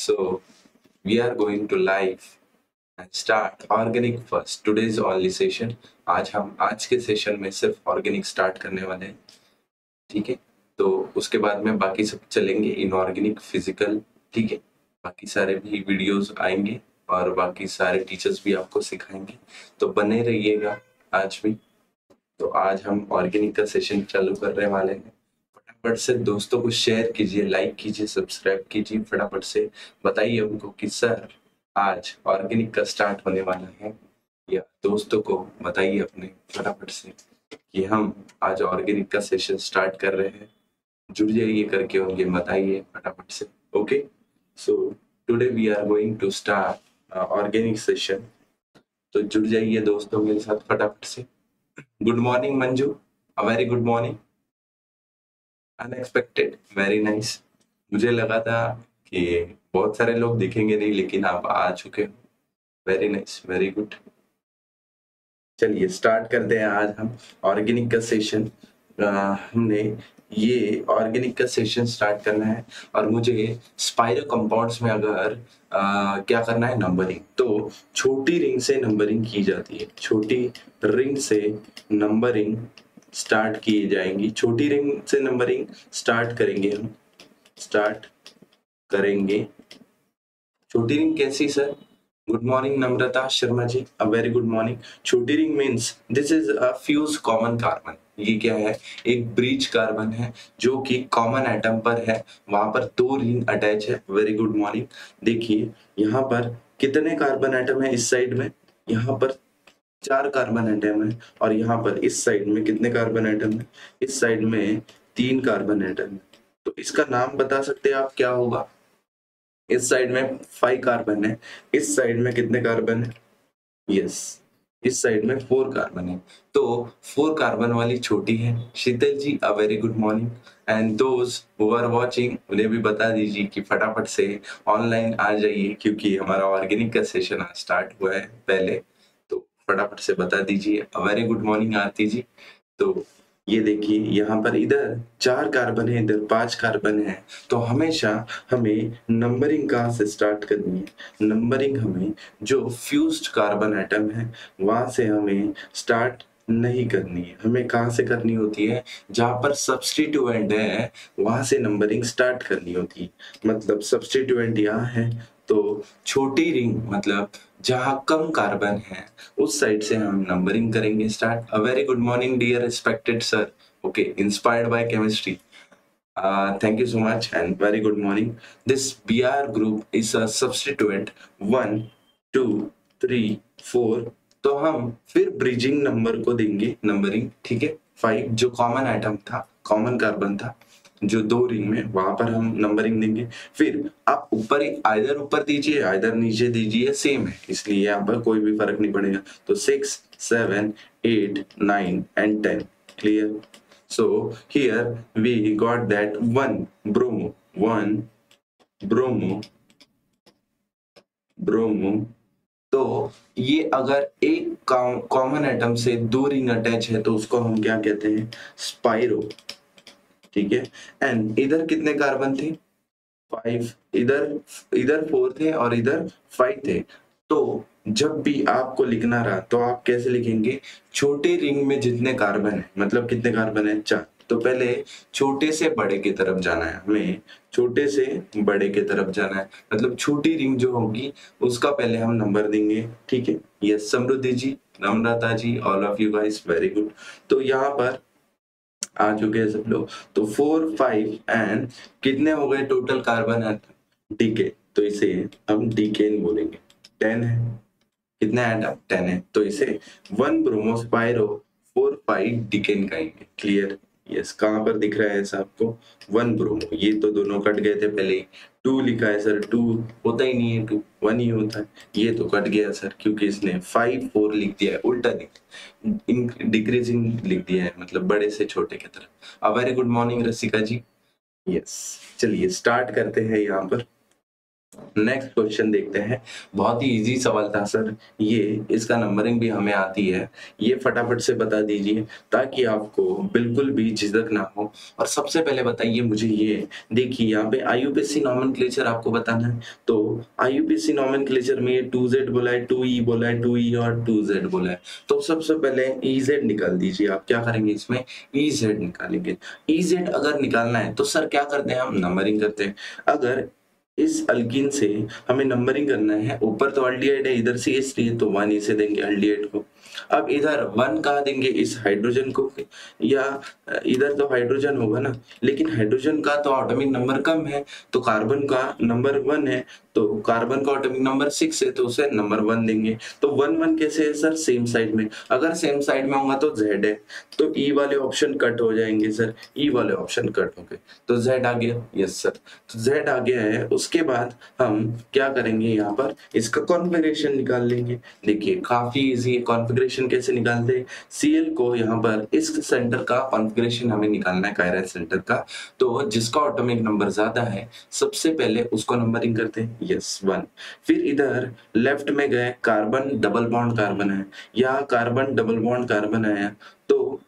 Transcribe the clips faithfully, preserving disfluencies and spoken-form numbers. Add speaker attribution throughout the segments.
Speaker 1: So we are going to live and start organic first. Today's only session. आज हम आज के session में सिर्फ ऑर्गेनिक स्टार्ट करने वाले हैं, ठीक है। तो उसके बाद में बाकी सब चलेंगे इनऑर्गेनिक, फिजिकल, ठीक है। बाकी सारे भी वीडियोस आएंगे और बाकी सारे टीचर्स भी आपको सिखाएंगे, तो बने रहिएगा आज भी। तो आज हम ऑर्गेनिक का सेशन चालू करने वाले हैं। फटाफट से दोस्तों को शेयर कीजिए, लाइक कीजिए, सब्सक्राइब कीजिए, फटाफट से बताइए उनको कि सर आज ऑर्गेनिक का स्टार्ट होने वाला है, या दोस्तों को बताइए अपने फटाफट से कि हम आज ऑर्गेनिक का सेशन स्टार्ट कर रहे हैं। जुड़ जाइए करके उनके बताइए फटाफट से। Okay, so today we are going to start organic session. तो जुड़ जाइए दोस्तों मेरे साथ फटाफट से। Good morning Manju, a very good morning. Unexpected, very nice. मुझे लगा था कि बहुत सारे लोग दिखेंगे नहीं, लेकिन आप आ चुके हो। Very nice, very good. चलिए स्टार्ट करते हैं आज हम ऑर्गेनिक का सेशन। हमने ये ऑर्गेनिक का सेशन स्टार्ट करना है और मुझे स्पाइरो कंपाउंड्स में अगर आ, क्या करना है, नंबरिंग। तो छोटी रिंग से नंबरिंग की जाती है, छोटी रिंग से नंबरिंग स्टार्ट की जाएंगी। छोटी रिंग से नंबरिंग स्टार्ट करेंगे हम, स्टार्ट करेंगे। छोटी रिंग कैसी sir? Good morning Namrata Sharma ji, a very good morning. छोटी ring means this is a fuse common carbon. ये क्या है? एक ब्रिज कार्बन है जो कि कॉमन एटम पर है, वहां पर दो रिंग अटैच है। Very good morning. देखिए यहाँ पर कितने कार्बन एटम है इस साइड में? यहाँ पर चार कार्बन एटम है, और यहाँ पर इस साइड में कितने कार्बन एटम है? इस साइड में तीन कार्बन एटम है। तो इसका नाम बता सकते हैं आप क्या होगा? इस साइड में फाइव कार्बन है, इस साइड में कितने कार्बन है? यस, इस साइड में फोर कार्बन है। तो फोर कार्बन वाली छोटी है। Sheetal ji, a very good morning. And those who are watching, उन्हें भी बता दीजिए कि फटाफट से ऑनलाइन आ जाइए, क्योंकि हमारा ऑर्गेनिक का सेशन आज स्टार्ट हुआ है पहले। तो फटाफट से बता दीजिए। A very good morning Aarti ji. तो ये देखिए यहाँ पर इधर चार कार्बन है, इधर पांच कार्बन है। तो हमेशा हमें नंबरिंग कहाँ से स्टार्ट करनी है? नंबरिंग हमें जो फ्यूज्ड कार्बन एटम है वहां से हमें स्टार्ट नहीं करनी है। हमें कहाँ से करनी होती है? जहां पर सब्स्टिट्यूएंट है वहां से नंबरिंग स्टार्ट करनी होती है। मतलब सब्स्टिट्यूएंट यहाँ है, तो छोटी रिंग मतलब जहां कम कार्बन है उस साइड से हम नंबरिंग करेंगे start. A very good morning dear respected sir. Okay, inspired by chemistry. Uh, thank you so much and very good morning. This B R group is a substituent one, two, three, four. तो हम फिर bridging number को देंगे numbering, ठीक है। Five जो common atom था, common carbon था जो दो रिंग में, वहां पर हम नंबरिंग देंगे। फिर आप ऊपर आइदर ऊपर दीजिए आइदर नीचे दीजिए, सेम है, इसलिए यहाँ पर कोई भी फर्क नहीं पड़ेगा। तो six, seven, eight, nine and ten. Clear? So here we got that one bromo, one bromo, bromo. तो ये अगर एक कॉमन एटम से दो रिंग अटैच है तो उसको हम क्या कहते हैं? स्पाइरो, ठीक है। एंड इधर कितने कार्बन थे? फाइव। इधर इधर फोर थे और इधर फाइव थे। तो जब भी आपको लिखना रहा तो आप कैसे लिखेंगे? छोटे रिंग में जितने कार्बन है, मतलब कितने कार्बन है? चार। तो पहले छोटे से बड़े की तरफ जाना है, हमें छोटे से बड़े की तरफ जाना है। मतलब छोटी रिंग जो होगी उसका पहले हम नंबर देंगे, ठीक है। Yes Samriddhi ji, Namrata ji, all of you guys, very good. तो यहाँ पर आ चुके हैं सब लोग। तो फोर, फाइव एंड कितने हो गए टोटल कार्बन? डीके। तो इसे हम डीकेन बोलेंगे। टेन है। कितने एटम? टेन है। तो इसे one bromospiro four five decane कहेंगे। क्लियर? यस। कहां पर दिख रहा है ऐसा आपको? One bromo. ये तो दोनों कट गए थे पहले ही। टू लिखा है सर, टू होता ही नहीं है, टू वन ही होता है। ये तो कट गया सर, क्योंकि इसने फाइव फोर लिख दिया है, उल्टा लिख डिक्रीजिंग लिख दिया है, मतलब बड़े से छोटे की तरफ। A very good morning Rasika ji. Yes, चलिए स्टार्ट करते हैं यहाँ पर। नेक्स्ट क्वेश्चन देखते हैं। बहुत ही इजी सवाल था सर ये, इसका नंबरिंग भी हमें आती है, ये फटाफट से बता दीजिए ताकि आपको बिल्कुल भी झिझक ना हो। और सबसे पहले बताइए मुझे ये, देखिए यहाँ पे आईयूपीएसी नॉमेनक्लेचर आपको बताना है, तो आईयूपीएसी नॉमेनक्लेचर में ये टू जेड बोला है, टू ई बोला है, टू ई और टू जेड बोला है। तो सबसे पहले ई जेड निकाल दीजिए। आप क्या करेंगे इसमें, ई जेड निकालेंगे। ई जेड अगर निकालना है तो सर क्या करते हैं, हम नंबरिंग करते हैं। अगर इस अल्कीन से हमें नंबरिंग करना है, ऊपर तो अल्डिहाइड है, इधर सी एच थ्री है तो वन इसे देंगे अल्डिहाइड को। अब इधर वन कहा देंगे, इस हाइड्रोजन को, या इधर तो हाइड्रोजन होगा ना, लेकिन हाइड्रोजन का तो एटॉमिक नंबर कम है, तो कार्बन का नंबर वन है, तो कार्बन का एटॉमिक नंबर सिक्स है, तो उसे नंबर वन देंगे। तो वन वन कैसे है सर, सेम साइड में, अगर सेम साइड में होगा तो जेड है, तो ई वाले ऑप्शन कट हो जाएंगे सर, ई वाले ऑप्शन कट हो गए, तो जेड आ गया। यस सर, तो जेड आ गया है। उसके बाद हम क्या करेंगे, यहाँ पर इसका कॉन्फ़िगरेशन निकाल लेंगे। देखिए काफी इजी है, कॉन्फ़िगरेशन कैसे निकालते हैं, सीएल को यहाँ पर इस सेंटर का कॉन्फ़िगरेशन हमें निकालना है, कायरल सेंटर का। तो जिसका एटॉमिक नंबर ज्यादा है सबसे पहले उसको नंबरिंग करते हैं, यस वन। फिर इधर लेफ्ट में गए, कार्बन डबल बॉन्ड कार्बन है, यहाँ कार्बन डबल बॉन्ड कार्बन आया, तो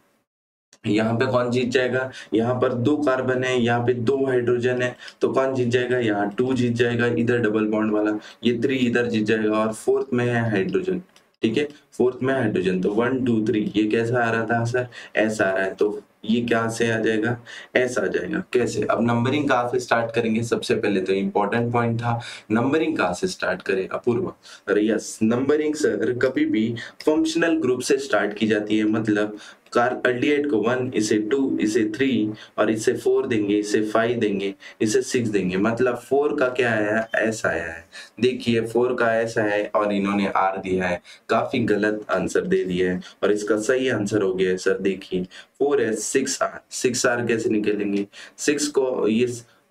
Speaker 1: यहाँ पे कौन जीत जाएगा, यहाँ पर दो कार्बन है, यहाँ पे दो हाइड्रोजन है, तो कौन जीत जाएगा, यहाँ टू जीत जाएगा, इधर डबल बॉन्ड वाला, ये थ्री इधर जीत जाएगा, और फोर्थ में है हाइड्रोजन। ठीक है, फोर्थ में हाइड्रोजन, तो वन टू थ्री, ये कैसा आ रहा था सर, ऐसा आ रहा है, तो ये क्या से आ जाएगा, ऐसा आ जाएगा। कैसे, अब नंबरिंग कहाँ से स्टार्ट करेंगे, सबसे पहले तो इंपॉर्टेंट पॉइंट था, नंबरिंग कहाँ से स्टार्ट करें अपूर्व। अरे यस, नंबरिंग सर कभी भी फंक्शनल ग्रुप से स्टार्ट की जाती है, मतलब कार अल्डिहाइड को वन, इसे टू, इसे थ्री, और इसे फोर देंगे, इसे फाइव देंगे, इसे सिक्स देंगे, मतलब फोर का क्या आया है, एस आया है। देखिए फोर का एस है और इन्होंने आर दिया है, काफी गलत आंसर दे दिया है, और इसका सही आंसर हो गया है सर, देखिए four S six R. Six R कैसे निकालेंगे, सिक्स को ये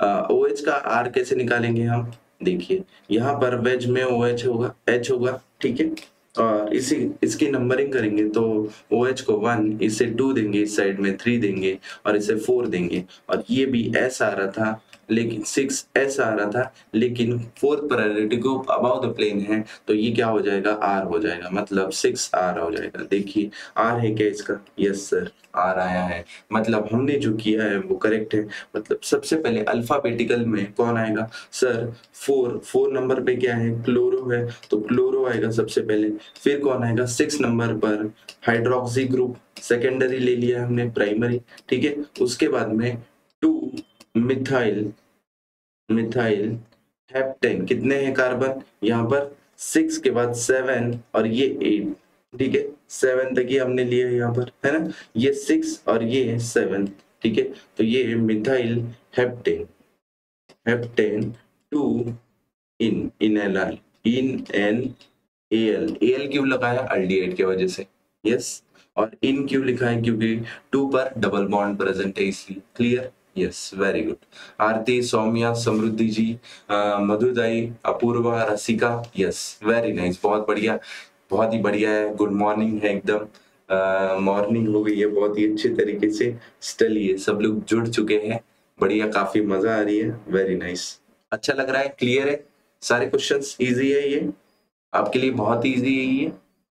Speaker 1: ओ एच का आर कैसे निकालेंगे हम, देखिए यहाँ पर वेज में ओ एच होगा, एच होगा, ठीक है, और इसी इसकी नंबरिंग करेंगे तो ओ एच को वन, इसे टू देंगे, इस साइड में थ्री देंगे, और इसे फोर देंगे, और ये भी एस आ रहा था, लेकिन सिक्स एस आ रहा था, लेकिन fourth priority group above the plane है, तो ये क्या हो जाएगा, आर हो जाएगा, मतलब सिक्स आर हो जाएगा। देखिए आर है क्या इसका, यस सर आर आया है, मतलब हमने जो किया है वो करेक्ट है। मतलब सबसे पहले अल्फाबेटिकल में कौन आएगा सर, फोर, फोर नंबर पे क्या है, क्लोरो है, तो क्लोरो आएगा सबसे पहले। फिर कौन आएगा, सिक्स नंबर पर हाइड्रोक्सी ग्रुप, सेकेंडरी ले लिया हमने, प्राइमरी, ठीक है। उसके बाद में टू मिथाइल, मिथाइल हेप्टेन, कितने हैं कार्बन यहाँ पर, सिक्स के बाद सेवन और ये एट, ठीक है, सेवन तक ही हमने लिया यहाँ पर, है ना, ये सिक्स और ये सेवन, ठीक है, तो ये methyl heptane, heptane two en enal, en N L, L क्यों लगाया, अल्डिहाइड की वजह से, यस, और इन क्यों लिखा है, क्योंकि टू पर डबल बॉन्ड प्रेजेंट है इसलिए, clear, yes very good. Aarti, Saumya, Samriddhi ji, Madhudai, Apoorva, Rasika, yes very nice, बहुत बढ़िया, बहुत ही बढ़िया है, गुड मॉर्निंग है एकदम, मॉर्निंग हो गई है बहुत ही अच्छे तरीके से। चलिए सब लोग जुड़ चुके हैं, बढ़िया, काफी मजा आ रही है, वेरी नाइस, अच्छा लग रहा है, क्लियर है, सारे क्वेश्चंस इजी है, ये आपके लिए बहुत इजी है ये,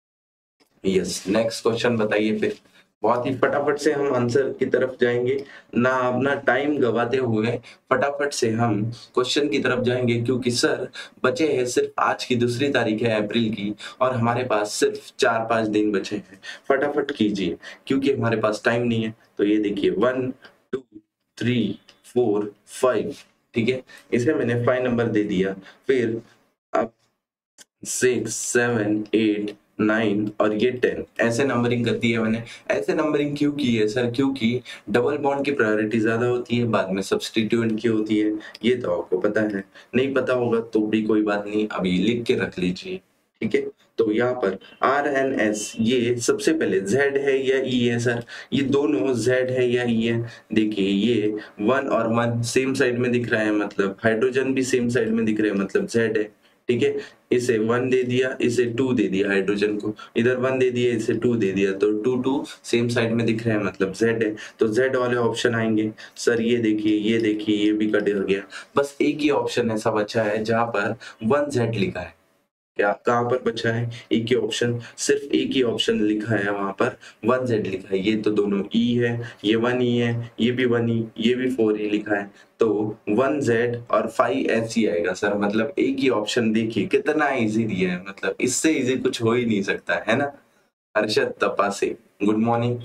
Speaker 1: यस। नेक्स्ट क्वेश्चन बताइए फिर, बहुत ही फटाफट से हम आंसर की तरफ जाएंगे, ना अपना टाइम गवाते हुए फटाफट से हम क्वेश्चन की तरफ जाएंगे, क्योंकि सर बचे हैं सिर्फ, आज की दूसरी तारीख है अप्रैल की, और हमारे पास सिर्फ चार पांच दिन बचे हैं, फटाफट कीजिए क्योंकि हमारे पास टाइम नहीं है। तो ये देखिए one two three four five, ठीक है, इसे मैंने फाइव नंबर दे दिया, फिर अब सिक्स सेवन एट नाइन और ये टेन, ऐसे नंबरिंग करती है मैंने। ऐसे नंबरिंग क्यों की है सर, क्योंकि डबल बॉन्ड की प्रायोरिटी ज्यादा होती है, बाद में सब्स्टिट्यूएंट की होती है, ये तो आपको पता है, नहीं पता होगा तो भी कोई बात नहीं, अभी लिख के रख लीजिए, ठीक है। तो यहाँ पर आर एन एस, ये सबसे पहले जेड है या ई है सर, ये दोनों जेड है या ई है, देखिए ये वन और वन सेम साइड में दिख रहा है, मतलब हाइड्रोजन भी सेम साइड में दिख रहे हैं, मतलब जेड है, ठीक है, इसे वन दे दिया, इसे टू दे दिया, हाइड्रोजन को इधर वन दे दिया, इसे टू दे दिया, तो टू टू सेम साइड में दिख रहे हैं, मतलब Z है, तो Z वाले ऑप्शन आएंगे। सर ये देखिए, ये देखिए, ये भी कट हो गया, बस एक ही ऑप्शन ऐसा बचा है जहां पर वन Z लिखा है। क्या कहाँ पर बचा है? एक ही ऑप्शन, सिर्फ एक ही ऑप्शन लिखा है वहां पर वन जेड लिखा है। ये तो दोनों ई है, ये वन ई है, ये भी वन ई, ये भी फोर ई लिखा है, तो वन जेड और फाइव एच ही आएगा सर। मतलब एक ही ऑप्शन, देखिए कितना इजी दिया है, मतलब इससे इजी कुछ हो ही नहीं सकता है ना। Harshad Tapase, good morning.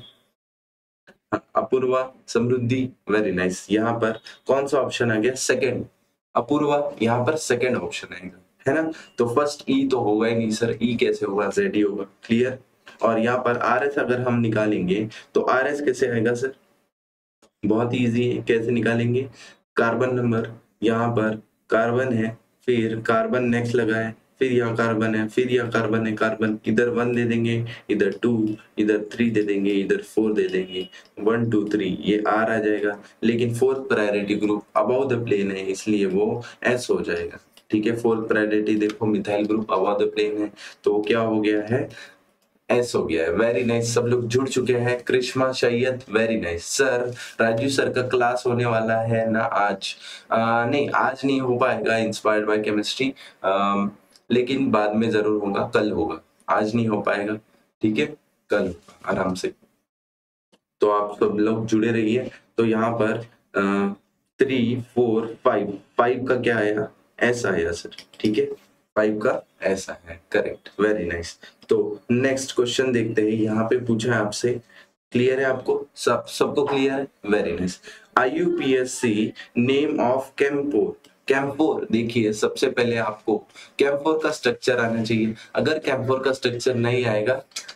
Speaker 1: Apoorva, Samriddhi, very nice. यहाँ पर कौन सा ऑप्शन आ गया? सेकेंड। अपूर्वा, यहाँ पर सेकेंड ऑप्शन आएगा, है ना। तो फर्स्ट ई तो होगा ही नहीं सर, ई कैसे होगा? जेड ही होगा, क्लियर। और यहाँ पर आर एस अगर हम निकालेंगे तो आर एस कैसे आएगा सर? बहुत इजी है, कैसे निकालेंगे? कार्बन नंबर, यहाँ पर कार्बन है, फिर कार्बन नेक्स्ट लगा है, फिर यहाँ कार्बन है, फिर यहाँ कार्बन है, कार्बन इधर वन दे देंगे, इधर टू, इधर थ्री दे देंगे, इधर फोर दे देंगे, वन टू थ्री, ये आर आ जाएगा। लेकिन fourth priority group above the plane है, इसलिए वो एस हो जाएगा। ठीक है, फोर्थ प्रायोरिटी देखो, methyl group above the plane है, तो वो क्या हो गया है? एस हो गया है। वेरी नाइस, सब लोग जुड़ चुके हैं। Krishma Syed, very nice. Sir Raju sir का क्लास होने वाला है ना आज? आ, नहीं, आज नहीं हो पाएगा इंस्पायर्ड बाय केमिस्ट्री, लेकिन बाद में जरूर होगा, कल होगा, आज नहीं हो पाएगा। ठीक है, कल आराम से। तो आप सब लोग जुड़े रहिए। तो यहाँ पर थ्री फोर फाइव, फाइव का क्या आया? एस आया सर, ठीक है, फाइव का ऐसा है, करेक्ट, वेरी नाइस। तो नेक्स्ट क्वेश्चन देखते हैं, यहाँ पे पूछा है आपसे, क्लियर है आपको? सब सबको क्लियर है? Very nice. I U P S C name of camphor. Camphor, देखिए सबसे पहले आपको कैम्फोर का स्ट्रक्चर आना चाहिए। अगर कैम्फोर का स्ट्रक्चर नहीं आएगा,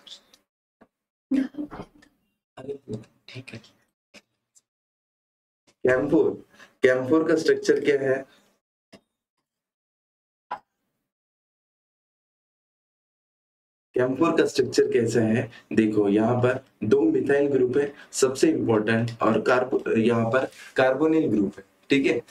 Speaker 1: अरे ठीक है, कैम्फोर, कैम्फोर का स्ट्रक्चर क्या है? कैम्फोर का स्ट्रक्चर कैसा है? देखो यहाँ पर दो मिथाइल ग्रुप है सबसे इंपॉर्टेंट, और कार्बो यहाँ पर कार्बोनिल ग्रुप है, ठीक है।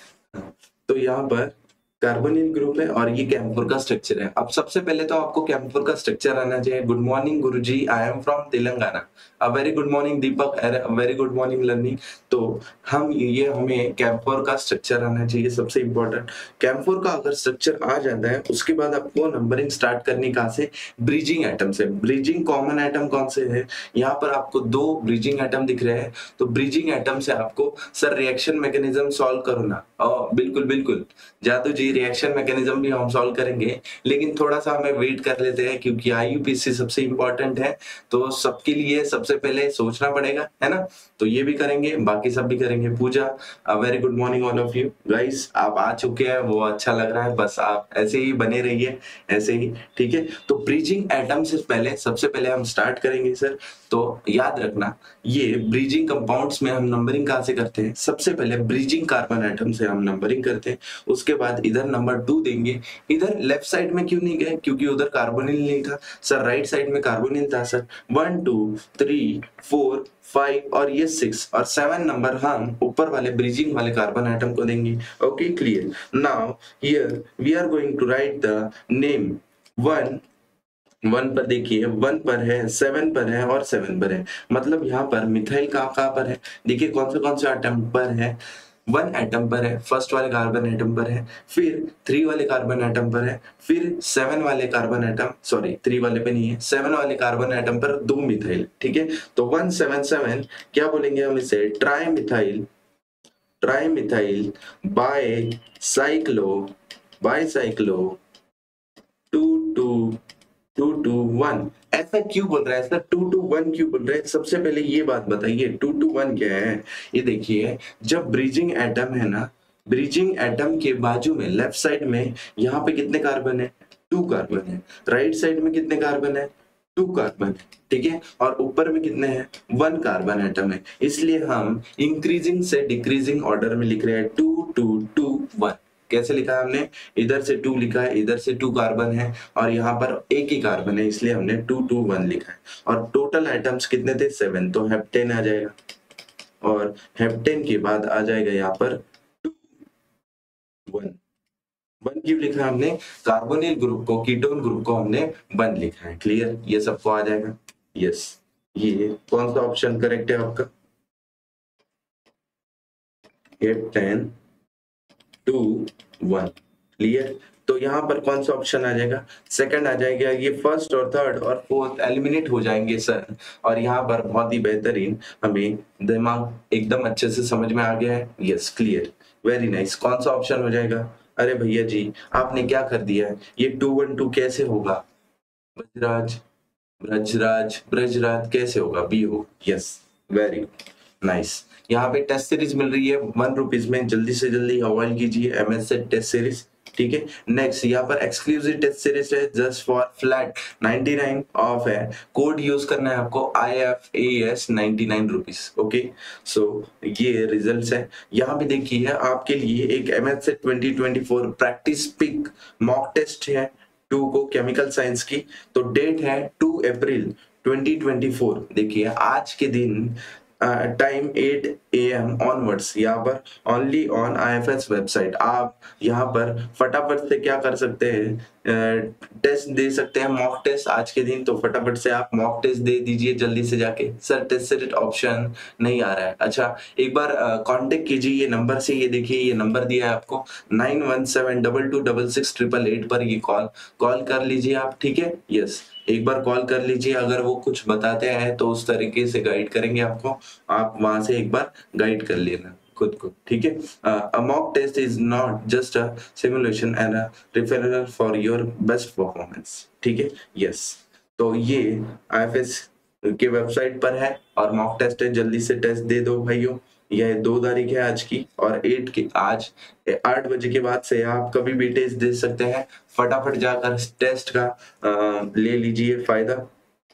Speaker 1: तो यहाँ पर कार्बोनिल ग्रुप है और ये कैम्फोर का स्ट्रक्चर है। अब सबसे पहले तो आपको कैम्फोर का स्ट्रक्चर आना चाहिए। Good morning guruji, I am from Telangana. A very good morning Deepak, very good morning learning. तो हम ये हमें कैम्फोर का स्ट्रक्चर आना चाहिए, सबसे इंपॉर्टेंट। कैम्फोर का अगर स्ट्रक्चर आ जाता है, उसके बाद आपको नंबरिंग स्टार्ट करनी कहाँ से? ब्रिजिंग एटम से। ब्रिजिंग कॉमन एटम कौन से है? यहाँ पर आपको दो ब्रिजिंग एटम दिख रहे हैं, तो ब्रिजिंग एटम से आपको सर रिएक्शन मैकेनिज्म सॉल्व करो ना। ओ, बिल्कुल बिल्कुल जादू जी, रिएक्शन मैकेनिज्म भी हम सॉल्व करेंगे, लेकिन थोड़ा सा हमें वेट कर लेते हैं, क्योंकि आई यू पी सी सबसे इंपॉर्टेंट है, तो सबके लिए सबसे पहले सोचना पड़ेगा, है ना। तो ये भी करेंगे, बाकी सब भी करेंगे। Pooja, very good morning all of you guys, आप आ चुके हैं, वो अच्छा लग रहा है। बस आप ऐसे ही बने रहिए, ऐसे ही, ठीक है। तो ब्रिजिंग एटम से पहले सबसे पहले हम स्टार्ट करेंगे सर। तो याद रखना, ये ब्रिजिंग कंपाउंड्स में हम नंबरिंग कहाँ से करते हैं? सबसे पहले ब्रिजिंग कार्बन एटम से हम नंबरिंग करते हैं, उसके बाद इधर नंबर टू देंगे। इधर लेफ्ट साइड में क्यों नहीं गए? क्योंकि उधर कार्बोनिल नहीं था सर, राइट साइड में कार्बोनिल था sir. One two three four five और ये सिक्स और सेवन नंबर हम ऊपर वाले ब्रिजिंग वाले कार्बन एटम को देंगे। Okay, clear. Now here we are going to write the name. One one पर देखिए, वन पर है, सेवन पर है और सेवन पर है, मतलब यहाँ पर मिथाइल कहाँ कहाँ पर है? देखिए कौन से कौन से एटम पर है? वन एटम पर है, फर्स्ट वाले कार्बन एटम पर है, फिर थ्री वाले कार्बन एटम पर है, फिर सेवन वाले कार्बन एटम, सॉरी थ्री वाले पे नहीं है, सेवन वाले कार्बन एटम पर दो मिथाइल, ठीक है। तो वन सेवन सेवन क्या बोलेंगे हम इसे? Tri methyl, tri methyl bi cyclo, bi cyclo two two two two one. ऐसा क्यों बोल रहा है सर? टू टू वन क्यों बोल रहे हैं? सबसे पहले ये बात बताइए, टू टू वन क्या है? ये देखिए, जब ब्रिजिंग एटम है ना, ब्रिजिंग एटम के बाजू में लेफ्ट साइड में यहाँ पे कितने कार्बन है? टू कार्बन है। राइट साइड में कितने कार्बन है? टू कार्बन है, ठीक है। और ऊपर में कितने हैं? वन कार्बन एटम है, इसलिए हम इंक्रीजिंग से डिक्रीजिंग ऑर्डर में लिख रहे हैं, टू टू टू वन। कैसे लिखा है हमने? इधर से टू लिखा है, इधर से टू कार्बन है और यहाँ पर एक ही कार्बन है, इसलिए हमने टू टू वन लिखा है। और टोटल आइटम्स कितने थे? सेवन, तो हेप्टेन आ जाएगा, और हेप्टेन के बाद आ जाएगा यहाँ पर टू वन, वन क्यों लिखा है हमने? कार्बोनिल ग्रुप को, कीटोन ग्रुप को हमने वन लिखा है। क्लियर? ये सबको आ जाएगा। यस, ये कौन सा ऑप्शन करेक्ट है आपका? Eight ten two one. Clear? तो यहाँ पर कौन सा ऑप्शन आ जाएगा? सेकंड आ जाएगा। ये फर्स्ट और थर्ड और फोर्थ एलिमिनेट हो जाएंगे सर। और यहाँ पर बहुत ही बेहतरीन, हमें दिमाग एकदम अच्छे से समझ में आ गया है। Yes, clear, very nice. कौन सा ऑप्शन हो जाएगा? अरे भैया जी, आपने क्या कर दिया है? ये टू वन टू कैसे होगा? ब्रजराज, ब्रजराज, ब्रजराज कैसे होगा? बी हो। Yes, very good, nice. यहाँ पे टेस्ट सीरीज मिल रही है वन रुपीज में, जल्दी से जल्दी अवॉइड कीजिए M S SET test series. ठीक है, नेक्स्ट यहाँ पर एक्सक्लूसिव टेस्ट सीरीज है just for flat ninety nine off है। कोड यूज करना है आपको I F A S ninety nine rupees. Okay, so ये रिजल्ट्स है। यहाँ पे देखिए आपके लिए एक M S SET twenty twenty four practice pick mock test है टू को, केमिकल साइंस की। तो डेट है two April twenty twenty four. देखिए आज के दिन time eight A M onwards, यहाँ पर only on I F S website. आप यहाँ पर फटाफट से क्या कर सकते हैं? टेस्ट दे सकते हैं, मॉक टेस्ट आज के दिन। तो फटाफट से आप मॉक टेस्ट दे दीजिए जल्दी से जाके। सर टेस्ट सीरीज ऑप्शन नहीं आ रहा है। अच्छा, एक बार कांटेक्ट कीजिए ये नंबर से। ये देखिए ये नंबर दिया है आपको, nine one seven double two double six triple eight पर ये कॉल कॉल कर लीजिए आप। ठीक है, यस, एक बार कॉल कर लीजिए। अगर वो कुछ बताते हैं तो उस तरीके से गाइड करेंगे आपको। आप वहां से एक बार गाइड कर लेना खुद को। ठीक है, a mock test is not just a simulation and a referral for your best performance. ठीक है, यस। तो ये आई एफ एस के वेबसाइट पर है और मॉक टेस्ट है, जल्दी से टेस्ट दे दो भाइयों। यह दो तारीख है आज की, और एट की आज आठ बजे के बाद से आप कभी भी टेस्ट दे सकते हैं। फटाफट जाकर टेस्ट का आ, ले लीजिए फायदा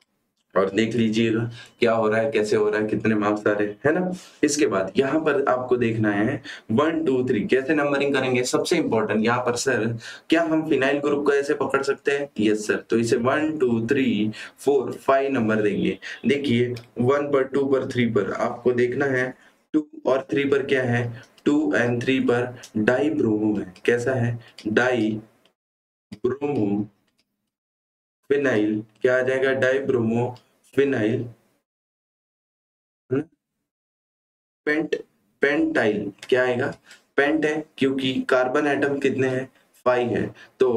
Speaker 1: और देख लीजिएगा क्या हो रहा है, कैसे हो रहा है, कितने मार्क्स आ रहे हैं, है ना। इसके बाद यहाँ पर आपको देखना है वन टू थ्री कैसे नंबरिंग करेंगे। सबसे इंपॉर्टेंट यहाँ पर सर, क्या हम फिनाइल ग्रुप को ऐसे पकड़ सकते हैं? Yes sir. तो इसे one two three four five number देंगे। देखिए वन पर, टू पर, थ्री पर आपको देखना है। टू और थ्री पर क्या है? टू एंड थ्री पर डाई ब्रोमो है। कैसा है? Di bromo phenyl. क्या आ जाएगा? Di bromo phenyl. Pent, pentyl क्या आएगा? पेंट है क्योंकि कार्बन एटम कितने हैं? फाइव है। तो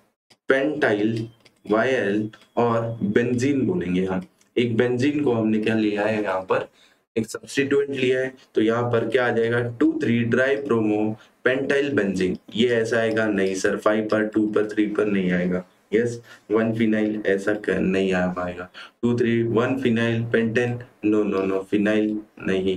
Speaker 1: पेंटाइल वाई एल और बेंजीन बोलेंगे हम। एक बेंजीन को हमने क्या लिया है यहाँ पर? एक सब्स्टिट्यूएंट लिया है। तो यहाँ पर क्या आ जाएगा? Two three di bromo pentyl benzene. ये ऐसा आएगा? नहीं सर, फाइव पर, टू पर, थ्री पर नहीं आएगा। यस, वन फिनाइल ऐसा नहीं आ पाएगा। Two three one phenyl pentane, no no no, phenyl नहीं।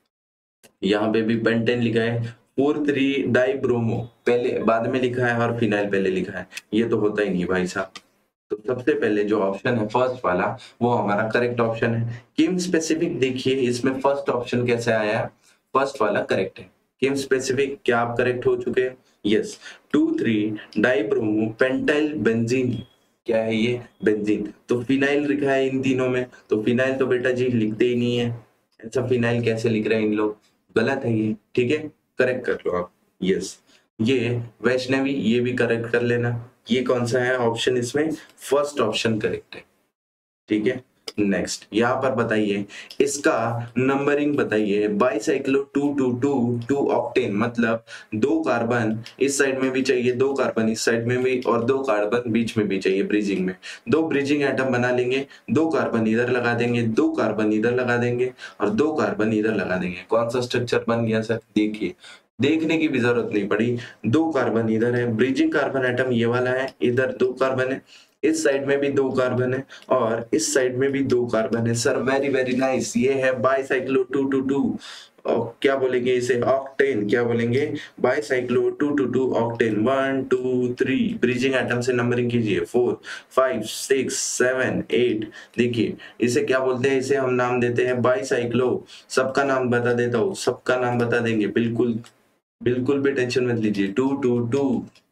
Speaker 1: यहाँ पे भी पेंटेन लिखा है। फोर थ्री डाई ब्रोमो पहले बाद में लिखा है और फिनाइल पहले लिखा है। ये तो होता ही नहीं भाई साहब। तो सबसे पहले जो ऑप्शन है फर्स्ट वाला, वो हमारा करेक्ट ऑप्शन है। किम स्पेसिफिक देखिए इसमें फर्स्ट ऑप्शन कैसे आया है? फर्स्ट वाला करेक्ट है। किम स्पेसिफिक, क्या आप करेक्ट हो चुके हैं? Yes. Two three di bromo pentyl benzene, क्या है ये? बेंजीन। तो फिनाइल लिखा है इन तीनों में, तो फिनाइल तो बेटा जी लिखते ही नहीं है। ऐसा फिनाइल कैसे लिख रहे हैं इन लोग? गलत है ये। ठीक है, करेक्ट कर लो आप। यस, ये वैष्णवी, ये भी करेक्ट कर लेना। ये कौन सा है ऑप्शन? इसमें फर्स्ट ऑप्शन करेक्ट है। ठीक है, नेक्स्ट यहाँ पर बताइए इसका नंबरिंग बताइए। Bicyclo two two two two octane, मतलब दो कार्बन इस साइड में भी चाहिए, दो कार्बन इस साइड में भी, और दो कार्बन बीच में भी चाहिए ब्रिजिंग में। दो ब्रिजिंग एटम बना लेंगे, दो कार्बन इधर लगा देंगे, दो कार्बन इधर लगा देंगे, और दो कार्बन इधर लगा देंगे। कौन सा स्ट्रक्चर बन गया सर? देखिए, देखने की भी जरूरत नहीं पड़ी। दो कार्बन इधर है, ब्रिजिंग कार्बन एटम ये वाला है, इधर दो कार्बन है, इस साइड में भी दो कार्बन है, और इस साइड में भी दो कार्बन है। सर वेरी वेरी नाइस, ये है बाइसाइक्लो टू टू टू। क्या बोलेंगे इसे? ऑक्टेन। क्या बोलेंगे? Bicyclo two two two octane. One two three bridging atom से नंबरिंग कीजिए। Four five six seven eight. देखिए इसे क्या बोलते हैं? इसे हम नाम देते हैं बाइसाइक्लो। सबका नाम बता देता हूँ, सबका नाम बता देंगे, बिल्कुल बिल्कुल भी टेंशन मत लीजिए। Two two two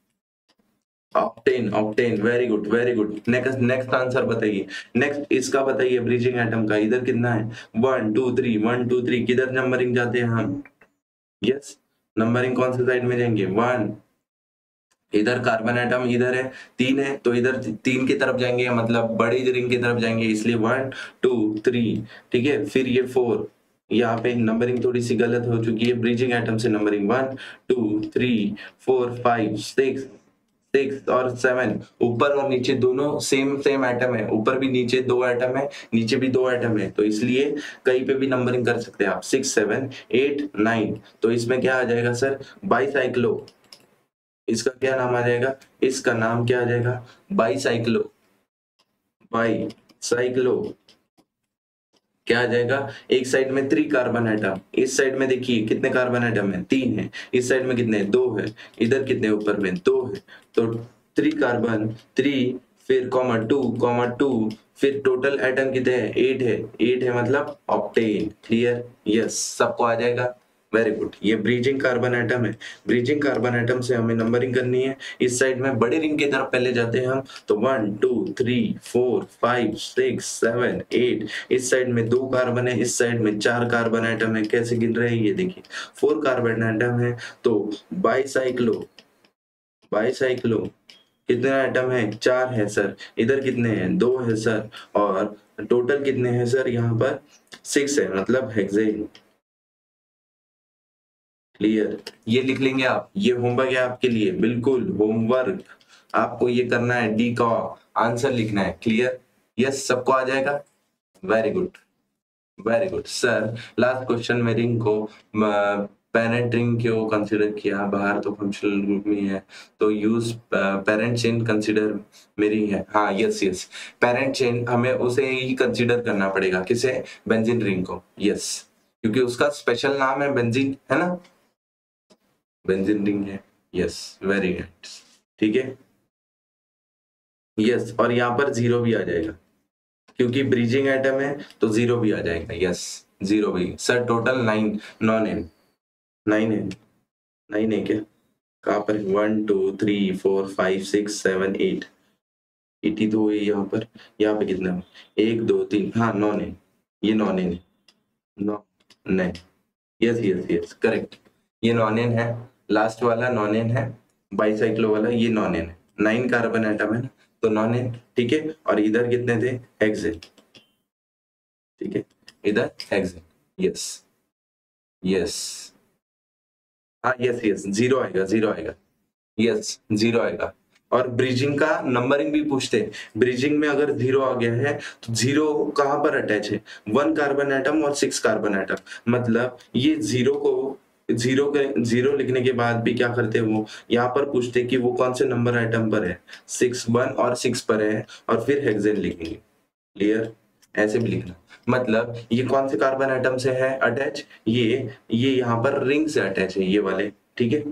Speaker 1: octane, octane, very good very good. Next next answer बताइए। नेक्स्ट इसका बताइए ब्रिजिंग एटम का। इधर कितना है? One two three, one two three. किधर नंबरिंग जाते हैं हम? यस, नंबरिंग कौन से साइड में जाएंगे? वन इधर कार्बन एटम इधर है, तीन है तो इधर तीन की तरफ जाएंगे, मतलब बड़ी रिंग की तरफ जाएंगे, इसलिए वन टू थ्री, ठीक है। फिर ये फोर, यहाँ पे नंबरिंग थोड़ी सी गलत हो चुकी है, ब्रिजिंग एटम से numbering one two three four five six, six और सेवन, ऊपर और नीचे दोनों सेम सेम एटम है, ऊपर भी नीचे दो एटम है, नीचे भी दो एटम है, तो इसलिए कहीं पे भी नंबरिंग कर सकते हैं आप, सिक्स सेवन एट नाइन। तो इसमें क्या आ जाएगा सर, बाईसाइक्लो, इसका क्या नाम आ जाएगा, इसका नाम क्या आ जाएगा, बाईसाइक्लो, बाईसाइक्लो क्या आ जाएगा, एक साइड में थ्री कार्बन एटम, इस साइड में देखिए कितने कार्बन एटम है, तीन है, इस साइड में कितने, दो है, इधर कितने ऊपर में दो है, तो थ्री कार्बन, थ्री, फिर कॉमा टू, कॉमा टू, फिर टोटल एटम कितने हैं, एट है, एट है मतलब ऑक्टेन। क्लियर, यस, सबको आ जाएगा, वेरी गुड। ये ब्रीजिंग कार्बन एटम है, ब्रीजिंग कार्बन एटम से हमें नंबरिंग करनी है, इस साइड में बड़ी रिंग की तरफ पहले जाते हैं हम, तो one two three four five six seven eight, इस साइड में दो कार्बन है, इस साइड में चार कार्बन एटम है, कैसे गिन रहे हैं ये देखिए, फोर कार्बन एटम है, तो बाईसाइक्लो, बाईसाइक्लो कितना एटम है, चार है सर, इधर कितने हैं, दो है सर, और टोटल कितने हैं सर, यहाँ पर सिक्स है, मतलब हेक्सेन। क्लियर, ये लिख लेंगे आप, ये होमवर्क है आपके लिए, बिल्कुल होमवर्क, आपको ये करना है, डी का आंसर लिखना है। क्लियर, यस, सबको आ जाएगा, very good, very good sir. Last question में रिंग को पेरेंट रिंग क्यों कंसीडर किया, बाहर तो फंक्शनल ग्रुप में है, तो यूज पेरेंट चेन कंसीडर मेरी है, हाँ यस यस, पेरेंट चेन हमें उसे ही कंसीडर करना पड़ेगा, किसे, बेंजीन रिंग को, यस, क्योंकि उसका स्पेशल नाम है बेंजीन, है ना, बेंजीन रिंग है, यस, वेरी गुड, ठीक है, यस, और यहाँ पर जीरो भी आ जाएगा, क्योंकि ब्रीजिंग एटम है तो जीरो भी आ जाएगा, यस, जीरो भी sir, total nine, nonane, nine है, नाइन है क्या, कहाँ पर, one two three four five six seven eight, eighty तो है यहाँ पर, यहाँ पे कितना है, एक दो तीन, हाँ नॉन एन, ये नॉन एन है, nonane, yes yes yes correct, ये नॉन एन है, लास्ट वाला नॉन एन है, बाईसाइक्लो वाला ये नॉन एन है, नाइन कार्बन एटम है ना, तो नॉन एन, ठीक है, और इधर कितने थे, हेक्सेन, ठीक है, इधर हेक्सेन, यस यस, हाँ यस यस, जीरो आएगा, जीरो आएगा, यस जीरो आएगा, और ब्रिजिंग का नंबरिंग भी पूछते हैं, ब्रिजिंग में अगर जीरो आ गया है तो जीरो कहाँ पर अटैच है, वन कार्बन एटम और सिक्स कार्बन एटम, मतलब ये जीरो को, जीरो के जीरो लिखने के बाद भी क्या करते हैं वो, यहाँ पर पूछते कि वो कौन से नंबर आइटम पर है, सिक्स, वन और सिक्स पर है, और फिर हेक्सेन लिखेंगे। क्लियर, ऐसे भी लिखना, मतलब ये कौन से कार्बन आइटम से है अटैच, ये ये यहाँ पर रिंग से अटैच है, ये वाले, ठीक है।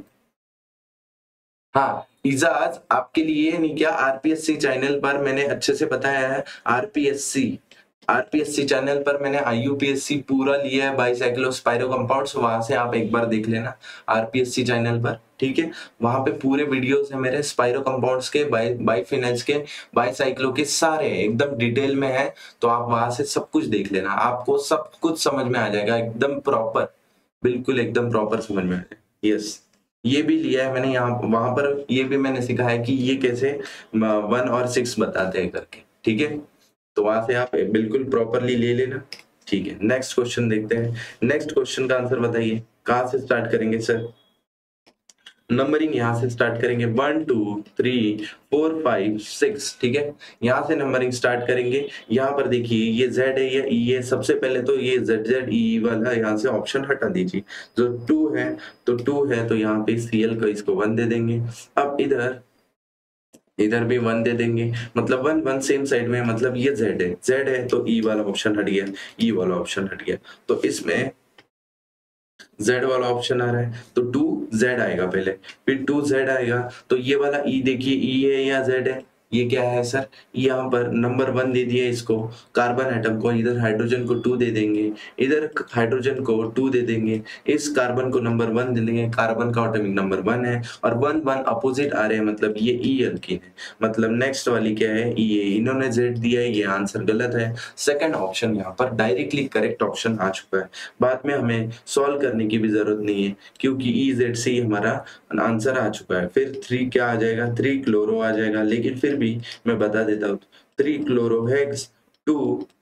Speaker 1: हाँ इजाज, आपके लिए नहीं क्या, आरपीएससी चैनल पर मैंने अच्छे से बताया है, आरपीएससी आरपीएससी चैनल पर मैंने आईयूपीएससी पूरा लिया है, बाईसाइक्लोस्पाइरो कंपाउंड्स, वहां से आप एक बार देख लेना आरपीएससी चैनल पर, ठीक है, वहां पे पूरे वीडियोस है मेरे स्पाइरो कंपाउंड्स के, बाई बाईफिनाइल्स के, बाईसाइक्लो के, सारे एकदम डिटेल में है, तो आप वहां से सब कुछ देख लेना, आपको सब कुछ समझ में आ जाएगा, एकदम प्रॉपर, बिल्कुल एकदम प्रॉपर समझ में आ जाएगा। यस, ये भी लिया है मैंने यहाँ, वहां पर ये भी मैंने सिखाया कि ये कैसे वन और सिक्स बताते हैं करके, ठीक है, तो वहां से आप बिल्कुल प्रॉपरली ले लेना, ठीक है। नेक्स्ट क्वेश्चन देखते हैं, नेक्स्ट क्वेश्चन का आंसर बताइए, कहां से स्टार्ट करेंगे सर, नंबरिंग यहाँ से स्टार्ट करेंगे, one two three four five six, ठीक है, यहाँ से नंबरिंग स्टार्ट करेंगे, यहाँ पर देखिए ये Z है या E है, सबसे पहले तो ये Z Z E वाला यहाँ से ऑप्शन हटा दीजिए, जो टू है तो टू है, तो यहाँ पे Cl का इसको वन दे देंगे, अब इधर इधर भी वन दे देंगे, मतलब वन वन सेम साइड में, मतलब ये Z है, Z है तो E वाला ऑप्शन हट गया, E वाला ऑप्शन हट गया, तो इसमें Z वाला ऑप्शन आ रहा है, तो टू Z आएगा पहले, फिर टू Z आएगा, तो ये वाला E देखिए, E है या Z है, ये क्या है सर, यहाँ पर नंबर वन दे दिया इसको, कार्बन एटम को, इधर हाइड्रोजन को टू दे देंगे, इधर हाइड्रोजन को टू दे देंगे, इस कार्बन को नंबर वन दे देंगे, कार्बन का एटॉमिक नंबर वन है और वन वन अपोजिट आ रहे हैं, मतलब ये ई अल्कीन है। मतलब नेक्स्ट वाली क्या है, ये इन्होंने जेड दिया है, ये आंसर गलत है। सेकंड ऑप्शन यहाँ पर डायरेक्टली करेक्ट ऑप्शन आ चुका है, बाद में हमें सॉल्व करने की भी जरूरत नहीं है क्योंकि ई जेड से ही हमारा आंसर आ चुका है। फिर थ्री क्या आ जाएगा, थ्री क्लोरो आ जाएगा, लेकिन फिर भी मैं बता देता हूँ, three chlorohex two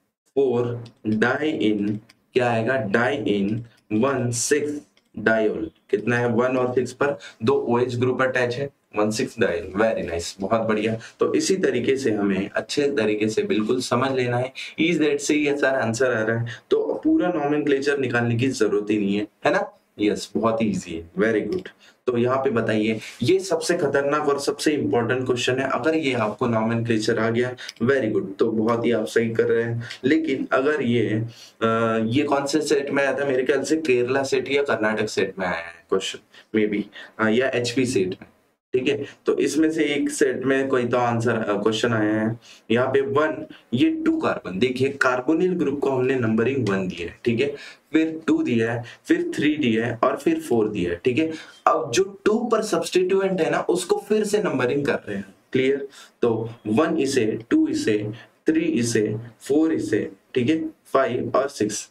Speaker 1: four diene, क्या आएगा, diene one six diol, कितना है, वन और सिक्स पर दो OH ग्रुप अटैच है, one six diol, very nice, बहुत बढ़िया। तो इसी तरीके से हमें अच्छे तरीके से बिल्कुल समझ लेना है, इज दैट से ये सारा आंसर आ रहा है, तो पूरा नॉमेनक्लेचर निकालने की जरूरत ही नहीं है, है ना। यस, बहुत ही इजी है, वेरी गुड। तो यहाँ पे बताइए, ये सबसे खतरनाक और सबसे इंपॉर्टेंट क्वेश्चन है, अगर ये आपको नॉमेनक्लेचर आ गया, वेरी गुड, तो बहुत ही आप सही कर रहे हैं। लेकिन अगर ये आ, ये कौन से सेट में आया था, मेरे ख्याल से केरला सेट या कर्नाटक सेट में आया है क्वेश्चन, मे बी, या एचपी सेट में, ठीक है। तो इसमें से एक सेट में कोई तो आंसर क्वेश्चन आया है, यहाँ पे वन, ये टू कार्बन, देखिए कार्बोनिल ग्रुप को हमने नंबरिंग वन दिया है, ठीक है, फिर टू दिया है, फिर थ्री दिया है और फिर फोर दिया है, ठीक है। अब जो टू पर सब्स्टिट्यूएंट है ना, उसको फिर से नंबरिंग कर रहे हैं, क्लियर। तो वन इसे, टू इसे, थ्री इसे, फोर इसे, ठीक है, फाइव और सिक्स,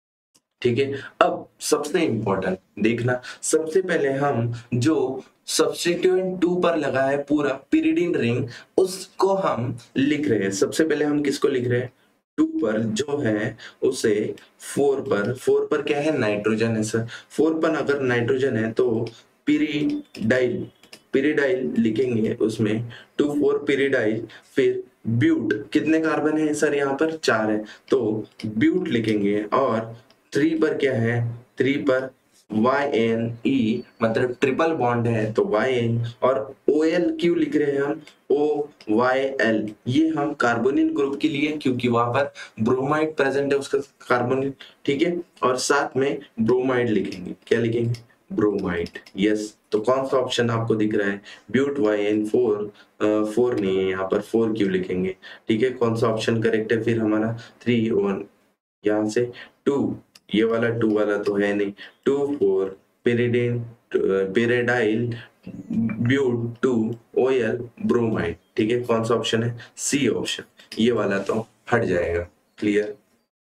Speaker 1: ठीक है। अब सबसे इंपॉर्टेंट देखना, सबसे पहले हम जो सब्स्टिट्यूएंट टू पर लगा है पूरा पिरिडिन रिंग, उसको हम लिख रहे हैं। सबसे पहले हम किसको लिख रहे हैं, टू पर जो है उसे फोर पर, फोर पर क्या है, नाइट्रोजन है सर, फोर पर अगर नाइट्रोजन है तो पिरिडाइल, पिरिडाइल लिखेंगे उसमें, टू फोर पिरिडाइल, फिर ब्यूट, कितने कार्बन है सर, यहाँ पर चार है, तो ब्यूट लिखेंगे, और थ्री पर क्या है, थ्री पर वाई एन ई, मतलब ट्रिपल बॉन्ड है तो वाई एन, और ओ एल क्यों लिख रहे हैं हम, ओ वाई एल, ये हम कार्बोनिल ग्रुप के लिए, क्योंकि वहां पर ब्रोमाइड प्रेजेंट है उसका कार्बोनिल, ठीक है, और साथ में ब्रोमाइड लिखेंगे, क्या लिखेंगे, ब्रोमाइड, यस। तो कौन सा ऑप्शन आपको दिख रहा है, but Y N four, four नहीं है यहाँ पर, फोर क्यों लिखेंगे, ठीक है, कौन सा ऑप्शन करेक्ट है फिर हमारा, थ्री वन, यहाँ से टू, ये वाला टू वाला तो है नहीं, two four pyridine pyridyl but two ol bromide, ठीक है, कौन सा ऑप्शन है, सी ऑप्शन, ये वाला तो हट जाएगा, क्लियर।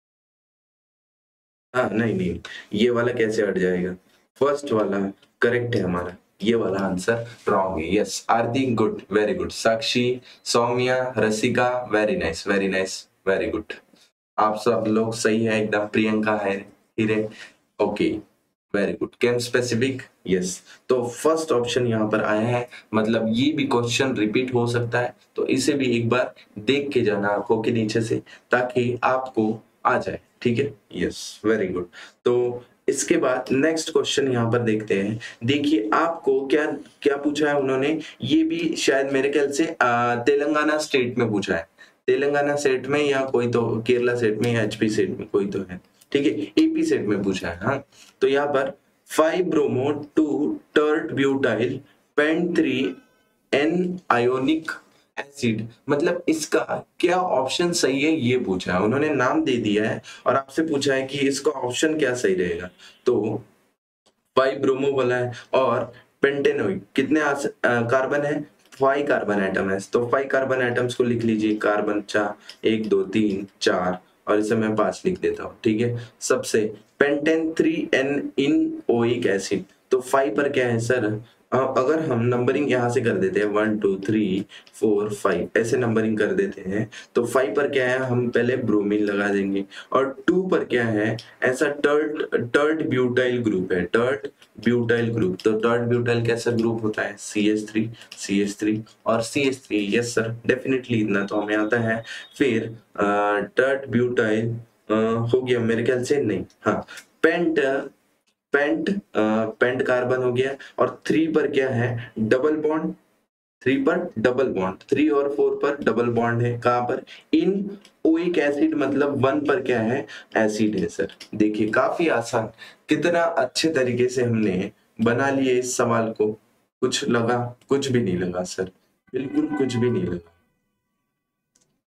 Speaker 1: हाँ नहीं नहीं, ये वाला कैसे हट जाएगा, फर्स्ट वाला करेक्ट है हमारा, ये वाला आंसर रॉन्ग है। Yes, Aarti good, very good, Sakshi, Saumya, Rasika, very nice, very nice, very good, आप सब लोग सही है एकदम, प्रियंका है, Hire, okay, very good, chem specific, yes. तो फर्स्ट ऑप्शन यहाँ पर आया है, मतलब ये भी क्वेश्चन रिपीट हो सकता है, तो इसे भी एक बार देख के जाना आंखों के नीचे से, ताकि आपको आ जाए, ठीक है, यस, वेरी गुड। तो इसके बाद नेक्स्ट क्वेश्चन यहाँ पर देखते हैं, देखिए आपको क्या क्या पूछा है उन्होंने, ये भी शायद मेरे ख्याल से तेलंगाना स्टेट में पूछा है, तेलंगाना सेट में या कोई तो केरला सेट में या एचपी सेट में कोई तो है, ठीक है, एपी सेट में पूछा है, हाँ। तो यहाँ पर five bromo two tert butyl pent three en ionic acid, मतलब इसका क्या ऑप्शन सही है ये पूछा है उन्होंने, नाम दे दिया है और आपसे पूछा है कि इसका ऑप्शन क्या सही रहेगा। तो फाइव ब्रोमो बोला है और पेंटेनोइक, कितने कार्बन है, फाइव कार्बन एटम है, तो फाइव कार्बन एटम्स को लिख लीजिए, कार्बन चार, एक दो तीन चार, और इसे मैं पांच लिख देता हूँ, ठीक है। सबसे pentane three en in oic acid, तो फाइव पर क्या है सर, अगर हम नंबरिंग यहाँ से कर देते हैं one two three four five, ऐसे नंबरिंग कर देते हैं, तो फाइव पर क्या है, हम पहले ब्रोमीन लगा देंगे, और टू पर क्या है, ऐसा टर्ट टर्ट ब्यूटाइल ग्रुप है, टर्ट ब्यूटाइल ग्रुप, तो टर्ट ब्यूटाइल कैसा ग्रुप होता है, C H three, C H three और C H three, yes sir, definitely इतना तो हमें आता है। फिर टर्ट ब्यूटाइल हो गया मेरे ख्याल से, नहीं, हाँ, पेंट पेंट पेंट कार्बन हो गया, और थ्री पर क्या है, डबल बॉन्ड, थ्री पर डबल बॉन्ड, थ्री और फोर पर डबल बॉन्ड है, कहां पर, इन ओइक एसिड, मतलब वन पर क्या है, एसिड है सर। देखिए काफी आसान, कितना अच्छे तरीके से हमने बना लिए इस सवाल को, कुछ लगा, कुछ भी नहीं लगा सर, बिल्कुल कुछ भी नहीं लगा,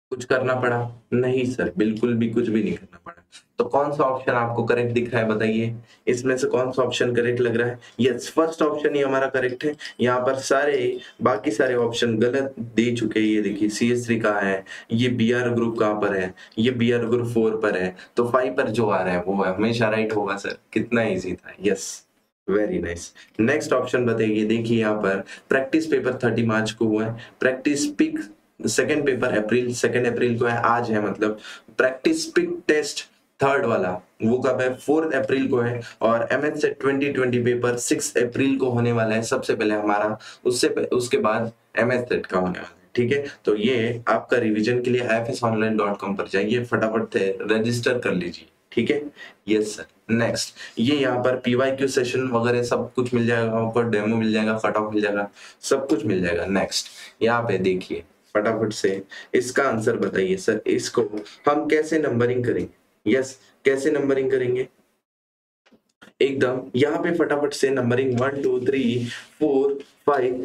Speaker 1: कुछ करना पड़ा? नहीं सर, बिल्कुल भी कुछ भी नहीं करना पड़ा। तो कौन सा ऑप्शन आपको करेक्ट दिख रहा है बताइए? इसमें से कौन सा ऑप्शन करेक्ट लग रहा है? यस, फर्स्ट ऑप्शन ही हमारा करेक्ट है। यहाँ पर सारे बाकी सारे ऑप्शन गलत दे चुके हैं। ये देखिए सी एच थ्री कहाँ है, ये बी आर ग्रुप कहाँ पर है, ये बी आर ग्रुप फोर पर है, तो फाइव पर जो आ रहा है वो हमेशा राइट होगा सर। कितना ईजी था। Yes, very nice. Next option बताइए। देखिए यहाँ पर प्रैक्टिस पेपर थर्टी मार्च को हुआ है, practice pick second paper April second April को है, आज है मतलब। प्रैक्टिस पिक टेस्ट थर्ड वाला वो कब है? फोर्थ अप्रैल को है। और M H SET twenty twenty paper six April को होने वाला है सबसे पहले हमारा, उससे उसके बाद एम एच सेट का होने वाला है। ठीक है, तो ये आपका रिवीजन के लिए I F S online dot com पर जाइए, फटाफट से रजिस्टर कर लीजिए। ठीक है, यस सर। नेक्स्ट, ये यहाँ पर पीवाईक्यू सेशन वगैरह सब कुछ मिल जाएगा आपको, डेमो मिल जाएगा, कट ऑफ मिल जाएगा, सब कुछ मिल जाएगा। नेक्स्ट, यहाँ पे देखिए फटाफट से इसका आंसर बताइए सर। इसको हम कैसे नंबरिंग करेंगे? यस, कैसे नंबरिंग करेंगे? एकदम यहाँ पे फटाफट से numbering one two three four five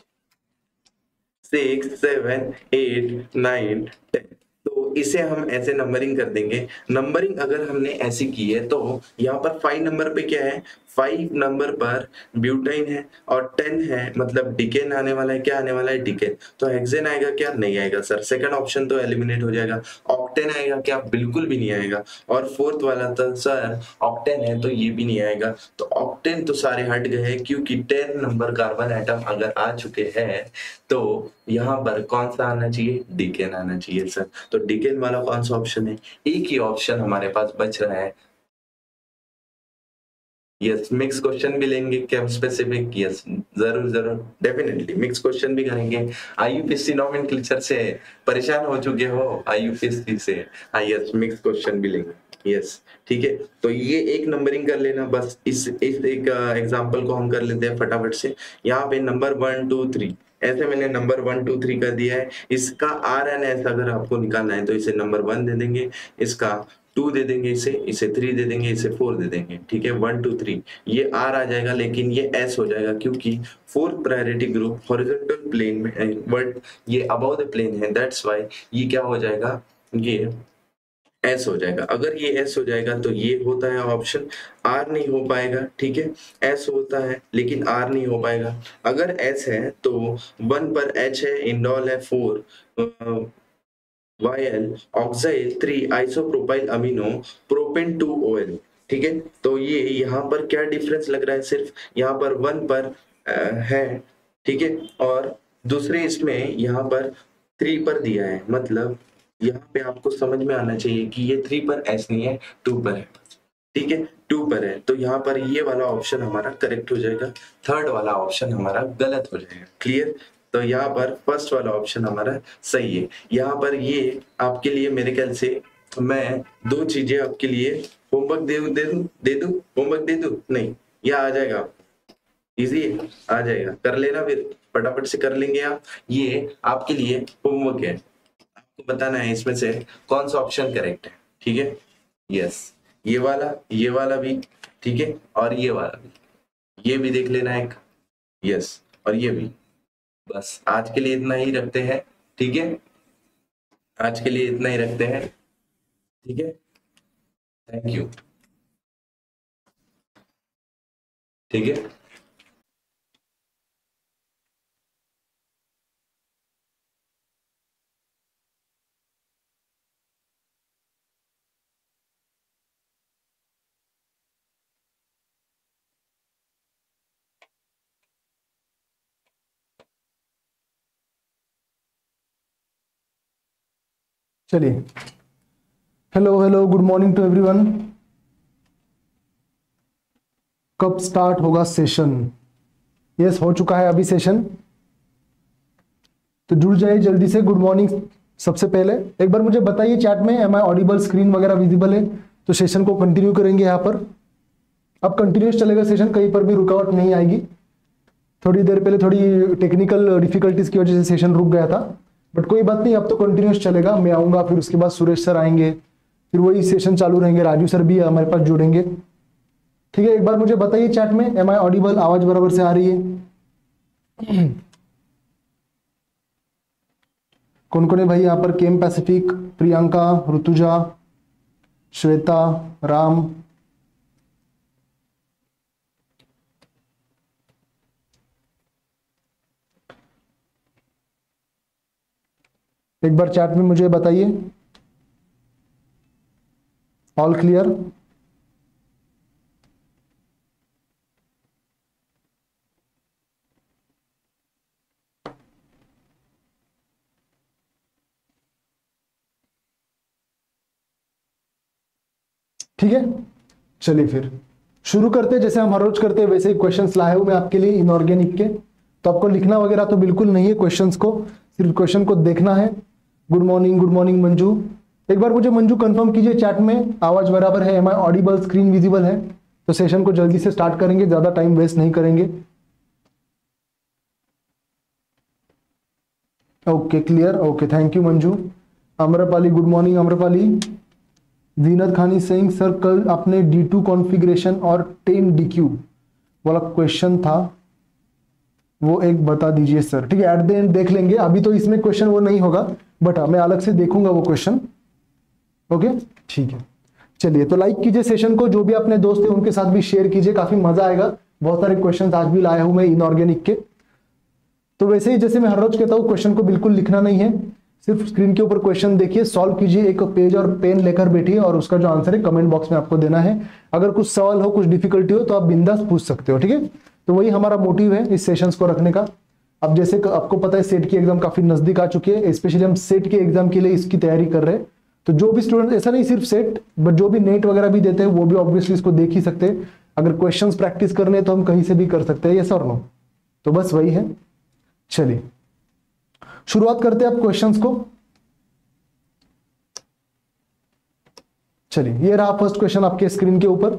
Speaker 1: six seven eight nine ten, तो इसे हम ऐसे नंबरिंग कर देंगे। नंबरिंग अगर हमने ऐसी की है तो यहाँ पर फाइव नंबर पे क्या है? फाइव नंबर पर ब्यूटाइन है और टेन है मतलब डिकेन आने वाला है। क्या आने वाला है? डिकेन। तो हेक्सेन आएगा क्या? नहीं आएगा सर, सेकंड ऑप्शन तो एलिमिनेट हो जाएगा। ऑक्टेन आएगा क्या? बिल्कुल भी नहीं आएगा। और फोर्थ वाला तो सर ऑक्टेन है तो ये भी नहीं आएगा। तो ऑक्टेन तो सारे हट गए क्योंकि टेन नंबर कार्बन एटम अगर आ चुके हैं तो यहाँ पर कौन सा आना चाहिए? डिकेन आना चाहिए सर। तो डिकेन वाला कौन सा ऑप्शन है? एक ही ऑप्शन हमारे पास बच रहा है। यस, मिक्स क्वेश्चन भी लेंगे क्या स्पेसिफिक? यस, जरूर जरूर, डेफिनेटली मिक्स क्वेश्चन भी करेंगे। आईयूपीएससी नोमेनक्लेचर से परेशान हो चुके हो? आईयूपीएससी से हाँ, यस, मिक्स क्वेश्चन भी लेंगे। यस, ठीक है, तो ये एक नंबरिंग कर लेना बस। इस इस एक एग्जांपल को हम कर लेते हैं फटाफट से। यहाँ पे नंबर वन टू थ्री ऐसे मैंने नंबर वन टू थ्री कर दिया है। इसका आर एन एस अगर आपको निकालना है तो इसे नंबर वन दे देंगे, इसका टू दे देंगे, इसे इसे थ्री दे देंगे, इसे फोर दे देंगे। ठीक है, वन टू थ्री ये आर आ जाएगा, लेकिन ये एस हो जाएगा क्योंकि fourth priority group horizontal plane में है, बट ये अबव द प्लेन है, दैट्स व्हाई ये क्या हो जाएगा? ये एस हो जाएगा। अगर ये एस हो जाएगा तो ये होता है ऑप्शन, आर नहीं हो पाएगा। ठीक है, एस होता है लेकिन आर नहीं हो पाएगा। अगर एस है तो वन पर एच है, इंडोल है four, Y L oxyl three, isopropyl amino, propane two O L. ठीक है, तो ये यहाँ पर क्या डिफरेंस लग रहा है? सिर्फ यहाँ पर वन पर आ, है। ठीक है, और दूसरे इसमें यहाँ पर थ्री पर दिया है, मतलब यहाँ पे आपको समझ में आना चाहिए कि ये थ्री पर एस नहीं है, टू पर है। ठीक है, टू पर है, तो यहाँ पर ये वाला ऑप्शन हमारा करेक्ट हो जाएगा, थर्ड वाला ऑप्शन हमारा गलत हो जाएगा। क्लियर? तो यहाँ पर फर्स्ट वाला ऑप्शन हमारा सही है। यहाँ पर ये आपके लिए मेरे ख्याल से मैं दो चीजें आपके लिए होमवर्क दे दे दूं दे दूं होमवर्क दे दूं नहीं, यह आ जाएगा, इजी है, आ जाएगा, कर लेना, फिर फटाफट से कर लेंगे आप। ये आपके लिए होमवर्क है, आपको बताना है इसमें से कौन सा ऑप्शन करेक्ट है। ठीक है, यस, ये वाला, ये वाला भी, ठीक है, और ये वाला भी, ये भी देख लेना एक, यस, और ये भी। बस आज के लिए इतना ही रखते हैं। ठीक है, आज के लिए इतना ही रखते हैं। ठीक है, थैंक यू। ठीक है,
Speaker 2: चलिए, hello hello, good morning to everyone. कब स्टार्ट होगा सेशन? यस, हो चुका है अभी सेशन, तो जुड़ जाइए जल्दी से। Good morning. सबसे पहले एक बार मुझे बताइए चैट में, एम आई ऑडिबल, स्क्रीन वगैरह विजिबल है? तो सेशन को कंटिन्यू करेंगे यहाँ पर। अब कंटिन्यूस चलेगा सेशन, कहीं पर भी रुकावट नहीं आएगी। थोड़ी देर पहले थोड़ी टेक्निकल डिफिकल्टीज की वजह से सेशन रुक गया था, बट कोई बात नहीं, अब तो कंटिन्यूस चलेगा। मैं आऊँगा, फिर उसके बाद सुरेश सर आएंगे, फिर वही सेशन चालू रहेंगे, राजू सर भी हमारे पास जुड़ेंगे। ठीक है, एक बार मुझे बताइए चैट में, एम आई ऑडिबल, आवाज बराबर से आ रही है? कौन कौन है भाई यहाँ पर? Chem Pacific, Priyanka, Rutuja, Shweta, Ram. एक बार चैट में मुझे बताइए, ऑल क्लियर? ठीक है, चलिए फिर शुरू करते हैं। जैसे हम हर रोज करते हैं वैसे ही क्वेश्चंस लाए हूं मैं आपके लिए इनऑर्गेनिक के। तो आपको लिखना वगैरह तो बिल्कुल नहीं है क्वेश्चंस को, सिर्फ क्वेश्चन को देखना है। Good morning, good morning Manju. एक बार मुझे मंजू कंफर्म कीजिए चैट में आवाज बराबर है, am I audible, screen visible है? तो सेशन को जल्दी से स्टार्ट करेंगे, ज्यादा टाइम वेस्ट नहीं करेंगे। Okay clear, okay thank you Manju. Amrapali, good morning Amrapali. Zeenat Khani Singh, sir कल आपने डी टू कॉन्फ़िगरेशन और टेन डी क्यू वाला क्वेश्चन था वो एक बता दीजिए सर। ठीक है, एट द एंड देख लेंगे, अभी तो इसमें क्वेश्चन वो नहीं होगा, बट मैं अलग से देखूंगा वो क्वेश्चन। ओके ठीक है, चलिए तो लाइक कीजिए सेशन को, जो भी अपने दोस्त हैं उनके साथ भी शेयर कीजिए, काफी मजा आएगा। बहुत सारे क्वेश्चन आज भी लाया हूं मैं इनऑर्गेनिक के। तो वैसे ही जैसे मैं हर रोज कहता हूँ, क्वेश्चन को बिल्कुल लिखना नहीं है, सिर्फ स्क्रीन के ऊपर क्वेश्चन देखिए, सॉल्व कीजिए, एक पेज और पेन लेकर बैठिए और उसका जो आंसर है कमेंट बॉक्स में आपको देना है। अगर कुछ सवाल हो, कुछ डिफिकल्टी हो तो आप बिंदास पूछ सकते हो। ठीक है, तो वही हमारा मोटिव है इस सेशंस को रखने का। अब जैसे आपको पता है सेट की एग्जाम काफी नजदीक आ चुकी है, स्पेशली हम सेट के एग्जाम के लिए इसकी तैयारी कर रहे हैं। तो जो भी स्टूडेंट, ऐसा नहीं सिर्फ सेट, बट जो भी नेट वगैरह भी देते हैं वो भी ऑब्वियसली इसको देख ही सकते हैं। अगर क्वेश्चंस प्रैक्टिस करने हैं तो हम कहीं से भी कर सकते हैं, यस और नो? तो बस वही है। चलिए शुरुआत करते हैं आप क्वेश्चंस को। चलिए ये रहा फर्स्ट क्वेश्चन आपके स्क्रीन के ऊपर।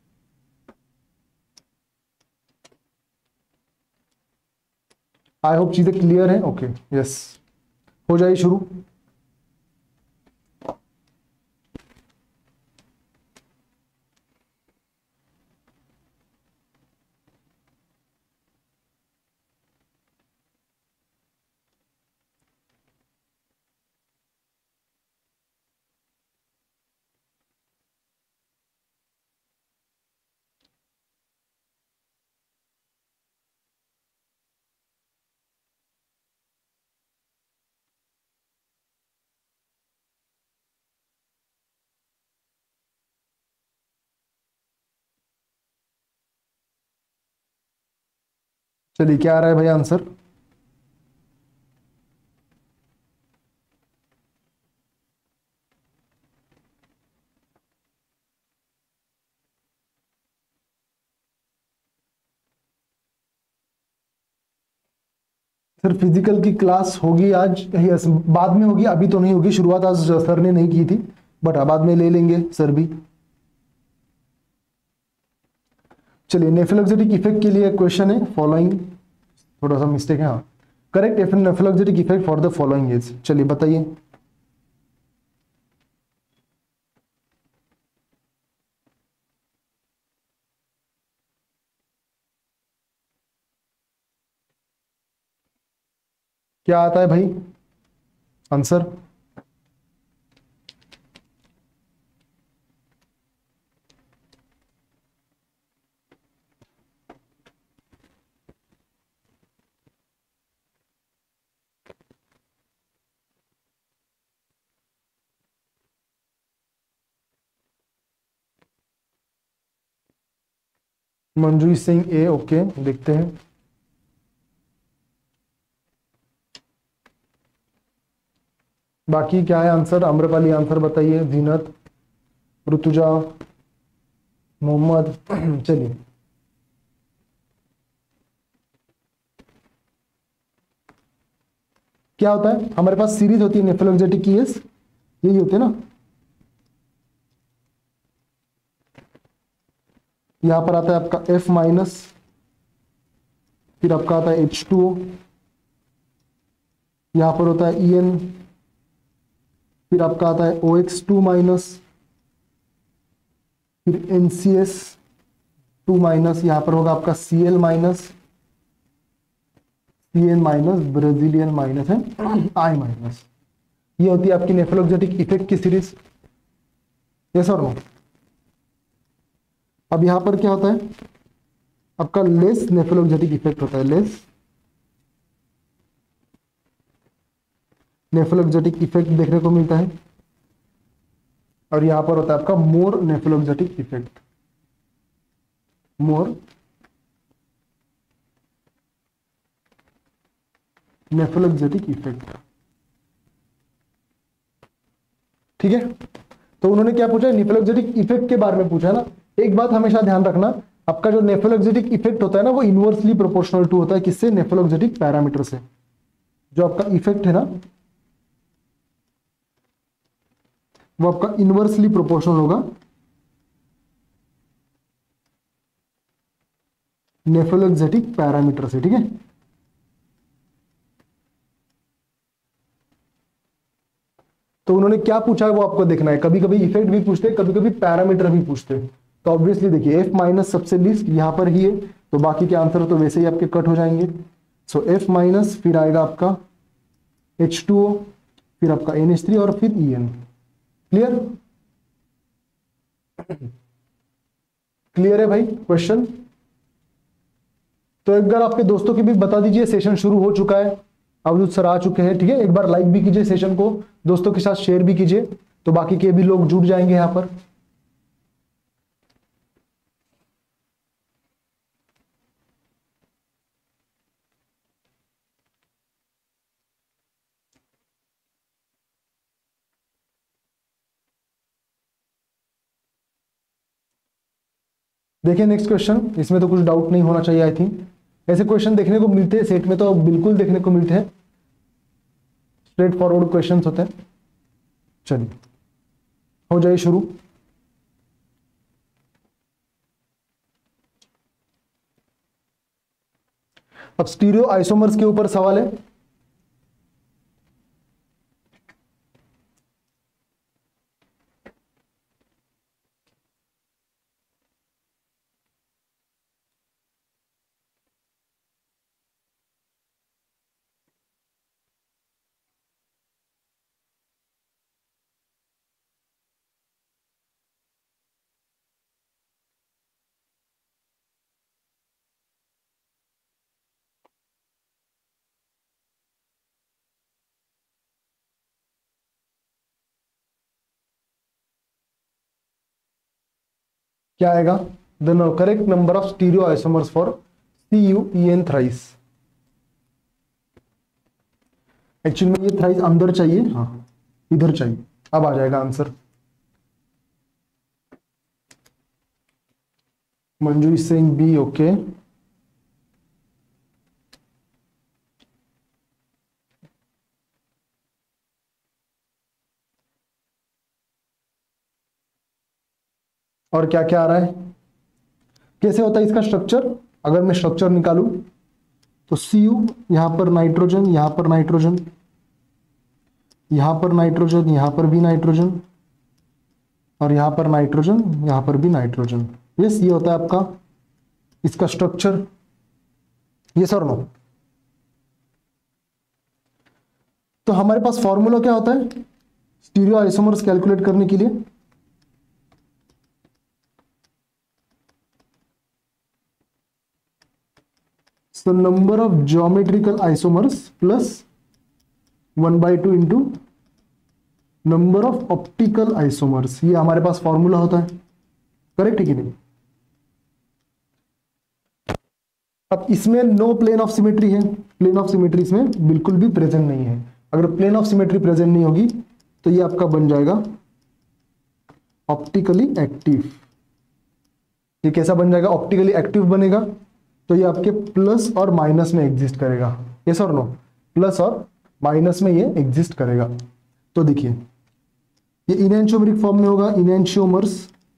Speaker 2: आई होप चीजें क्लियर है। ओके यस, हो जाइए शुरू। चलिए क्या आ रहा है भाई आंसर? सर फिजिकल की क्लास होगी आज, यस बाद में होगी, अभी तो नहीं होगी। शुरुआत आज सर ने नहीं की थी, बट बाद में ले लेंगे सर भी। चलिए नेफ्रोलॉजिक इफेक्ट के लिए क्वेश्चन है, फॉलोइंग, थोड़ा सा मिस्टेक है, हाँ correct, nephelauxetic effect for the following is. चलिए बताइए। क्या आता है भाई answer? Manju Singh A, okay देखते हैं। बाकी क्या है आंसर? आम्रपाली आंसर बताइए, जीनत, ऋतुजा, मोहम्मद। चलिए क्या होता है, हमारे पास सीरीज होती है नेफ्रोलॉजिक की, यस यही होते हैं ना। यहां पर आता है आपका F माइनस, फिर आपका आता है एच टू ओ, यहां पर होता है ई एन, फिर आपका आता है ओ एक्स टू माइनस, फिर N C S two minus, यहां पर होगा आपका C L minus, C N minus, Brazilian minus है, आई माइनस। ये होती है आपकी नेफ्रोलॉजिक इफेक्ट की सीरीज। यस और नो? अब यहां पर क्या होता है आपका लेस नेफ्रोलॉजिक इफेक्ट होता है, लेस नेफ्रोलॉजिक इफेक्ट देखने को मिलता है, और यहां पर होता है आपका मोर नेफ्रोलॉजिक इफेक्ट, मोर नेफ्रोलॉजिक इफेक्ट। ठीक है, तो उन्होंने क्या पूछा है, नेफ्रोलॉजिक इफेक्ट के बारे में पूछा है ना। एक बात हमेशा ध्यान रखना, आपका जो नेफ्रोलॉजिक इफेक्ट होता है ना वो इनवर्सली प्रोपोर्शनल टू होता है किससे, नेफ्रोलॉजिक पैरामीटर से। जो आपका इफेक्ट है ना वो आपका इनवर्सली प्रोपोर्शनल होगा नेफ्रोलॉजिक पैरामीटर से। ठीक है, तो उन्होंने क्या पूछा है वो आपको देखना है। कभी कभी इफेक्ट भी पूछते हैं, कभी कभी पैरामीटर भी पूछते हैं। तो ऑब्वियसली देखिए एफ माइनस सबसे लीस्ट यहां पर ही है, तो बाकी के आंसर तो वैसे ही आपके कट हो जाएंगे। सो एफ माइनस, फिर आएगा आपका एच टू ओ, फिर आपका एन एच थ्री और फिर ई एन। क्लियर? क्लियर है भाई क्वेश्चन? तो एक बार आपके दोस्तों की भी बता दीजिए सेशन शुरू हो चुका है, अवधूत सर आ चुके हैं। ठीक है, एक बार लाइक भी कीजिए सेशन को, दोस्तों के साथ शेयर भी कीजिए, तो बाकी के भी लोग जुड़ जाएंगे यहां पर। देखिए नेक्स्ट क्वेश्चन, इसमें तो कुछ डाउट नहीं होना चाहिए आई थिंक। ऐसे क्वेश्चन देखने को मिलते हैं सेट में, तो बिल्कुल देखने को मिलते हैं, स्ट्रेट फॉरवर्ड क्वेश्चंस होते हैं। चलिए हो जाए शुरू। अब स्टीरियो आइसोमर्स के ऊपर सवाल है। क्या आएगा? The correct number of stereo isomers for C U E N thrice. Actually में ये थ्राइस अंदर चाहिए, हाँ इधर चाहिए। अब आ जाएगा answer. Manju is saying B, okay. और क्या क्या आ रहा है, कैसे होता है इसका स्ट्रक्चर? अगर मैं स्ट्रक्चर निकालूं तो सी यू, यहां पर नाइट्रोजन, यहां पर नाइट्रोजन, यहां पर नाइट्रोजन, यहां पर भी नाइट्रोजन, और यहां पर नाइट्रोजन, यहां पर भी नाइट्रोजन। यस, ये होता है आपका इसका स्ट्रक्चर। यस और नो? तो हमारे पास फॉर्मूला क्या होता है स्टीरियो आइसोमर्स कैलकुलेट करने के लिए? So number of geometrical isomers plus one by two into number of optical isomers, ये हमारे पास फॉर्मूला होता है। करेक्ट है कि नहीं? अब इसमें नो प्लेन ऑफ सिमेट्री है, प्लेन ऑफ सिमेट्री इसमें बिल्कुल भी प्रेजेंट नहीं है। अगर प्लेन ऑफ सिमेट्री प्रेजेंट नहीं होगी तो ये आपका बन जाएगा ऑप्टिकली एक्टिव। ये कैसा बन जाएगा? ऑप्टिकली एक्टिव बनेगा, तो ये आपके प्लस और माइनस में एग्जिस्ट करेगा। यस और नो? प्लस और माइनस में ये एग्जिस्ट करेगा। तो देखिए ये इनएंशियोमेरिक फॉर्म में होगा, इनएंशियोमर्स।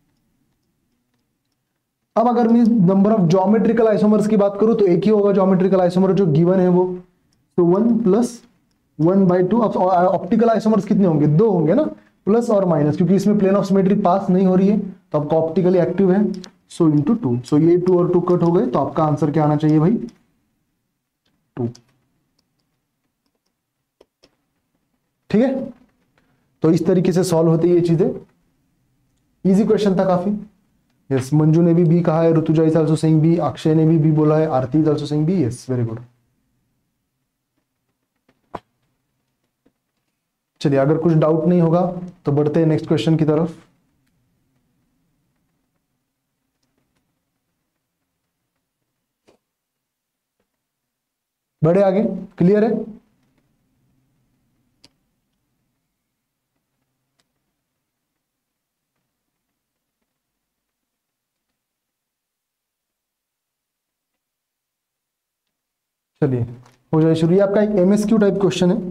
Speaker 2: अब अगर मैं नंबर ऑफ ज्योमेट्रिकल आइसोमर्स की बात करूं तो एक ही होगा ज्योमेट्रिकल आइसोमर जो गिवन है वो, तो one plus one by two. अब ऑप्टिकल आइसोमर्स कितने होंगे? दो होंगे ना, प्लस और माइनस, क्योंकि इसमें प्लेन ऑफ सिमेट्री पास नहीं हो रही है तो आपका ऑप्टिकली एक्टिव है। सो इंटू टू, सो ये टू और टू कट हो गए, तो आपका आंसर क्या आना चाहिए भाई? टू। ठीक है, तो इस तरीके से सॉल्व होती है ये चीजें। इजी क्वेश्चन था काफी। यस, मंजू ने भी बी कहा है, Rutuja is also saying B, Akshay ने भी बी बोला है, Aarti is also saying B. Yes, very good. चलिए, अगर कुछ डाउट नहीं होगा तो बढ़ते हैं नेक्स्ट क्वेश्चन की तरफ। बढ़े आगे, क्लियर है? चलिए, हो जाए शुरू। ये आपका एक एमएसक्यू टाइप क्वेश्चन है।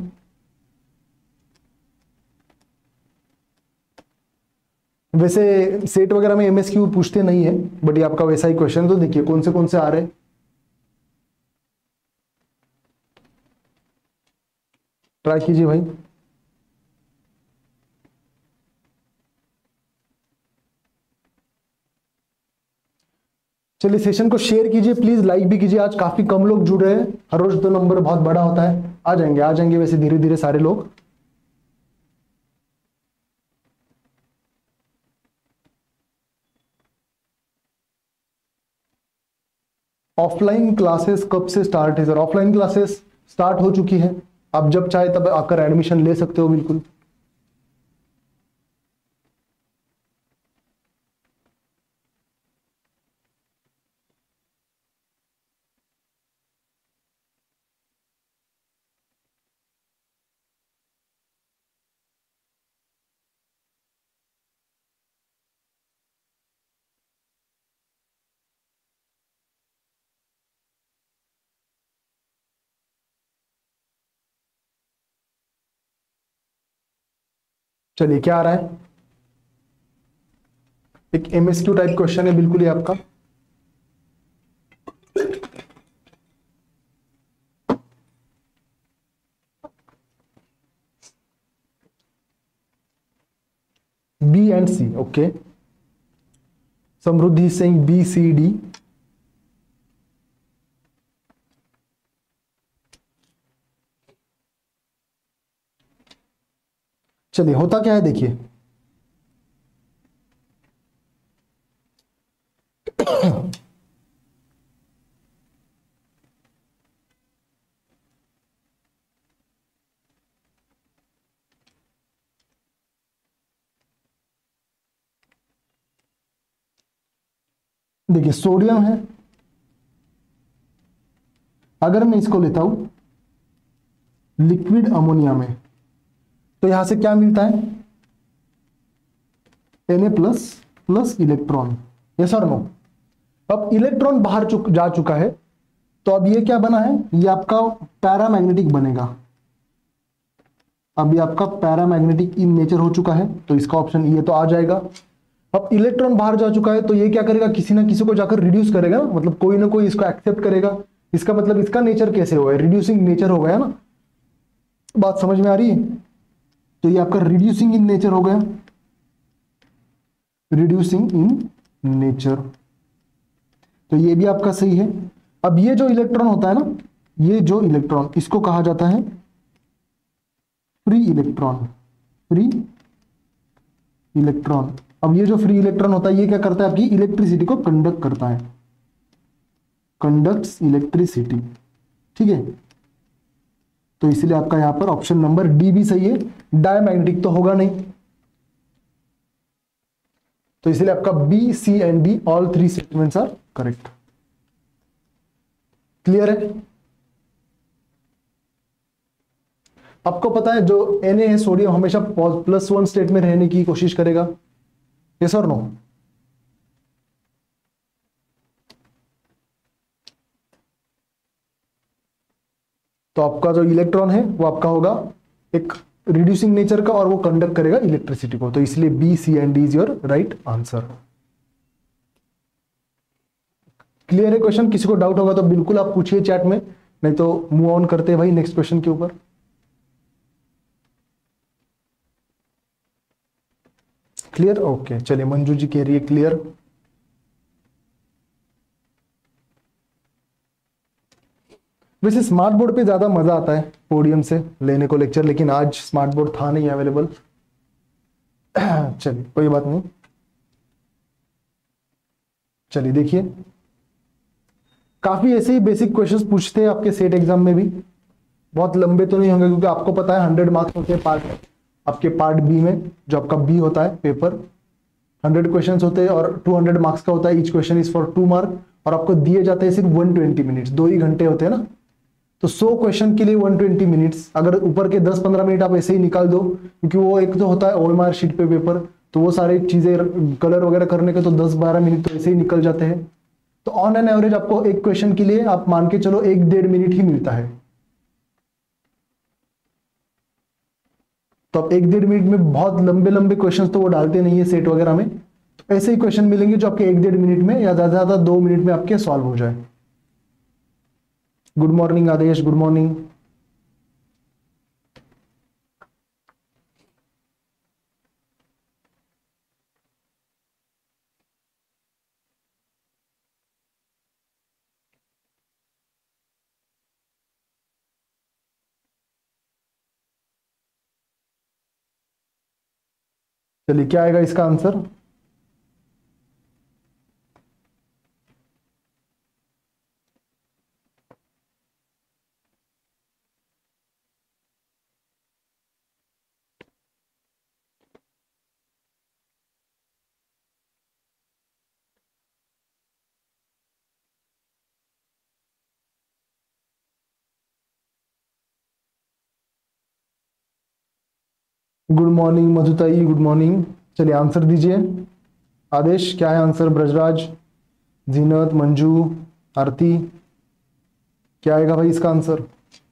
Speaker 2: वैसे सेट वगैरह में एमएसक्यू पूछते नहीं है, बट ये आपका वैसा ही क्वेश्चन। तो देखिए कौन से कौन से आ रहे हैं, ट्राई कीजिए भाई। चलिए, सेशन को शेयर कीजिए प्लीज, लाइक भी कीजिए। आज काफी कम लोग जुड़ रहे हैं, हर रोज तो नंबर बहुत बड़ा होता है। आ जाएंगे आ जाएंगे वैसे धीरे धीरे सारे लोग। ऑफलाइन क्लासेस कब से स्टार्ट है सर? ऑफलाइन क्लासेस स्टार्ट हो चुकी है, आप जब चाहे तब आकर एडमिशन ले सकते हो, बिल्कुल। चलिए, क्या आ रहा है? एक एमएसक्यू टाइप क्वेश्चन है, बिल्कुल ही आपका। B and C, okay. Samriddhi Singh B C D. चलिए, होता क्या है देखिए। देखिए, सोडियम है, अगर मैं इसको लेता हूं लिक्विड अमोनिया में, तो यहां से क्या मिलता है? Na plus plus electron. Yes और नो? अब इलेक्ट्रॉन बाहर चुक, जा चुका है, तो अब ये क्या बना है? ये आपका पैरामैग्नेटिक बनेगा। अब ये आपका पैरामैग्नेटिक इन नेचर हो चुका है, तो इसका ऑप्शन ये तो आ जाएगा। अब इलेक्ट्रॉन बाहर जा चुका है, तो ये क्या करेगा? किसी ना किसी को जाकर रिड्यूस करेगा ना, मतलब कोई ना कोई इसको एक्सेप्ट करेगा। इसका मतलब इसका नेचर कैसे हो गया? रिड्यूसिंग नेचर हो गया ना। बात समझ में आ रही है? तो ये आपका रिड्यूसिंग इन नेचर हो गया, रिड्यूसिंग इन नेचर। तो ये भी आपका सही है। अब ये जो इलेक्ट्रॉन होता है ना, ये जो इलेक्ट्रॉन, इसको कहा जाता है फ्री इलेक्ट्रॉन। Free electron. अब ये जो फ्री इलेक्ट्रॉन होता है, ये क्या करता है? आपकी इलेक्ट्रिसिटी को कंडक्ट करता है, कंडक्ट्स इलेक्ट्रिसिटी। ठीक है, तो इसलिए आपका यहां पर ऑप्शन नंबर डी भी सही है। डायमैग्नेटिक तो होगा नहीं, तो इसलिए आपका B, C and D all three statements are correct. Clear है? आपको पता है जो Na है, सोडियम, हमेशा प्लस वन स्टेट में रहने की कोशिश करेगा। यस और नो? तो आपका जो इलेक्ट्रॉन है वो आपका होगा एक रिड्यूसिंग नेचर का, और वो कंडक्ट करेगा इलेक्ट्रिसिटी को। तो इसलिए B, C and D is your right answer. Clear है क्वेश्चन? किसी को डाउट होगा तो बिल्कुल आप पूछिए चैट में, नहीं तो मूव ऑन करते हैं भाई नेक्स्ट क्वेश्चन के ऊपर। क्लियर? ओके, चलिए, मंजू जी कह रही है क्लियर। वैसे स्मार्ट बोर्ड पे ज्यादा मजा आता है पोडियम से लेने को लेक्चर, लेकिन आज स्मार्ट बोर्ड था नहीं अवेलेबल, चलिए कोई बात नहीं। चलिए देखिए, काफी ऐसे ही बेसिक क्वेश्चंस पूछते हैं आपके सेट एग्जाम में भी, बहुत लंबे तो नहीं होंगे क्योंकि आपको पता है हंड्रेड मार्क्स होते हैं पार्ट आपके पार्ट बी में, जो आपका बी होता है पेपर, हंड्रेड क्वेश्चन होते हैं और टू हंड्रेड मार्क्स का होता है, each question is for two mark, और आपको दिए जाते हैं सिर्फ वन ट्वेंटी मिनट्स, दो ही घंटे होते हैं ना, तो सौ क्वेश्चन के लिए वन ट्वेंटी मिनट्स, अगर ऊपर के दस पंद्रह मिनट आप ऐसे ही निकाल दो, क्योंकि वो एक तो होता है ओएमआर शीट पे पेपर, तो वो सारी चीजें कलर वगैरह करने के तो दस बारह मिनट तो ऐसे ही निकल जाते हैं, तो ऑन एन एवरेज आपको एक क्वेश्चन के लिए आप मान के चलो एक डेढ़ मिनट ही मिलता है, तो आप एक डेढ़ मिनट में बहुत लंबे लंबे क्वेश्चंस तो वो डालते नहीं है सेट वगैरह में, तो ऐसे ही क्वेश्चन मिलेंगे जो आपके एक डेढ़ मिनट में या ज्यादा से ज्यादा दो मिनट में आपके सॉल्व हो जाए। Good morning Adesh, good morning. चलिए क्या आएगा इसका answer? Good morning Madhutai, good morning. चलिए आंसर दीजिए। आदेश क्या है आंसर? ब्रजराज, जीनत, मंजू, आरती, क्या आएगा भाई इसका answer?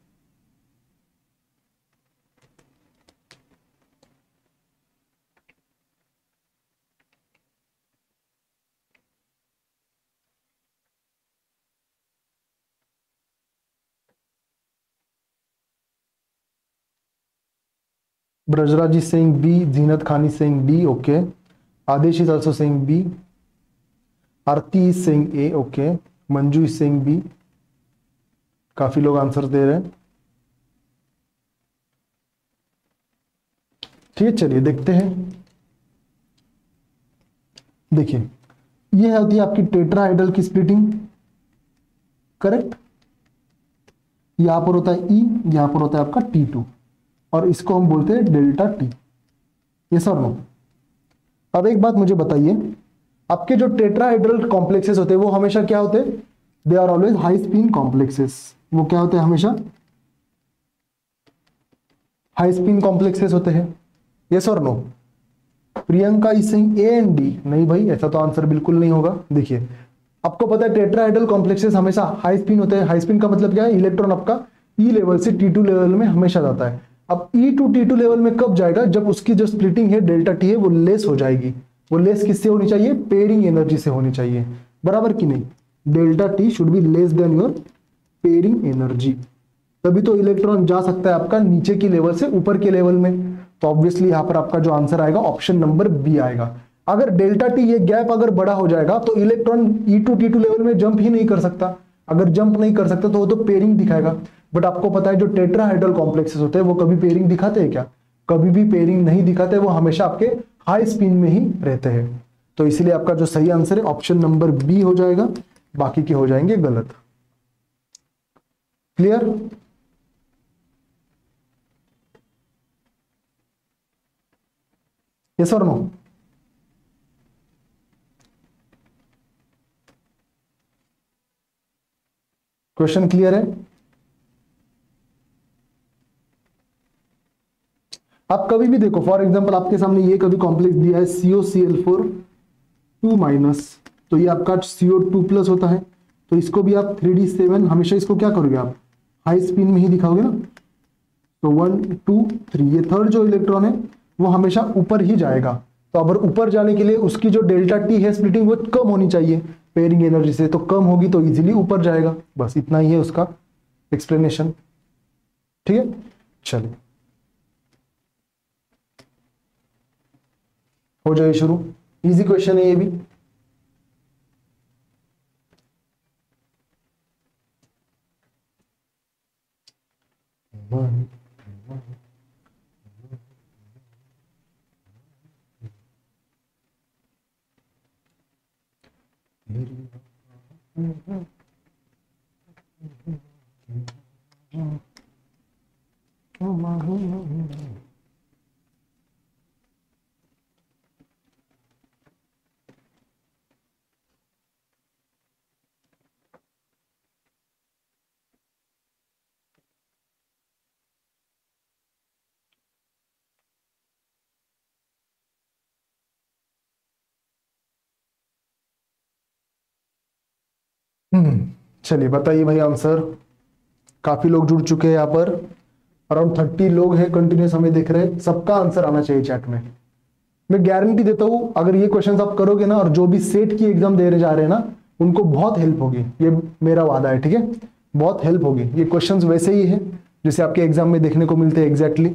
Speaker 2: Brajraj is saying B, Zinat Khan is saying B, okay. Adesh is also saying B. Arti is saying A, okay. Manju is saying B. काफी लोग आंसर दे रहे हैं। ठीक है, चलिए देखते हैं। देखिए, ये होती है आपकी टेट्राहाइड्रल की स्प्लिटिंग, करेक्ट। यहां पर होता है E, यहां पर होता है आपका टी टू, और इसको हम बोलते हैं डेल्टा टी। यस और नो? अब एक बात मुझे बताइए, आपके जो टेट्राहाइड्रल कॉम्प्लेक्सेस होते हैं वो हमेशा क्या होते हैं? They are always high spin complexes. वो क्या होते हैं? हमेशा हाई स्पिन कॉम्प्लेक्सेस होते हैं। यस और no? Priyanka is saying A and D. नहीं भाई, ऐसा तो आंसर बिल्कुल नहीं होगा। देखिए, आपको पता है टेट्राहाइड्रल कॉम्प्लेक्सेस हमेशा हाई स्पिन होते हैं। हाई स्पिन का मतलब क्या है? इलेक्ट्रॉन आपका ई लेवल से टी टू लेवल में हमेशा जाता है। अब E two T two level में कब जाएगा? जब उसकी जो स्प्लिटिंग है डेल्टा टी है वो लेस हो जाएगी। वो लेस किससे होनी चाहिए? पेयरिंग एनर्जी से होनी चाहिए, बराबर कि नहीं? Delta T should be less than your pairing energy, तभी तो इलेक्ट्रॉन जा सकता है आपका नीचे की लेवल से ऊपर के लेवल में। तो ऑब्वियसली यहां पर आपका जो आंसर आएगा ऑप्शन नंबर बी आएगा। अगर डेल्टा टी ये गैप अगर बड़ा हो जाएगा तो electron E two T two level में जंप ही नहीं कर सकता। अगर जंप नहीं कर सकता तो वो तो पेयरिंग दिखाएगा। बट आपको पता है जो टेट्राहाइड्रल कॉम्प्लेक्सेस होते हैं वो कभी पेयरिंग दिखाते हैं क्या? कभी भी पेयरिंग नहीं दिखाते, वो हमेशा आपके हाई स्पिन में ही रहते हैं। तो इसलिए आपका जो सही आंसर है ऑप्शन नंबर बी हो जाएगा, बाकी के हो जाएंगे गलत। क्लियर? यस और नो? क्वेश्चन क्लियर है? आप कभी भी देखो, फॉर एग्जांपल आपके सामने ये कभी कॉम्प्लेक्स दिया है C O C L four two minus, तो ये आपका सी ओ टू प्लस होता है। तो इसको भी आप थ्री डी सेवन हमेशा इसको क्या करोगे? आप हाई स्पिन में ही दिखाओगे ना। तो वन टू थ्री, ये थर्ड जो इलेक्ट्रॉन है वो हमेशा ऊपर ही जाएगा। तो अगर ऊपर जाने के लिए उसकी जो डेल्टा टी है स्प्लिटिंग वो कम होनी चाहिए पेयरिंग एनर्जी से, तो कम होगी तो इजीली ऊपर जाएगा। बस इतना ही है उसका एक्सप्लेनेशन। ठीक है, चलिए हो जाए शुरू। इजी क्वेश्चन है ये भी। हम्म चलिए बताइए भाई आंसर। काफी लोग जुड़ चुके हैं यहाँ पर, अराउंड थर्टी लोग हैं कंटिन्यूस हमें देख रहे हैं। सबका आंसर आना चाहिए चैट में। मैं गारंटी देता हूं अगर ये क्वेश्चंस आप करोगे ना, और जो भी सेट की एग्जाम देने जा रहे हैं ना, उनको बहुत हेल्प होगी। ये मेरा वादा है, ठीक है, बहुत हेल्प होगी। ये क्वेश्चंस वैसे ही है जैसे आपके एग्जाम में देखने को मिलते हैं एग्जैक्टली।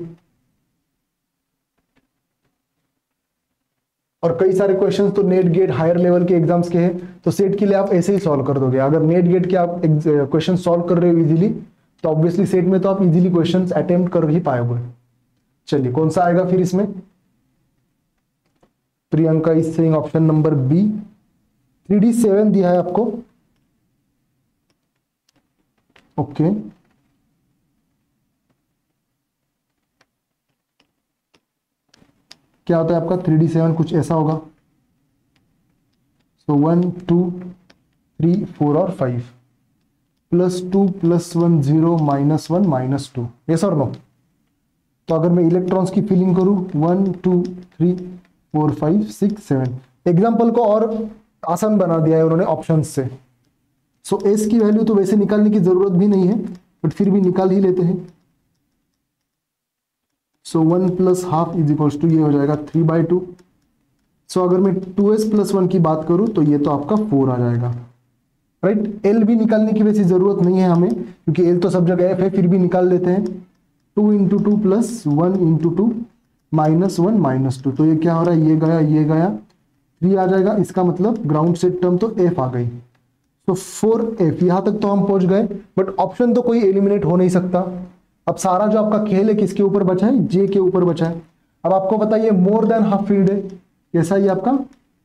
Speaker 2: और कई सारे क्वेश्चंस तो नेट गेट हायर लेवल के एग्जाम्स के हैं, तो सेट के लिए आप ऐसे ही सॉल्व कर दोगे। अगर नेट गेट के आप क्वेश्चन सॉल्व कर रहे हो इजीली, तो ऑब्वियसली सेट में तो आप इजीली क्वेश्चंस अटेम्प्ट कर ही पाओगे। चलिए कौन सा आएगा फिर इसमें? Priyanka is saying option number B. Three D seven दिया है आपको। ओके, क्या होता है आपका थ्री डी सेवन? कुछ ऐसा होगा। So one two three four और five, plus two plus one zero minus one minus two, yes और नो? तो अगर मैं इलेक्ट्रॉन्स की फिलिंग करूं, one two three four five six seven, example को और आसान बना दिया है उन्होंने ऑप्शन से। सो so, एस की वैल्यू तो वैसे निकालने की जरूरत भी नहीं है, बट फिर भी निकाल ही लेते हैं। So one plus half is equals to, ये हो जाएगा थ्री बाई टू। सो अगर मैं टू एस प्लस वन की बात करूं तो ये तो आपका फोर आ जाएगा, राइट। एल भी निकालने की वैसे जरूरत नहीं है हमें, क्योंकि एल तो सब जगह एफ है, फिर भी निकाल लेते हैं। Two into two plus one into two minus one minus two, तो ये क्या हो रहा है, ये गया ये गया, थ्री आ जाएगा। इसका मतलब ग्राउंड सेट टर्म तो एफ आ गई। तो फोर एफ, यहां तक तो हम पहुंच गए, बट ऑप्शन तो कोई एलिमिनेट हो नहीं सकता। अब सारा जो आपका खेल है किसके ऊपर बचा है? जे के ऊपर बचा है। अब आपको बताइए मोर देन हाफ फील्ड है, कैसा ही आपका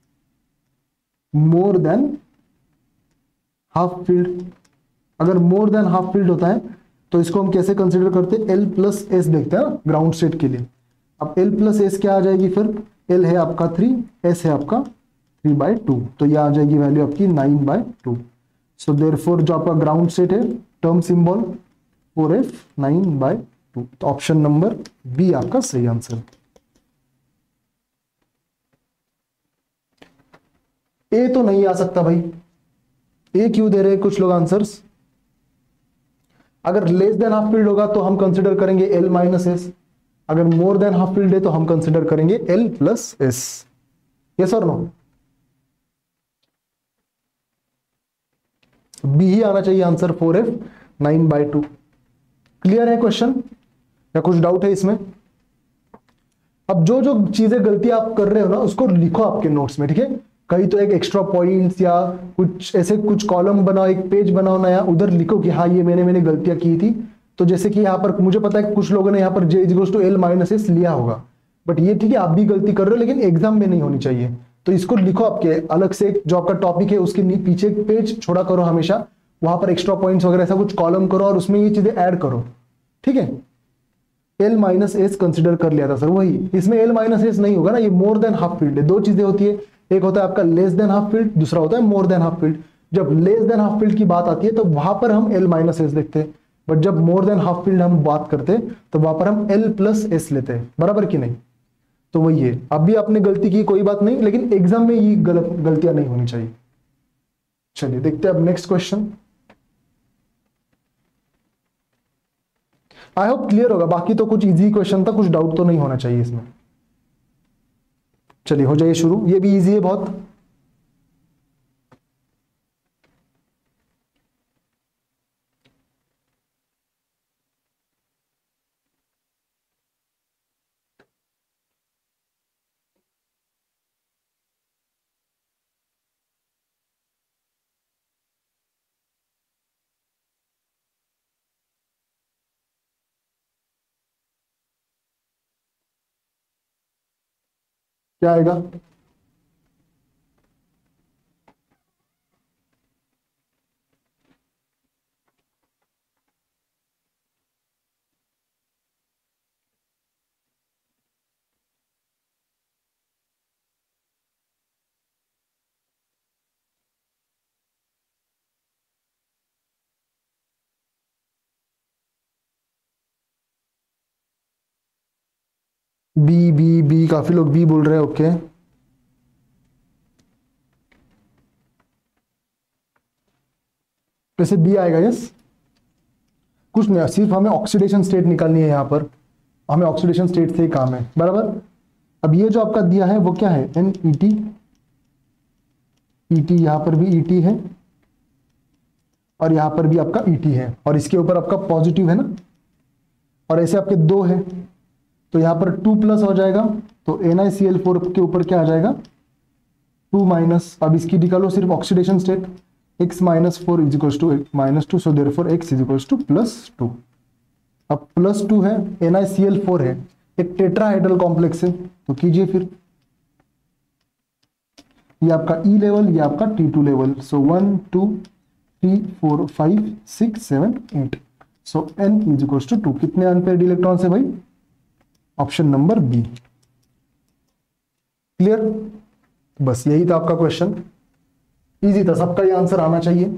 Speaker 2: मोर देन हाफ फील्ड। अगर मोर देन हाफ फील्ड होता है तो इसको हम कैसे कंसिडर करते हैं? एल प्लस एस देखते हैं ग्राउंड सेट के लिए। अब एल प्लस एस क्या आ जाएगी फिर? एल है आपका थ्री, एस है आपका थ्री बाई टू, तो यह आ जाएगी वैल्यू आपकी nine by two. So therefore जो आपका ग्राउंड सेट है, term symbol four F nine by two, तो ऑप्शन नंबर बी आपका सही आंसर। ए तो नहीं आ सकता भाई, ए क्यों दे रहे हैं कुछ लोग आंसर्स? अगर लेस देन हाफ फील्ड होगा तो हम कंसिडर करेंगे एल माइनस एस, अगर मोर देन हाफ फील्ड है तो हम कंसिडर करेंगे एल प्लस एस, यस और नो? बी ही आना चाहिए answer, four F nine by two. Clear है क्वेश्चन या कुछ डाउट है इसमें? अब जो जो चीजें गलती आप कर रहे हो ना उसको लिखो आपके नोट्स में, ठीक है। कहीं तो एक एक्स्ट्रा पॉइंट्स या कुछ ऐसे कुछ कॉलम बनाओ, एक पेज बनाओ नया, उधर लिखो कि हाँ ये मैंने मैंने गलतियां की थी। तो जैसे कि यहाँ पर मुझे पता है कुछ लोगों ने यहाँ पर J is to L minus S लिया होगा, बट ये ठीक है आप भी गलती कर रहे हो, लेकिन एग्जाम में नहीं होनी चाहिए। तो इसको लिखो आपके अलग से, जो आपका टॉपिक है उसके पीछे एक पेज छोड़ा करो हमेशा, वहां पर एक्स्ट्रा पॉइंट्स वगैरह ऐसा कुछ कॉलम करो और उसमें ये चीजें ऐड करो, ठीक है। एल माइनस एस कंसिडर कर लिया था सर, वही इसमें एल माइनस एस नहीं होगा ना, ये मोर देन हाफ फील्ड है। दो चीजें होती है, एक होता है आपका लेस देन हाफ फील्ड, दूसरा होता है मोर देन हाफ फील्ड। जब लेस देन हाफ फील्ड की बात आती है तो वहां पर हम एल माइनस एस देखते हैं, बट जब मोर देन हाफ फील्ड हम बात करते हैं तो वहां पर हम एल प्लस एस लेते हैं, बराबर कि नहीं? तो वही है, अब भी आपने गलती की कोई बात नहीं, लेकिन एग्जाम में ये गलत गलतियां नहीं होनी चाहिए। चलिए देखते हैं अब next question. I hope clear होगा, बाकी तो कुछ इजी क्वेश्चन था, कुछ डाउट तो नहीं होना चाहिए इसमें। चलिए हो जाइए शुरू, ये भी इजी है बहुत। क्या आएगा? बी बी बी काफी लोग बी बोल रहे हैं। ओके, वैसे बी आएगा। यस, कुछ नहीं, सिर्फ हमें ऑक्सीडेशन स्टेट निकालनी है यहाँ पर, हमें ऑक्सीडेशन स्टेट से ही काम है, बराबर। अब ये जो आपका दिया है वो क्या है, N E T, E T यहाँ पर भी ई टी है और यहाँ पर भी आपका ई टी है और इसके ऊपर आपका पॉजिटिव है ना, और ऐसे आपके दो है तो यहाँ पर टू प्लस हो जाएगा, तो N I C L four के ऊपर क्या आ जाएगा, टू माइनस। अब इसकी निकालो सिर्फ oxidation state, x minus four is equal to minus two, so therefore x is equal to plus two. अब प्लस टू है, N I C L four है, एक टेट्राहाइड्रल कॉम्प्लेक्स है, तो कीजिए फिर। ये आपका ई e लेवल, ये आपका T two level, so one two three four five six seven eight, so n is equal to two. कितने अनपेयर्ड इलेक्ट्रॉन्स है भाई, ऑप्शन नंबर बी। क्लियर, बस यही था आपका क्वेश्चन, इजी था, सबका ये आंसर आना चाहिए।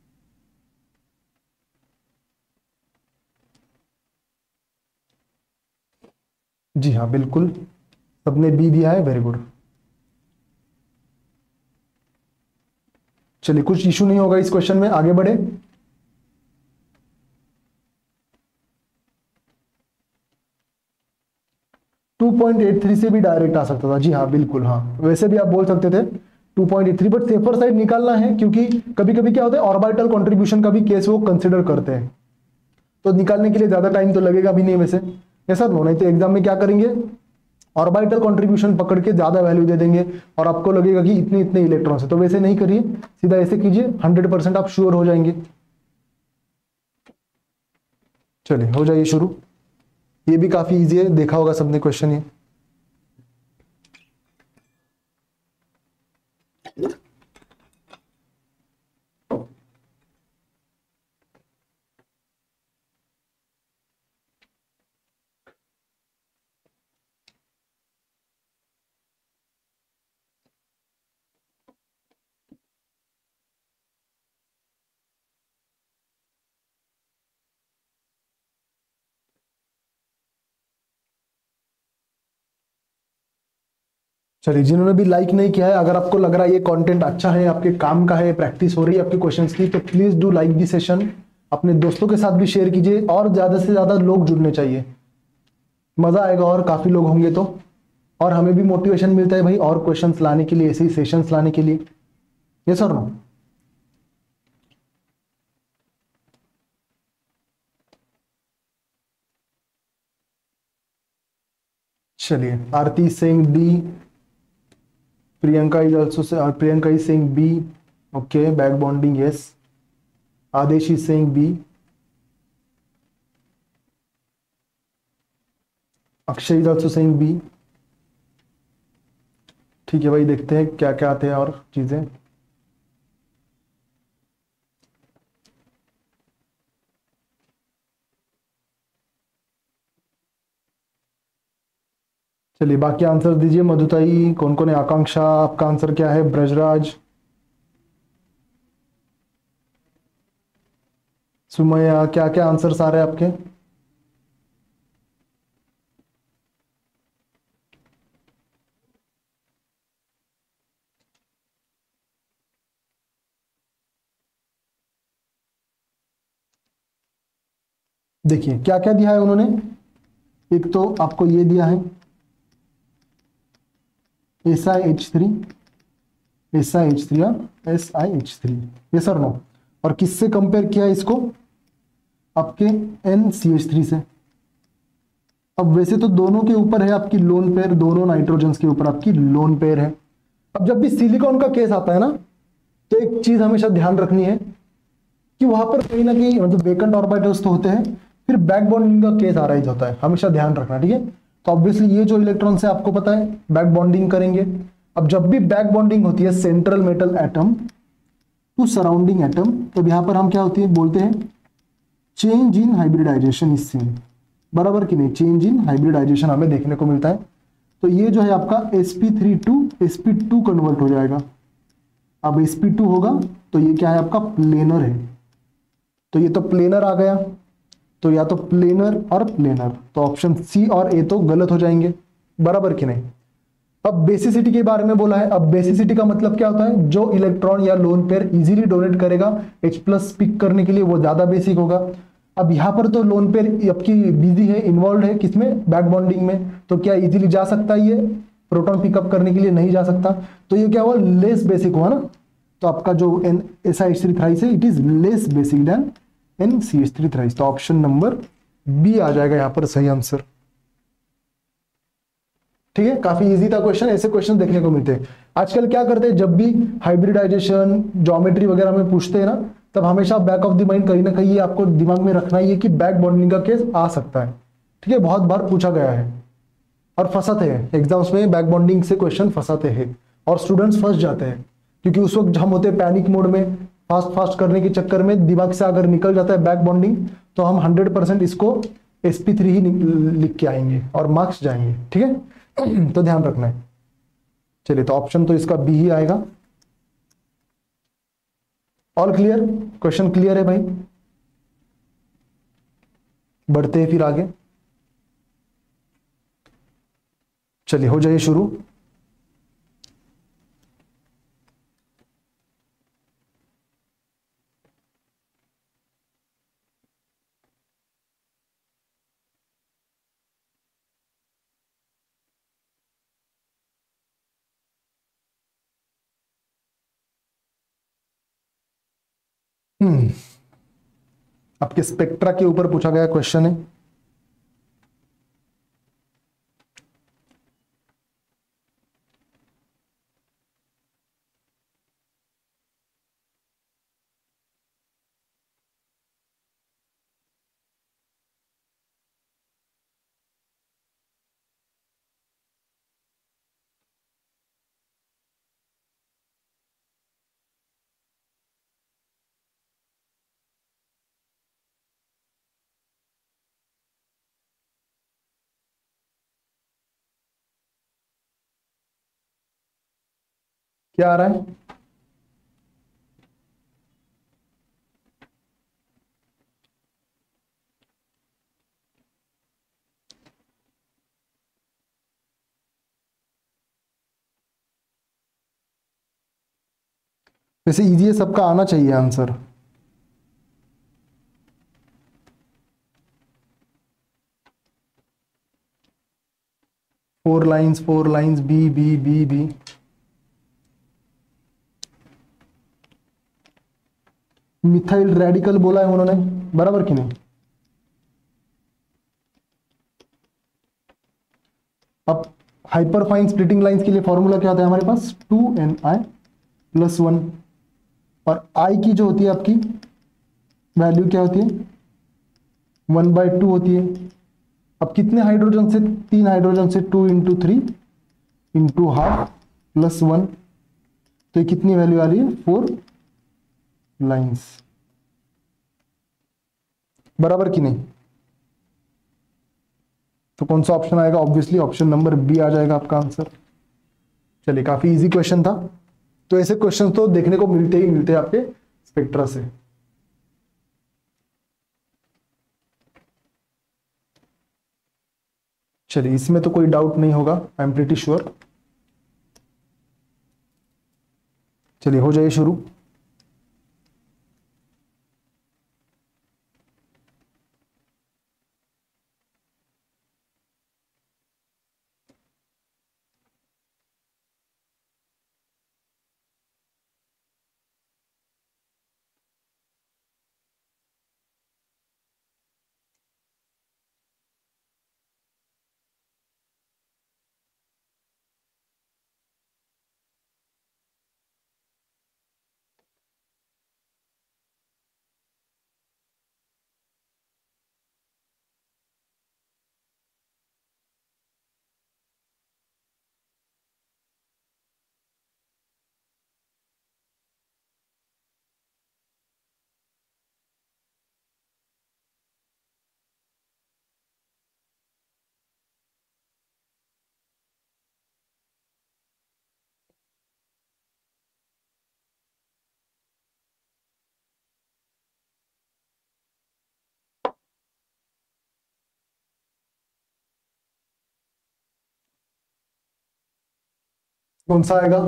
Speaker 2: जी हाँ बिल्कुल, सबने बी दिया है, वेरी गुड। चलिए, कुछ इशू नहीं होगा इस क्वेश्चन में, आगे बढ़े। टू पॉइंट एट थ्री से भी डायरेक्ट आ सकता था, जी हाँ बिल्कुल, हाँ वैसे भी आप बोल सकते थे two point eight three, but safer side निकालना है क्योंकि कभी कभी क्या होता है, ऑर्बिटल कंट्रीब्यूशन का भी केस वो कंसिडर करते हैं, तो निकालने के लिए ज्यादा टाइम तो लगेगा भी नहीं वैसे, ऐसा तो नहीं तो एग्जाम में क्या करेंगे, ऑर्बिटल कंट्रीब्यूशन पकड़ के ज्यादा वैल्यू दे देंगे और आपको लगेगा कि इतने इतने इलेक्ट्रॉन्स है, तो वैसे नहीं करिए, सीधा ऐसे कीजिए, हंड्रेड परसेंट आप श्योर हो जाएंगे। चलिए हो जाइए शुरू, ये भी काफी इजी है, देखा होगा सबने क्वेश्चन ये। चलिए, जिन्होंने भी लाइक नहीं किया है, अगर आपको लग रहा है ये कंटेंट अच्छा है, आपके काम का है, प्रैक्टिस हो रही है आपके क्वेश्चंस की, तो please do like the session, अपने दोस्तों के साथ भी शेयर कीजिए और ज्यादा से ज्यादा लोग जुड़ने चाहिए, मजा आएगा और काफी लोग होंगे तो, और हमें भी मोटिवेशन मिलता है भाई और क्वेश्चंस लाने के लिए, ऐसे ही सेशंस लाने के लिए। यस और नो? चलिए, Aarti Singh D, Priyanka is also say, uh, Priyanka is saying B. Okay, back bonding, yes. Adesh is saying B. Akshay is also saying B. ठीक है भाई, देखते हैं क्या क्या आते हैं और चीजें। चलिए बाकी आंसर दीजिए। मधुताई, कौन कौन है? आकांक्षा, आपका आंसर क्या है? ब्रजराज, सुमैया, क्या क्या आंसर्स आ रहे हैं आपके? देखिए क्या क्या दिया है उन्होंने, एक तो आपको ये दिया है S I H three, S I H three या एस आई एच थ्री, ये सर नो, और किससे कंपेयर किया इसको? आपके एन सी एच थ्री से। अब वैसे तो दोनों के ऊपर है आपकी लोन पेयर, दोनों नाइट्रोजन के ऊपर आपकी लोन पेयर है। अब जब भी सिलिकॉन का केस आता है ना, तो एक चीज हमेशा ध्यान रखनी है कि वहां पर कहीं ना कहीं मतलब वेकेंट ऑर्बिटल्स तो होते हैं, फिर बैक बॉन्डिंग का केस आ रहा होता है, हमेशा ध्यान रखना, ठीक है। तो ऑब्वियसली ये जो इलेक्ट्रॉन है आपको पता है बैक बॉन्डिंग करेंगे। अब जब भी बैक बॉन्डिंग होती है central metal atom to surrounding atom, तब यहां पर हम क्या होती है बोलते हैं change in hybridization is seen, बराबर कि नहीं? चेंज इन हाइब्रिडाइजेशन हमें देखने को मिलता है। तो ये जो है आपका S P three to S P two convert हो जाएगा। अब एस पी टू होगा तो ये क्या है आपका प्लेनर है, तो ये तो प्लेनर आ गया, तो या तो प्लेनर और प्लेनर, तो ऑप्शन सी और ए तो गलत हो जाएंगे, बराबर कि नहीं। अब बेसिसिटी के बारे में बोला है। अब बेसिसिटी का मतलब क्या होता है, जो इलेक्ट्रॉन या लोन पेयर इजीली डोनेट करेगा H प्लस पिक करने के लिए, वो ज्यादा बेसिक होगा। अब यहाँ पर तो लोन पेयर आपकी बिजी है, इन्वॉल्व है किसमें, बैक बॉन्डिंग में, तो क्या इजीली जा सकता है ये प्रोटॉन पिकअप करने के लिए, नहीं जा सकता, तो ये क्या हुआ, लेस बेसिक हुआ ना। तो आपका जो N S I H three thrice है, it is less basic than N C H three thrice. तो ऑप्शन नंबर बी आ जाएगा यहाँ पर सही आंसर। ठीक है, काफी इजी था क्वेश्चन, ऐसे क्वेश्चन देखने को मिलते हैं। आजकल क्या करते हैं, जब भी हाइब्रिडाइजेशन ज्योमेट्री वगैरह में पूछते हैं ना, तब हमेशा बैक ऑफ द माइंड कहीं ना कहीं आपको दिमाग में रखना ही है कि बैक बॉन्डिंग का केस आ सकता है। ठीक है, बहुत बार पूछा गया है और फंसाते हैं एग्जाम्स में, बैक बॉन्डिंग से क्वेश्चन फंसाते हैं और स्टूडेंट्स फंस जाते हैं, क्योंकि उस वक्त हम होते हैं पैनिक मोड में, फास्ट फास्ट करने के चक्कर में दिमाग से अगर निकल जाता है बैक बॉन्डिंग, तो हम हंड्रेड परसेंट इसको एस पी थ्री ही लिख के आएंगे और मार्क्स जाएंगे। ठीक है, तो ध्यान रखना है। चलिए, तो ऑप्शन तो इसका बी ही आएगा। ऑल क्लियर, क्वेश्चन क्लियर है भाई। बढ़ते हैं फिर आगे। चलिए, हो जाइए शुरू। हम्म आपके स्पेक्ट्रा के ऊपर पूछा गया क्वेश्चन है। क्या आ रहा है, वैसे इजी है, सबका आना चाहिए answer. Four lines, four lines, B B B B. Methyl radical बोला है उन्होंने, बराबर कि नहीं। अब हाइपरफाइन स्प्लिटिंग लाइंस के लिए फॉर्मूला क्या होता है हमारे पास, two N I plus one, और आई की जो होती है आपकी वैल्यू क्या होती है, वन बाई टू होती है। अब कितने हाइड्रोजन से, तीन हाइड्रोजन से, two into three into half plus one, तो ये कितनी वैल्यू आ रही है, फोर लाइंस, बराबर कि नहीं। तो कौन सा ऑप्शन आएगा, ऑब्वियसली ऑप्शन नंबर बी आ जाएगा आपका आंसर। चलिए, काफी इजी क्वेश्चन था। तो ऐसे क्वेश्चन तो देखने को मिलते ही मिलते हैं आपके स्पेक्ट्रा से। चलिए, इसमें तो कोई डाउट नहीं होगा, आई एम प्रीटी श्योर। चलिए, हो जाइए शुरू। कौन सा आएगा?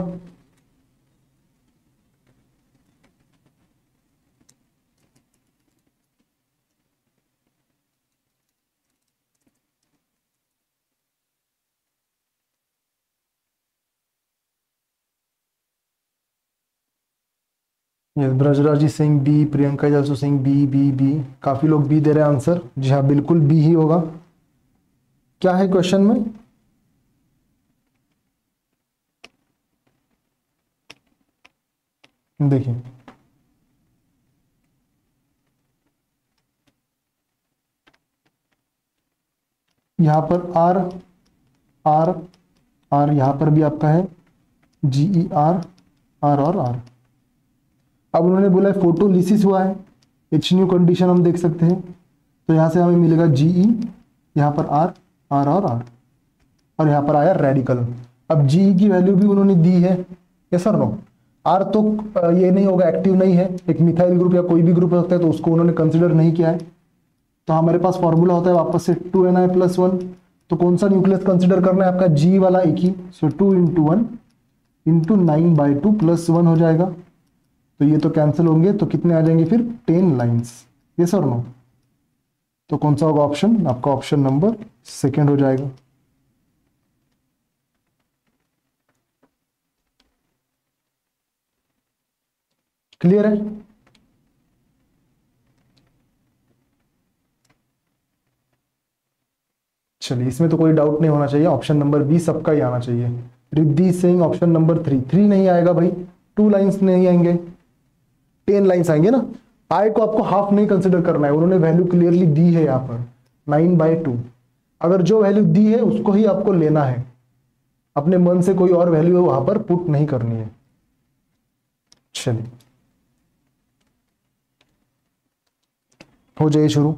Speaker 2: ये Brajraji Singh B, Priyanka Jasu Singh B B B. काफी लोग बी दे रहे हैं आंसर। जी हाँ, बिल्कुल बी ही होगा। क्या है क्वेश्चन में? देखिए, यहां पर आर आर आर, यहां पर भी आपका है जी ई आर आर और आर। अब उन्होंने बोला है फोटोलिसिस हुआ है, एच न्यू कंडीशन हम देख सकते हैं, तो यहां से हमें मिलेगा जीई, यहां पर आर आर और आर, और यहां पर आया रेडिकल। अब जीई की वैल्यू भी उन्होंने दी है, यस और नो? आर तो अ, ये नहीं होगा, एक्टिव नहीं है, एक मिथाइल ग्रुप या कोई भी ग्रुप होता है, तो उसको उन्होंने कंसिडर नहीं किया है। तो हमारे पास फॉर्मूला होता है वापस से two N I plus one. तो कौन सा न्यूक्लियस कंसिडर करना है आपका? जी वाला एक ही, so two into one into nine by two plus one हो जाएगा। तो ये तो कैंसिल होंगे, तो कितने आ जाएंगे फिर? टेन लाइन्स, यस और नो? तो कौन सा होगा ऑप्शन आपका? ऑप्शन नंबर सेकेंड हो जाएगा। क्लियर है? चलिए, इसमें तो कोई डाउट नहीं होना चाहिए, ऑप्शन नंबर बी सबका ही आना चाहिए। Riddhi Singh option number three, three नहीं आएगा भाई, टू लाइंस नहीं आएंगे, टेन लाइंस आएंगे ना। आई को आपको हाफ नहीं कंसिडर करना है, उन्होंने वैल्यू क्लियरली दी है यहाँ पर नाइन बाई टू। अगर जो वैल्यू दी है उसको ही आपको लेना है, अपने मन से कोई और वैल्यू वहां पर पुट नहीं करनी है। चलिए, हो जाइए शुरू।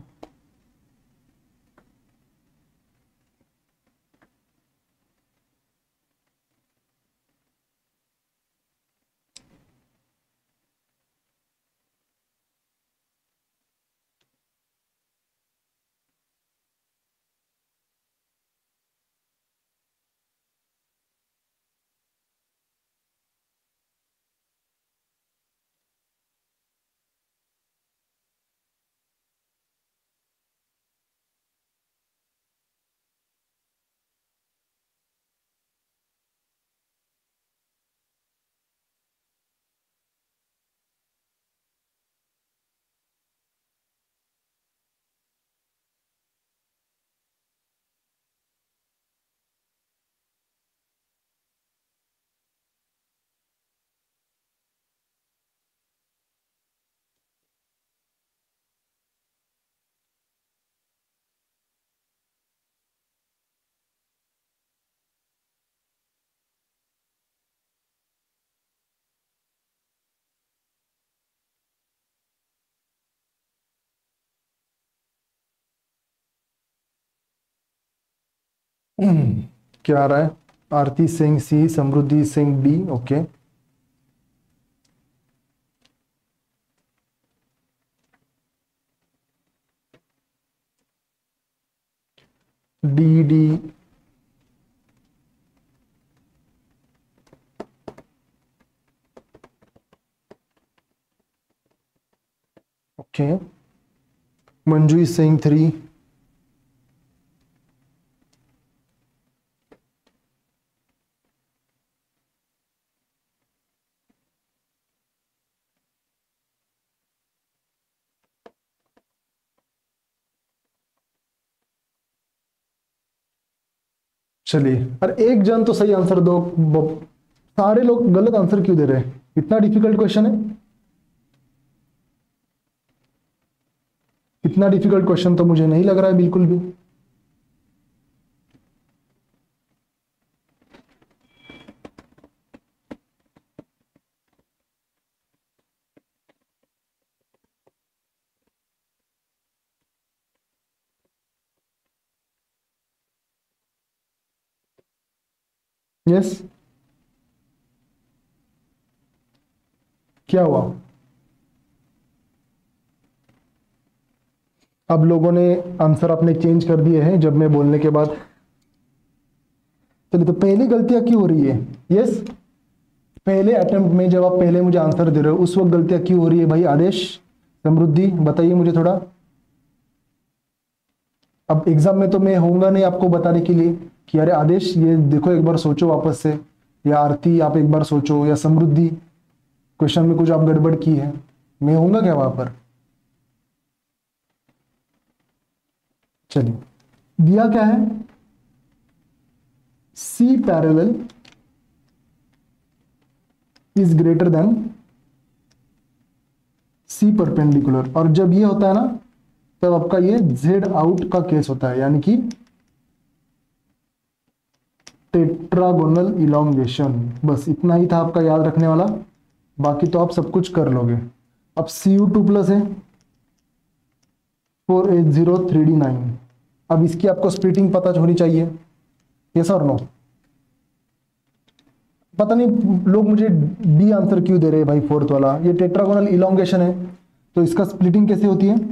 Speaker 2: क्या आ रहा है? Aarti Singh C, Samriddhi Singh D, okay. D D okay. Manju Singh three, चलिए। अरे एक जन तो सही आंसर दो, ब- सारे लोग गलत आंसर क्यों दे रहे हैं? इतना डिफिकल्ट क्वेश्चन है? इतना डिफिकल्ट क्वेश्चन तो मुझे नहीं लग रहा है बिल्कुल भी। यस, क्या हुआ? अब लोगों ने आंसर अपने चेंज कर दिए हैं जब मैं बोलने के बाद। चलिए, तो पहली गलतियां क्यों हो रही है? यस, पहले अटेम्प्ट में जब आप पहले मुझे आंसर दे रहे हो उस वक्त गलतियां क्यों हो रही है भाई? आदेश, समृद्धि, बताइए मुझे थोड़ा। अब एग्जाम में तो मैं होऊंगा नहीं आपको बताने के लिए कि अरे आदेश ये देखो एक बार सोचो वापस से, या आरती आप एक बार सोचो, या समृद्धि क्वेश्चन में कुछ आप गड़बड़ की है, मैं होऊंगा क्या वहां पर? चलिए, दिया क्या है? C parallel is greater than C perpendicular, और जब ये होता है ना तब आपका ये जेड आउट का केस होता है, यानी कि टेट्रागोनल इलोंगेशन। बस इतना ही था आपका याद रखने वाला, बाकी तो आप सब कुछ कर लोगे। अब सी यू टू प्लस है four eight zero three D nine. अब इसकी आपको स्प्लिटिंग पता होनी चाहिए, यस और नो? पता नहीं लोग मुझे बी आंसर क्यों दे रहे हैं भाई, फोर्थ वाला। ये टेट्रागोनल इलोंगेशन है तो इसका स्प्लिटिंग कैसे होती है?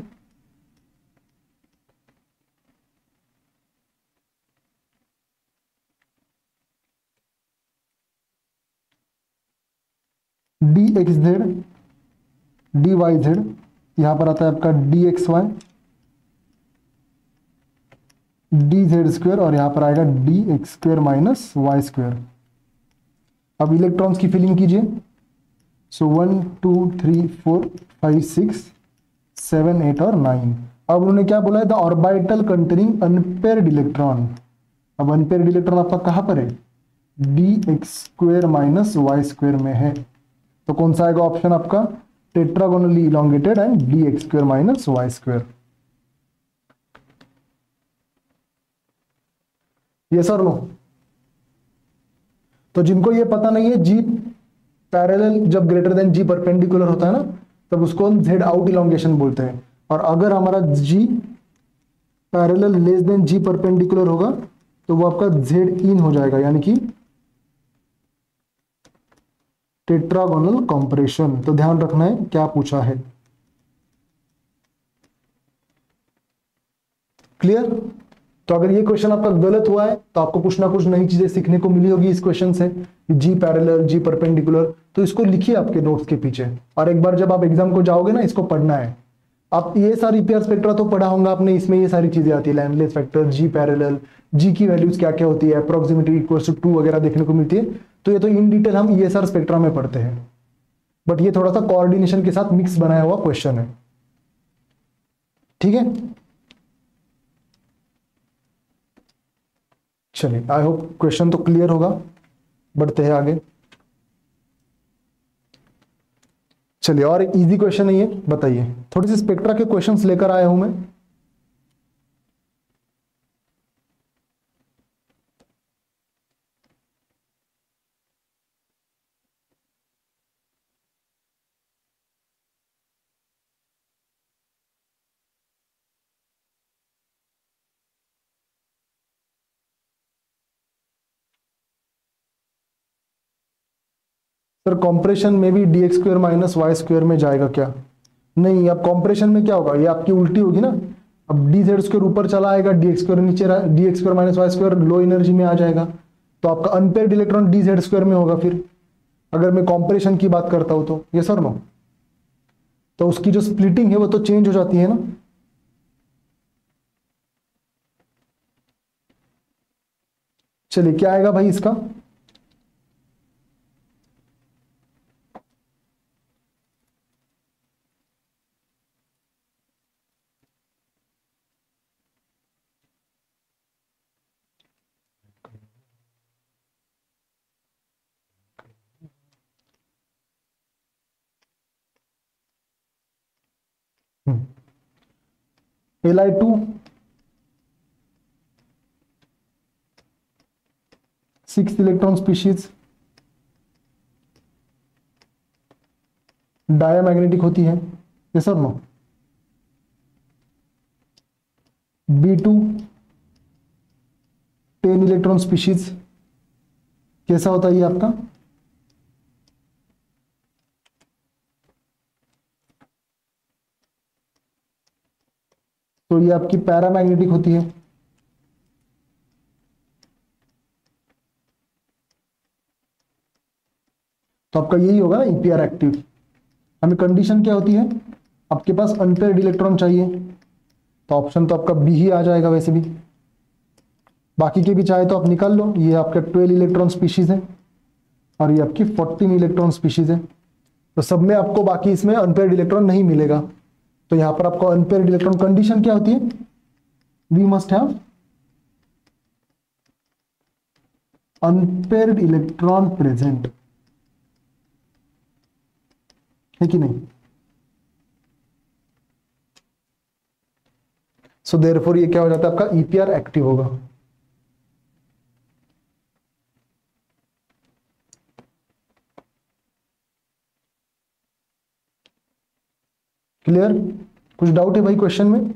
Speaker 2: D X Z D Y Z, यहां पर आता है आपका D X Y D Z square, और यहां पर आएगा D X square minus Y square. अब इलेक्ट्रॉन्स की फिलिंग कीजिए। So one two three four five six seven eight और नाइन। अब उन्होंने क्या बोला है? The orbital containing unpaired electron. अब अनपेयर्ड इलेक्ट्रॉन आपका कहां पर है? D X square minus Y square में है। तो कौन सा आएगा ऑप्शन आपका? Tetragonally elongated and D X square minus Y square. Yes और नो? तो जिनको ये पता नहीं है, जी पैरेलल जब ग्रेटर देन जी परपेंडिकुलर होता है ना तब उसको हम जेड आउट इलोंगेशन बोलते हैं, और अगर हमारा G parallel less than G perpendicular होगा तो वो आपका जेड इन हो जाएगा, यानी कि टेट्रागोनल कंप्रेशन। तो ध्यान रखना है क्या पूछा है। क्लियर? तो अगर ये क्वेश्चन आपका गलत हुआ है तो आपको कुछ ना कुछ नई चीजें सीखने को मिली होगी इस क्वेश्चन से, जी पैरेलल जी परपेंडिकुलर। तो इसको लिखिए आपके नोट्स के पीछे, और एक बार जब आप एग्जाम को जाओगे ना इसको पढ़ना है। आप ये सारी पीआर स्पेक्ट्रा तो पढ़ा होगा आपने, इसमें ये सारी चीजें आती है, Lande's factor, G parallel, G की वैल्यूज क्या क्या होती है, अप्रोक्सीमेटली इक्वल्स टू टू वगैरह देखने को मिलती है। तो ये तो इन डिटेल हम ये सारे स्पेक्ट्रा में पढ़ते हैं, बट ये थोड़ा सा कोऑर्डिनेशन के साथ मिक्स बनाया हुआ क्वेश्चन है, ठीक है? चलिए, आई होप क्वेश्चन तो क्लियर होगा। बढ़ते हैं आगे। चलिए, और इजी क्वेश्चन है ये, बताइए। थोड़ी सी स्पेक्ट्रा के क्वेश्चंस लेकर आया हूं मैं। सर कॉम्प्रेशन में भी D X square minus Y square में जाएगा क्या? नहीं, अब कॉम्प्रेशन में क्या होगा, ये आपकी उल्टी होगी ना। अब डी जेड स्क्वायर ऊपर चला आएगा, डी एक्स स्क्वायर नीचे, D X square minus Y square low energy में आ जाएगा, तो आपका unpaired electron D Z square में होगा फिर, अगर मैं कॉम्प्रेशन की बात करता हूं तो। ये सर नो? तो उसकी जो स्प्लिटिंग है वो तो चेंज हो जाती है ना। चलिए, क्या आएगा भाई इसका? L I two six electron species diamagnetic होती है, yes sir no? B two ten electron species कैसा होता है ये आपका? तो ये आपकी पैरामैग्नेटिक होती है। तो आपका यही होगा ना ईपीआर एक्टिव। हमें कंडीशन क्या होती है, आपके पास अनपेयर्ड इलेक्ट्रॉन चाहिए, तो ऑप्शन तो आपका बी ही आ जाएगा वैसे भी। बाकी के भी चाहे तो आप निकाल लो, ये आपका ट्वेल्व इलेक्ट्रॉन स्पीशीज है और ये आपकी फोर्टीन इलेक्ट्रॉन स्पीशीज है, तो सब में आपको बाकी इसमें अनपेयर्ड इलेक्ट्रॉन नहीं मिलेगा। तो यहां पर आपको अनपेयर्ड इलेक्ट्रॉन कंडीशन क्या होती है, we must have unpaired electron present, है कि नहीं। सो देयरफॉर ये क्या हो जाता है आपका ईपीआर एक्टिव होगा। क्लियर, कुछ डाउट है भाई क्वेश्चन में।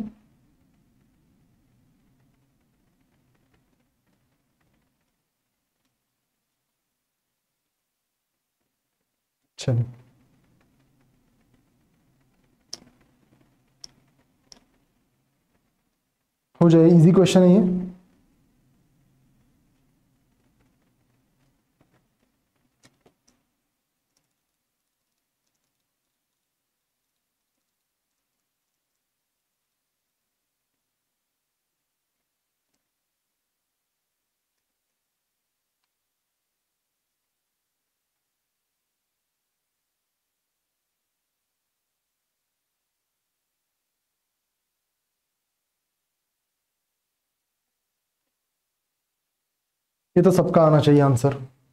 Speaker 2: चलिए हो जाए, इजी क्वेश्चन है ये। ये तो सबका आना चाहिए answer.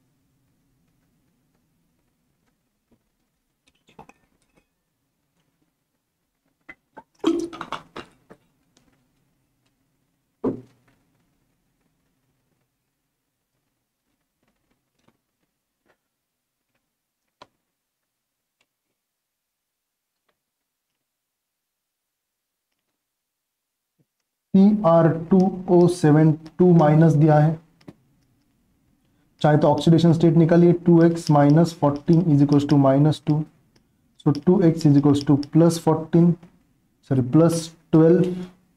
Speaker 2: P R two O seven two minus दिया है, चाहे तो ऑक्सीडेशन स्टेट निकालिए, two X minus fourteen is equal to minus two, so two X is equal to plus fourteen sorry plus twelve,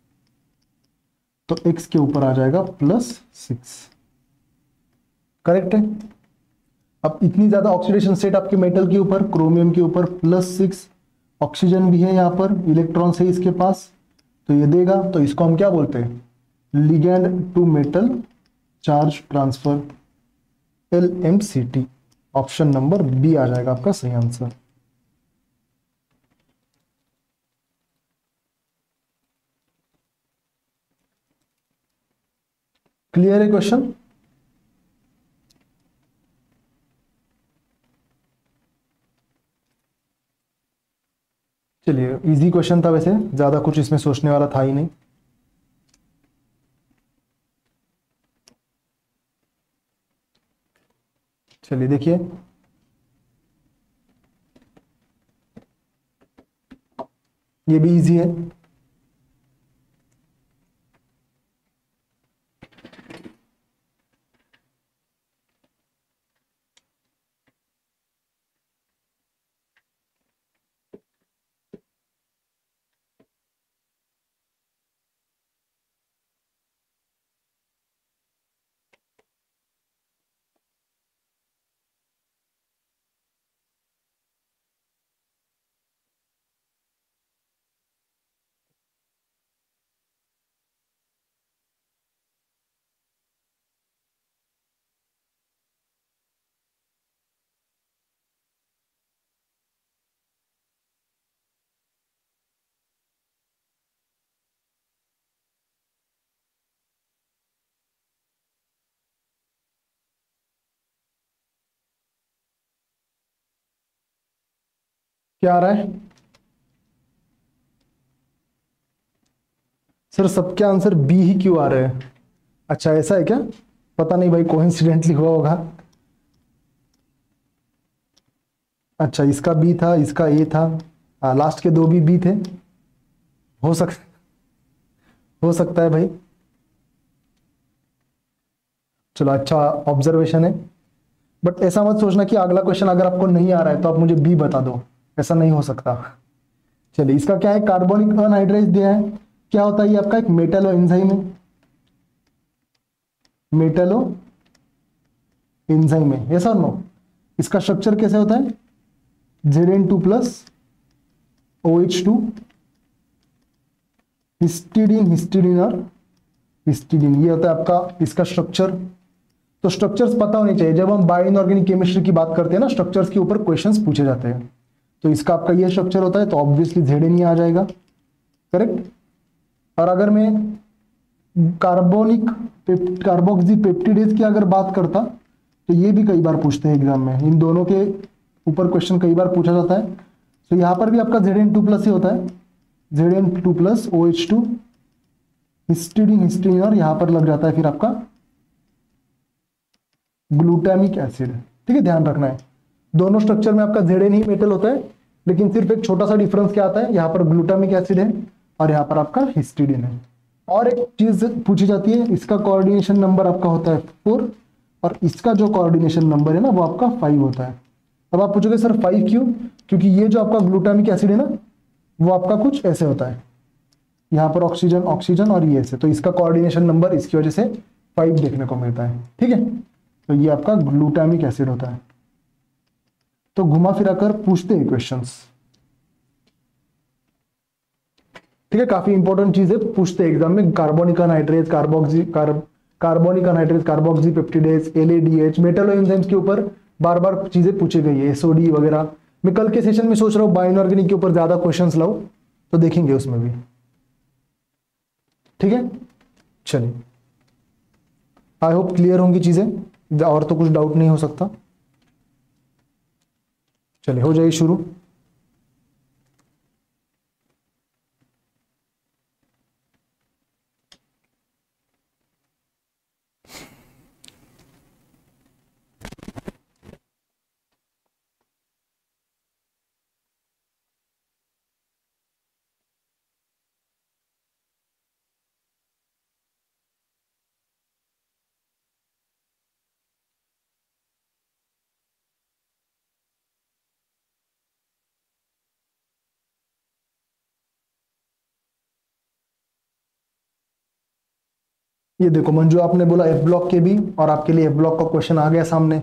Speaker 2: तो x के ऊपर आ जाएगा plus six, correct है। अब इतनी ज्यादा ऑक्सीडेशन स्टेट आपके मेटल के ऊपर, क्रोमियम के ऊपर प्लस सिक्स, ऑक्सीजन भी है यहाँ पर, इलेक्ट्रॉन्स है इसके पास, तो ये देगा, तो इसको हम क्या बोलते हैं, ligand to metal charge transfer, L M C T. Option number B आ जाएगा आपका सही आंसर। क्लियर है क्वेश्चन। चलिए इजी क्वेश्चन था, वैसे ज्यादा कुछ इसमें सोचने वाला था ही नहीं। चलिए देखिए, ये भी इजी है। क्या आ रहा है सर, सबके आंसर बी ही क्यों आ रहे हैं। अच्छा ऐसा है क्या, पता नहीं भाई, कोइंसिडेंटली हुआ होगा। अच्छा इसका बी था, इसका ए था, आ, लास्ट के दो भी बी थे, हो सकता हो सकता है भाई। चलो अच्छा ऑब्जर्वेशन है, बट ऐसा मत सोचना कि अगला क्वेश्चन अगर आपको नहीं आ रहा है तो आप मुझे बी बता दो, ऐसा नहीं हो सकता। चलिए इसका क्या है, कार्बोनिक अनहाइड्रेज दिया है, क्या होता है ये आपका एक मेटलो एंजाइम है, मेटलो एंजाइम है, यस और नो। इसका स्ट्रक्चर कैसे होता है, Z N two plus O H two, histidine histidine और हिस्टिडीन, ये होता है आपका इसका स्ट्रक्चर। तो स्ट्रक्चर्स पता होने चाहिए, जब हम बायो इनऑर्गेनिक केमिस्ट्री की बात करते हैं ना, स्ट्रक्चर्स के ऊपर क्वेश्चंस पूछे जाते हैं। तो इसका आपका ये स्ट्रक्चर होता है, तो ऑब्वियसली जेड एन ही आ जाएगा, करेक्ट। और अगर मैं कार्बोनिक कार्बोक्सी पेप्टिडेज की अगर बात करता, तो ये भी कई बार पूछते हैं एग्जाम में, इन दोनों के ऊपर क्वेश्चन कई बार पूछा जाता है। तो यहाँ पर भी आपका जेड एन टू प्लस ही होता है, Z N two plus O H two, histidine histidine, और यहाँ पर लग जाता है फिर आपका ग्लूटामिक एसिड। ठीक है, ध्यान रखना है दोनों स्ट्रक्चर में आपका जेड एन ही मेटल होता है, लेकिन सिर्फ एक छोटा सा डिफरेंस क्या आता है, यहाँ पर ग्लूटामिक एसिड है और यहाँ पर आपका हिस्टिडीन है। और एक चीज पूछी जाती है, इसका कोऑर्डिनेशन नंबर आपका होता है फोर, और इसका जो कोऑर्डिनेशन नंबर है ना वो आपका फाइव होता है। अब आप पूछोगे सर फाइव क्यों, क्योंकि ये जो आपका ग्लूटामिक एसिड है ना वो आपका कुछ ऐसे होता है, यहाँ पर ऑक्सीजन ऑक्सीजन और ये ऐसे, तो इसका कोऑर्डिनेशन नंबर इसकी वजह से फाइव देखने को मिलता है। ठीक है, तो ये आपका ग्लूटामिक एसिड होता है। तो घुमा फिरा कर पूछते हैं क्वेश्चंस। ठीक है, काफी इंपॉर्टेंट चीज है, पूछते हैं एग्जाम में, carbonic anhydrase, carboxy carb carbonic anhydrase, carboxy peptidase, L A D H, metallo enzymes के ऊपर बार बार चीजें पूछी गई है, एस ओ डी वगैरह। मैं कल के सेशन में सोच रहा हूँ बायो इनऑर्गेनिक के ऊपर ज्यादा क्वेश्चंस लाऊं, तो देखेंगे उसमें भी। ठीक है, चलिए, आई होप क्लियर होंगी चीजें, और तो कुछ डाउट नहीं हो सकता। चलिए हो जाइए शुरू। ये देखो मंजू, आपने बोला एफ ब्लॉक के भी, और आपके लिए एफ ब्लॉक का क्वेश्चन आ गया सामने।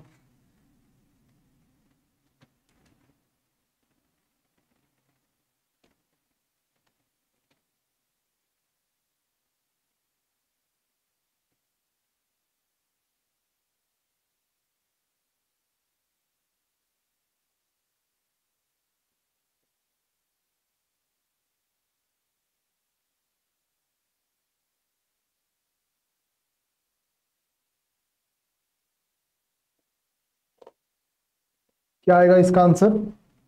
Speaker 2: क्या आएगा इसका आंसर?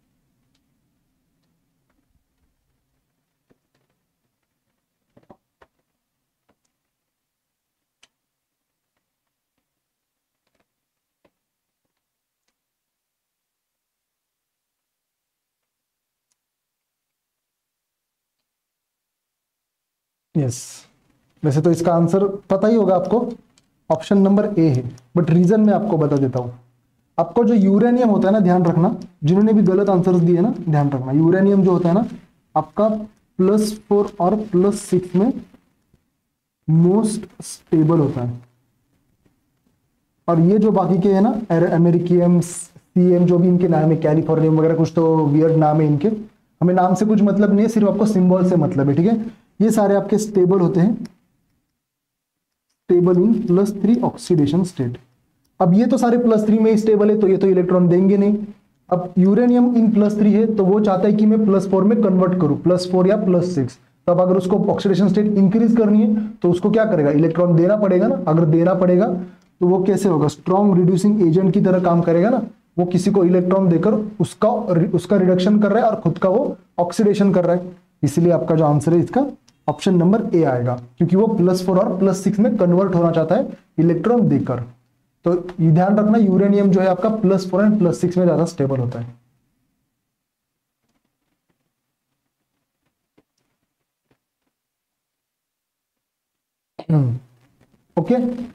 Speaker 2: यस, वैसे तो इसका आंसर पता ही होगा आपको, ऑप्शन नंबर ए है, बट रीजन मैं आपको बता देता हूं। आपको जो यूरेनियम होता है ना, ध्यान रखना, जिन्होंने भी गलत आंसर्स दिए ना ध्यान रखना, यूरेनियम जो होता है ना आपका प्लस फोर और प्लस सिक्स में मोस्ट स्टेबल होता है। और ये जो बाकी के है ना, अमेरिकियम, सीएम, जो भी इनके नाम है, कैलिफोर्नियम वगैरह, कुछ तो वियर्ड नाम है इनके, हमें नाम से कुछ मतलब नहीं है, सिर्फ आपको सिंबल से मतलब है। ठीक है, ये सारे आपके स्टेबल होते हैं, stable in plus three oxidation state. अब ये तो सारे प्लस थ्री में ही स्टेबल है, तो ये तो इलेक्ट्रॉन देंगे नहीं। अब यूरेनियम इन प्लस थ्री है, तो वो चाहता है कि मैं प्लस फोर में कन्वर्ट करूं, प्लस फोर या प्लस सिक्स। तो अब अगर उसको ऑक्सीडेशन स्टेट इंक्रीज करनी है, तो उसको क्या करेगा, इलेक्ट्रॉन देना पड़ेगा ना। अगर देना पड़ेगा तो वो कैसे होगा, स्ट्रॉन्ग रिड्यूसिंग एजेंट की तरह काम करेगा ना। वो किसी को इलेक्ट्रॉन देकर उसका उसका रिडक्शन कर रहा है और खुद का वो ऑक्सीडेशन कर रहा है। इसलिए आपका जो आंसर है इसका ऑप्शन नंबर ए आएगा, क्योंकि वो प्लस फोर और प्लस सिक्स में कन्वर्ट होना चाहता है इलेक्ट्रॉन देकर। तो ये ध्यान रखना, यूरेनियम जो है आपका plus four and plus six में ज्यादा स्टेबल होता है। ओके,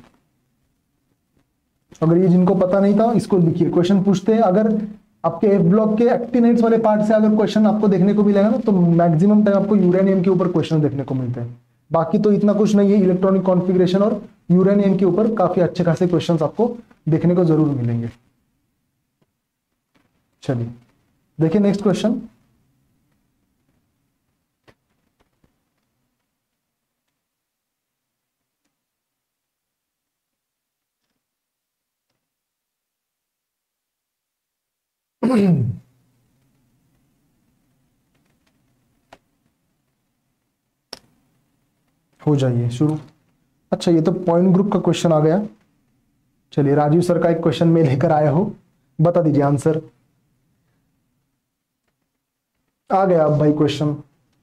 Speaker 2: अगर ये जिनको पता नहीं था इसको लिखिए। क्वेश्चन पूछते हैं, अगर आपके एफ ब्लॉक के एक्टिनाइट्स वाले पार्ट से अगर क्वेश्चन आपको देखने को मिलेगा ना, तो मैक्सिमम टाइम आपको यूरेनियम के ऊपर क्वेश्चन देखने को मिलते हैं। बाकी तो इतना कुछ नहीं है, इलेक्ट्रॉनिक कॉन्फ़िगरेशन और यूरेनियम के ऊपर काफी अच्छे खासे क्वेश्चंस आपको देखने को जरूर मिलेंगे। चलिए देखिए नेक्स्ट क्वेश्चन। हो जाइए शुरू। अच्छा ये तो पॉइंट ग्रुप का क्वेश्चन आ गया। चलिए राजीव सर का एक क्वेश्चन मैं लेकर आया हूं, बता दीजिए आंसर। आ गया अब भाई क्वेश्चन।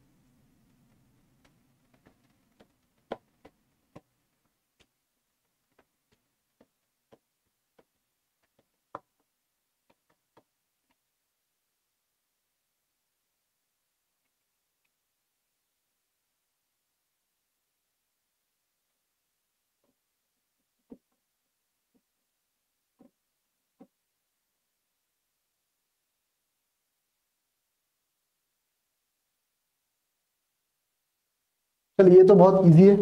Speaker 2: चलिए ये तो बहुत इजी है।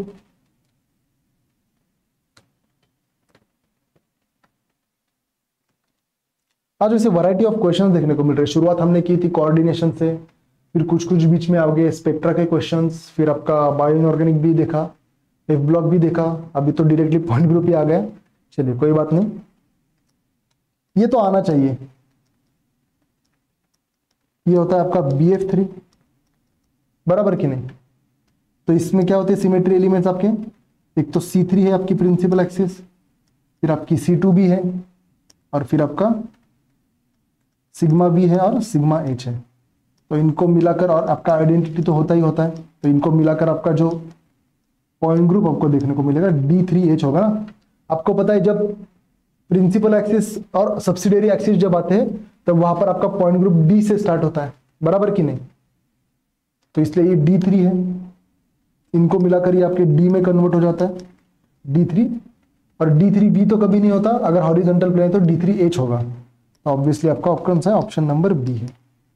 Speaker 2: आज वैसे वैरायटी ऑफ क्वेश्चंस देखने को मिल रहे हैं। शुरुआत हमने की थी कोऑर्डिनेशन से, फिर कुछ कुछ बीच में आ गए स्पेक्ट्रा के क्वेश्चंस, फिर आपका बायो इनऑर्गेनिक भी देखा, एफ ब्लॉक भी देखा, अभी तो डायरेक्टली पॉइंट ग्रुप ही आ गया। चलिए कोई बात नहीं, ये तो आना चाहिए। ये होता है आपका बी एफ थ्री, बराबर कि नहीं? तो इसमें क्या होते हैं सिमेट्री एलिमेंट्स आपके, एक तो सी थ्री है आपकी प्रिंसिपल एक्सिस, फिर आपकी सी टू भी है, और फिर आपका सिग्मा बी है और सिग्मा एच है। तो इनको मिलाकर, और आपका आइडेंटिटी तो होता ही होता है, तो इनको मिलाकर आपका जो पॉइंट ग्रुप आपको देखने को मिलेगा डी थ्री एच होगा ना। आपको पता है जब प्रिंसिपल एक्सिस और सब्सिडियरी एक्सिस जब आते हैं तब वहां पर आपका पॉइंट ग्रुप डी से स्टार्ट होता है, बराबर कि नहीं? तो इसलिए ये डी थ्री है, इनको मिलाकर ये आपके डी में कन्वर्ट हो जाता है डी थ्री, और डी थ्री बी तो कभी नहीं होता, अगर हॉरिजॉन्टल प्लेन है तो डी थ्री एच होगा। तो ऑब्वियसली आपका ऑप्शन है ऑप्शन नंबर बी है।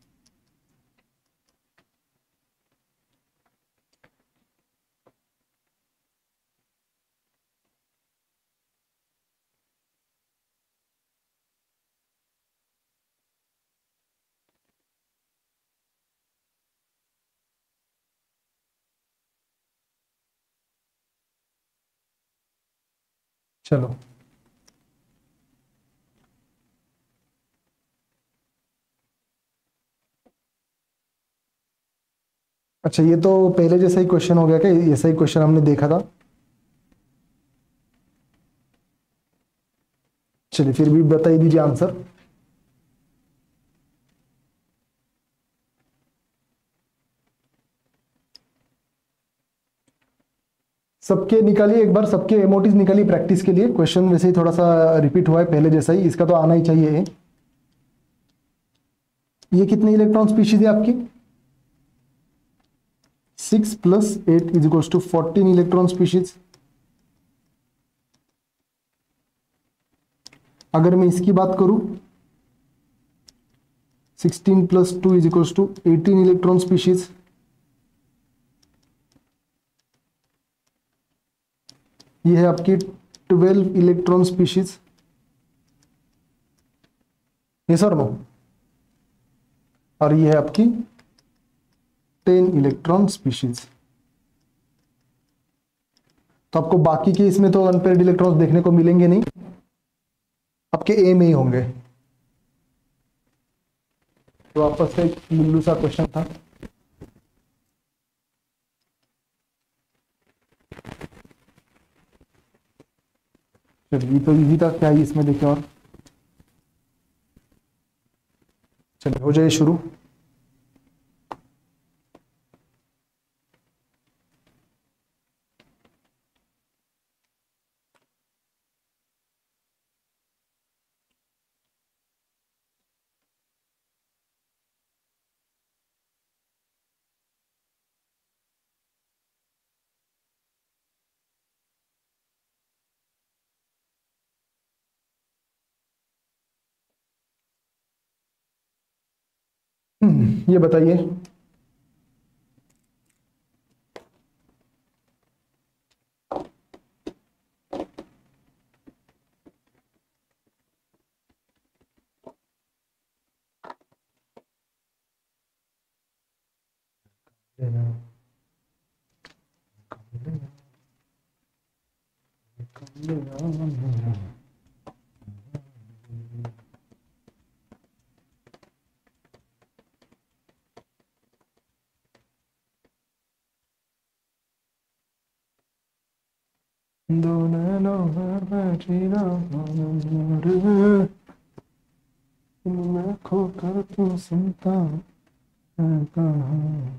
Speaker 2: चलो अच्छा ये तो पहले जैसा ही क्वेश्चन हो गया क्या? ऐसा ही क्वेश्चन हमने देखा था। चलिए फिर भी बता ही दीजिए आंसर। सबके निकालिए एक बार, सबके एमओटीज निकालिए प्रैक्टिस के लिए। क्वेश्चन वैसे ही थोड़ा सा रिपीट हुआ है पहले जैसा ही, इसका तो आना ही चाहिए। ये कितने इलेक्ट्रॉन स्पीशीज है आपकी? Six plus eight is equals to fourteen electron species. अगर मैं इसकी बात करूं, sixteen plus two is equals to eighteen electron species. ये है आपकी twelve electron species. Yes sir no, और ये है आपकी टेन इलेक्ट्रॉन स्पीशीज। तो आपको बाकी के इसमें तो अनपेयर्ड इलेक्ट्रॉन्स देखने को मिलेंगे नहीं, आपके ए में ही होंगे। तो आपस का एक लुल्लू सा क्वेश्चन था। चलिए तो इजी था, क्या ही इसमें देखें और। चलिए हो जाए शुरू। हम्म, ये बताइए दो नैनों में बैठी ना मैं खोकर तू सुनता है कहाँ।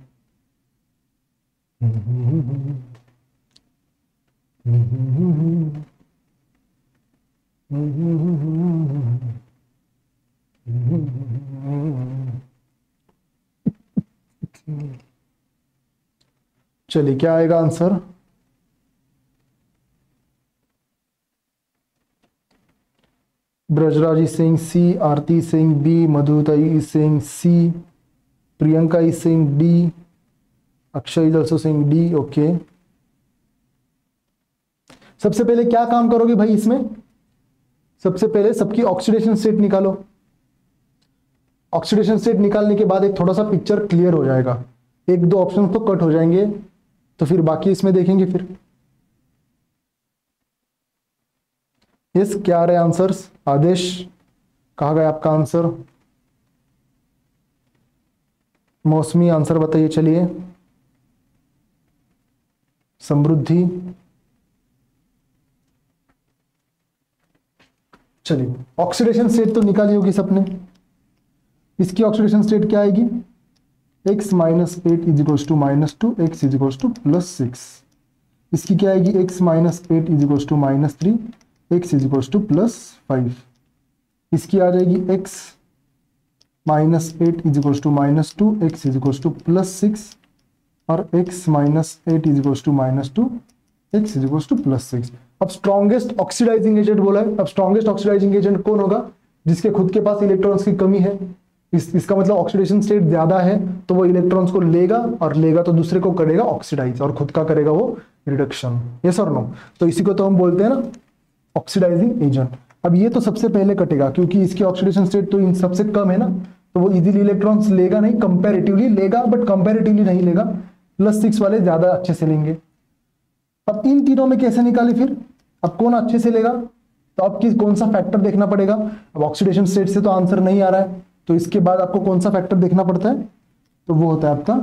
Speaker 2: चलिए क्या आएगा answer? Brajraj is saying C, Aarti is saying B, Madhuta is saying C, Priyanka is saying D, Akshay is also saying D. Okay. सबसे पहले क्या काम करोगे भाई इसमें? सबसे पहले सबकी ऑक्सीडेशन स्टेट निकालो। ऑक्सीडेशन स्टेट निकालने के बाद एक थोड़ा सा पिक्चर क्लियर हो जाएगा, एक दो ऑप्शन तो कट हो जाएंगे, तो फिर बाकी इसमें देखेंगे फिर। यस, क्या आ रहे आंसर्स? आदेश, कहाँ गया आपका आंसर? मौसमी आंसर बताइए। चलिए, समृद्धि, चलिए ऑक्सीडेशन स्टेट तो निकाली होगी सबने। इसकी ऑक्सीडेशन स्टेट क्या आएगी? x minus eight is equals to minus two, X is equals to plus six. इसकी क्या आएगी? x minus eight is equals to minus three, X is equals to plus five. इसकी आ जाएगी x minus eight is equals to minus two, X is equals to plus six, और x minus eight is equals to minus two, X is equals to plus six. अब strongest oxidising agent बोला है। अब strongest oxidising agent कौन होगा? जिसके खुद के पास इलेक्ट्रॉन्स की कमी है। इस, इसका मतलब ऑक्सीडेशन स्टेट ज्यादा है, तो वो इलेक्ट्रॉन्स को लेगा, और लेगा तो दूसरे को करेगा ऑक्सीडाइज, और खुद का करेगा वो रिडक्शन। यस और नो? तो इसी को तो हम बोलते हैं ना ऑक्सीडाइजिंग एजेंट। अब ये तो सबसे पहले कटेगा, क्योंकि इसकी ऑक्सीडेशन स्टेट तो इन सबसे कम है ना, तो वो इजीली इलेक्ट्रॉन्स लेगा नहीं, कंपैरेटिवली लेगा, बट कंपैरेटिवली नहीं लेगा, प्लस सिक्स वाले ज्यादा अच्छे से लेंगे। अब इन तीनों में कैसे निकाले फिर? अब कौन अच्छे से लेगा? तो अब किस कौन सा फैक्टर देखना पड़ेगा? अब ऑक्सीडेशन स्टेट से तो आंसर नहीं आ रहा है, तो इसके बाद आपको कौन सा फैक्टर देखना पड़ता है? तो वो होता है आपका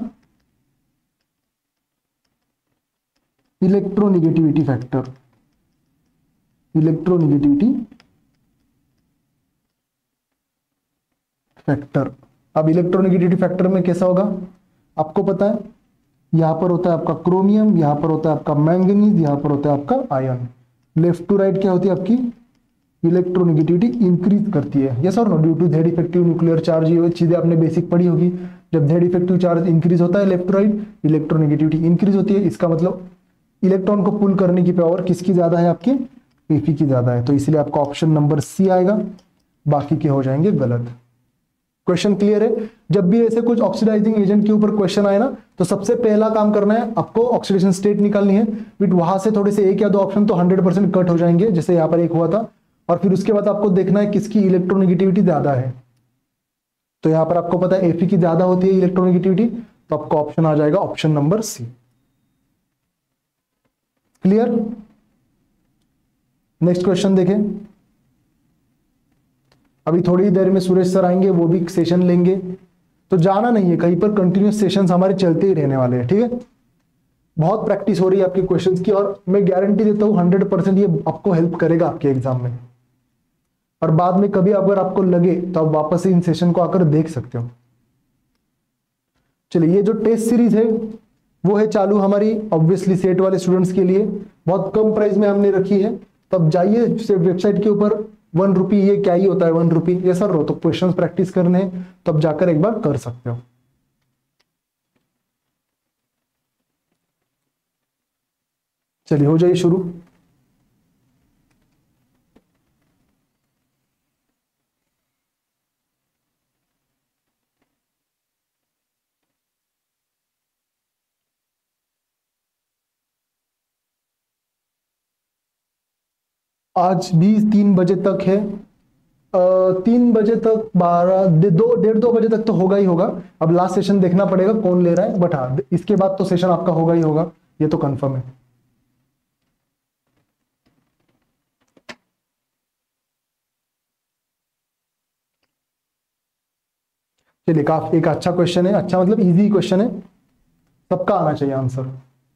Speaker 2: इलेक्ट्रोनिगेटिविटी फैक्टर। Electronegativity factor. अब इलेक्ट्रोनिगेटिविटी फैक्टर में कैसा होगा आपको पता है? यहां पर होता है आपका क्रोमियम, यहां पर होता है आपका मैंगनीज, यहां पर होता है आपका आयन। लेफ्ट टू राइट क्या होती है आपकी? इलेक्ट्रोनिगेटिविटी इंक्रीज करती है। यस और no? Due to Z effective nuclear charge, ये चीजें आपने बेसिक पढ़ी होगी। जब जेड इफेक्टिव चार्ज इंक्रीज होता है left to right, electronegativity increase होती है। इसका मतलब इलेक्ट्रॉन को पुल करने की पावर किसकी ज्यादा है? आपकी एफी की ज्यादा है। तो इसलिए आपका ऑप्शन नंबर सी आएगा, बाकी के हो जाएंगे गलत। क्वेश्चन क्लियर है? जब भी ऐसे कुछ ऑक्सीडाइजिंग एजेंट के ऊपर क्वेश्चन आए ना, तो सबसे पहला काम करना है आपको ऑक्सीडेशन स्टेट निकालनी है। बट वहां से थोड़े से एक या दो ऑप्शन तो हंड्रेड परसेंट कट हो जाएंगे, जैसे यहाँ पर एक हुआ था। और फिर उसके बाद आपको देखना है किसकी इलेक्ट्रोनिगेटिविटी ज्यादा है। तो यहाँ पर आपको पता है एफी की ज्यादा होती है इलेक्ट्रोनिगेटिविटी, तो आपको ऑप्शन आ जाएगा option number C. Clear? Next question देखें। अभी थोड़ी देर में सुरेश सर आएंगे, वो भी सेशन लेंगे, तो जाना नहीं है कहीं पर, कंटिन्यूस सेशंस हमारे चलते ही रहने वाले हैं। ठीक है? बहुत प्रैक्टिस हो रही है आपके क्वेश्चंस की, और मैं गारंटी देता हूं हंड्रेड परसेंट ये आपको हेल्प करेगा आपके एग्जाम में। और बाद में कभी अगर आपको लगे तो आप वापस इन सेशन को आकर देख सकते हो। चलिए, ये जो टेस्ट सीरीज है वो है चालू हमारी, ऑब्वियसली सेट वाले स्टूडेंट्स के लिए बहुत कम प्राइस में हमने रखी है। तब जाइए वेबसाइट के ऊपर, वन रुपी, ये क्या ही होता है वन रुपी, ये सर रो तो क्वेश्चंस प्रैक्टिस करने हैं, तब जाकर एक बार कर सकते हो। चलिए हो जाइए शुरू। आज भी तीन बजे तक है, आ, तीन बजे तक, बारह दो डेढ़ दो बजे तक तो होगा ही होगा। अब लास्ट सेशन देखना पड़ेगा कौन ले रहा है, बट हाँ इसके बाद तो सेशन आपका होगा ही होगा, ये तो कंफर्म है। चलिए काफी एक अच्छा क्वेश्चन है, अच्छा मतलब इजी क्वेश्चन है, सबका आना चाहिए आंसर।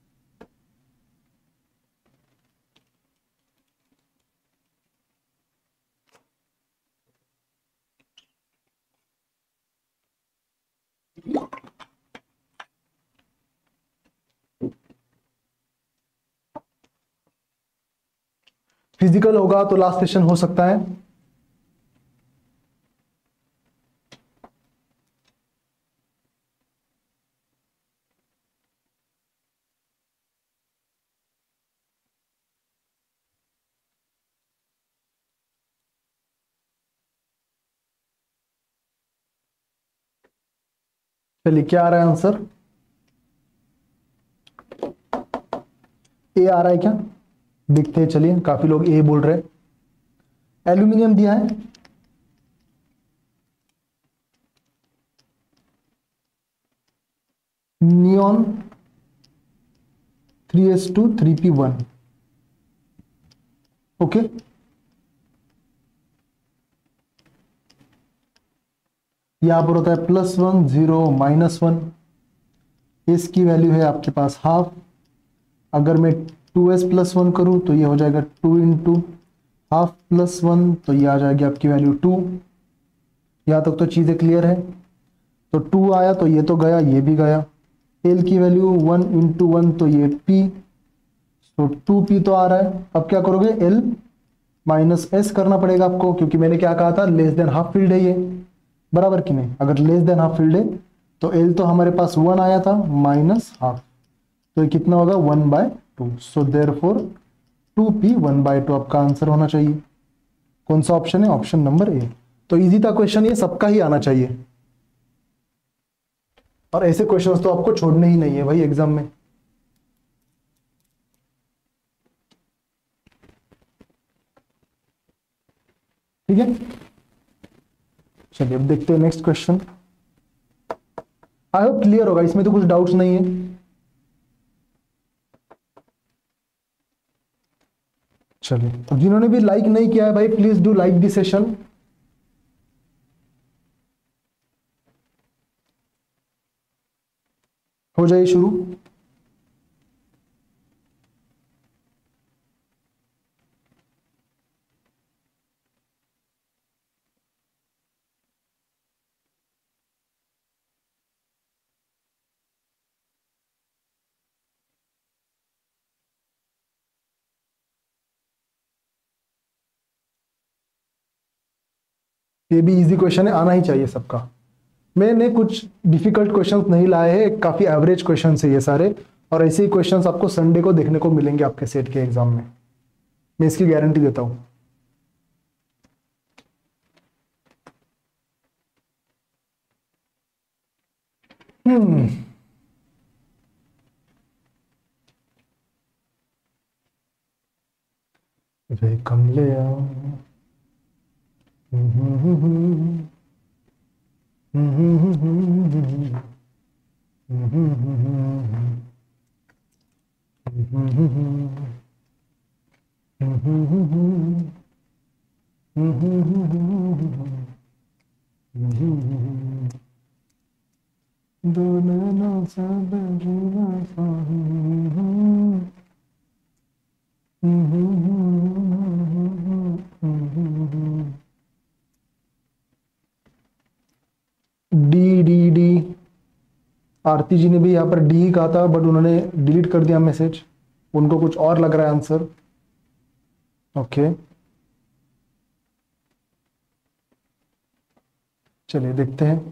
Speaker 2: फिजिकल होगा तो लास्ट सेशन हो सकता है। चलिए क्या आ रहा है आंसर? ए आ रहा है क्या? देखते हैं, चलिए काफी लोग ए बोल रहे हैं। एल्यूमिनियम दिया है, neon three S two three P one, okay. यहां पर होता है plus one, zero, minus one. इसकी वैल्यू है आपके पास हाफ। अगर मैं टू एस प्लस वन करूं तो ये हो जाएगा two into half plus one, तो ये आ जाएगी आपकी वैल्यू टू। यहां तक तो चीजें क्लियर है। तो टू आया तो ये तो गया, ये भी गया। एल की वैल्यू वन इंटू वन तो ये पी, तो टू पी तो आ रहा है। अब क्या करोगे, एल माइनस एस करना पड़ेगा आपको, क्योंकि मैंने क्या कहा था, लेस देन हाफ फील्ड है ये, बराबर कि नहीं। अगर लेस देन हाफ फील्ड है तो एल तो हमारे पास वन आया था माइनस हाफ, तो ये कितना होगा, one by two. So there four two P one by two आपका आंसर होना चाहिए। कौन सा ऑप्शन है, ऑप्शन नंबर ए। तो इजी था क्वेश्चन, ये सबका ही आना चाहिए, और ऐसे क्वेश्चंस तो आपको छोड़ने ही नहीं है भाई एग्जाम में। ठीक है, चलिए अब देखते हैं next question. I hope clear होगा, इसमें तो कुछ डाउट्स नहीं है। चलिए, अब जिन्होंने भी लाइक नहीं किया है भाई, please do like this session. हो जाइए शुरू। ये भी इजी क्वेश्चन है, आना ही चाहिए सबका। मैंने कुछ डिफिकल्ट क्वेश्चंस नहीं लाए हैं, काफी एवरेज क्वेश्चंस है ये सारे, और ऐसे ही क्वेश्चंस आपको संडे को देखने को मिलेंगे आपके सेट के एग्जाम में, मैं इसकी गारंटी देता हूं। हम्म रे कमले दोनों सब D D D Aarti ji ने भी यहाँ पर डी ही कहा था, बट उन्होंने डिलीट कर दिया मैसेज, उनको कुछ और लग रहा है आंसर। ओके, चलिए देखते हैं।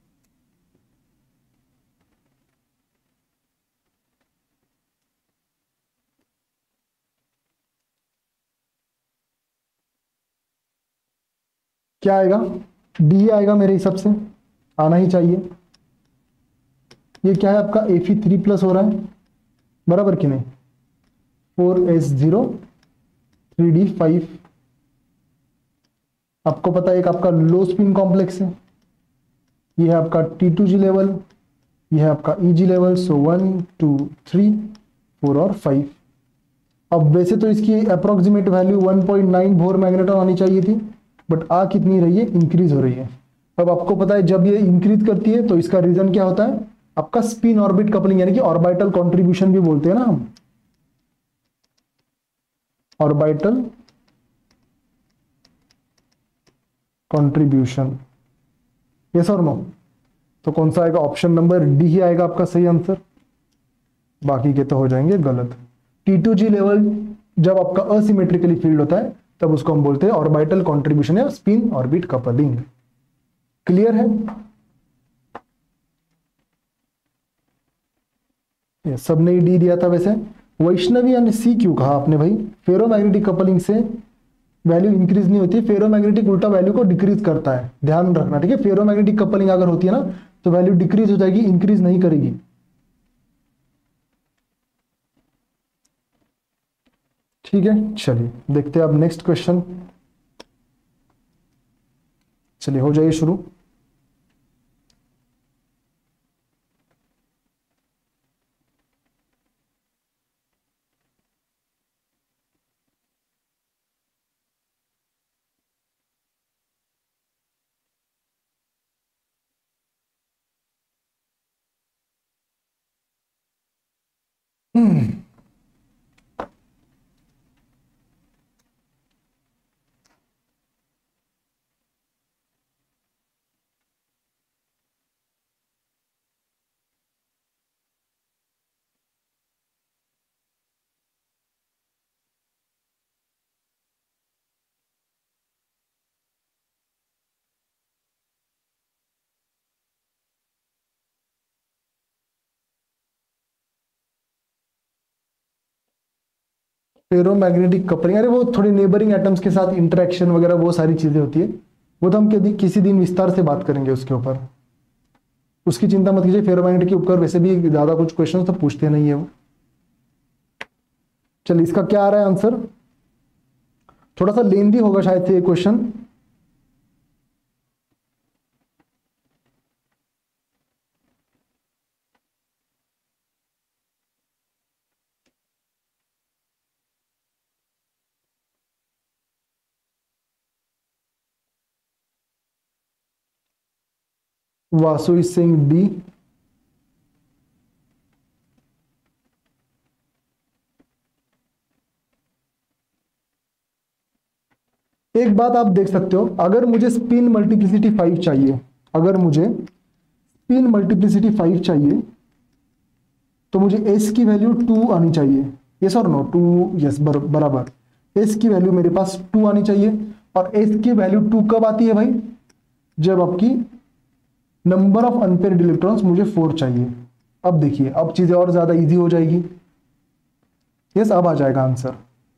Speaker 2: क्या आएगा, डी आएगा मेरे हिसाब से, आना ही चाहिए। ये क्या है आपका, एफी थ्री प्लस हो रहा है, बराबर कि नहीं। Four S zero three D five, आपको पता है एक आपका लो स्पिन कॉम्प्लेक्स है, ये है आपका टी टू जी लेवल, ये है आपका E G level. So one two three four और फाइव। अब वैसे तो इसकी approximate value one point nine Bohr magneton आनी चाहिए थी, बट आ कितनी रही है, इंक्रीज हो रही है। अब आपको पता है जब ये इंक्रीज करती है तो इसका रीजन क्या होता है, आपका स्पिन ऑर्बिट कपलिंग, यानी कि ऑर्बिटल कंट्रीब्यूशन भी बोलते हैं ना हम, ऑर्बिटल कंट्रीब्यूशन। यस और नो? तो कौन सा आएगा? ऑप्शन नंबर डी ही आएगा आपका सही आंसर, बाकी के तो हो जाएंगे गलत। टी टू जी लेवल जब आपका असिमेट्रिकली फील्ड होता है तब उसको हम बोलते हैं ऑर्बिटल कंट्रीब्यूशन या स्पिन ऑर्बिट कपलिंग। क्लियर है? ये सबने डी दिया था वैसे। वैष्णवी यानी सी क्यों कहा आपने भाई? फेरोमैग्नेटिक कपलिंग से वैल्यू इंक्रीज नहीं होती है, फेरोमैग्नेटिक उल्टा वैल्यू को डिक्रीज करता है, ध्यान रखना, ठीक है? फेरोमैग्नेटिक कपलिंग अगर होती है ना तो वैल्यू डिक्रीज हो जाएगी, इंक्रीज नहीं करेगी। ठीक है, चलिए देखते हैं अब नेक्स्ट क्वेश्चन। चलिए हो जाइए शुरू। हम्म फेरोमैग्नेटिक कपलिंग, अरे वो थोड़ी नेबरिंग एटम्स के साथ इंटरेक्शन वगैरह वो सारी चीजें होती है, वो तो हम कभी किसी दिन विस्तार से बात करेंगे उसके ऊपर, उसकी चिंता मत कीजिए। फेरोमैग्नेटिक के ऊपर वैसे भी ज्यादा कुछ क्वेश्चन तो पूछते नहीं है वो। चलिए इसका क्या आ रहा है आंसर? थोड़ा सा लेंदी होगा शायद से ये question. Vasu is saying D. एक बात आप देख सकते हो, अगर मुझे स्पिन मल्टीप्लिसिटी फाइव चाहिए, अगर मुझे स्पिन मल्टीप्लिसिटी फाइव चाहिए तो मुझे एस की वैल्यू टू आनी चाहिए। यस और नो? टू, यस बराबर। एस की वैल्यू मेरे पास टू आनी चाहिए, और एस की वैल्यू टू कब आती है भाई? जब आपकी नंबर ऑफ अनपेयर्ड इलेक्ट्रॉन्स मुझे फोर चाहिए। अब देखिए, अब चीजें और ज्यादा इजी हो जाएगी। यस, अब आ जाएगा आंसर।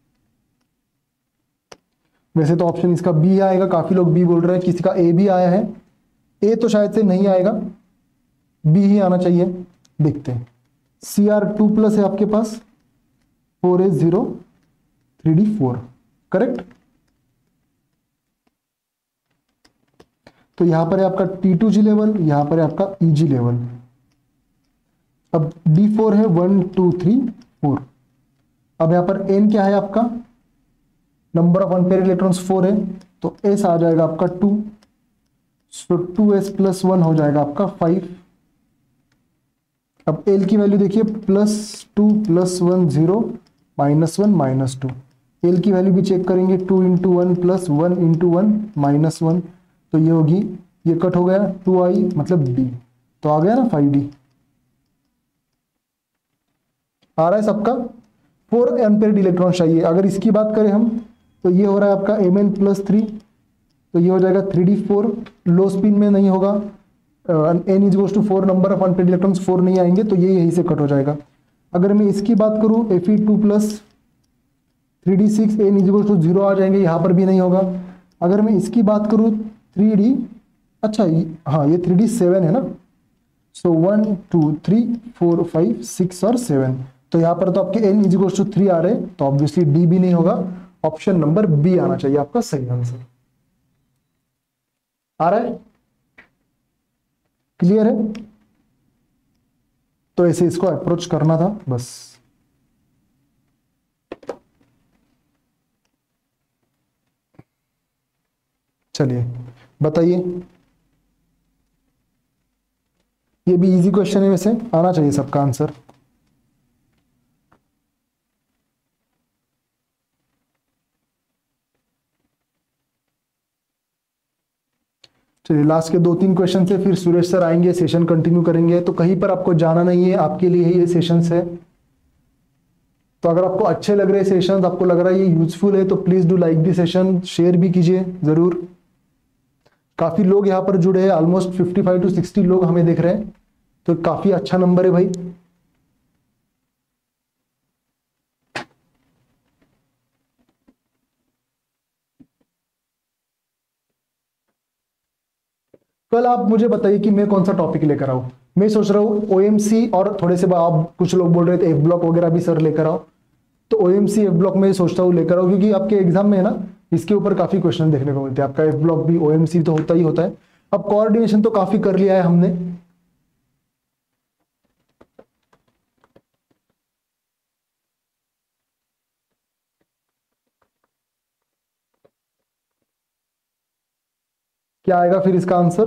Speaker 2: वैसे तो ऑप्शन इसका बी आएगा, काफी लोग बी बोल रहे हैं, किसी का ए भी आया है। ए तो शायद से नहीं आएगा, बी ही आना चाहिए। देखते हैं। सी आर टू प्लस है आपके पास, four S zero three D four, correct? तो यहां पर है आपका टी टू जी लेवल, यहां पर है आपका ई जी लेवल। अब डी फोर है वन टू थ्री फोर। अब यहां पर एन क्या है आपका? Number of unpaired electrons four है, तो एस आ जाएगा आपका two, so two S plus one हो जाएगा आपका फाइव। अब एल की वैल्यू देखिए, plus two plus one zero, minus one minus two. L की वैल्यू भी चेक करेंगे, two into one plus one into one minus one, तो ये होगी, ये कट हो गया, टू आई मतलब डी, तो आ गया ना फाइव डी। आ रहा है सबका? फोर एम्पेयर इलेक्ट्रॉन चाहिए। अगर इसकी बात करें हम तो ये हो रहा है आपका एम एन प्लस थ्री, तो ये हो जाएगा three D four. Low spin में नहीं होगा, N is goes to four, number of unpaired electrons four नहीं आएंगे, तो ये यहीं से कट हो जाएगा। अगर मैं इसकी बात करूं, F E two plus three D six, N is goes to zero आ जाएंगे, यहाँ पर भी नहीं होगा। अगर मैं इसकी बात करूं थ्री डी, अच्छा हाँ ये थ्री डी सेवन है ना, so one two three four five six और सेवन, तो यहाँ पर तो आपके N is goes to three आ रहे हैं, तो ऑब्वियसली डी भी नहीं होगा, ऑप्शन नंबर बी आना चाहिए आपका सही आंसर। आ रहा है? क्लियर है? तो ऐसे इसको अप्रोच करना था बस। चलिए बताइए। ये भी इजी क्वेश्चन है, वैसे आना चाहिए सबका आंसर। चलिए लास्ट के दो तीन क्वेश्चन से फिर सुरेश सर आएंगे, सेशन कंटिन्यू करेंगे। तो कहीं पर आपको जाना नहीं है, आपके लिए ही ये सेशंस है। तो अगर आपको अच्छे लग रहे सेशंस, आपको लग रहा है ये यूजफुल है, तो please do like the session, share भी कीजिए जरूर। काफी लोग यहाँ पर जुड़े हैं, almost fifty five to sixty लोग हमें देख रहे हैं, तो काफी अच्छा नंबर है भाई। कल आप मुझे बताइए कि मैं कौन सा टॉपिक लेकर आऊं। मैं सोच रहा हूँ ओएमसी, और थोड़े से बाद आप कुछ लोग बोल रहे थे एफ ब्लॉक वगैरह भी सर लेकर आओ। तो ओएमसी एफ ब्लॉक में सोचता हूँ लेकर आओ, क्योंकि आपके एग्जाम में है ना, इसके ऊपर काफी क्वेश्चन देखने को मिलते हैं। आपका एफ ब्लॉक भी, ओएमसी तो होता ही होता है। अब कोऑर्डिनेशन तो काफी कर लिया है हमने। क्या आएगा फिर इसका आंसर?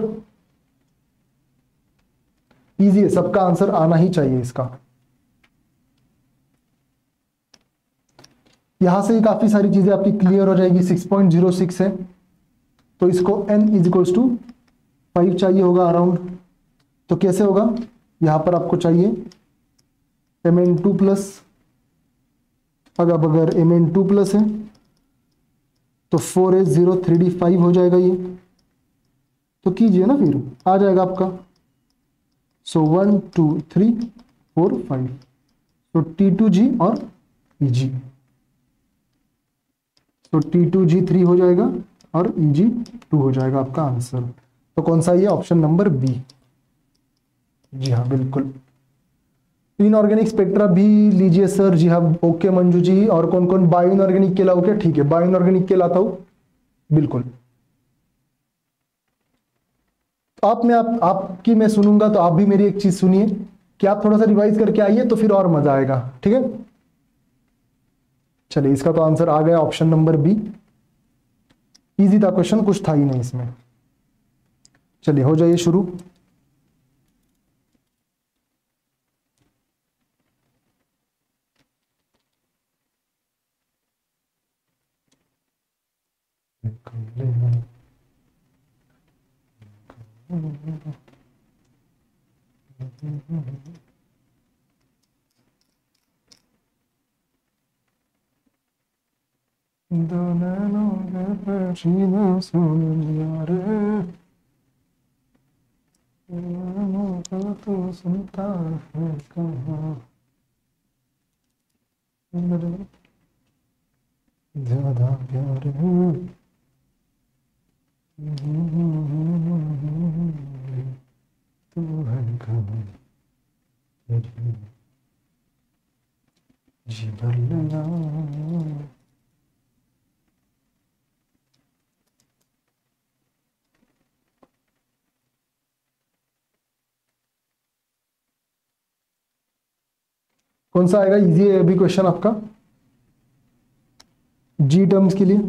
Speaker 2: इजी है, सबका आंसर आना ही चाहिए इसका। यहां से ही काफी सारी चीजें आपकी क्लियर हो जाएगी। सिक्स पॉइंट जीरो सिक्स है, तो इसको n is equals to five चाहिए होगा अराउंड। तो कैसे होगा? यहां पर आपको चाहिए एम एन टू प्लस, अगर अगर एम एन टू प्लस है तो four H zero three D five हो जाएगा ये। तो कीजिए ना, फिर आ जाएगा आपका। So one two three four five, तो टी टू जी और ई जी। तो टी टू जी थ्री हो जाएगा और ई जी टू हो जाएगा आपका आंसर। तो कौन सा ये? Option number B. जी हाँ बिल्कुल। इनऑर्गेनिक स्पेक्ट्रा भी लीजिए सर। जी हाँ ओके मंजू जी। और कौन कौन? बायो इनऑर्गेनिक केला? ओके ठीक है, बायो इनऑर्गेनिक केला था बिल्कुल। तो आप में आप आपकी मैं सुनूंगा, तो आप भी मेरी एक चीज सुनिए कि आप थोड़ा सा रिवाइज करके आइए, तो फिर और मजा आएगा। ठीक है, चलिए इसका तो आंसर आ गया ऑप्शन नंबर बी। इजी था क्वेश्चन, कुछ था ही नहीं इसमें। चलिए हो जाइए शुरू। तो सुनता है कहाँ ज्यादा प्यार है तू है कहाँ जी भरना। कौन सा आएगा? इजी है अभी क्वेश्चन आपका जी टर्म्स के लिए।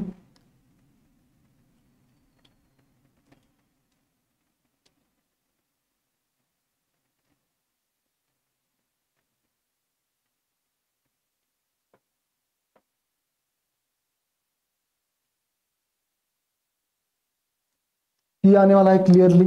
Speaker 2: ये आने वाला है क्लियरली,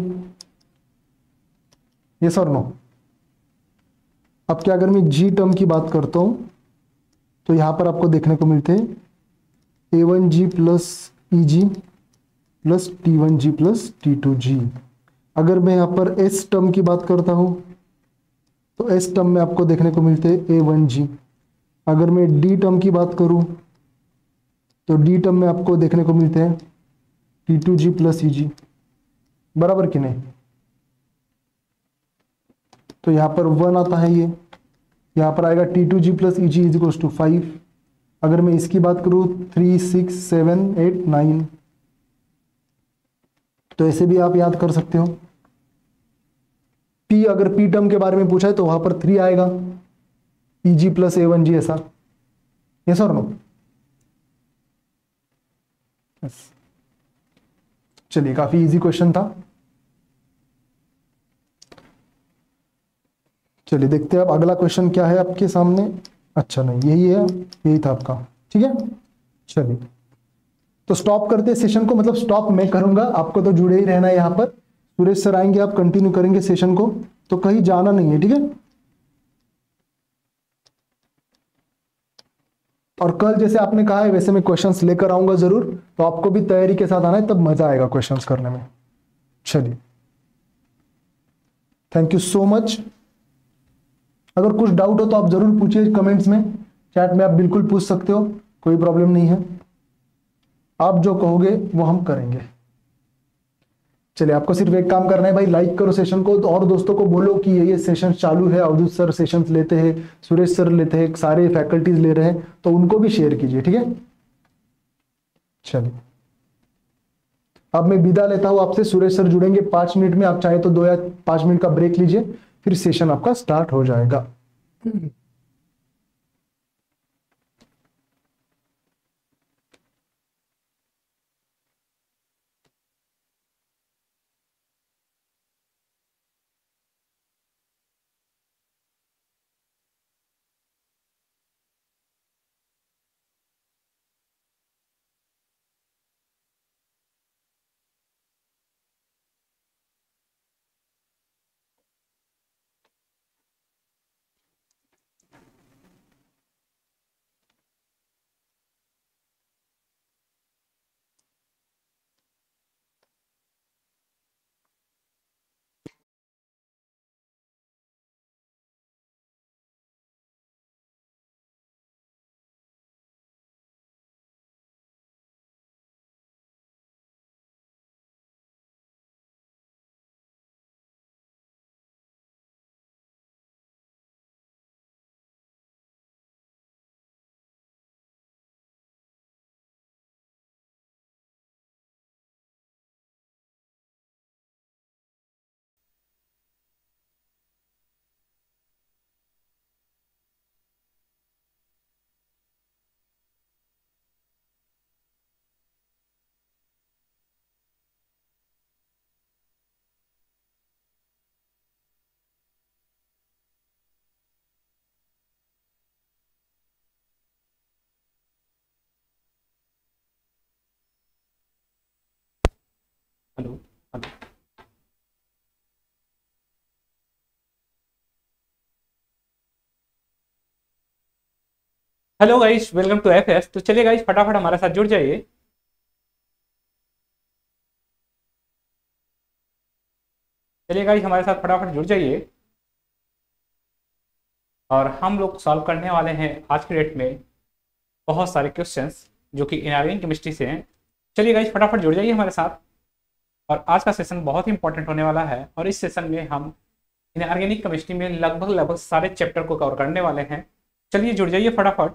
Speaker 2: यस और नो? अब क्या, अगर मैं जी टर्म की बात करता हूं तो यहां पर आपको देखने को मिलते हैं A one G plus E G plus T one G plus T two G. अगर मैं यहां पर एस टर्म की बात करता हूं तो एस टर्म में आपको देखने को मिलते हैं ए वन जी। अगर मैं डी टर्म की बात करूं तो डी टर्म में आपको देखने को मिलते हैं T two G plus E G. बराबर कि नहीं? तो यहां पर वन आता है, ये यहां पर आएगा T two G plus E G is equals to five. अगर मैं इसकी बात करूं three six seven eight nine, तो ऐसे भी आप याद कर सकते हो। पी, अगर पी टर्म के बारे में पूछा है तो वहां पर थ्री आएगा, ई जी प्लस ए वन जी, ऐसा। यस और नो? यस। चलिए काफी इजी क्वेश्चन था। चलिए देखते हैं अब अगला क्वेश्चन क्या है आपके सामने। अच्छा नहीं, यही है, यही था आपका। ठीक है, चलिए तो स्टॉप करते हैं सेशन को, मतलब स्टॉप मैं करूंगा, आपको तो जुड़े ही रहना है यहाँ पर। सुरेश सर आएंगे, आप कंटिन्यू करेंगे सेशन को, तो कहीं जाना नहीं है। ठीक है, और कल जैसे आपने कहा है वैसे मैं क्वेश्चंस लेकर आऊंगा जरूर, तो आपको भी तैयारी के साथ आना है, तब मजा आएगा क्वेश्चंस करने में। चलिए, थैंक यू सो मच। अगर कुछ डाउट हो तो आप जरूर पूछिए कमेंट्स में, चैट में आप बिल्कुल पूछ सकते हो, कोई प्रॉब्लम नहीं है। आप जो कहोगे वो हम करेंगे। चलिए, आपको सिर्फ एक काम करना है भाई, लाइक करो सेशन को, तो और दोस्तों को बोलो कि ये ये सेशन चालू है, अवधूत सर सेशन लेते हैं, सुरेश सर लेते हैं, सारे फैकल्टीज ले रहे हैं, तो उनको भी शेयर कीजिए। ठीक है, चलिए अब मैं विदा लेता हूं आपसे। सुरेश सर जुड़ेंगे पांच मिनट में, आप चाहे तो दो या पांच मिनट का ब्रेक लीजिए, फिर सेशन आपका स्टार्ट हो जाएगा।
Speaker 3: Hello. Hello guys, welcome to F S. तो चलिए गाइस, फटाफट हमारे साथ जुड़ जाइए। चलिए गाइस, हमारे साथ फटाफट जुड़ जाइए और हम लोग सॉल्व करने वाले हैं आज के डेट में बहुत सारे क्वेश्चंस जो कि इनऑर्गेनिक केमिस्ट्री से हैं। चलिए गाइस, फटाफट जुड़ जाइए हमारे साथ। और आज का सेशन बहुत ही इंपॉर्टेंट होने वाला है, और इस सेशन में हम इनऑर्गेनिक केमिस्ट्री में लगभग लगभग सारे चैप्टर को कवर करने वाले हैं। चलिए जुड़ जाइए फटाफट।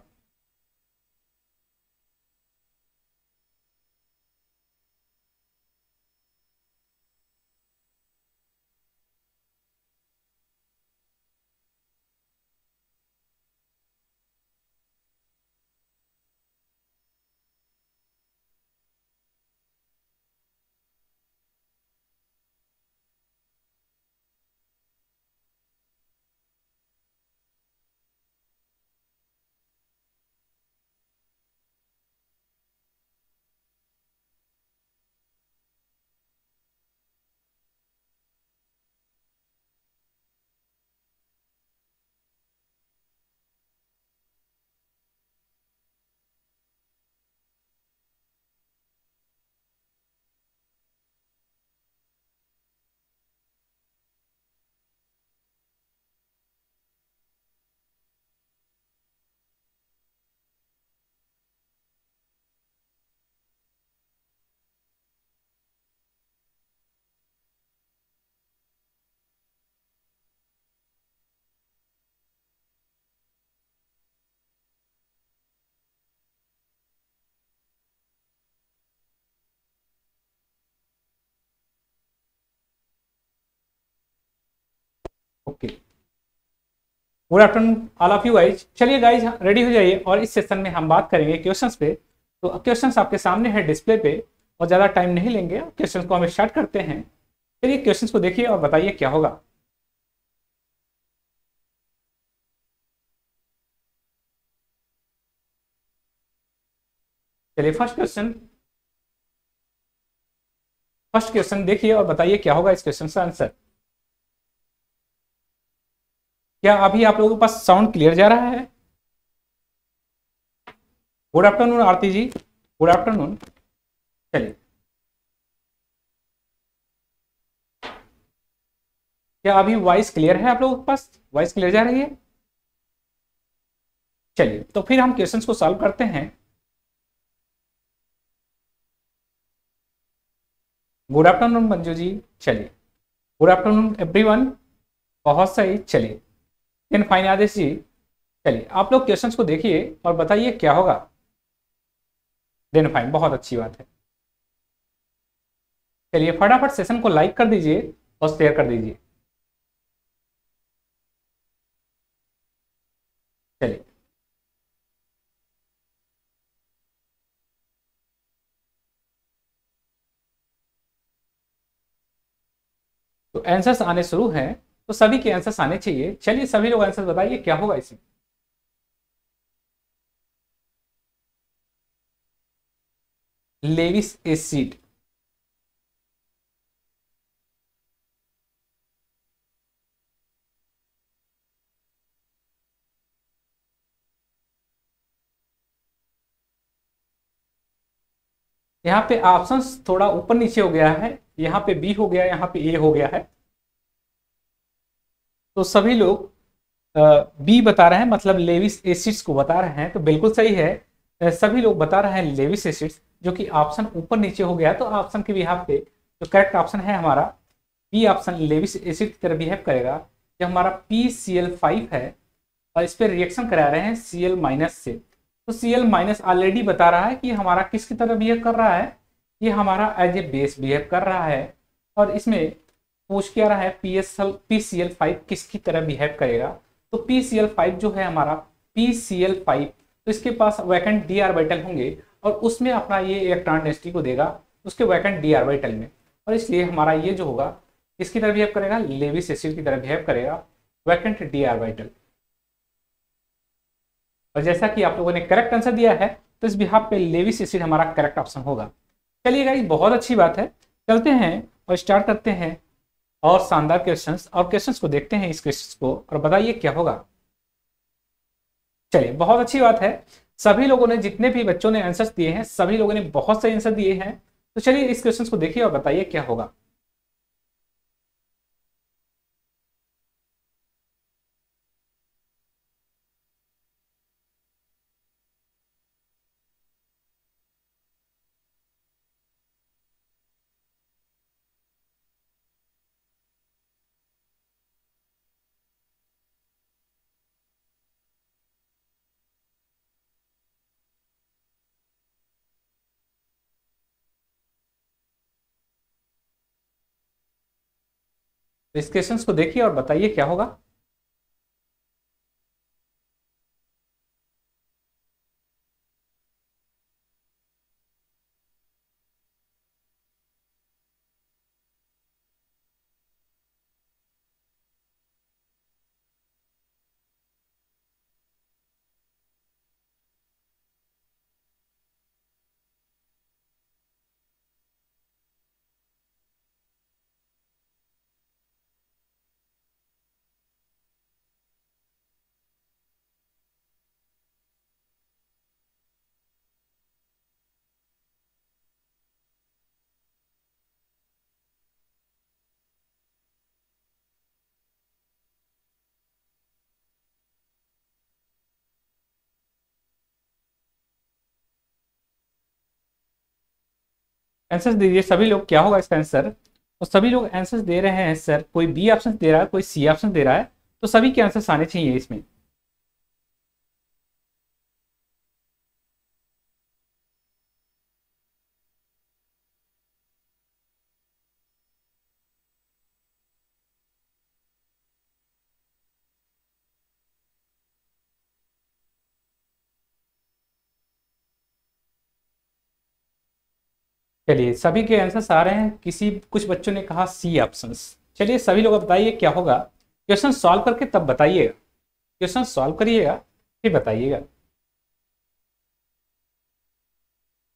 Speaker 3: Okay, good afternoon all of you guys. चलिए गाइज, रेडी हो जाइए और इस सेशन में हम बात करेंगे क्वेश्चंस पे। तो क्वेश्चंस आपके सामने है डिस्प्ले पे, और ज़्यादा टाइम नहीं लेंगे, क्वेश्चंस को हम स्टार्ट करते हैं। चलिए क्वेश्चंस को देखिए और बताइए क्या होगा। चलिए फर्स्ट क्वेश्चन फर्स्ट क्वेश्चन देखिए और बताइए क्या होगा इस क्वेश्चन का आंसर। क्या अभी आप लोगों के पास साउंड क्लियर जा रहा है? Good afternoon Aarti ji, good afternoon. चलिए, क्या अभी वॉइस क्लियर है आप लोगों के पास? वॉइस क्लियर जा रही है? चलिए, तो फिर हम क्वेश्चंस को सॉल्व करते हैं। Good afternoon Manju ji. चलिए, गुड आफ्टरनून एवरीवन। बहुत सही। चलिए, देन फाइन आदेश जी। चलिए, आप लोग क्वेश्चंस को देखिए और बताइए क्या होगा। देन फाइन, बहुत अच्छी बात है। चलिए, फटाफट सेशन को लाइक कर दीजिए और शेयर कर दीजिए। चलिए, तो आंसर्स आने शुरू हैं, तो सभी के आंसर्स आने चाहिए। चलिए, सभी लोग आंसर बताइए क्या होगा इसमें। Lewis acid. यहाँ पे ऑप्शंस थोड़ा ऊपर नीचे हो गया है, यहाँ पे बी हो गया, यहाँ पे ए हो गया है। तो सभी लोग बी बता रहे हैं, मतलब लेविस एसिड्स को बता रहे हैं, तो बिल्कुल सही है। अ, सभी लोग बता रहे हैं लेविस एसिड्स, जो कि ऑप्शन ऊपर नीचे हो गया। तो ऑप्शन के बिहाफ पे जो करेक्ट ऑप्शन है हमारा बी ऑप्शन, लेविस एसिड की तरह बिहेव करेगा। जब हमारा पी सी एल फाइव है और इस पर रिएक्शन करा रहे हैं सी एल माइनस से, तो सी एल माइनस ऑलरेडी बता रहा है कि हमारा किसकी तरह बिहेव कर रहा है, ये हमारा एज ए बेस बिहेव कर रहा है। और इसमें पूछ क्या रहा है, P S L P C L five किसकी तरह बिहेव करेगा। तो पी सी एल फाइव जो है हमारा पी सी एल फाइव, तो इसके पास वैकेंट डी ऑर्बिटल होंगे और उसमें अपना ये इलेक्ट्रॉन डेंसिटी को देगा उसके वैकेंट डी ऑर्बिटल में, और इसलिए हमारा ये जो होगा किसकी तरह बिहेव करेगा, लेविस एसिड की तरह बिहेव करेगा, वैकेंट डी ऑर्बिटल। और जैसा कि आप लोगों ने करेक्ट आंसर दिया है, तो इस बिहाफ पे लेविस एसिड हमारा करेक्ट ऑप्शन होगा। चलिए गाइस, बहुत अच्छी बात है। चलते हैं और स्टार्ट करते हैं और शानदार क्वेश्चंस, और क्वेश्चंस को देखते हैं इस क्वेश्चंस को और बताइए क्या होगा। चलिए, बहुत अच्छी बात है। सभी लोगों ने, जितने भी बच्चों ने आंसर्स दिए हैं, सभी लोगों ने बहुत सही आंसर दिए हैं। तो चलिए इस क्वेश्चंस को देखिए और बताइए क्या होगा। तो इस क्वेश्चंस को देखिए और बताइए क्या होगा। आंसर्स दीजिए सभी लोग, क्या होगा इसका आंसर। तो सभी लोग आंसर्स दे रहे हैं सर, कोई बी ऑप्शन दे रहा है, कोई सी ऑप्शन दे रहा है, तो सभी के आंसर्स आने चाहिए इसमें। चलिए, सभी के आंसर्स आ रहे हैं। किसी कुछ बच्चों ने कहा सी ऑप्शंस। चलिए, सभी लोग बताइए क्या होगा। क्वेश्चन सॉल्व करके तब बताइएगा, क्वेश्चन सॉल्व करिएगा फिर बताइएगा।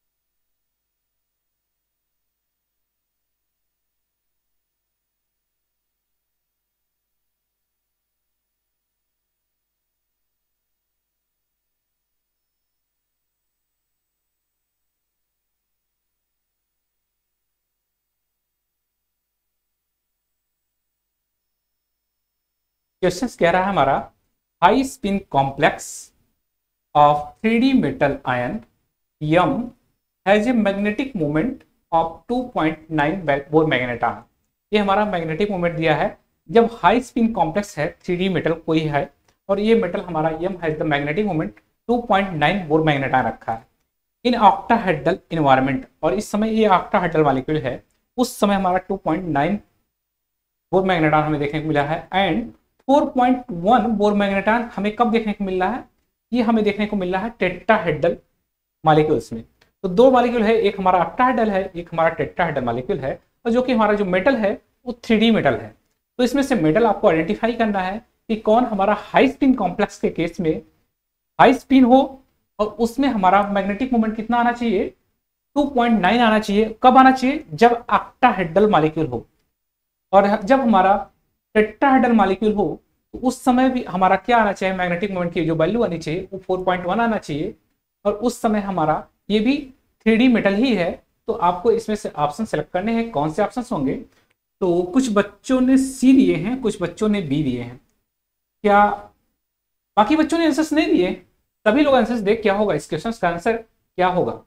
Speaker 3: क्वेश्चन कह रहा है हमारा high spin complex of three D metal ion M has a magnetic moment of two point nine Bohr magneton. ये हमारा मैग्नेटिक मोमेंट दिया है जब हाई स्पिन कॉम्प्लेक्स है, थ्री डी मेटल कोई है और ये मेटल हमारा M has the magnetic moment two point nine Bohr magneton रखा है इन ऑक्टाहेड्रल इन्वायरमेंट। और इस समय ये ऑक्टाहेड्रल मॉलिक्यूल है, उस समय हमारा two point nine Bohr magneton हमें देखने को मिला है and four point one Bohr magneton हमें कब देखने को मिल रहा है? ये हमें देखने को मिल रहा है टेट्राहेड्रल मॉलिक्यूल्स में। तो दो मॉलिक्यूल है, एक हमारा ऑक्टाहेड्रल है, एक हमारा टेट्राहेड्रल मॉलिक्यूल है और जो कि हमारा जो मेटल है वो थ्री डी मेटल है। तो इसमें से मेटल आपको आइडेंटिफाई करना है कि कौन हमारा हाई स्पिन कॉम्प्लेक्स के केस में हाई स्पिन हो और उसमें हमारा मैग्नेटिक मोमेंट कितना आना चाहिए? टू पॉइंट नाइन आना चाहिए। कब आना चाहिए? जब ऑक्टाहेड्रल मॉलिक्यूल हो। और जब हमारा टेट्राहेड्रल मॉलिक्यूल हो तो उस समय भी हमारा क्या आना चाहिए? मैग्नेटिक मोमेंट की जो वैल्यू आनी चाहिए वो फोर पॉइंट वन आना चाहिए और उस समय हमारा ये भी थ्री डी मेटल ही है। तो आपको इसमें से ऑप्शन सेलेक्ट करने हैं। कौन से ऑप्शन होंगे? तो कुछ बच्चों ने सी दिए हैं, कुछ बच्चों ने बी दिए हैं। क्या बाकी बच्चों ने आंसर्स नहीं दिए? सभी लोग आंसर्स देख क्या होगा, इस क्वेश्चन का आंसर क्या होगा?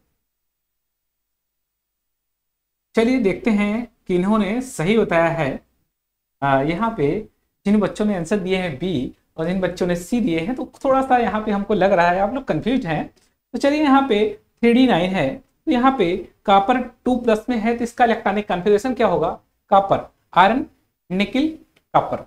Speaker 3: चलिए देखते हैं कि इन्होंने सही बताया है। यहाँ पे जिन बच्चों ने आंसर दिए हैं बी और जिन बच्चों ने सी दिए हैं तो थोड़ा सा यहाँ पे हमको लग रहा है आप लोग कंफ्यूज हैं। तो चलिए यहाँ पे थ्री डी नाइन है तो यहाँ पे कॉपर टू प्लस में है तो इसका इलेक्ट्रॉनिक कॉन्फ़िगरेशन क्या होगा? Copper, iron, nickel, copper.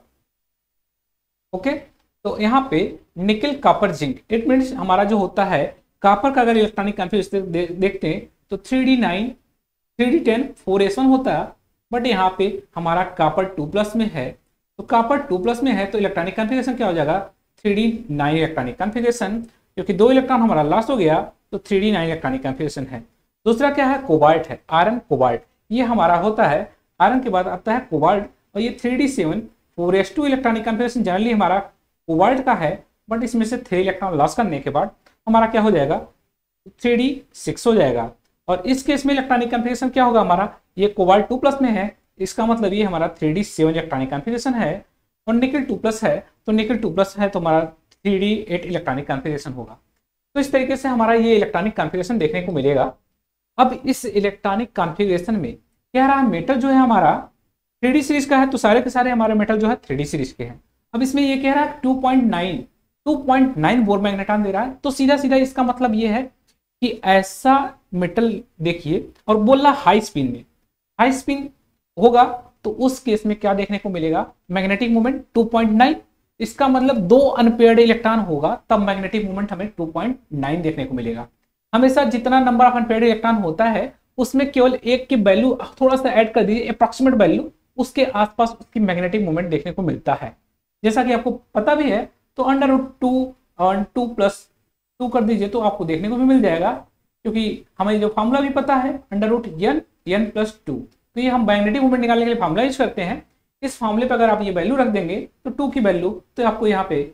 Speaker 3: Okay, तो यहाँ पे nickel copper zinc, it means हमारा जो होता है कॉपर का अगर इलेक्ट्रॉनिक कॉन्फ़िगरेशन दे, देखते हैं तो three D nine, three D ten, four S one होता है। बट यहाँ पे हमारा कॉपर टू प्लस में है तो कॉपर टू प्लस में है तो इलेक्ट्रॉनिक कॉन्फ़िगरेशन क्या हो जाएगा? Three D nine electronic configuration, क्योंकि दो इलेक्ट्रॉन हमारा लॉस हो गया तो three D nine electronic configuration है। दूसरा क्या है? कोबाल्ट है, आयरन कोबाल्ट। ये हमारा होता है आयरन के बाद आता है कोबाल्ट और ये three D seven, four S two electronic configuration generally हमारा कोबाल्ट का है। बट इसमें से थ्री इलेक्ट्रॉन लॉस करने के बाद हमारा क्या हो जाएगा? थ्री डी सिक्स हो जाएगा। और इस केस में इलेक्ट्रॉनिक कॉन्फ़िगरेशन क्या होगा हमारा? ये कोबाल्ट टू प्लस में है, इसका मतलब ये हमारा three D seven electronic configuration है। और निकल टू प्लस है तो निकल टू प्लस है तो हमारा three D eight electronic configuration होगा। तो इस तरीके से हमारा ये इलेक्ट्रॉनिक कॉन्फ़िगरेशन देखने को मिलेगा। अब इस इलेक्ट्रॉनिक कॉन्फ़िगरेशन में कह रहा है मेटल जो है हमारा थ्री डी सीरीज का है तो सारे के सारे हमारे मेटल जो है थ्री डी सीरीज के हैं। अब इसमें ये कह रहा है two point nine, two point nine Bohr magneton दे रहा है तो सीधा सीधा इसका मतलब ये है कि ऐसा मेटल देखिए और बोल रहा हाई स्पिन में, हाई स्पिन होगा तो उस केस में क्या देखने को मिलेगा? Magnetic moment two point nine. इसका मतलब दो अनपेयर्ड इलेक्ट्रॉन होगा तब मैग्नेटिक मोमेंट हमें टू पॉइंट नाइन देखने को मिलेगा। हमेशा जितना नंबर ऑफ अनपेयर्ड इलेक्ट्रॉन होता है उसमें केवल एक की वैल्यू थोड़ा सा ऐड कर दीजिए, अप्रॉक्सीमेट वैल्यू, उसके आसपास उसकी मैग्नेटिक मोमेंट देखने को मिलता है। जैसा कि आपको पता भी है तो अंडर रूट टू और टू प्लस टू कर दीजिए तो आपको देखने को भी मिल जाएगा, क्योंकि हमें जो फॉर्मूला भी पता है under root N N plus two. तो ये हम मैग्नेटिक मोमेंट निकालने के लिए फॉर्मूला यूज करते हैं। इस फॉर्मूले पर अगर आप ये वैल्यू रख देंगे तो टू की वैल्यू तो आपको यहाँ पे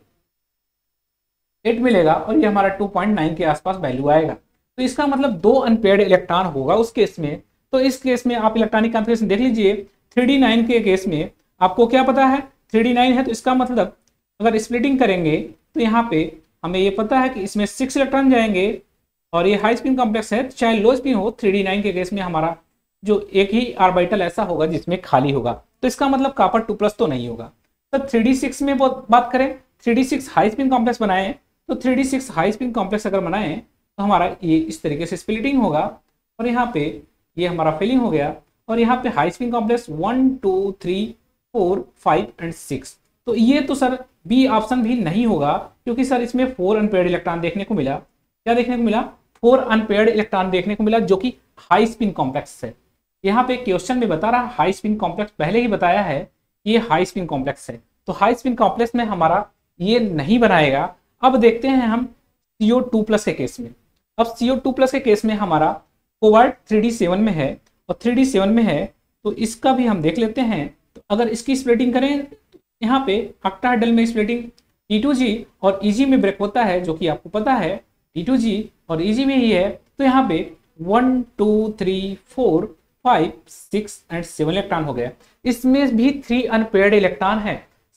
Speaker 3: एट मिलेगा और ये हमारा टू पॉइंट नाइन के आसपास वैल्यू आएगा। तो इसका मतलब दो अनपेयर्ड इलेक्ट्रॉन होगा उस केस में। तो इस केस में आप इलेक्ट्रॉनिक कॉन्फ़िगरेशन देख लीजिए। थ्री डी नाइन के केस में आपको क्या पता है? थ्री डी नाइन है तो इसका मतलब अगर स्प्लिटिंग करेंगे तो यहाँ पे हमें ये पता है कि इसमें सिक्स इलेक्ट्रॉन जाएंगे और ये हाई स्पिन कॉम्प्लेक्स है चाहे लो स्पिन हो। थ्री डी नाइन के केस में हमारा जो एक ही ऑर्बिटल ऐसा होगा जिसमें खाली होगा तो इसका मतलब कॉपर टू प्लस तो नहीं होगा। तो थ्री डी सिक्स में बात करें, three D six high spin complex बनाए तो three D six high spin complex अगर बनाए तो हमारा ये इस तरीके से स्प्लिटिंग होगा और यहाँ पे ये हमारा फिलिंग हो गया और यहाँ पे high spin complex one two three four five and six. तो ये तो सर बी ऑप्शन भी नहीं होगा, क्योंकि सर इसमें फोर अनपेयर्ड इलेक्ट्रॉन देखने को मिला। क्या देखने को मिला? फोर अनपेयर्ड इलेक्ट्रॉन देखने को मिला जो कि हाई स्पिन कॉम्प्लेक्स है। यहाँ पे क्वेश्चन में बता रहा हाई स्पिन कॉम्प्लेक्स, पहले ही बताया है ये हाई स्पिन कॉम्प्लेक्स है तो हाई स्पिन कॉम्प्लेक्स में हमारा ये नहीं बनाएगा। अब देखते हैं हम सी ओ टू प्लस के केस में। अब सी ओ टू प्लस के केस में हमारा कोबाल्ट थ्री डी सेवन में है और थ्री डी सेवन में है तो इसका भी हम देख लेते हैं। तो अगर इसकी स्प्लिटिंग करें तो यहाँ पे ऑक्टाहेड्रल में स्प्लिटिंग टी टू जी और ई जी में ब्रेक होता है जो कि आपको पता है टी टू जी और ई जी में ही है। तो यहाँ पे one two three four five six and seven electron हो गया। इसमें भी थ्री अनपेयर्ड इलेक्ट्रॉन है।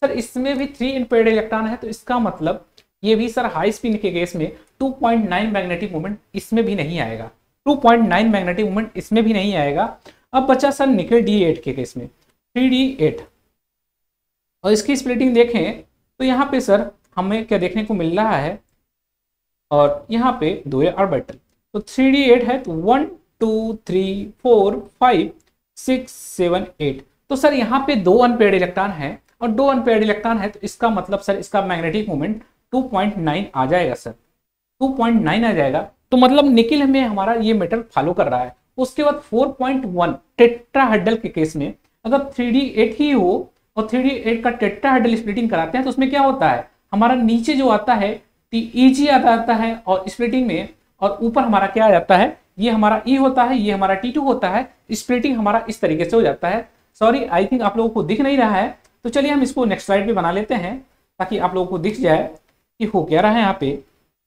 Speaker 3: सर इसमें भी थ्री अनपेयर्ड इलेक्ट्रॉन है, तो इसका मतलब ये भी सर हाई स्पिन के केस में two point nine magnetic moment इसमें भी नहीं आएगा, two point nine magnetic moment इसमें भी नहीं आएगा। अब बचा सर निकल डी एट के केस में थ्री डी एट, और इसकी स्प्लिटिंग देखें तो यहाँ पे सर हमें क्या देखने को मिल रहा है, और यहाँ पे दो ऑर्बिटल, तो थ्री डी एट है, तो one two three four five six seven eight, तो सर यहाँ पे दो अनपेयर्ड इलेक्ट्रॉन है और दो अनपेयर्ड इलेक्ट्रॉन है, तो इसका मतलब सर इसका magnetic moment two point nine आ जाएगा सर, टू पॉइंट नाइन आ जाएगा। तो मतलब निकिल में हमारा ये मेटल फॉलो कर रहा है। उसके बाद फोर पॉइंट वन टेट्राहेड्रल के केस में अगर थ्री डी एट ही हो और थ्री डी एट का टेट्राहेड्रल स्प्लिटिंग कराते हैं, तो उसमें क्या होता है, हमारा नीचे जो आता है ईजी आता आता है और स्प्लिटिंग में, और ऊपर हमारा क्या आ जाता है, ये हमारा ई होता है, ये हमारा टी टू होता है, स्प्लिटिंग हमारा इस तरीके से हो जाता है। सॉरी आई थिंक आप लोगों को दिख नहीं रहा है, तो चलिए हम इसको नेक्स्ट स्लाइड पे बना लेते हैं ताकि आप लोगों को दिख जाए कि हो क्या रहा है यहाँ पे।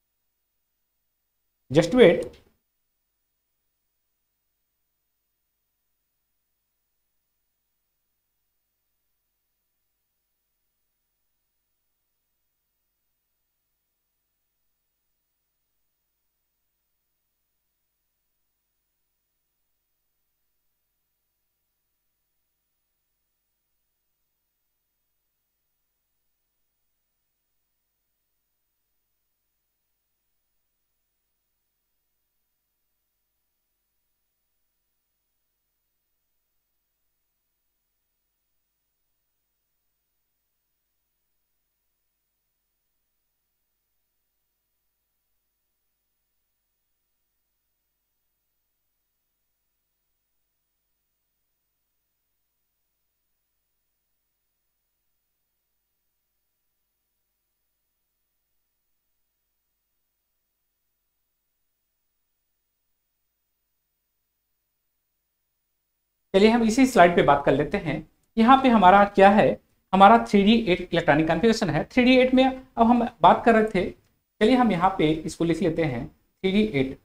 Speaker 3: Just wait. चलिए हम इसी स्लाइड पे बात कर लेते हैं। यहाँ पे हमारा क्या है, हमारा three D eight electronic configuration है। थ्री डी एट में अब हम बात कर रहे थे, चलिए हम यहाँ पे इसको लिख लेते हैं three D eight,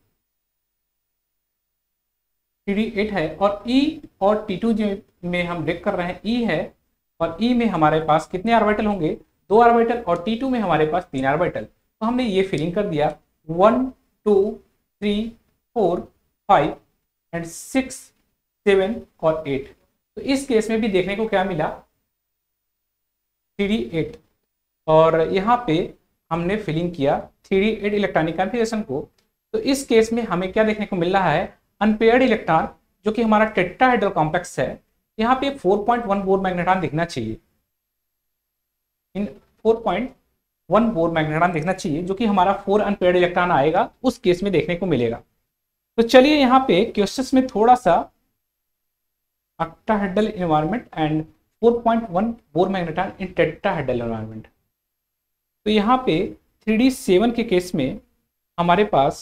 Speaker 3: three D eight है, और ई और टी टू जो में हम ब्रेक कर रहे हैं ई है, और ई में हमारे पास कितने ऑर्बिटल होंगे, दो ऑर्बिटल, और टी टू में हमारे पास तीन ऑर्बिटल। तो हमने ये फिलिंग कर दिया one two three four five and six seven और एट। तो इस केस में भी देखने को क्या मिला, थ्री डी एट, और यहाँ पे हमने फिलिंग किया three D eight electronic configuration को। तो इस केस में हमें क्या देखने को मिल रहा है, अनपेयर्ड इलेक्ट्रॉन जो कि हमारा टेट्राहेड्रल कॉम्प्लेक्स है, यहाँ पे four point one Bohr magnetron दिखना चाहिए, इन four point one Bohr magnetron दिखना चाहिए, जो कि हमारा फोर अनपेयर्ड इलेक्ट्रॉन आएगा उस केस में देखने को मिलेगा। तो चलिए यहाँ पे क्वेश्चंस में थोड़ा सा octahedral environment and four point one Bohr magnetron in tetrahedral environment. तो यहाँ पे थ्री डी सेवन के केस में हमारे पास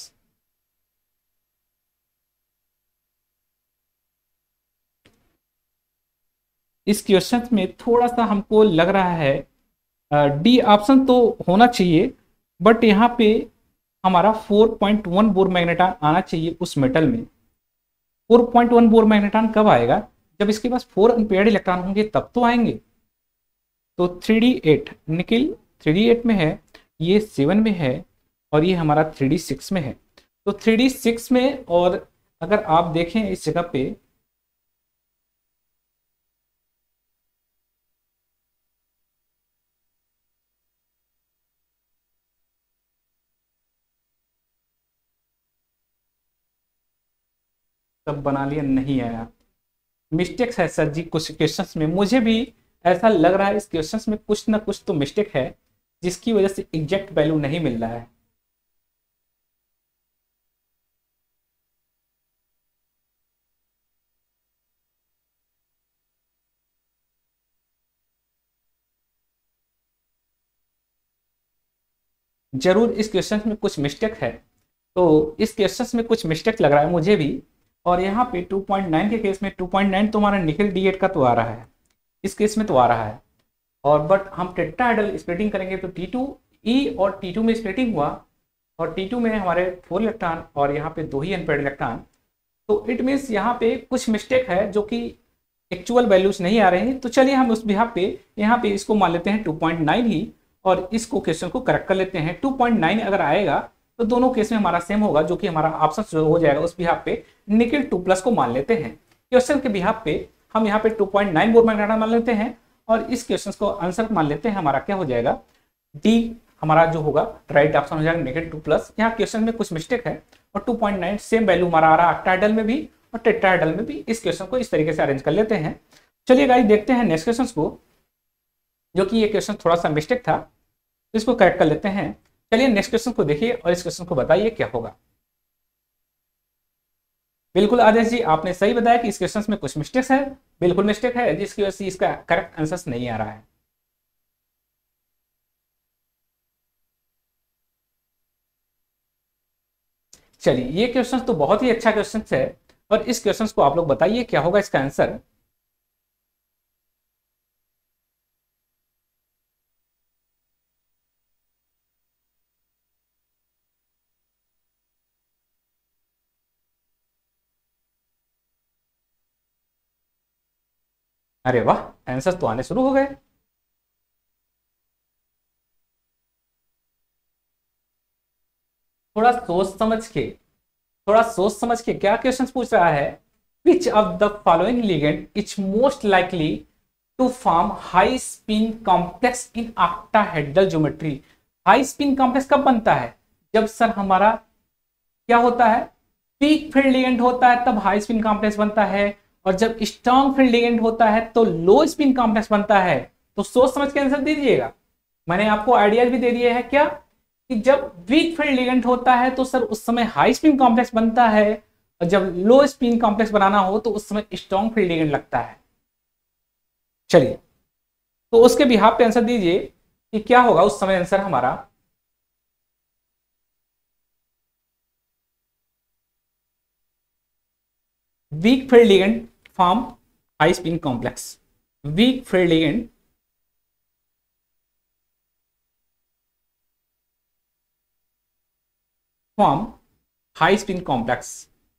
Speaker 3: इस क्वेश्चन में थोड़ा सा हमको लग रहा है डी ऑप्शन तो होना चाहिए, बट यहाँ पे हमारा four point one Bohr magnetron आना चाहिए उस मेटल में। Four point one Bohr magnetron कब आएगा, जब इसके पास फोर अनपेयर्ड इलेक्ट्रॉन होंगे तब तो आएंगे। तो three D eight nickel three D eight में है, ये सेवन में है, और ये हमारा थ्री डी सिक्स में है। तो थ्री डी सिक्स में, और अगर आप देखें इस जगह पे तब बना लिया, नहीं आया, मिस्टेक्स है सर जी कुछ क्वेश्चंस में। मुझे भी ऐसा लग रहा है इस क्वेश्चंस में कुछ ना कुछ तो मिस्टेक है, जिसकी वजह से एग्जैक्ट वैल्यू नहीं मिल रहा है। जरूर इस क्वेश्चन में कुछ मिस्टेक है, तो इस क्वेश्चन में कुछ मिस्टेक लग रहा है मुझे भी। और यहाँ पे टू पॉइंट नाइन के केस में टू पॉइंट नाइन तो हमारा निकल डी एट का तो आ रहा है, इस केस में तो आ रहा है, और बट हम टेट्राहेड्रल स्प्लिटिंग करेंगे तो टी टू ई और टी टू में स्प्लिटिंग हुआ, और टी टू में हमारे फोर इलेक्ट्रॉन और यहाँ पे दो ही अनपेयर्ड इलेक्ट्रॉन। तो इट मीन्स यहाँ पे कुछ मिस्टेक है जो कि एक्चुअल वैल्यूज नहीं आ रहे हैं, तो चलिए हम उस बिहाफ पे यहाँ पे इसको मान लेते हैं टू पॉइंट नाइन ही, और इसको क्वेश्चन को करेक्ट कर लेते हैं। टू पॉइंट नाइन अगर आएगा तो दोनों केस में हमारा सेम होगा, जो कि हमारा ऑप्शन जो हो जाएगा उस बिहाफ पे निकल टू प्लस को मान लेते हैं। क्वेश्चन के बिहाफ पे हम यहाँ पे two point nine Bohr magneton मान लेते हैं, और इस क्वेश्चन को आंसर मान लेते हैं। हमारा क्या हो जाएगा, डी हमारा जो होगा राइट ऑप्शन हो जाएगा निकल टू प्लस। यहाँ क्वेश्चन में कुछ मिस्टेक है, और two point nine same value हमारा आ रहा है ऑक्टाहेड्रल में भी और टेट्राहेड्रल में भी। इस क्वेश्चन को इस तरीके से अरेंज कर लेते हैं। चलिए गाइस देखते हैं नेक्स्ट क्वेश्चन को, जो कि ये क्वेश्चन थोड़ा सा मिस्टेक था, तो इसको करेक्ट कर लेते हैं। चलिए नेक्स्ट क्वेश्चन को देखिए और इस क्वेश्चन को बताइए क्या होगा। बिल्कुल आदेश जी, आपने सही बताया कि इस क्वेश्चन में कुछ मिस्टेक्स है, बिल्कुल मिस्टेक है, जिसकी वजह से इसका करेक्ट आंसर नहीं आ रहा है। चलिए ये क्वेश्चन तो बहुत ही अच्छा क्वेश्चन है, और इस क्वेश्चन को आप लोग बताइए क्या होगा इसका आंसर। अरे वाह, आंसर तो आने शुरू हो गए। थोड़ा सोच समझ के थोड़ा सोच समझ के क्या क्वेश्चन पूछ रहा है, which of the following ligand is most likely to form high spin complex in octahedral geometry. High spin complex कब बनता है, जब सर हमारा क्या होता है, पीक फील्ड लिगेंड होता है, तब हाई स्पिन कॉम्प्लेक्स बनता है, और जब स्ट्रॉन्ग फील्ड लिगेंड होता है तो लो स्पिन कॉम्प्लेक्स बनता है। तो सोच समझ के आंसर दीजिएगा। मैंने आपको आइडिया भी दे दिए है क्या, कि जब वीक फील्ड लिगेंड होता है तो सर उस समय हाई स्पिन कॉम्प्लेक्स बनता है, और जब लो स्पिन कॉम्प्लेक्स बनाना हो तो उस समय स्ट्रॉन्ग फील्ड लिगेंड लगता है। चलिए तो उसके बिहाफ पे आंसर दीजिए कि क्या होगा उस समय आंसर हमारा। Weak field ligand form high spin complex, weak field ligand form high spin complex.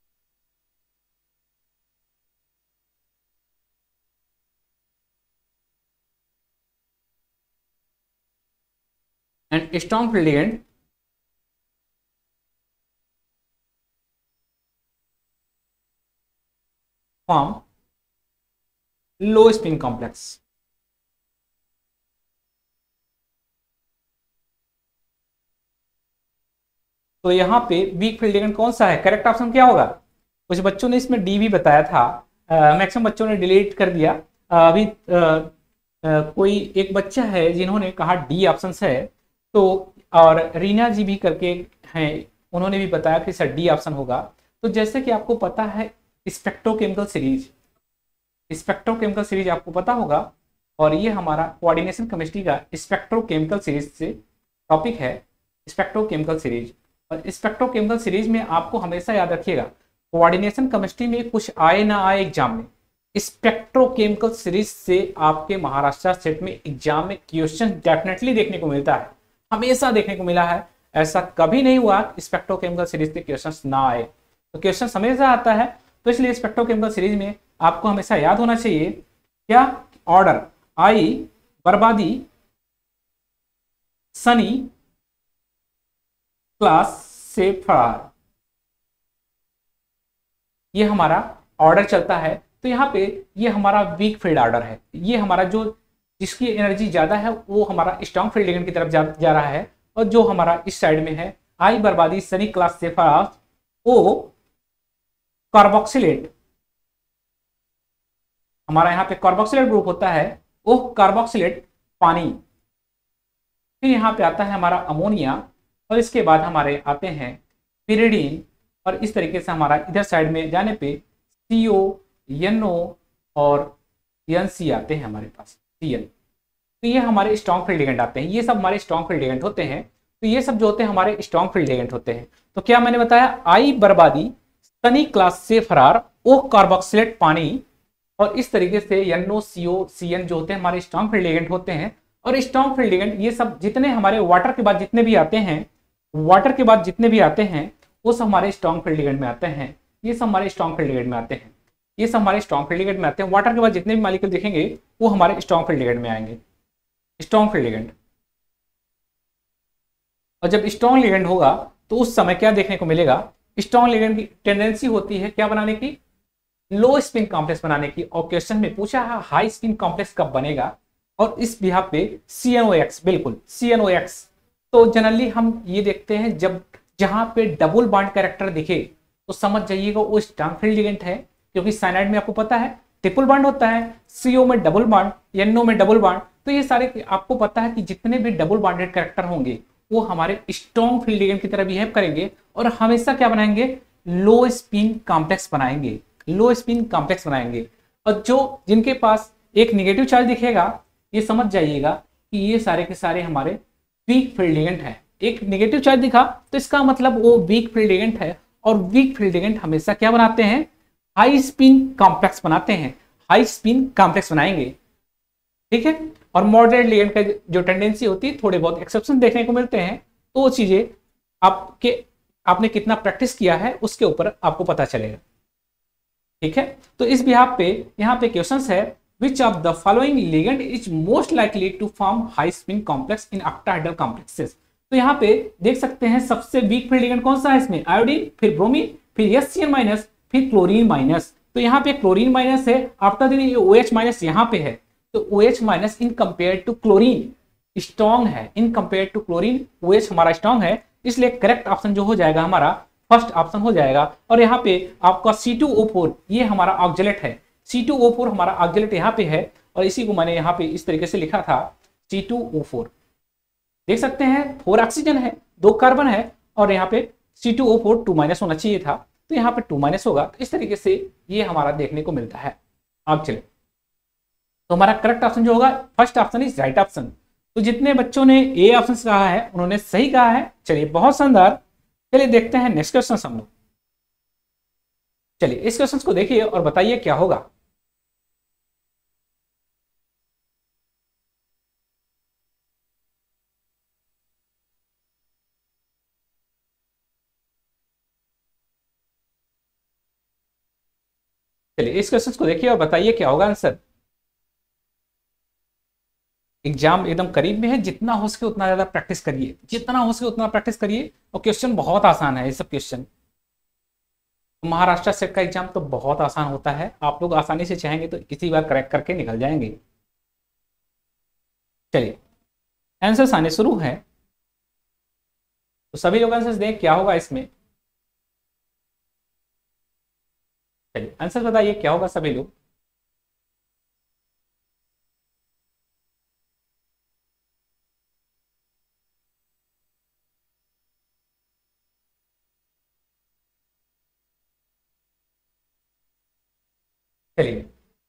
Speaker 3: And strong field ligand form low spin complex. तो यहाँ पे वीक फील्ड लिगेंड कौन सा है, करेक्ट ऑप्शन क्या होगा। कुछ बच्चों ने इसमें डी भी बताया था, मैक्सिमम बच्चों ने डिलीट कर दिया। अभी कोई एक बच्चा है जिन्होंने कहा डी ऑप्शन है, तो और रीना जी भी करके हैं, उन्होंने भी बताया कि सर डी ऑप्शन होगा। तो जैसे कि आपको पता है स्पेक्ट्रोकेमिकल सीरीज, स्पेक्ट्रोकेमिकल सीरीज आपको पता होगा, और ये हमारा कोऑर्डिनेशन केमिस्ट्री का स्पेक्ट्रोकेमिकल सीरीज से टॉपिक है, स्पेक्ट्रोकेमिकल सीरीज। और स्पेक्ट्रोकेमिकल सीरीज में आपको हमेशा याद रखिएगा, कोऑर्डिनेशन केमिस्ट्री में कुछ आए ना आए एग्जाम में, स्पेक्ट्रोकेमिकल सीरीज से आपके महाराष्ट्र स्टेट में एग्जाम में क्वेश्चन डेफिनेटली देखने को मिलता है, हमेशा देखने को मिला है। ऐसा कभी नहीं हुआ स्पेक्ट्रोकेमिकल सीरीज से क्वेश्चन ना आए, तो क्वेश्चन हमेशा आता है। तो इसलिए स्पेक्ट्रोकेमिकल सीरीज में आपको हमेशा याद होना चाहिए क्या, ऑर्डर आई, बर्बादी, सनी, क्लास से फरार, ये हमारा ऑर्डर चलता है। तो यहाँ पे ये हमारा वीक फील्ड ऑर्डर है, ये हमारा जो जिसकी एनर्जी ज्यादा है वो हमारा स्ट्रॉन्ग फील्ड लिगेंड की तरफ जा, जा रहा है, और जो हमारा इस साइड में है आई, बर्बादी, सनी, क्लास से फरार, ओ कार्बोक्सिलेट, हमारा यहाँ पे कार्बोक्सिलेट ग्रुप होता है, ओ कार्बोक्सिलेट पानी। फिर यहाँ पे आता है हमारा अमोनिया, और इसके बाद हमारे आते हैं पिरिडीन, और इस तरीके से हमारा इधर साइड में जाने पे सी ओ, एन ओ और एन सी आते हैं हमारे पास, सी एल। तो ये हमारे स्ट्रॉन्ग फील्ड लिगेंड आते हैं, ये सब हमारे स्ट्रॉन्ग फील्ड लिगेंड होते हैं। तो ये सब जो होते हैं हमारे स्ट्रॉन्ग फील्ड लिगेंड होते हैं। तो क्या मैंने बताया, आई बर्बादी, सनी क्लास से फरार, ओ कार्बोक्सिलेट पानी, और इस तरीके से एन ओ, सी ओ, सी एन जो होते हैं हमारे स्ट्रॉन्ग फील्ड लिगेंड होते हैं। और स्ट्रॉन्ग फील्ड लिगेंड ये सब जितने हमारे वाटर के बाद जितने भी आते हैं, वाटर के बाद जितने भी आते हैं वो सब हमारे स्ट्रॉन्ग फील्ड लिगेंड में आते हैं, ये सब हमारे स्ट्रॉन्ग फील्ड लिगेंड में आते हैं। ये सब हमारे स्ट्रॉन्ग फील्ड लिगेंड में आते हैं। वाटर के बाद जितने भी मॉलिक्यूल दिखेंगे वो हमारे स्ट्रॉन्ग फील्ड लिगेंड में आएंगे, स्ट्रॉन्ग फील्ड लिगेंड। और जब स्ट्रॉन्ग लिगेंड होगा तो उस समय क्या देखने को मिलेगा, स्ट्रॉन्ग लिगेंड की टेंडेंसी होती है क्या बनाने की, लो स्पिन कॉम्प्लेक्स बनाने की। और क्वेश्चन में पूछा है हाई स्पिन कॉम्प्लेक्स कब बनेगा, और इस बिहाफ पे सी एन ओ एक्स, बिल्कुल सी एन ओ एक्स। तो जनरली हम ये देखते हैं जब जहां पे डबल बॉन्ड कैरेक्टर दिखे तो समझ जाइएगा वो स्ट्रॉन्ग फील्ड लिगेंड है, क्योंकि साइनाइड में आपको पता है ट्रिपल बॉन्ड होता है, सीओ में डबल बॉन्ड, एनओ में डबल बॉन्ड। तो ये सारे आपको पता है कि जितने भी डबल बॉन्डेड कैरेक्टर होंगे वो हमारे स्ट्रॉन्ग फील्ड लिगेंड की तरह बिहेव करेंगे और हमेशा क्या बनाएंगे, लो स्पिन कॉम्प्लेक्स बनाएंगे, लो स्पिन कॉम्प्लेक्स बनाएंगे। और जो जिनके पास एक नेगेटिव चार्ज दिखेगा ये समझ जाइएगा कि ये सारे के सारे हमारे वीक फील्ड लिगेंड है। एक नेगेटिव चार्ज दिखा तो इसका मतलब वो वीक फील्ड लिगेंड है, और वीक फील्ड लिगेंड हमेशा क्या बनाते हैं, हाई स्पिन कॉम्प्लेक्स बनाते हैं, हाई स्पिन कॉम्प्लेक्स बनाएंगे, ठीक है। और मॉडरेट लिगेंड का जो टेंडेंसी होती है, थोड़े बहुत एक्सेप्शन देखने को मिलते हैं, तो वो चीजें आपके आपने कितना प्रैक्टिस किया है उसके ऊपर आपको पता चलेगा, ठीक है। तो इस बिहाफ पे यहाँ पे क्वेश्चन है, which of the following ligand is most likely to form high spin complex in octahedral complexes. तो यहाँ पे देख सकते हैं सबसे वीक फील्ड लिगेंड कौन सा है इसमें, आयोडीन, फिर ब्रोमीन, फिर एस सी एन माइनस, फिर क्लोरीन माइनस। तो यहाँ पे क्लोरीन माइनस है, आफ्टर दिन ये OH माइनस यहाँ पे है, तो OH minus in compare to chlorine strong है, in compare to chlorine OH हमारा स्ट्रॉन्ग है, इसलिए करेक्ट ऑप्शन जो हो जाएगा हमारा फर्स्ट ऑप्शन हो जाएगा। और यहाँ पे आपका सी टू ओ फोर ये हमारा ऑक्जेलेट है, सी टू ओ फोर हमारा ऑक्जेलेट यहाँ पे है, और इसी को मैंने यहाँ पे इस तरीके से लिखा था सी टू ओ फोर। देख सकते हैं फोर ऑक्सीजन है, दो कार्बन है, और यहाँ पे C two O four two minus होना चाहिए था, तो यहाँ पे टू माइनस होगा। तो इस तरीके से ये हमारा देखने को मिलता है। अब चले तो हमारा करेक्ट ऑप्शन जो होगा first option is right option. तो जितने बच्चों ने ए ऑप्शन कहा है उन्होंने सही कहा है। चलिए बहुत शानदार। चलिए देखते हैं नेक्स्ट क्वेश्चन हम लोग। चलिए इस क्वेश्चन को देखिए और बताइए क्या होगा। चलिए इस क्वेश्चन को देखिए और बताइए क्या होगा आंसर। एग्जाम एकदम करीब में है, जितना हो सके उतना ज्यादा प्रैक्टिस करिए, जितना हो सके उतना प्रैक्टिस करिए। और क्वेश्चन बहुत आसान है, ये सब क्वेश्चन महाराष्ट्र सेट का एग्जाम तो बहुत आसान होता है, आप लोग आसानी से चाहेंगे तो किसी बार क्रैक करके निकल जाएंगे। चलिए आंसर्स आने शुरू हैं, तो सभी लोग आंसर्स दें क्या होगा इसमें। चलिए आंसर बताइए क्या होगा सभी लोग। चलिए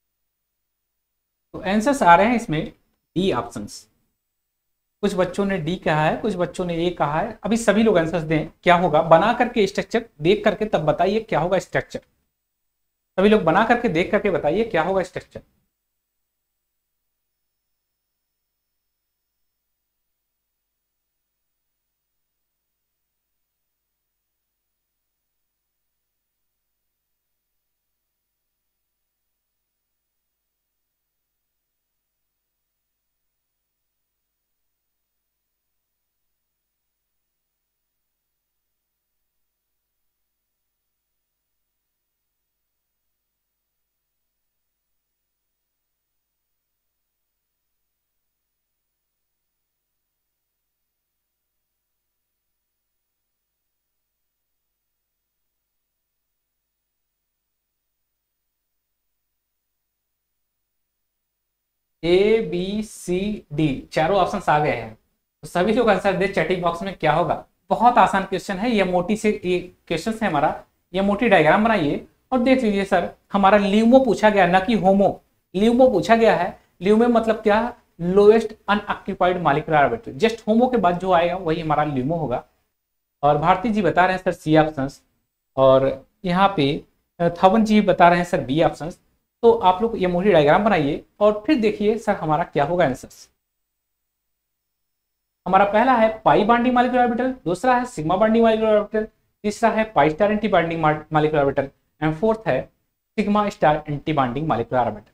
Speaker 3: तो आंसर्स आ रहे हैं इसमें डी ऑप्शंस। कुछ बच्चों ने डी कहा है, कुछ बच्चों ने ए कहा है। अभी सभी लोग आंसर्स दें क्या होगा, बना करके स्ट्रक्चर देख करके तब बताइए क्या होगा स्ट्रक्चर। सभी लोग बना करके देख करके बताइए क्या होगा structure. A B C D चारों ऑप्शन आ गए हैं, तो सभी लोग आंसर दे चैटिंग बॉक्स में क्या होगा। बहुत आसान क्वेश्चन है ये, मोटी से ये क्वेश्चन है हमारा। ये मोटी डायग्राम बनाइए और देख लीजिए सर, हमारा ल्यूमो पूछा गया ना कि होमो, ल्यूमो पूछा गया है। ल्यूमो मतलब क्या, lowest unoccupied molecular orbital. Just HOMO के बाद जो आएगा वही हमारा ल्यूमो होगा। और भारती जी बता रहे हैं सर सी ऑप्शन, और यहाँ पे थवन जी बता रहे हैं सर बी ऑप्शन। तो आप लोग ये मोटी डायग्राम बनाइए और फिर देखिए सर हमारा क्या होगा आंसर। हमारा पहला है पाई बॉन्डिंग मॉलिक्यूलर ऑर्बिटल, दूसरा है सिग्मा बॉन्डिंग मॉलिक्यूलर ऑर्बिटल, तीसरा है pi star anti bonding molecular orbital, and fourth है sigma star anti bonding molecular orbital.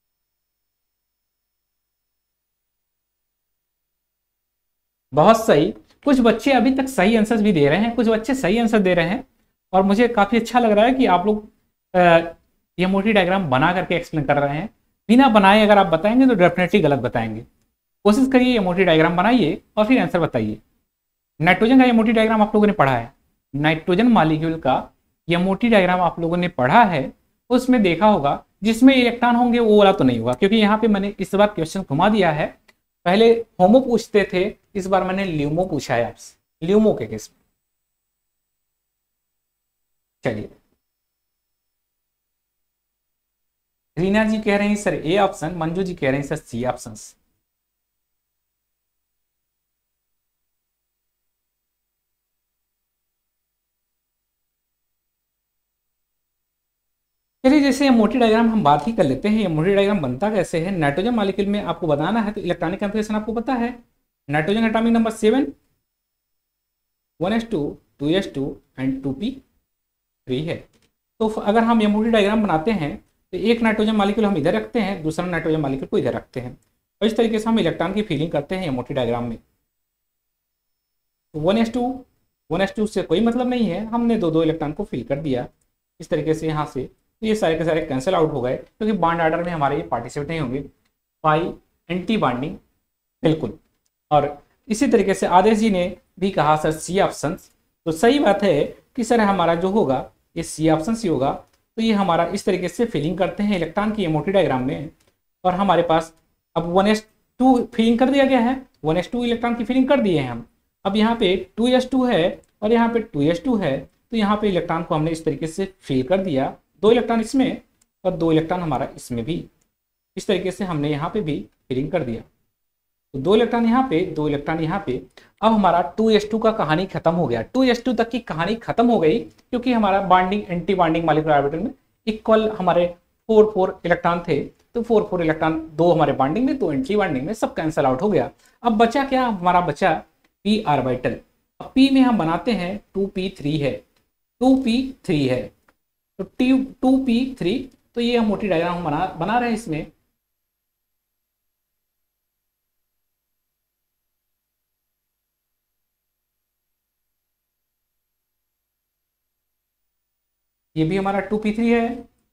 Speaker 3: बहुत सही, कुछ बच्चे अभी तक सही आंसर्स भी दे रहे हैं, कुछ बच्चे सही आंसर दे रहे हैं और मुझे काफी अच्छा लग रहा है कि आप लोग ये मोटी डायग्राम बना करके एक्सप्लेन कर रहे हैं। बिना बनाए अगर आप बताएंगे तो डेफिनेटली गलत बताएंगे। कोशिश करिए ये मोटी डायग्राम बनाइए और फिर आंसर बताइए। नाइट्रोजन का ये मोटी डायग्राम आप लोगों ने पढ़ा है, नाइट्रोजन मॉलिक्यूल का ये मोटी डायग्राम आप लोगों ने पढ़ा है, उसमें देखा होगा जिसमें इलेक्ट्रॉन होंगे वो वाला तो नहीं होगा, क्योंकि यहाँ पे मैंने इस बार क्वेश्चन घुमा दिया है। पहले होमो पूछते थे, इस बार मैंने ल्यूमो पूछा है आपसे, ल्यूमो के केस में। चलिए, रीना जी कह रहे हैं sir A option, Manju ji कह रहे हैं सर सी ऑप्शन। चलिए, जैसे ये मोटी डायग्राम हम बात ही कर लेते हैं। ये मोटी डायग्राम बनता कैसे है? नाइट्रोजन मॉलिक्यूल में आपको बताना है तो इलेक्ट्रॉनिक कॉन्फ़िगरेशन आपको पता है। Nitrogen atomic number seven, one S two, two S two and two P three है। तो अगर हम ये मोटी डायग्राम बनाते हैं तो एक नाइट्रोजन मॉलिक्यूल हम इधर रखते हैं, दूसरा नाइट्रोजन मॉलिक्यूल को इधर रखते हैं और इस तरीके से हम इलेक्ट्रॉन की फीलिंग करते हैं ये मोटी डायग्राम में। One S two one S two से कोई मतलब नहीं है, हमने दो दो इलेक्ट्रॉन को फिल कर दिया इस तरीके से यहाँ से। तो ये सारे के सारे कैंसिल आउट हो गए क्योंकि बॉन्ड ऑर्डर में हमारे ये पार्टिसिपेट नहीं होंगे। पाई एंटी बॉन्डिंग बिल्कुल। और इसी तरीके से आदेश जी ने भी कहा सर सी ऑप्शन, तो सही बात है कि सर हमारा जो होगा ये सी ऑप्शन ही होगा। तो ये हमारा इस तरीके से फिलिंग करते हैं इलेक्ट्रॉन की ये मोटी डायग्राम में। और हमारे पास अब वन एस टू फिलिंग कर दिया गया है, वन एस टू इलेक्ट्रॉन की फिलिंग कर दिए हैं हम। अब यहाँ पे टू एस टू है और यहाँ पे टू एस टू है, तो यहाँ पे इलेक्ट्रॉन को हमने इस तरीके से फिल कर दिया, दो इलेक्ट्रॉन इसमें और दो इलेक्ट्रॉन हमारा इसमें भी। इस तरीके से हमने यहाँ पे भी फिलिंग कर दिया, तो दो इलेक्ट्रॉन यहाँ पे, दो इलेक्ट्रॉन यहाँ पे। अब हमारा टू एस टू का कहानी खत्म हो गया, टू एस टू तक की कहानी खत्म हो गई क्योंकि हमारा bonding anti bonding molecular orbital में इक्वल हमारे फोर फोर इलेक्ट्रॉन थे। तो फोर फोर इलेक्ट्रॉन, दो हमारे बॉन्डिंग में, दो एंटी बॉन्डिंग में, सब कैंसल आउट हो गया। अब बचा क्या? हमारा बचा पी ऑर्बिटल। अब पी में हम बनाते हैं टू पी थ्री है, टू पी थ्री है, तो टी टू पी थ्री। तो ये हम मोटी डायग्राम हम बना बना रहे हैं इसमें। ये भी हमारा टू पी थ्री है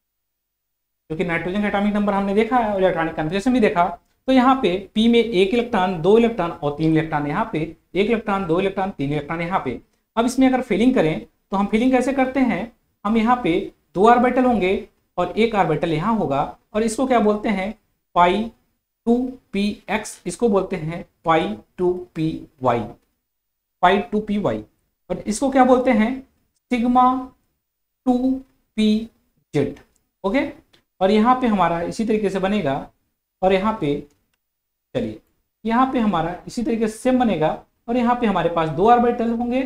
Speaker 3: क्योंकि नाइट्रोजन का एटॉमिक नंबर हमने देखा है और इलेक्ट्रॉनिक कॉन्फ़िगरेशन भी देखा। तो यहाँ पे पी में एक इलेक्ट्रॉन, दो इलेक्ट्रॉन और तीन इलेक्ट्रॉन यहाँ पे, एक इलेक्ट्रॉन, दो इलेक्ट्रॉन, तीन इलेक्ट्रॉन यहाँ पे। अब इसमें अगर फिलिंग करें तो हम फिलिंग कैसे करते हैं? हम यहाँ पे दो ऑर्बिटल होंगे और एक ऑर्बिटल यहाँ होगा और इसको क्या बोलते हैं? पाई टू पी एक्स, इसको बोलते हैं pi two P Y, pi two P Y. और इसको क्या बोलते हैं? Sigma two P Z. Okay, और यहाँ पे हमारा इसी तरीके से बनेगा और यहाँ पे चलिए यहाँ पे हमारा इसी तरीके से सेम बनेगा और यहाँ पे हमारे पास दो ऑर्बिटल होंगे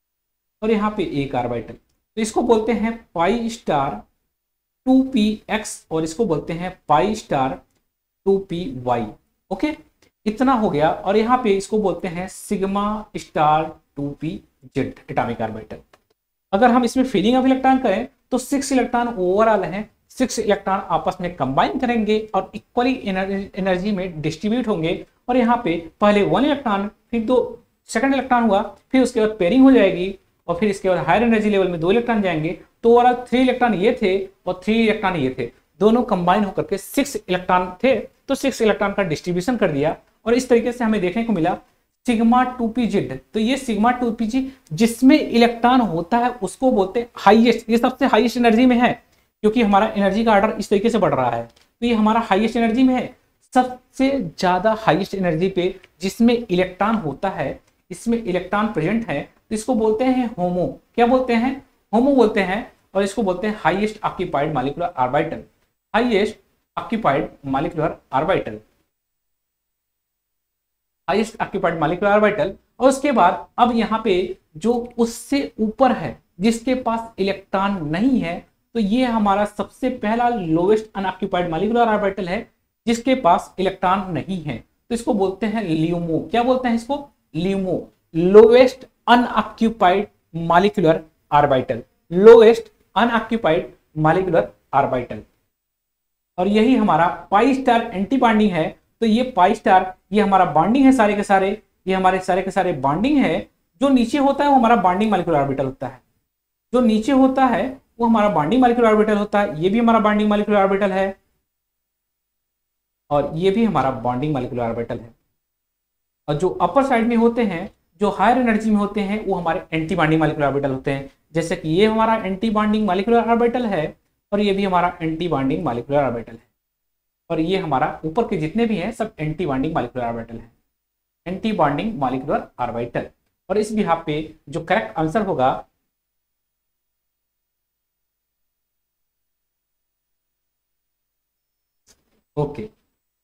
Speaker 3: और यहाँ पे एक ऑर्बिटल। तो इसको बोलते हैं pi star two P X और इसको बोलते हैं pi star two P Y. Okay, इतना हो गया। और यहाँ पे इसको बोलते हैं sigma star two P Z atomic orbital. अगर हम इसमें फिलिंग ऑफ इलेक्ट्रॉन करें तो सिक्स इलेक्ट्रॉन ओवरऑल हैं, सिक्स इलेक्ट्रॉन आपस में कंबाइन करेंगे और इक्वली एनर्जी में डिस्ट्रीब्यूट होंगे। और यहाँ पे पहले वन इलेक्ट्रॉन, फिर दो सेकंड इलेक्ट्रॉन हुआ, फिर उसके बाद पेयरिंग हो जाएगी और फिर इसके बाद हायर एनर्जी लेवल में दो इलेक्ट्रॉन जाएंगे। तो ओवरऑल थ्री इलेक्ट्रॉन ये थे और थ्री इलेक्ट्रॉन ये थे, दोनों कंबाइन होकर के सिक्स इलेक्ट्रॉन थे। तो सिक्स इलेक्ट्रॉन का डिस्ट्रीब्यूशन कर दिया और इस तरीके से हमें देखने को मिला सिग्मा टू पी जेड। तो ये सिग्मा टू पी जी जिसमें इलेक्ट्रॉन होता है उसको बोलते हैं हाईएस्ट, ये सबसे हाईएस्ट एनर्जी में है क्योंकि हमारा एनर्जी का ऑर्डर इस तरीके से बढ़ रहा है। तो ये हमारा हाईएस्ट एनर्जी में है, सबसे ज्यादा हाईएस्ट एनर्जी पे जिसमें इलेक्ट्रॉन होता है, इसमें इलेक्ट्रॉन प्रेजेंट है, तो इसको बोलते हैं होमो। क्या बोलते हैं? होमो बोलते हैं। और इसको बोलते हैं highest occupied molecular orbital, highest occupied molecular orbital, highest occupied molecular orbital. और उसके बाद अब यहाँ पे जो उससे ऊपर है, जिसके पास इलेक्ट्रॉन नहीं है, तो ये हमारा सबसे पहला लोवेस्ट अनऑक्यूपाइड मॉलिक्यूलर ऑर्बिटल है जिसके पास इलेक्ट्रॉन नहीं है। तो इसको बोलते हैं ल्यूमो। क्या बोलते हैं इसको? LUMO, lowest unoccupied molecular orbital, lowest unoccupied molecular orbital. और यही हमारा पाई स्टार एंटी बॉन्डिंग है। तो ये पाई स्टार ये हमारा बॉन्डिंग है, सारे के सारे ये हमारे सारे के सारे बॉन्डिंग है। जो नीचे होता है वो हमारा बॉन्डिंग मॉलिक्यूलर ऑर्बिटल होता है, जो नीचे होता है वो हमारा बॉन्डिंग मॉलिक्यूलर ऑर्बिटल होता है। ये भी हमारा बॉन्डिंग मॉलिक्यूलर ऑर्बिटल है और ये भी हमारा बॉन्डिंग मॉलिक्यूलर ऑर्बिटल है। और जो अपर साइड में होते हैं, जो हायर एनर्जी में होते हैं, वो हमारे एंटी बॉन्डिंग मॉलिक्यूलर ऑर्बिटल होते हैं। जैसे कि ये हमारा एंटी बॉन्डिंग मॉलिक्यूलर ऑर्बिटल है और ये भी हमारा एंटी बॉन्डिंग मॉलिक्यूलर ऑर्बिटल है। और ये हमारा ऊपर के जितने भी हैं सब एंटी बॉन्डिंग मॉलिक्यूलर ऑर्बिटल है, एंटी बॉन्डिंग मॉलिक्यूलर ऑर्बिटल। और इस बिहाफ पे जो करेक्ट आंसर होगा ओके okay.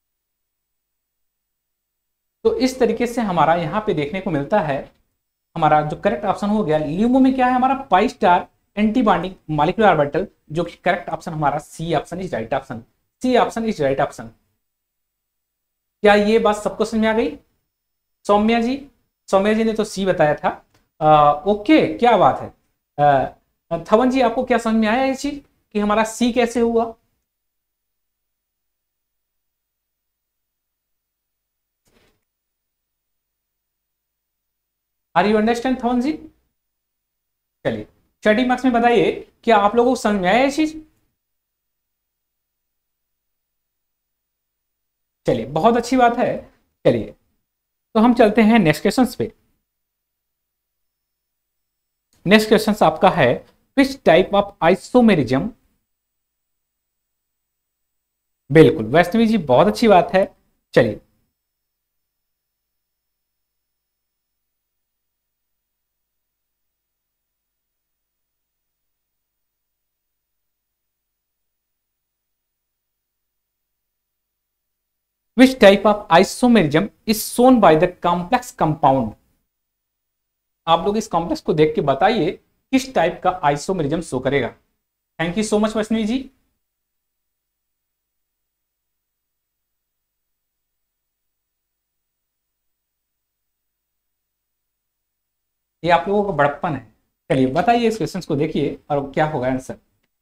Speaker 3: तो इस तरीके से हमारा यहाँ पे देखने को मिलता है, हमारा जो करेक्ट ऑप्शन हो गया ल्यूमो में क्या है हमारा pi star anti bonding molecular orbital, जो कि करेक्ट ऑप्शन हमारा C option is right option. C option is right option. क्या ये बात सबको समझ में आ गई? सौम्या जी, सौम्या जी ने तो सी बताया था। आ, ओके क्या बात है। आ, थवन जी आपको क्या समझ में आया ये चीज कि हमारा सी कैसे हुआ? आर यू अंडरस्टैंड थवन जी? चलिए चैटिंग बॉक्स में बताइए क्या आप लोगों को समझ में आया ये चीज? चलिए बहुत अच्छी बात है। चलिए तो हम चलते हैं नेक्स्ट क्वेश्चन पे। नेक्स्ट क्वेश्चन आपका है विच टाइप ऑफ आइसोमेरिज्म। बिल्कुल वैष्णवी जी बहुत अच्छी बात है। चलिए which type of isomerism is shown by the complex compound। आप लोग इस कॉम्प्लेक्स को देख के बताइए किस टाइप का आइसोमेरिज्म शो करेगा। Thank you so much Vaishnavi ji. ये आप लोगों का बड़प्पन है। चलिए बताइए इस क्वेश्चन को देखिए और क्या होगा आंसर।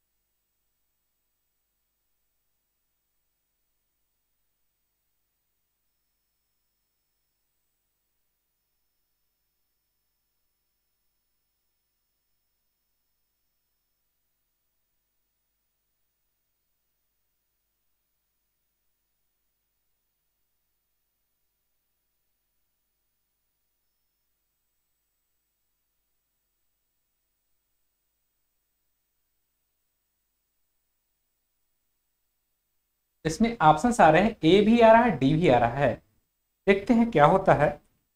Speaker 3: इसमें ऑप्शंस आ रहे हैं, ए भी आ रहा है डी भी आ रहा है। देखते हैं क्या होता है।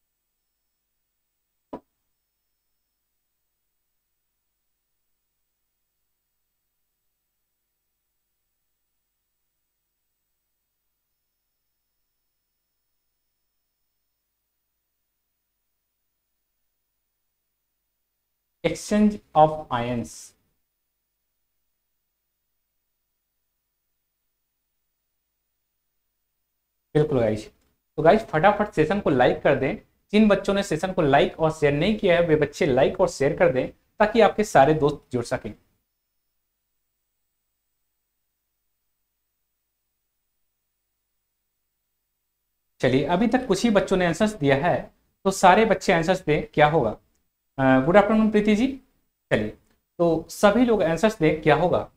Speaker 3: Exchange of ions. बिल्कुल गाइस। तो गाइस फटाफट सेशन को लाइक कर दें। जिन बच्चों ने सेशन को लाइक और शेयर नहीं किया है वे बच्चे लाइक और शेयर कर दें ताकि आपके सारे दोस्त जुड़ सकें। चलिए अभी तक कुछ ही बच्चों ने आंसर्स दिया है तो सारे बच्चे आंसर्स दें क्या होगा। Good afternoon Preeti ji. चलिए तो सभी लोग आंसर्स दें क्या होगा।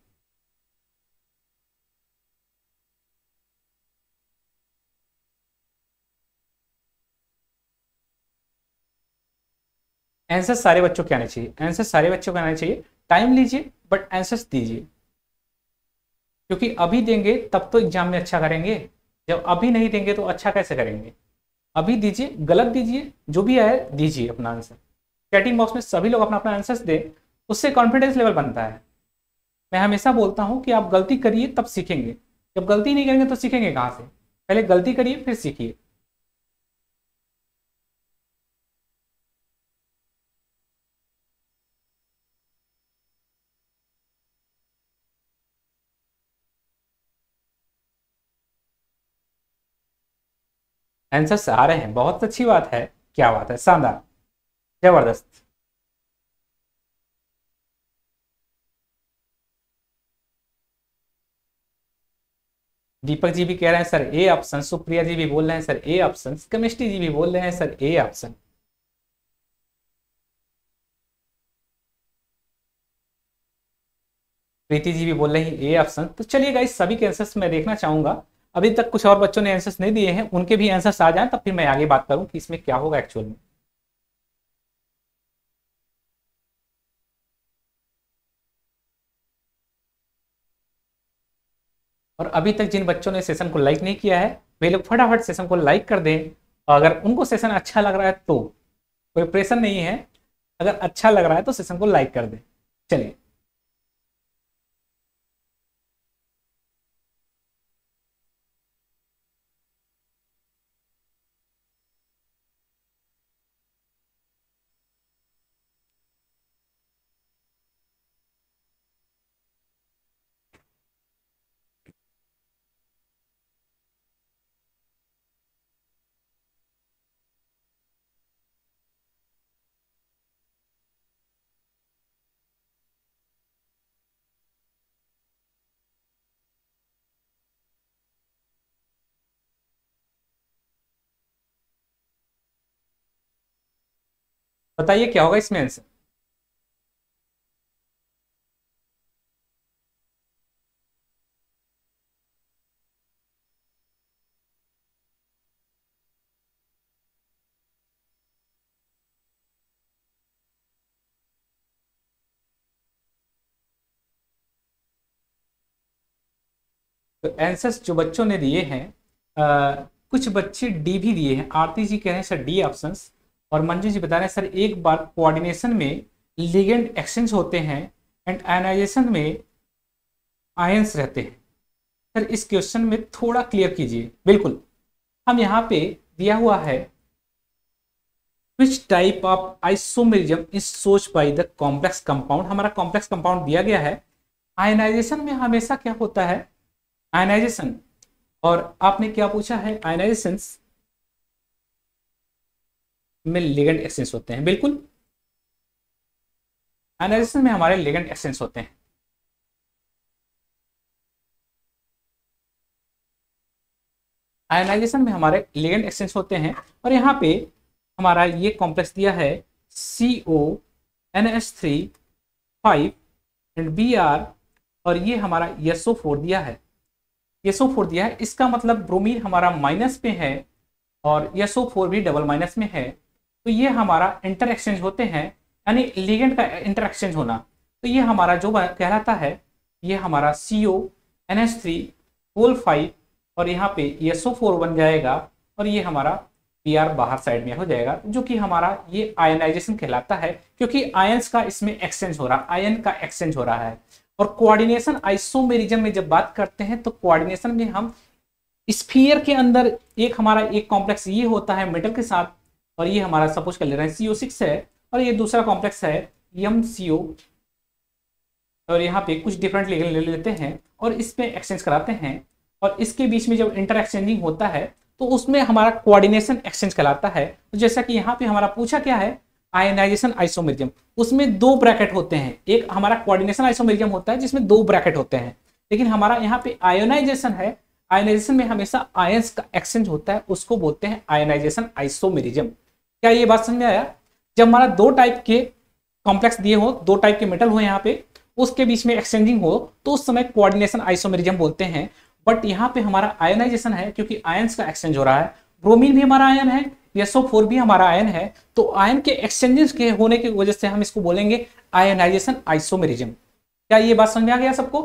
Speaker 3: आंसर सारे बच्चों के आने चाहिए, आंसर सारे बच्चों को आने चाहिए। टाइम लीजिए बट आंसर्स दीजिए, क्योंकि अभी देंगे तब तो एग्जाम में अच्छा करेंगे। जब अभी नहीं देंगे तो अच्छा कैसे करेंगे। अभी दीजिए, गलत दीजिए, जो भी आए दीजिए अपना आंसर। चैटिंग बॉक्स में सभी लोग अपना अपना आंसर्स दें, उससे कॉन्फिडेंस लेवल बनता है। मैं हमेशा बोलता हूँ कि आप गलती करिए तब सीखेंगे, जब गलती नहीं करेंगे तो सीखेंगे कहाँ से। पहले गलती करिए फिर सीखिए। आंसर्स आ रहे हैं, बहुत अच्छी बात है। क्या बात है, शानदार, जबरदस्त। दीपक जी भी कह रहे हैं sir A option, Supriya ji भी बोल रहे हैं sir A option, chemistry ji भी बोल रहे हैं sir A option. Preeti ji भी बोल रही है ए ऑप्शन। तो चलिए गाइस, सभी के आंसर्स मैं देखना चाहूंगा। अभी तक कुछ और बच्चों ने आंसर्स नहीं दिए हैं, उनके भी आंसर्स आ जाएं तब फिर मैं आगे बात करूं कि इसमें क्या होगा एक्चुअल में। और अभी तक जिन बच्चों ने सेशन को लाइक नहीं किया है वे लोग फटाफट सेशन को लाइक कर दें। और अगर उनको सेशन अच्छा लग रहा है तो, कोई प्रेशर नहीं है, अगर अच्छा लग रहा है तो सेशन को लाइक कर दें। चलिए, बताइए क्या होगा इसमें आंसर। तो आंसर्स जो बच्चों ने दिए हैं, अ, कुछ बच्चे डी भी दिए हैं। आरती जी कह रहे हैं सर डी ऑप्शंस, और मंजू जी बता रहे हैं सर एक बार कोऑर्डिनेशन में लिगेंड एक्सचेंज होते हैं एंड आयनाइजेशन में आयंस रहते हैं। सर इस क्वेश्चन में थोड़ा क्लियर कीजिए। बिल्कुल, हम यहाँ पे दिया हुआ है which type of isomerism is shown by the complex compound. हमारा कॉम्प्लेक्स कंपाउंड दिया गया है। आयनाइजेशन में हमेशा क्या होता है, आयनाइजेशन, और आपने क्या पूछा है, आयनाइजेशन में लिगेंड एक्सचेंज होते हैं। बिल्कुल, आयनाइजेशन में हमारे लिगेंड एक्सचेंज होते हैं। आयनाइजेशन में हमारे लिगेंड एक्सचेंज होते हैं। और यहाँ पे हमारा ये कॉम्प्लेक्स दिया है C O N H three five and B R, और ये हमारा एस ओ फोर दिया है, एस ओ फोर दिया है। इसका मतलब ब्रोमीन हमारा माइनस में है और एस ओ फोर भी डबल माइनस में है। तो ये हमारा इंटर एक्सचेंज होते हैं, यानी लिगेंड का इंटर एक्सचेंज होना। तो ये हमारा जो कहलाता है, ये हमारा C O N H three whole five, और यहाँ पे एस ओ फोर बन जाएगा, और ये हमारा पी आर बाहर साइड में हो जाएगा, जो कि हमारा ये आयनाइजेशन कहलाता है, क्योंकि आयंस का इसमें एक्सचेंज हो रहा है, आयन का एक्सचेंज हो रहा है। और कोऑर्डिनेशन आइसोमेरिज्म में जब बात करते हैं तो कोऑर्डिनेशन में हम स्फीयर के अंदर एक हमारा एक कॉम्प्लेक्स ये होता है मेटल के साथ, और ये हमारा सपोज कर ले रहे हैं सी ओ सिक्स है, और ये दूसरा कॉम्प्लेक्स है एम सी ओ, और यहाँ पे कुछ डिफरेंट लेवल ले लेते हैं और इसमें एक्सचेंज कराते हैं। और इसके बीच में जब इंटर एक्सचेंजिंग होता है तो उसमें हमारा कोऑर्डिनेशन एक्सचेंज कहलाता है। तो जैसा कि यहाँ पे हमारा पूछा क्या है, आयनाइजेशन आइसोमेरिज्म, उसमें दो ब्रैकेट होते हैं। एक हमारा कोऑर्डिनेशन आइसोमेरिज्म होता है जिसमें दो ब्रैकेट होते हैं, लेकिन हमारा यहाँ पे आयोनाइजेशन है। आयनाइजेशन में हमेशा आयंस का एक्सचेंज होता है, उसको बोलते हैं आयनाइजेशन आइसोमेरिज्म। क्या ये बात समझ में आया? जब हमारा दो टाइप के कॉम्प्लेक्स दिए हो, दो टाइप के मेटल हो यहाँ पे, उसके बीच में एक्सचेंजिंग हो, तो उस समय कोऑर्डिनेशन आइसोमेरिज्म बोलते हैं। बट यहाँ पे हमारा आयनाइजेशन है क्योंकि आयंस का एक्सचेंज हो रहा है। ब्रोमीन भी हमारा आयन है, एस ओ फोर भी हमारा आयन है, तो आयन के एक्सचेंजेस के होने की वजह से हम इसको बोलेंगे आयनाइजेशन आइसोमेरिज्म। क्या ये बात समझ में आ गया सबको?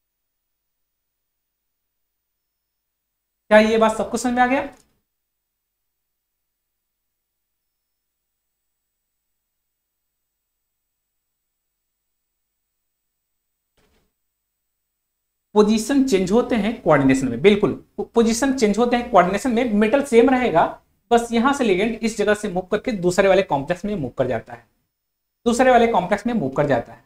Speaker 3: क्या ये बात सबको समझ में आ गया? पोजीशन चेंज होते हैं कोऑर्डिनेशन में, बिल्कुल पोजीशन चेंज होते हैं कोऑर्डिनेशन में, मेटल सेम रहेगा, बस यहां से लिगेंड इस जगह से मूव करके दूसरे वाले कॉम्प्लेक्स में मूव कर जाता है, दूसरे वाले कॉम्प्लेक्स में मूव कर जाता है।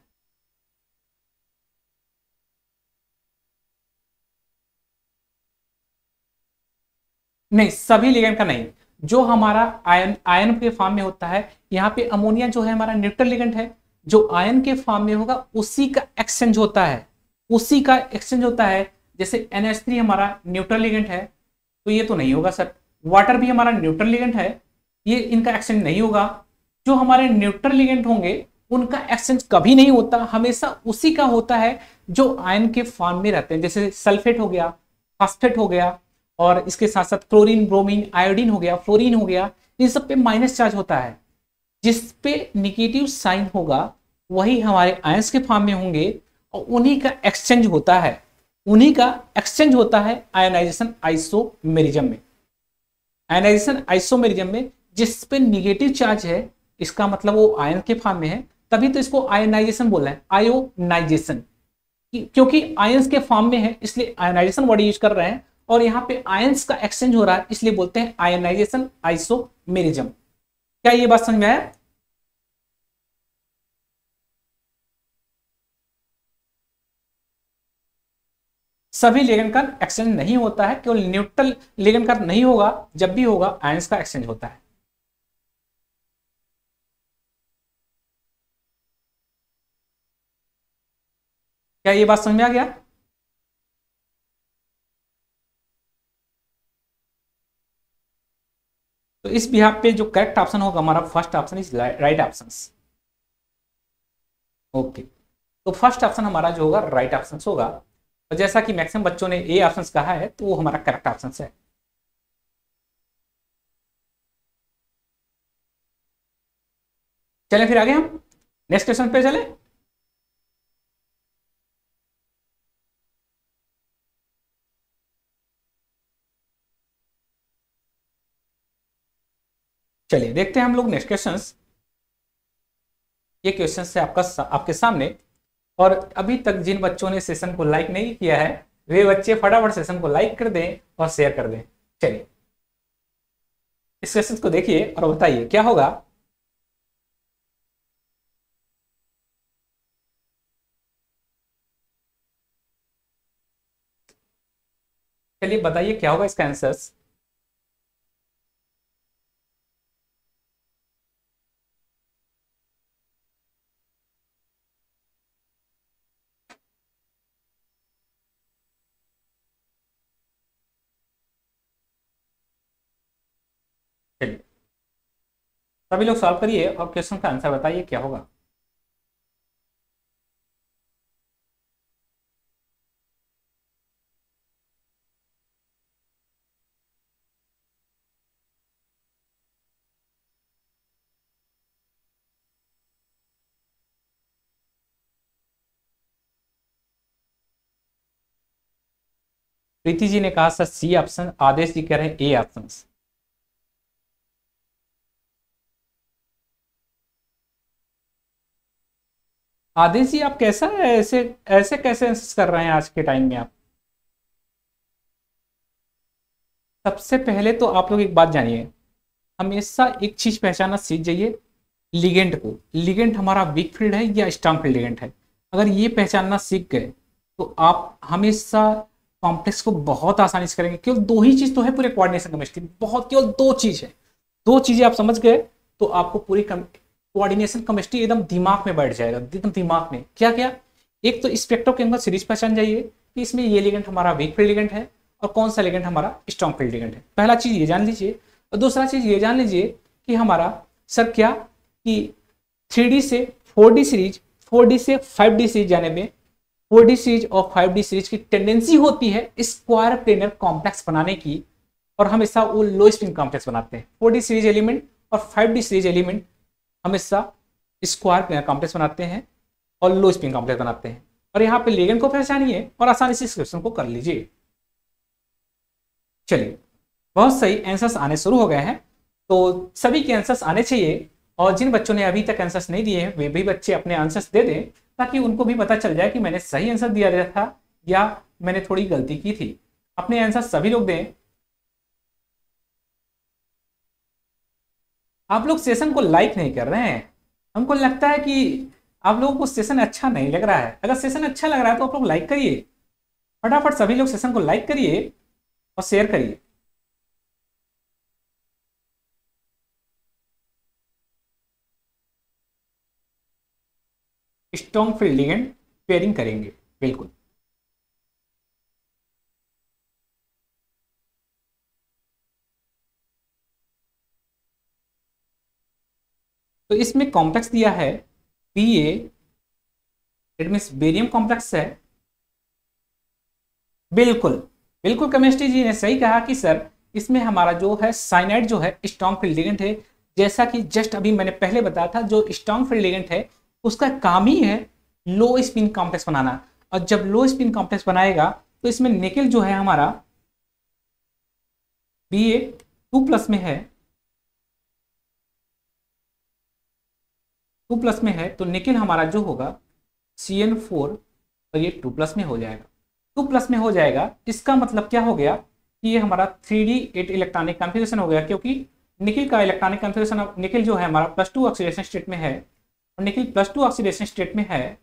Speaker 3: नहीं, सभी लिगेंड का नहीं, जो हमारा आयन आयन के फॉर्म में होता है, यहाँ पे अमोनिया जो है हमारा न्यूट्रल लिगेंड है, जो आयन के फॉर्म में होगा उसी का एक्सचेंज होता है, उसी का एक्सचेंज होता है। जैसे एन एच थ्री हमारा न्यूट्रल लिगेंड है, तो ये तो नहीं होगा सर। वाटर भी हमारा न्यूट्रल लिगेंड है, ये इनका एक्सचेंज नहीं होगा। जो हमारे न्यूट्रल लिगेंड होंगे उनका एक्सचेंज कभी नहीं होता, हमेशा उसी का होता है जो आयन के फॉर्म में रहते हैं। जैसे सल्फेट हो गया, फास्फेट हो गया, और इसके साथ साथ क्लोरीन, ब्रोमीन, आयोडीन हो गया, फ्लोरीन हो गया, इन सब पे माइनस चार्ज होता है। जिस पे निगेटिव साइन होगा वही हमारे आयंस के फॉर्म में होंगे, और उन्हीं का एक्सचेंज होता है उन्हीं का एक्सचेंज होता है आयनाइजेशन आइसोमेरिज्म में। आयनाइजेशन आइसोमेरिज्म में जिस पे निगेटिव चार्ज है, इसका मतलब वो आयन के फॉर्म में है, तभी तो इसको आयनाइजेशन बोला है, आयोनाइजेशन। क्योंकि आयंस के फॉर्म में है इसलिए आयनाइजेशन वर्ड यूज कर रहे हैं, और यहाँ पे आयंस का एक्सचेंज हो रहा है इसलिए बोलते हैं आयनाइजेशन आइसोमेरिज्म। क्या ये बात समझ में आया? सभी लिगेंड का एक्सचेंज नहीं होता है, केवल न्यूट्रल लिगेंड का नहीं होगा, जब भी होगा आयंस का एक्सचेंज होता है। क्या ये बात समझ में आ गया? तो इस बिहाफ पे जो करेक्ट ऑप्शन होगा हमारा first option is right option. Okay, तो फर्स्ट ऑप्शन हमारा जो होगा राइट ऑप्शन होगा, और जैसा कि मैक्सिमम बच्चों ने ए ऑप्शन कहा है तो वो हमारा करेक्ट ऑप्शन है। चलें फिर आगे हम नेक्स्ट क्वेश्चन पे चले। चलिए देखते हैं हम लोग नेक्स्ट क्वेश्चंस। ये क्वेश्चन है आपका आपके सामने, और अभी तक जिन बच्चों ने सेशन को लाइक नहीं किया है वे बच्चे फटाफट सेशन को लाइक कर दें और शेयर कर दें। चलिए इस क्वेश्चन को देखिए और बताइए क्या होगा। चलिए बताइए क्या होगा इसका आंसर। चलिए सभी लोग सॉल्व करिए और क्वेश्चन का आंसर बताइए क्या होगा। प्रीति जी ने कहा सर सी ऑप्शन, आदेश जी कह रहे हैं ए ऑप्शन। आदेश जी आप कैसा है, ऐसे ऐसे कैसे आंसर कर रहे हैं आज के टाइम में आप? सबसे पहले तो आप लोग एक बात जानिए, हमेशा एक चीज पहचानना सीख जाइए, लिगेंड को। लिगेंड हमारा वीक फील्ड है या स्ट्रांग फील्ड लिगेंड है। अगर ये पहचानना सीख गए तो आप हमेशा कॉम्प्लेक्स को बहुत आसानी से करेंगे। केवल दो ही चीज तो है पूरे कोऑर्डिनेशन केमिस्ट्री, बहुत केवल दो चीज है। दो चीजें आप समझ गए तो आपको पूरी कोऑर्डिनेशन केमिस्ट्री एकदम दिमाग में बैठ जाएगा, एकदम दिमाग में। क्या क्या? एक तो स्पेक्ट्रोकेमिकल सीरीज पहचान जाइए कि इसमें ये लिगेंड हमारा वीक फील्ड लिगेंड है और कौन सा लिगेंड हमारा स्ट्रांग फील्ड लिगेंड है। पहला चीज ये जान लीजिए, और दूसरा चीज ये जान लीजिए कि हमारा सर क्या कि थ्री डी से four D series, four D से फाइव डी सीरीज जाने में फोर डी सीरीज और फाइव डी सीरीज की टेंडेंसी होती है स्क्वायर प्लेनर कॉम्प्लेक्स बनाने की, और हमेशा वो लो स्पिन कॉम्प्लेक्स बनाते हैं। फोर डी सीरीज एलिमेंट और फाइव डी सीरीज एलिमेंट हमेशा स्क्वायर प्लेनर कॉम्प्लेक्स बनाते हैं और लो स्पिन कॉम्प्लेक्स बनाते हैं। और यहाँ पे लिगेंड को पहचानिए और आसानी से इस क्वेश्चन को कर लीजिए। चलिए बहुत सही आंसर्स आने शुरू हो गए हैं, तो सभी के आंसर्स आने चाहिए, और जिन बच्चों ने अभी तक आंसर्स नहीं दिए हैं वे भी बच्चे अपने आंसर्स दे दें, ताकि उनको भी पता चल जाए कि मैंने सही आंसर दिया था या मैंने थोड़ी गलती की थी। अपने आंसर सभी लोग दें। आप लोग सेशन को लाइक नहीं कर रहे हैं, हमको लगता है कि आप लोगों को सेशन अच्छा नहीं लग रहा है। अगर सेशन अच्छा लग रहा है तो आप लोग लाइक करिए, फटाफट सभी लोग सेशन को लाइक करिए और शेयर करिए। स्ट्रॉन्ग फील्ड लिगेंड पेयरिंग करेंगे बिल्कुल। तो इसमें कॉम्प्लेक्स दिया है B A, it means barium complex है। बिल्कुल बिल्कुल केमिस्ट्री जी ने सही कहा कि सर इसमें हमारा जो है साइनाइड जो है स्ट्रॉन्ग फील्ड लिगेंड है, जैसा कि जस्ट अभी मैंने पहले बताया था, जो स्ट्रॉन्ग फील्ड लिगेंड है उसका काम ही है लो स्पिन कॉम्प्लेक्स बनाना, और जब लो स्पिन कॉम्प्लेक्स बनाएगा तो इसमें निकेल जो है हमारा बी ए टू प्लस में है, टू प्लस में है तो निकेल हमारा जो होगा सी एन फोर और ये टू प्लस में हो जाएगा, टू प्लस में हो जाएगा। इसका मतलब क्या हो गया कि ये हमारा three D eight electronic configuration हो गया, क्योंकि निकेल का इलेक्ट्रॉनिक कॉन्फ़िगरेशन, निकेल जो है हमारा प्लस टू ऑक्सीडेशन स्टेट में है और nickel plus two oxidation state में है,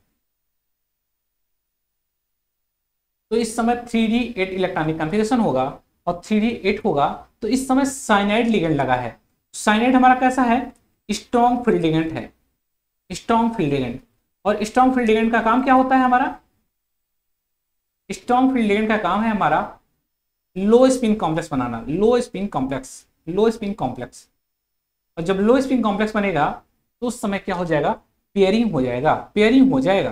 Speaker 3: तो इस समय three D eight electronic configuration होगा और थ्री डी एट होगा, तो इस समय साइनाइड लिगेंड लगा है। साइनाइड हमारा कैसा है? स्ट्रॉन्ग फील्ड लिगेंड है, स्ट्रॉन्ग फील्ड लिगेंड। और स्ट्रॉन्ग फील्ड लिगेंड का काम क्या होता है हमारा? स्ट्रॉन्ग फील्ड लिगेंड का काम है हमारा लो स्पिन कॉम्प्लेक्स बनाना, low spin complex, low spin complex. और जब लो स्पिन कॉम्प्लेक्स बनेगा तो उस समय क्या हो जाएगा? पेयरिंग हो जाएगा, पेयरिंग हो जाएगा।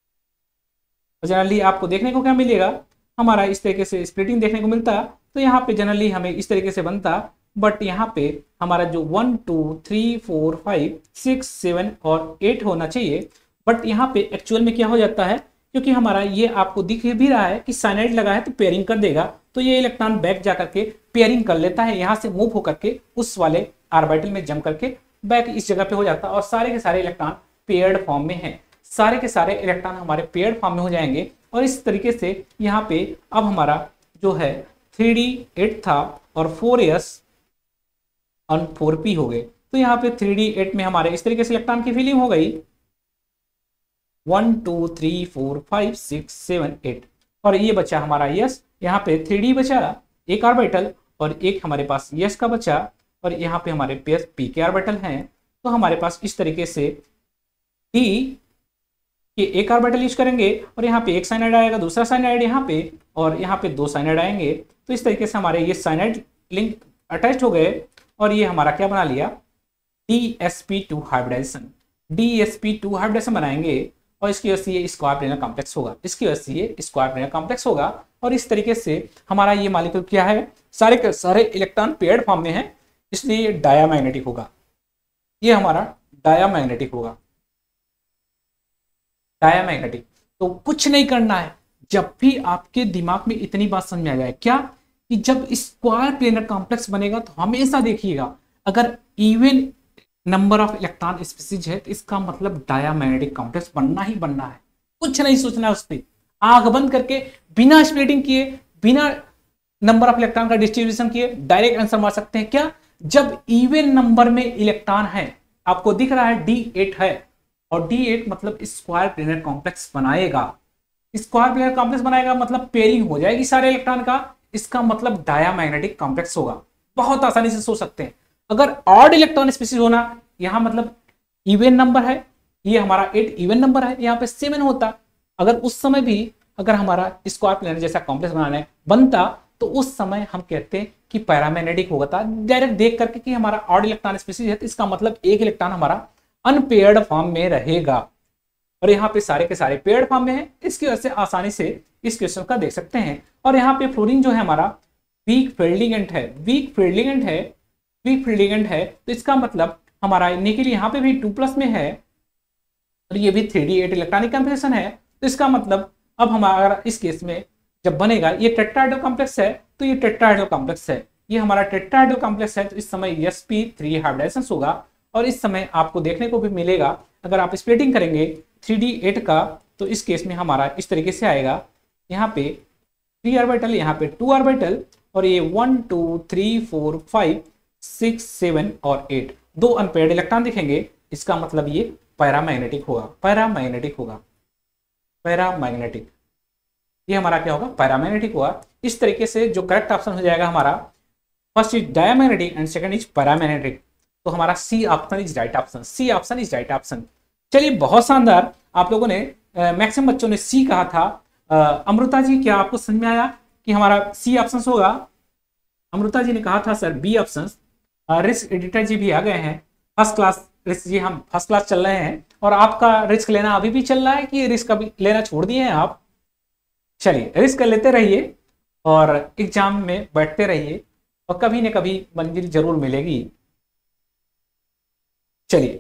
Speaker 3: और जनरली आपको देखने को क्या मिलेगा? हमारा इस तरीके से स्प्लिटिंग देखने को मिलता, तो यहाँ पे जनरली हमें इस तरीके से बनता, बट यहाँ पे हमारा जो one two three four five six seven और एट होना चाहिए, बट यहाँ पे एक्चुअल में क्या हो जाता है, क्योंकि हमारा ये आपको दिख भी रहा है कि साइनाइड लगा है तो पेयरिंग कर देगा, तो ये इलेक्ट्रॉन बैक जा करके पेयरिंग कर लेता है, यहाँ से मूव होकर के उस वाले ऑर्बिटल में जम करके बैक इस जगह पे हो जाता है, और सारे के सारे इलेक्ट्रॉन पेयर्ड फॉर्म में है, सारे के सारे इलेक्ट्रॉन हमारे पेयर्ड फॉर्म में हो जाएंगे। और इस तरीके से यहाँ पे अब हमारा जो है थ्री डी एट था और फोर एस और फोर पी हो गए, तो यहाँ पे थ्री डी एट में हमारे इस तरीके से इलेक्ट्रॉन की फिलिंग हो गई one two three four five six seven eight, और ये बचा हमारा यस, यहाँ पे थ्री डी बचा एक ऑर्बिटल और एक हमारे पास यस का बचा, और यहाँ पे हमारे पास पी के ऑर्बिटल हैं, तो हमारे पास इस तरीके से डी कि एक ऑर्बिटल यूज करेंगे और यहाँ पे एक साइनाइड आएगा, दूसरा साइनाइड यहाँ पे, और यहाँ पे दो साइनाइड आएंगे, तो इस तरीके से हमारे ये साइनाइड लिंक अटैच हो गए, और ये हमारा क्या बना लिया? D S P two hybridisation, D S P two hybridisation बनाएंगे, और इसकी वजह से ये स्क्वायर प्लेनर कॉम्प्लेक्स होगा, इसकी वजह से ये स्क्वायर प्लेनर कॉम्प्लेक्स होगा। और इस तरीके से हमारा ये मॉलिक्यूल क्या है? सारे के सारे इलेक्ट्रॉन पेयर्ड फॉर्म में है, इसलिए ये डायामैग्नेटिक होगा, ये हमारा डायामैग्नेटिक होगा, डायामैग्नेटिक। तो कुछ नहीं करना है, जब भी आपके दिमाग में इतनी बात समझ में आ जाए क्या कि जब स्क्वायर प्लेनर कॉम्प्लेक्स बनेगा तो हमेशा देखिएगा अगर even number of electron species है तो इसका मतलब डायामैग्नेटिक कॉम्प्लेक्स बनना ही बनना है, कुछ नहीं सोचना है उस पर। आंख बंद करके बिना स्प्लिटिंग किए, बिना नंबर ऑफ इलेक्ट्रॉन का डिस्ट्रीब्यूशन किए डायरेक्ट आंसर मार सकते हैं क्या? जब इवन नंबर में इलेक्ट्रॉन है, आपको दिख रहा है डी एट है, और डी एट मतलब स्क्वायर प्लेनर कॉम्प्लेक्स बनाएगा, स्क्वायर प्लेनर कॉम्प्लेक्स बनाएगा मतलब पेयरिंग हो जाएगी सारे इलेक्ट्रॉन का, इसका मतलब डायामैग्नेटिक कॉम्प्लेक्स होगा। बहुत आसानी से सोच सकते हैं। अगर ऑड इलेक्ट्रॉन स्पीसीज होना, यहाँ मतलब इवन नंबर है, ये हमारा एट इवन नंबर है, यहाँ पे सेवन होता, अगर उस समय भी अगर हमारा स्क्वायर प्लेनर जैसा कॉम्प्लेक्स बनाने बनता तो उस समय हम कहते हैं कि पैरामैग्नेटिक होगा। डायरेक्ट देख करके कि हमारा ऑड इलेक्ट्रॉन स्पीसीज है तो इसका मतलब एक इलेक्ट्रॉन हमारा अनपेयर्ड फॉर्म में रहेगा, और यहाँ पे सारे के सारे पेयर्ड फॉर्म में है, इसकी वजह से आसानी से इस क्वेश्चन का देख सकते हैं। और यहाँ पे फ्लोरीन जो है हमारा वीक फील्ड लिगेंड है, वीक फील्ड लिगेंड है, वीक फील्ड लिगेंड है, तो इसका मतलब हमारा निकेल यहाँ पे भी टू प्लस में है और ये भी three D eight electronic configuration है, तो इसका मतलब अब हमारा इस केस में जब बनेगा ये टेट्राहेड्रल कॉम्प्लेक्स है, तो ये टेट्राहेड्रल कॉम्प्लेक्स है, ये हमारा टेट्राहेड्रल कॉम्प्लेक्स है, तो इस समय एस पी थ्री हाइब्रिडाइजेशन होगा। और इस समय आपको देखने को भी मिलेगा अगर आप स्प्लिटिंग करेंगे थ्री डी एट का, तो इस केस में हमारा इस तरीके से आएगा, यहाँ पे थ्री ऑर्बिटल, यहाँ पे टू ऑर्बिटल, और ये one two three four five six seven और एट, दो अनपेयर्ड इलेक्ट्रॉन दिखेंगे, इसका मतलब ये पैरामैग्नेटिक होगा, पैरामैग्नेटिक होगा, पैरामैग्नेटिक, ये हमारा क्या होगा? पैरामैग्नेटिक हुआ। इस तरीके से जो करेक्ट ऑप्शन हो जाएगा हमारा, first is diamagnetic and second is paramagnetic, तो हमारा C option is right option, C option is right option. चलिए बहुत शानदार, आप लोगों ने मैक्सिमम बच्चों ने सी कहा था। uh, अमृता जी क्या आपको समझ में आया कि हमारा सी ऑप्शन होगा? अमृता जी ने कहा था sir B option. Risk editor ji भी आ गए हैं, फर्स्ट क्लास रिस्क जी हम फर्स्ट क्लास चल रहे हैं, और आपका रिस्क लेना अभी भी चल रहा है कि रिस्क अभी लेना छोड़ दिए हैं आप? चलिए रिस्क लेते रहिए और एग्जाम में बैठते रहिए और कभी न कभी मंजिल जरूर मिलेगी। चलिए,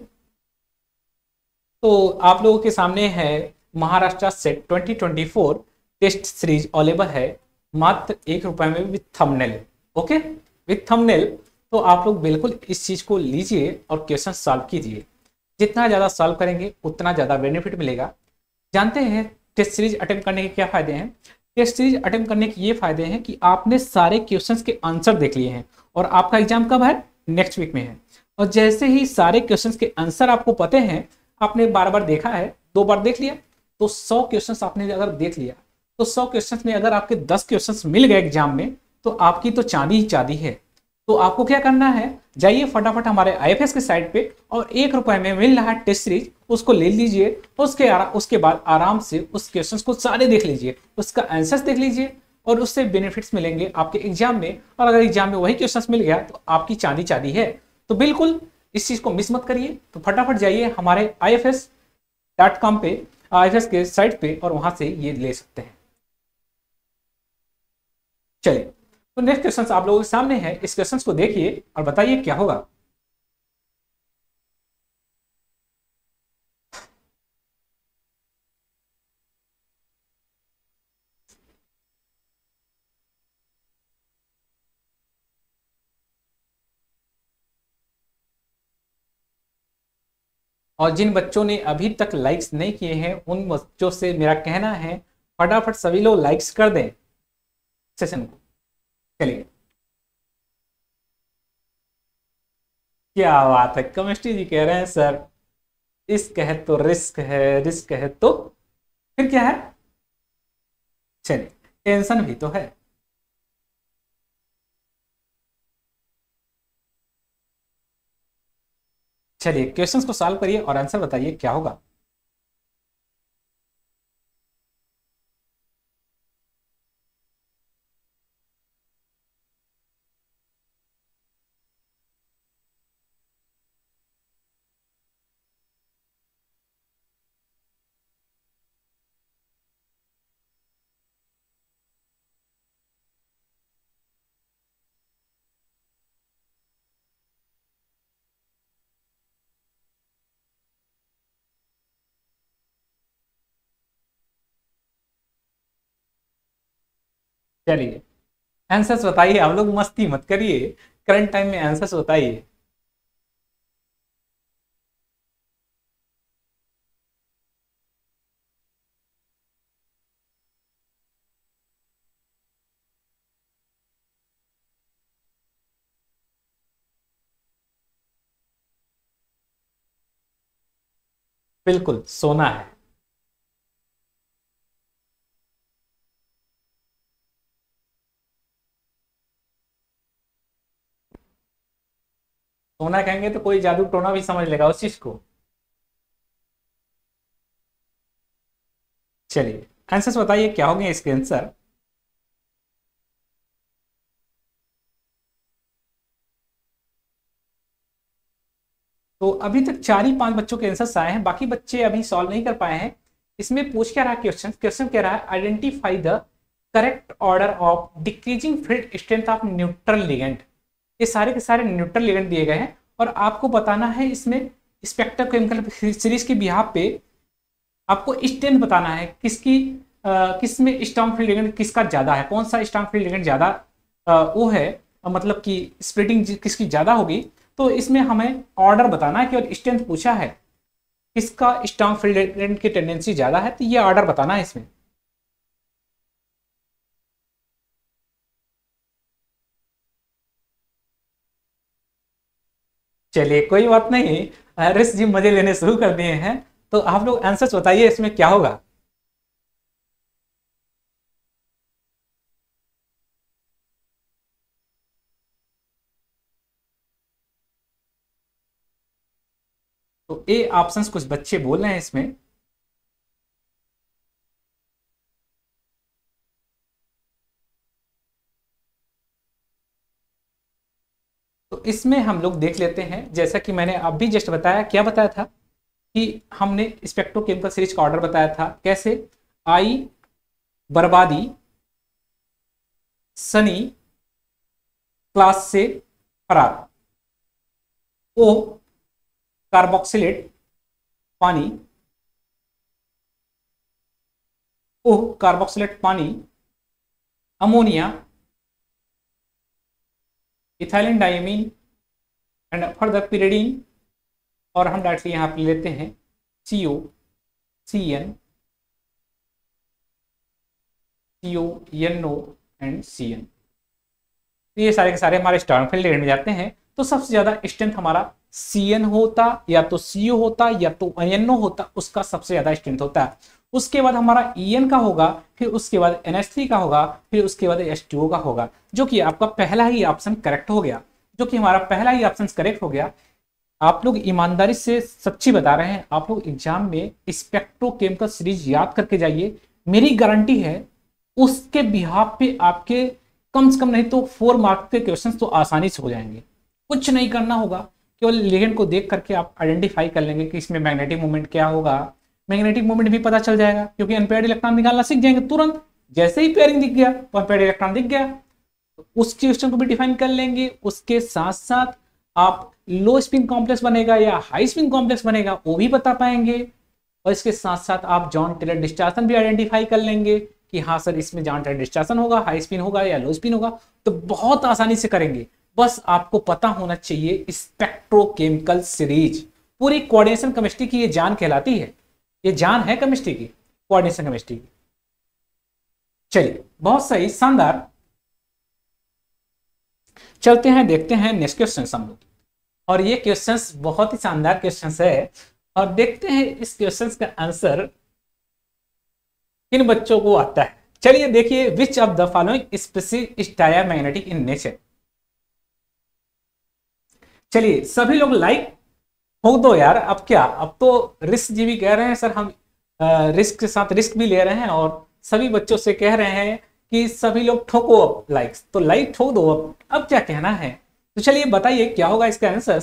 Speaker 3: तो आप लोगों के सामने है Maharashtra SET twenty twenty four test series available है मात्र एक रुपए में with thumbnail. Okay, with thumbnail. तो आप लोग बिल्कुल इस चीज को लीजिए और क्वेश्चन सॉल्व कीजिए। जितना ज्यादा सॉल्व करेंगे उतना ज्यादा बेनिफिट मिलेगा। जानते हैं टेस्ट सीरीज अटेम्प्ट करने के क्या फायदे हैं? टेस्ट सीरीज अटेम्प्ट करने के ये फायदे हैं कि आपने सारे क्वेश्चंस के आंसर देख लिए हैं और आपका एग्जाम कब है? नेक्स्ट वीक में है। और जैसे ही सारे क्वेश्चंस के आंसर आपको पते हैं, आपने बार बार देखा है, दो बार देख लिया, तो सौ क्वेश्चंस आपने अगर देख लिया तो सौ क्वेश्चंस में अगर आपके दस क्वेश्चंस मिल गए एग्जाम में तो आपकी तो चांदी ही चांदी है। तो आपको क्या करना है, जाइए फटाफट हमारे आईएफएस के साइट पे और एक रुपए में मिल रहा है टेस्ट सीरीज, उसको ले लीजिए। उसके आरा, उसके बाद आराम से उस क्वेश्चंस को सारे देख लीजिए, उसका आंसर्स देख लीजिए और उससे बेनिफिट्स मिलेंगे आपके एग्जाम में। और अगर एग्जाम में वही क्वेश्चंस मिल गया तो आपकी चांदी चांदी है। तो बिल्कुल इस चीज को मिस मत करिए। तो फटाफट जाइए हमारे I F S dot com पे, आई एफ एस के साइट पे, और वहां से ये ले सकते हैं। चलिए, तो नेक्स्ट क्वेश्चन आप लोगों के सामने है। इस क्वेश्चन को देखिए और बताइए क्या होगा। और जिन बच्चों ने अभी तक लाइक्स नहीं किए हैं उन बच्चों से मेरा कहना है फटाफट सभी लोग लाइक्स कर दें सेशन को। चलिए, क्या बात है, केमिस्ट्री जी कह रहे हैं सर इश्क है तो रिस्क है, रिस्क है तो फिर क्या है? चलिए, टेंशन भी तो है। चलिए क्वेश्चंस को सॉल्व करिए और आंसर बताइए क्या होगा। चलिए आंसर्स बताइए, आप लोग मस्ती मत करिए, करंट टाइम में आंसर्स बताइए। बिल्कुल सोना है। सोना कहेंगे तो कोई जादू टोना भी समझ लेगा उस चीज को। चलिए आंसर्स बताइए क्या होंगे इसके आंसर। तो अभी तक चार ही पांच बच्चों के आंसर्स आए हैं, बाकी बच्चे अभी सॉल्व नहीं कर पाए हैं। इसमें पूछ क्या रहा है क्वेश्चन? क्वेश्चन कह रहा है identify the correct order of decreasing field strength of neutral ligand. ये सारे के सारे न्यूट्रल लिगेंड दिए गए हैं और आपको बताना है इसमें स्पेक्ट्रोकेमिकल सीरीज के बिहाफ पे आपको स्ट्रेंथ बताना है किसकी, अ, किसमें स्ट्रॉन्ग फील्ड लिगेंड किसका ज्यादा है, कौन सा स्ट्रॉन्ग फील्ड लिगेंड ज्यादा अ, वो है, अ, मतलब कि स्प्लिटिंग किसकी ज्यादा होगी। तो इसमें हमें ऑर्डर बताना है कि, और स्ट्रेंथ पूछा है किसका स्ट्रॉन्ग फील्ड लिगेंड की टेंडेंसी ज्यादा है, तो ये ऑर्डर बताना है इसमें। चलिए कोई बात नहीं, रिस जी मजे लेने शुरू कर दिए हैं। तो आप लोग आंसर्स बताइए इसमें क्या होगा। तो ए ऑप्शंस कुछ बच्चे बोल रहे हैं इसमें। तो तो इसमें हम लोग देख लेते हैं, जैसा कि मैंने अभी जस्ट बताया, क्या बताया था कि हमने स्पेक्ट्रोकेमिकल सीरीज का ऑर्डर बताया था। कैसे? आई बर्बादी, सनी क्लास से फरार, ओ कार्बोक्सिलेट पानी, ओ कार्बोक्सिलेट पानी, ammonia, ethylene diamine and further pyridine, और हम डायरेक्टली यहां पे लेते हैं C O C N C O N O and C N. तो ये सारे के सारे हमारे स्ट्रॉन्ग फील्ड में जाते हैं। तो सबसे ज्यादा स्ट्रेंथ हमारा सी एन होता, या तो सी ओ होता, या तो एन ओ होता, उसका सबसे ज्यादा स्ट्रेंथ होता है। उसके बाद हमारा ई एन का होगा, फिर उसके बाद एन एच थ्री का होगा, फिर उसके बाद एच टू ओ का होगा, जो कि आपका पहला ही ऑप्शन करेक्ट हो गया, जो कि हमारा पहला ही ऑप्शन करेक्ट हो गया। आप लोग ईमानदारी से सच्ची बता रहे हैं, आप लोग एग्जाम में स्पेक्ट्रोकेमिकल सीरीज याद करके जाइए, मेरी गारंटी है उसके बिहाफ पे आपके कम से कम नहीं तो फोर मार्क्स के क्वेश्चंस तो आसानी से हो जाएंगे। कुछ नहीं करना होगा, केवल लिगेंड को देख करके आप आइडेंटिफाई कर लेंगे कि इसमें मैग्नेटिक मोमेंट क्या होगा। मैग्नेटिक मोमेंट भी पता चल जाएगा, क्योंकि अनपेयर्ड इलेक्ट्रॉन निकालना सीख जाएंगे तुरंत। जैसे ही पेयरिंग दिख गया तो अनपेयर्ड इलेक्ट्रॉन दिख गया, तो उस क्वेश्चन को भी डिफाइन कर लेंगे। उसके साथ साथ आप लो स्पिन कॉम्प्लेक्स बनेगा या हाई स्पिन कॉम्प्लेक्स बनेगा वो भी बता पाएंगे। और इसके साथ साथ आप जॉन टेलर डिस्टार्शन भी आइडेंटिफाई कर लेंगे कि हाँ सर इसमें जॉन टेलर डिस्टार्शन होगा, हाई स्पिन होगा या लो स्पिन होगा, तो बहुत आसानी से करेंगे। बस आपको पता होना चाहिए स्पेक्ट्रोकेमिकल सीरीज, पूरी कोऑर्डिनेशन केमिस्ट्री की ये जान कहलाती है, ये जान है केमिस्ट्री की, कोऑर्डिनेशन केमिस्ट्री की। चलिए बहुत सही, शानदार। चलते हैं, देखते हैं नेक्स्ट क्वेश्चन हम लोग। और ये क्वेश्चंस बहुत ही शानदार क्वेश्चंस है, और देखते हैं इस क्वेश्चंस का आंसर किन बच्चों को आता है। चलिए देखिए, which of the following species is diamagnetic in nature. चलिए सभी लोग लाइक ठोक दो यार। अब क्या, अब तो रिस्क जी भी कह रहे हैं सर हम रिस्क के साथ रिस्क भी ले रहे हैं, और सभी बच्चों से कह रहे हैं कि सभी लोग ठोको अब लाइक्स, तो लाइक ठोक दो अब अब क्या कहना है। तो चलिए बताइए क्या होगा इसका आंसर।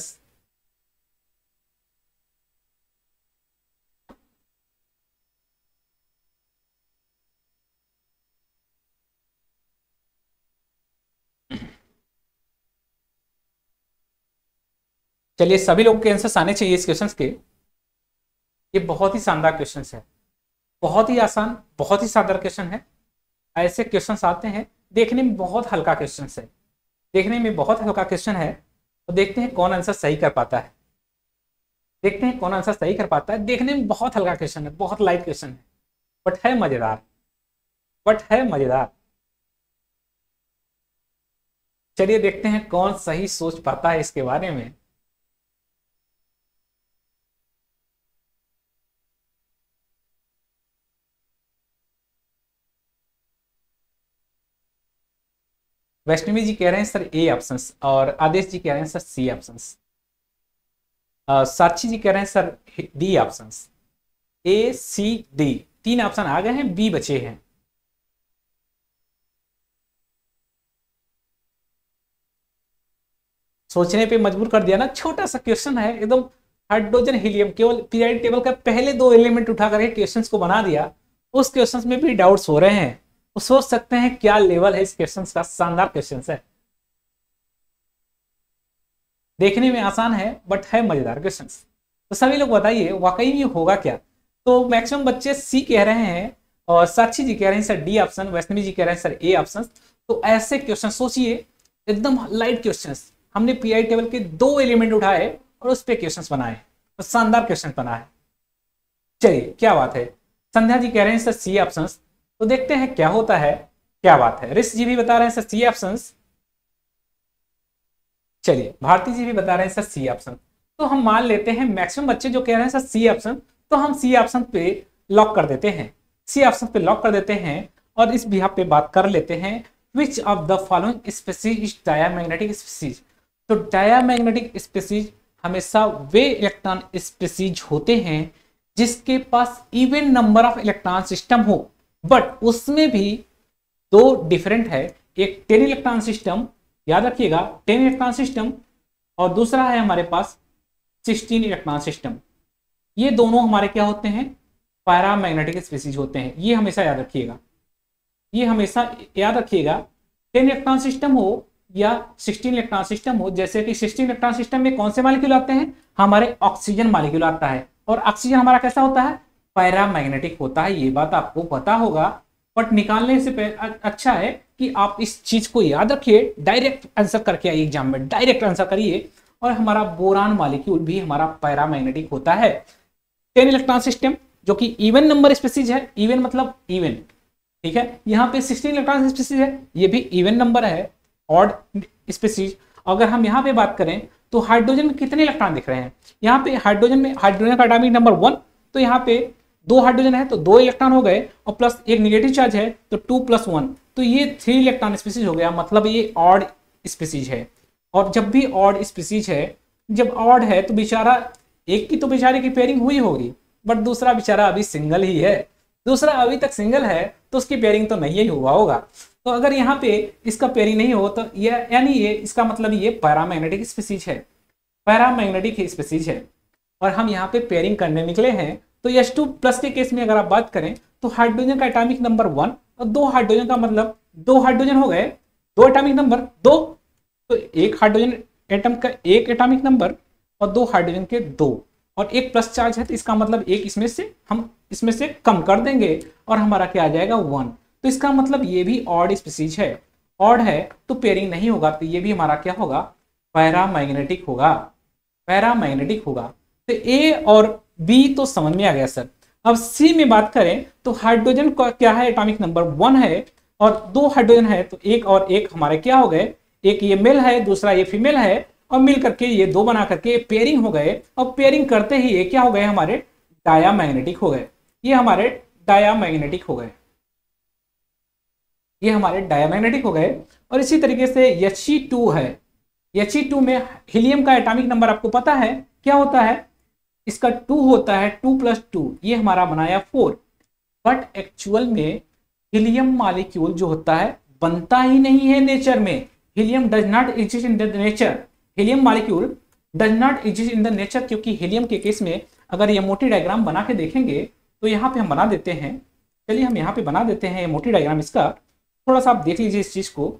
Speaker 3: चलिए सभी लोगों के आंसर्स आने चाहिए इस क्वेश्चन के। ये बहुत ही शानदार क्वेश्चन है, बहुत ही आसान, बहुत ही शानदार क्वेश्चन है। ऐसे क्वेश्चन आते हैं, देखने में बहुत हल्का क्वेश्चन है, देखने में बहुत हल्का क्वेश्चन है। तो देखते हैं कौन आंसर सही कर पाता है, देखते हैं कौन आंसर सही कर पाता है। देखने में बहुत हल्का क्वेश्चन है, बहुत लाइट क्वेश्चन है, बट है मजेदार, बट है मजेदार। चलिए देखते हैं कौन सही सोच पाता है इसके बारे में। वैष्णवी जी कह रहे हैं सर ए ऑप्शन, और आदेश जी कह रहे हैं सर सी ऑप्शन, साक्षी जी कह रहे हैं sir D option. A C D तीन ऑप्शन आ गए हैं, बी बचे हैं। सोचने पे मजबूर कर दिया ना, छोटा सा क्वेश्चन है एकदम, हाइड्रोजन हीलियम, केवल पीरियोडिक टेबल का पहले दो एलिमेंट उठा करके क्वेश्चंस को बना दिया। उस क्वेश्चंस में भी डाउट्स हो रहे हैं, तो सोच सकते हैं क्या लेवल है इस क्वेश्चन का। शानदार क्वेश्चन है, देखने में आसान है बट है मजेदार क्वेश्चन। तो सभी लोग बताइए वाकई में होगा क्या। तो मैक्सिमम बच्चे सी कह रहे हैं, और साक्षी जी कह रहे हैं sir D option, Vaishnavi ji कह रहे हैं सर ए ऑप्शन। तो ऐसे क्वेश्चन सोचिए, एकदम लाइट क्वेश्चन, हमने पीआई टेबल के दो एलिमेंट उठाए और उस पर क्वेश्चन बनाए, तो शानदार क्वेश्चन बना है। चलिए क्या बात है। संध्या जी कह रहे हैं सर सी ऑप्शन, तो देखते हैं क्या होता है, क्या बात है। ऋषि जी भी बता रहे हैं सर सी ऑप्शन। चलिए भारती जी भी बता रहे हैं सर सी ऑप्शन। तो हम मान लेते हैं मैक्सिमम बच्चे जो कह रहे हैं सर सी ऑप्शन, तो हम सी ऑप्शन पे लॉक कर देते हैं, सी ऑप्शन पे लॉक कर देते हैं। और इस बिहाफ पे बात कर लेते हैं, which of the following species is diamagnetic species. तो डायमैग्नेटिक स्पीशीज हमेशा वे इलेक्ट्रॉन स्पीशीज होते हैं जिसके पास even number of electron system हो, बट उसमें भी दो डिफरेंट है। एक टेन इलेक्ट्रॉन सिस्टम, याद रखिएगा टेन इलेक्ट्रॉन सिस्टम, और दूसरा है हमारे पास सिक्सटीन इलेक्ट्रॉन सिस्टम। ये दोनों हमारे क्या होते हैं, पैरामैग्नेटिक स्पीसीज होते हैं। ये हमेशा याद रखिएगा, ये हमेशा याद रखिएगा। टेन इलेक्ट्रॉन सिस्टम हो या सिक्सटीन इलेक्ट्रॉन सिस्टम हो, जैसे कि सिक्सटीन इलेक्ट्रॉन सिस्टम में कौन से मॉलिक्यूल आते हैं, हमारे ऑक्सीजन मॉलिक्यूल आता है। और ऑक्सीजन हमारा कैसा होता है, पैरामैग्नेटिक होता है। ये बात आपको पता होगा, बट निकालने से अच्छा है कि आप इस चीज को याद रखिए, डायरेक्ट आंसर करके आइए एग्जाम में, डायरेक्ट आंसर करिए। और हमारा बोरान मॉलिक्यूल भी हमारा पैरामैग्नेटिक होता है। टेन इलेक्ट्रॉन सिस्टम जो कि इवन नंबर स्पीसीज है, इवन मतलब इवन, ठीक है। यहाँ पे सिक्सटीन इलेक्ट्रॉन स्पीसीज है, ये भी इवन नंबर है। ऑड स्पीसीज अगर हम यहाँ पे बात करें तो हाइड्रोजन में कितने इलेक्ट्रॉन दिख रहे हैं, यहाँ पे हाइड्रोजन में हाइड्रोजन का एटॉमिक नंबर वन, तो यहाँ पे दो हाइड्रोजन है तो दो इलेक्ट्रॉन हो गए, और प्लस एक नेगेटिव चार्ज है तो टू प्लस वन, तो ये थ्री इलेक्ट्रॉन स्पीसीज हो गया, मतलब ये ऑड स्पीसीज है। और जब भी ऑड स्पीसीज है, जब ऑड है तो बेचारा एक की तो बेचारे की पेयरिंग हुई होगी, बट दूसरा बेचारा अभी सिंगल ही है, दूसरा अभी तक सिंगल है तो उसकी पेयरिंग तो नहीं ही हुआ होगा। तो अगर यहाँ पे इसका पेयरिंग नहीं हो तो ये यानी ये इसका मतलब ये पैरामैग्नेटिक स्पीसीज है, पैरामैग्नेटिक स्पीसीज है। और हम यहाँ पे पेयरिंग करने निकले हैं। तो एच टू प्लस के केस में अगर आप बात करें तो हाइड्रोजन का एटॉमिक नंबर वन और दो हाइड्रोजन का मतलब दो हाइड्रोजन हो गए, दो एटॉमिक नंबर दो, तो एक हाइड्रोजन एटम का एक एटॉमिक नंबर और दो हाइड्रोजन के दो, और एक प्लस चार्ज है तो इसका मतलब एक इसमें से हम इसमें से कम कर देंगे और हमारा क्या आ जाएगा वन। तो इसका मतलब ये भी ऑड स्पीसीज है, ऑड है तो पेयरिंग नहीं होगा, तो ये भी हमारा क्या होगा, पैरामैग्नेटिक होगा, पैरामैग्नेटिक होगा। तो ए और बी तो समझ में आ गया सर। अब सी में बात करें तो हाइड्रोजन का क्या है, एटॉमिक नंबर वन है और दो हाइड्रोजन है, तो एक और एक हमारे क्या हो गए, एक ये मेल है दूसरा ये फीमेल है, और मिल करके ये दो बना करके पेयरिंग हो गए, और पेयरिंग करते ही ये क्या हो गए, हमारे डायामैग्नेटिक हो गए, ये हमारे डायामैग्नेटिक हो गए, ये हमारे डायामैग्नेटिक हो गए। और इसी तरीके से एच सी टू है, एच सी टू में हीलियम का एटॉमिक नंबर आपको पता है क्या होता है, इसका टू होता है, टू प्लस टू, ये हमारा बनाया फोर। बट एक्चुअल में हीलियम मॉलिक्यूल जो होता है बनता ही नहीं है नेचर में, helium does not exist in the nature, helium molecule does not exist in the nature. क्योंकि हीलियम के केस में अगर ये मोटी डायग्राम बना के देखेंगे तो यहाँ पे हम बना देते हैं, चलिए हम यहाँ पे बना देते हैं ये मोटी डायग्राम, इसका थोड़ा सा आप देख लीजिए इस चीज को।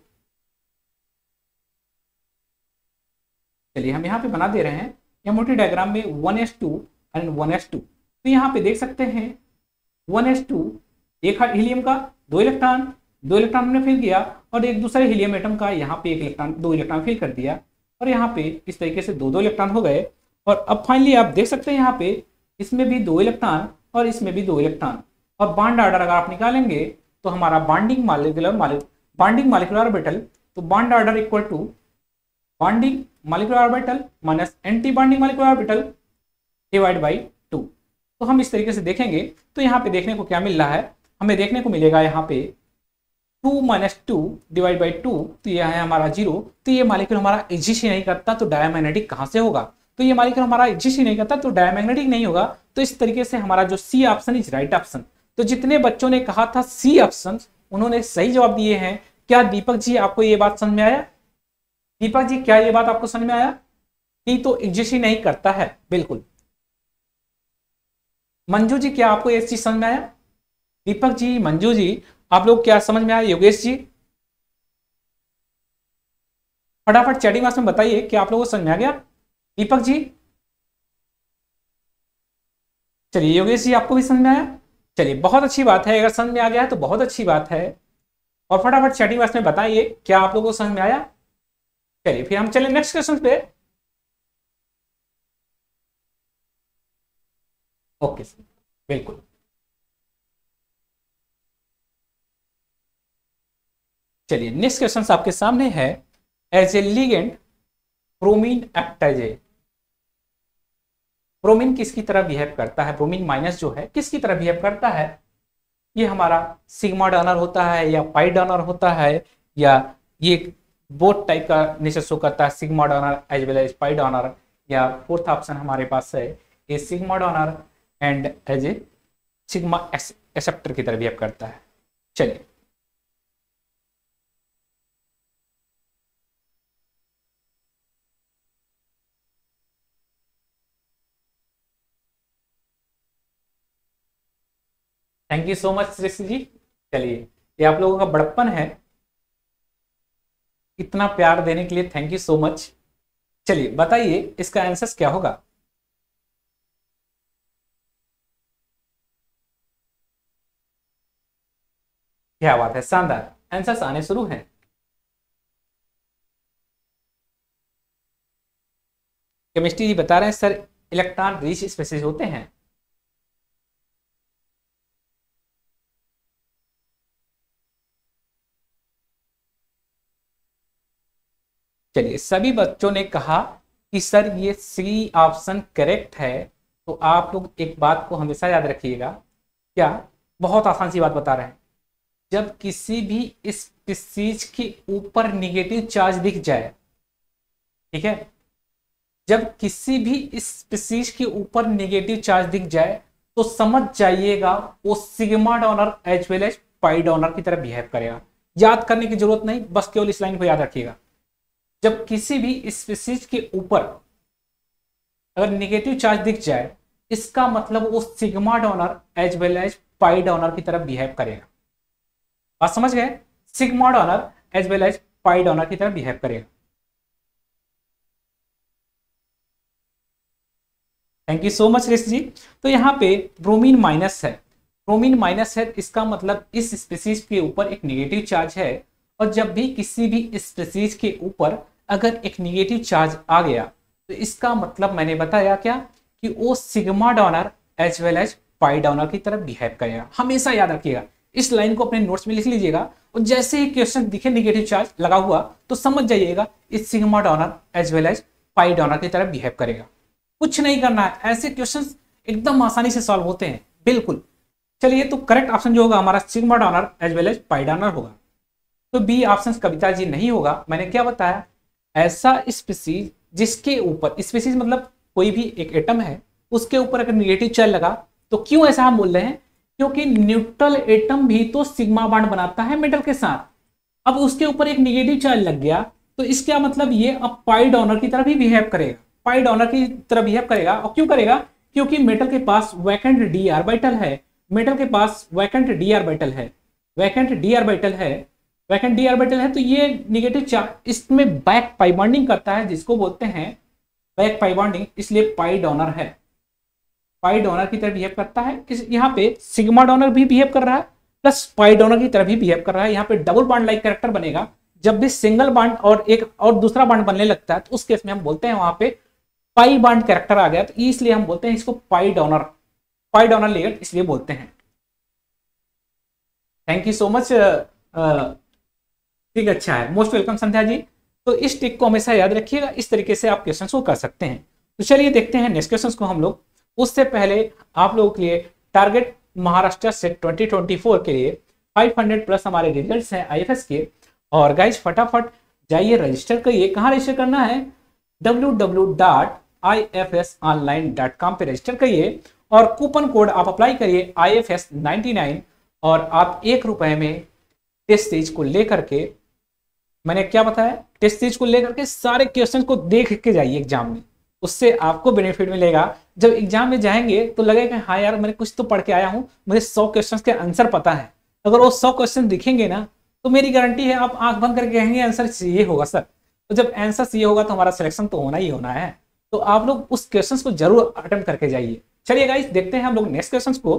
Speaker 3: चलिए हम यहाँ पे बना दे रहे हैं या मोटी डायग्राम में one S two and one S two. तो यहाँ पे देख सकते हैं वन एस टू, एक हीलियम का दो इलेक्ट्रॉन, दो इलेक्ट्रॉन हमने फिल किया, और एक दूसरे हीलियम एटम का यहाँ पे एक इलेक्ट्रॉन, दो इलेक्ट्रॉन फिल कर दिया, और यहाँ पे इस तरीके से दो दो इलेक्ट्रॉन हो गए। और अब फाइनली आप देख सकते हैं यहाँ पे इसमें भी दो इलेक्ट्रॉन और इसमें भी दो इलेक्ट्रॉन, और बॉन्ड ऑर्डर अगर आप निकालेंगे तो हमारा bonding molecular bonding molecular orbital, तो bond order equal to bonding molecular orbital minus anti bonding molecular orbital divide by two. तो हम इस तरीके से देखेंगे तो यहाँ पे देखने को क्या मिल रहा है, हमें देखने को मिलेगा यहाँ पे two minus two divide by two, तो यह है हमारा जीरो। तो ये मॉलिक्यूल हमारा एग्जिस्ट ही नहीं करता, तो डायमैग्नेटिक कहाँ से होगा, तो ये मॉलिक्यूल हमारा एग्जिस्ट ही नहीं करता तो डायमैग्नेटिक नहीं होगा। तो इस तरीके से हमारा जो C option is right option. तो जितने बच्चों ने कहा था सी ऑप्शन उन्होंने सही जवाब दिए हैं। क्या दीपक जी आपको ये बात समझ में आया, दीपक जी क्या ये बात आपको समझ में आया कि तो एग्जिस्ट ही नहीं करता है, बिल्कुल। मंजू जी क्या आपको ये चीज समझ में आया, दीपक जी मंजू जी आप लोग क्या समझ में आया, योगेश जी फटाफट चैटिंग बॉक्स में बताइए कि आप लोगों को समझ में आ गया, दीपक जी। चलिए योगेश जी आपको भी समझ में आया, चलिए बहुत अच्छी बात है, अगर समझ में आ गया है तो बहुत अच्छी बात है। और फटाफट चैटिंग बॉक्स में बताइए क्या आप लोगों को समझ में आया। चलिए फिर हम चले नेक्स्ट क्वेश्चन पे। ओके सर, बिल्कुल। चलिए नेक्स्ट क्वेश्चन आपके सामने है, as a ligand bromine act as a, bromine किसकी तरह बिहेव करता है, ब्रोमीन माइनस जो है किसकी तरह बिहेव करता है, ये हमारा सिग्मा डोनर होता है या पाई डोनर होता है, या ये बोथ टाइप का नेचर शो करता है, sigma donor as well as pi donor, या फोर्थ ऑप्शन हमारे पास है a sigma donor and as a sigma acceptor की तरह बिहेव करता है। चलिए thank you so much Srishti ji. चलिए, ये आप लोगों का बड़प्पन है, इतना प्यार देने के लिए थैंक यू सो मच। चलिए बताइए इसका आंसर क्या होगा। क्या बात है, शानदार, आंसर्स आने शुरू हैं। केमिस्ट्री जी बता रहे हैं सर इलेक्ट्रॉन रिच स्पेसीज होते हैं। चलिए, सभी बच्चों ने कहा कि सर ये सी ऑप्शन करेक्ट है। तो आप लोग एक बात को हमेशा याद रखिएगा, क्या बहुत आसान सी बात बता रहे हैं, जब किसी भी स्पीशीज के ऊपर निगेटिव चार्ज दिख जाए, ठीक है, जब किसी भी स्पीशीज के ऊपर निगेटिव चार्ज दिख जाए तो समझ जाइएगा वो sigma donor as well as pi donor की तरह बिहेव करेगा। याद करने की जरूरत नहीं, बस केवल इस लाइन को याद रखिएगा। जब किसी भी स्पीशीज के ऊपर अगर निगेटिव चार्ज दिख जाए, इसका मतलब वो sigma donor as well as pi donor की तरह बिहेव करेगा। बात समझ गए? Sigma donor as well as pi donor की तरह बिहेव करेगा। Thank you so much Rishi ji. तो यहाँ पे ब्रोमीन माइनस है, ब्रोमीन माइनस है, इसका मतलब इस स्पीशीज के ऊपर एक निगेटिव चार्ज है। और जब भी किसी भी स्पीशीज के ऊपर अगर एक निगेटिव चार्ज आ गया तो इसका मतलब मैंने बताया क्या कि वो sigma donor as well as pi donor की तरफ बिहेव करेगा। हमेशा याद रखिएगा, इस लाइन को अपने नोट्स में लिख लीजिएगा और जैसे ही क्वेश्चन दिखे निगेटिव चार्ज लगा हुआ तो समझ जाइएगा इस sigma donor as well as pi donor की तरफ बिहेव करेगा। कुछ नहीं करना है, ऐसे क्वेश्चंस एकदम आसानी से सॉल्व होते हैं, बिल्कुल। चलिए, तो करेक्ट ऑप्शन जो होगा हमारा sigma donor as well as pi donor होगा। तो बी ऑप्शन कविता जी नहीं होगा। मैंने क्या बताया, ऐसा स्पीशीज जिसके ऊपर, स्पीशीज मतलब कोई भी एक एटम है, उसके ऊपर अगर निगेटिव चार्ज लगा तो क्यों ऐसा हम बोल रहे हैं, क्योंकि न्यूट्रल एटम भी तो सिग्मा बॉन्ड बनाता है मेटल के साथ। अब उसके ऊपर एक निगेटिव चार्ज लग गया तो इसका मतलब ये अब पाई डोनर की तरह भी बिहेव करेगा, पाई डोनर की तरह बिहेव करेगा। और क्यों करेगा, क्योंकि मेटल के पास वैकेंट डी ऑर्बिटल है, मेटल के पास वैकेंट डी ऑर्बिटल है, वैकेंट डी ऑर्बिटल है, वैकेंट डी ऑर्बिटल है, तो ये निगेटिव चार्ज इसमें बैक पाई बॉन्डिंग करता है, जिसको बोलते हैं बैक पाई बॉन्डिंग, इसलिए पाई डोनर है, पाई डोनर की तरह बिहेव करता है। इस यहाँ पे सिग्मा डोनर भी बिहेव कर रहा है प्लस पाई डोनर की तरह भी बिहेव कर रहा है। यहाँ पे डबल बॉन्ड लाइक कैरेक्टर बनेगा। जब भी सिंगल बॉन्ड और एक और दूसरा बॉन्ड बनने लगता है तो उस केस में हम बोलते हैं वहां पे पाई बॉन्ड कैरेक्टर आ गया, तो इसलिए हम बोलते हैं इसको pi donor, pi donor layer इसलिए बोलते हैं। थैंक यू सो मच, ठीक, अच्छा है, मोस्ट वेलकम संध्या जी। तो इस टिक को हमेशा याद रखिएगा, इस तरीके से आप क्वेश्चन को कर सकते हैं। तो चलिए देखते हैं नेक्स्ट क्वेश्चन को हम लोग। उससे पहले आप लोगों के लिए target Maharashtra SET twenty twenty four के लिए पाँच सौ प्लस हमारे रिजल्ट्स हैं आईएफएस के। और गाइज फटाफट जाइए रजिस्टर करिए। कहाँ रजिस्टर करना है, W W W dot I F S online dot com पे रजिस्टर करिए और कूपन कोड आप अप्लाई करिए I F S ninety nine और आप एक रुपए में टेस्ट सीरीज को लेकर के, मैंने क्या बताया, टेस्ट सीरीज को लेकर के सारे क्वेश्चन को देख के जाइए एग्जाम में, उससे आपको बेनिफिट मिलेगा। जब एग्जाम में जाएंगे तो लगेगा हाँ यार मैंने कुछ तो पढ़ के आया हूँ, मुझे सौ क्वेश्चन के आंसर पता है। अगर वो सौ क्वेश्चन दिखेंगे ना तो मेरी गारंटी है आप आंख बंद करके कहेंगे आंसर ये होगा सर। तो जब आंसर ये होगा तो हमारा सिलेक्शन तो होना ही होना है। तो आप लोग उस क्वेश्चन को जरूर अटेम्प्ट करके जाइए। चलिए गाइस देखते हैं हम लोग नेक्स्ट क्वेश्चन को।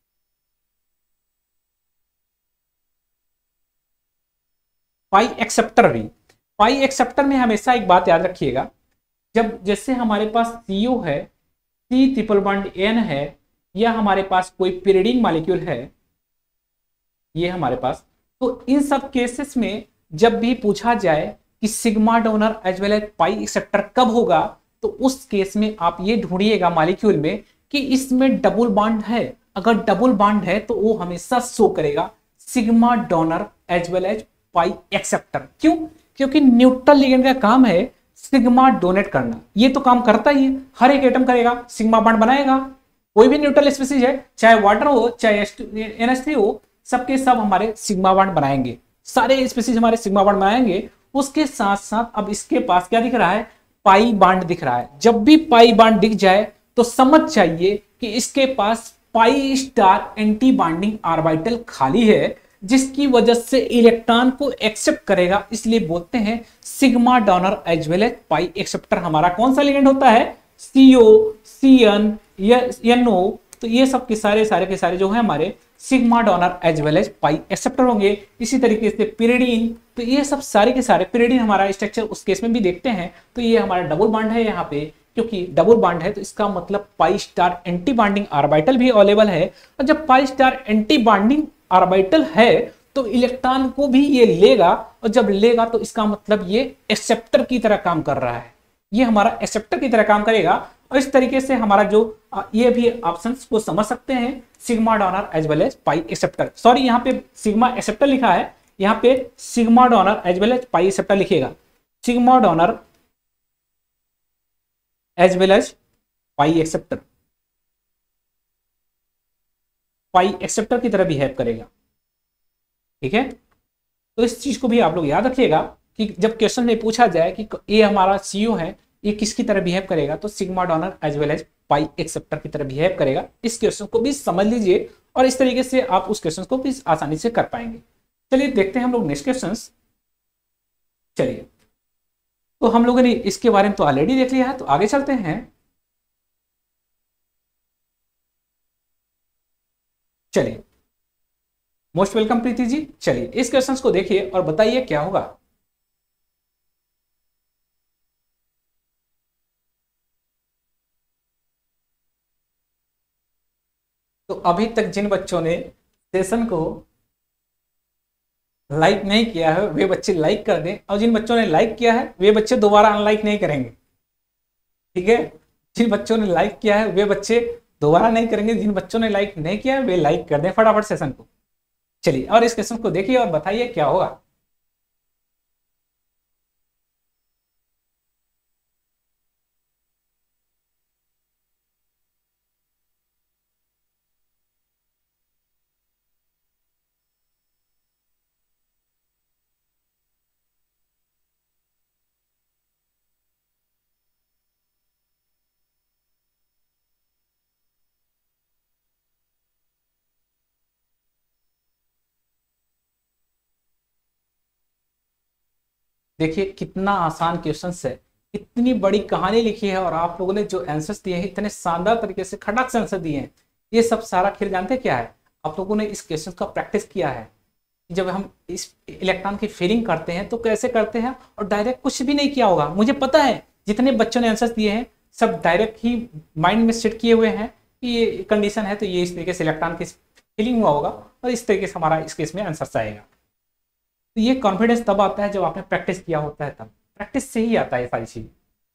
Speaker 3: पाई एक्सेप्टर भी, पाई एक्सेप्टर में हमेशा एक बात याद रखिएगा, जब जैसे हमारे पास सीओ है, सी ट्रिपल बॉन्ड एन है, या हमारे पास कोई पिरिडिंग मॉलिक्यूल है ये हमारे पास, तो इन सब केसेस में जब भी पूछा जाए कि sigma donor as well as pi acceptor कब होगा, तो उस केस में आप ये ढूंढिएगा मॉलिक्यूल में कि इसमें डबल बॉन्ड है। अगर डबल बॉन्ड है तो वो हमेशा शो करेगा sigma donor as well as pi acceptor. क्यों? क्योंकि न्यूट्रल लिगेंड का काम है सिग्मा डोनेट करना, ये तो काम करता ही है, हर एक एटम करेगा, सिग्मा बॉन्ड बनाएगा। कोई भी न्यूट्रल स्पीसीज है, चाहे वाटर हो चाहे एन एच थ्री हो, सबके सब हमारे सिग्मा बॉन्ड बनाएंगे, सारे स्पीसीज हमारे सिग्मा बॉन्ड बनाएंगे। उसके साथ साथ अब इसके पास क्या दिख रहा है, पाई बॉन्ड दिख रहा है। जब भी पाई बॉन्ड दिख जाए तो समझ जाइए कि इसके पास pi star anti bonding orbital खाली है, जिसकी वजह से इलेक्ट्रॉन को एक्सेप्ट करेगा, इसलिए बोलते हैं sigma donor as well as pi acceptor. हमारा कौन सा लिगेंड होता है? CO, CN, NO. तो ये सब के सारे सारे के सारे जो है हमारे sigma donor as well as pi acceptor होंगे। इसी तरीके से पिरिडीन, तो ये सब सारे के सारे, पिरिडीन हमारा स्ट्रक्चर उस केस में भी देखते हैं, तो ये हमारा डबल बॉन्ड है यहाँ पे, क्योंकि डबल बॉन्ड है तो इसका मतलब pi star anti bonding orbital भी अवेलेबल है। और जब pi star anti bonding orbital है तो इलेक्ट्रॉन को भी ये लेगा, और जब लेगा तो इसका मतलब ये एक्सेप्टर की तरह काम कर रहा है, ये हमारा एक्सेप्टर की तरह काम करेगा। और इस तरीके से हमारा जो ये भी ऑप्शंस को समझ सकते हैं, sigma donor as well as pi acceptor. Sorry, यहाँ पे सिग्मा एक्सेप्टर लिखा है, यहाँ पे sigma donor as well as pi acceptor लिखिएगा, sigma donor as well as pi acceptor, pi acceptor की तरह बिहेव करेगा। ठीक है, तो इस चीज को भी आप लोग याद रखिएगा कि जब क्वेश्चन में पूछा जाए कि ये हमारा सीओ है, ये किसकी तरह बिहेव करेगा, तो sigma donor as well as pi acceptor की तरह बिहेव करेगा। इस क्वेश्चन को भी समझ लीजिए और इस तरीके से आप उस क्वेश्चन को भी आसानी से कर पाएंगे। चलिए देखते हैं हम लोग नेक्स्ट क्वेश्चन। चलिए, तो हम लोगों ने इसके बारे में तो ऑलरेडी देख लिया है, तो आगे चलते हैं। चलिए, मोस्ट वेलकम प्रीति जी। चलिए इस क्वेश्चन को देखिए और बताइए क्या होगा। तो अभी तक जिन बच्चों ने सेशन को लाइक नहीं किया है वे बच्चे लाइक कर दें, और जिन बच्चों ने लाइक किया है वे बच्चे दोबारा अनलाइक नहीं करेंगे। ठीक है, जिन बच्चों ने लाइक किया है वे बच्चे दोबारा नहीं करेंगे, जिन बच्चों ने लाइक नहीं किया है वे लाइक कर दें फटाफट सेशन को। चलिए और इस क्वेश्चन को देखिए और बताइए क्या होगा। देखिए कितना आसान क्वेश्चन है, इतनी बड़ी कहानी लिखी है और आप लोगों ने जो आंसर्स दिए हैं इतने शानदार तरीके से खटाक से आंसर दिए हैं। ये सब सारा खेल जानते क्या है, आप लोगों ने इस क्वेश्चन का प्रैक्टिस किया है। जब हम इस इलेक्ट्रॉन की फिलिंग करते हैं तो कैसे करते हैं, और डायरेक्ट कुछ भी नहीं किया होगा। मुझे पता है जितने बच्चों ने आंसर्स दिए हैं सब डायरेक्ट ही माइंड में सेट किए हुए हैं कि ये कंडीशन है तो ये इस तरीके से इलेक्ट्रॉन की फिलिंग हुआ होगा और इस तरीके से हमारा इस केस में आंसर आएगा। तो ये कॉन्फिडेंस तब आता है जब आपने प्रैक्टिस किया होता है, तब प्रैक्टिस से ही आता है सारी चीज।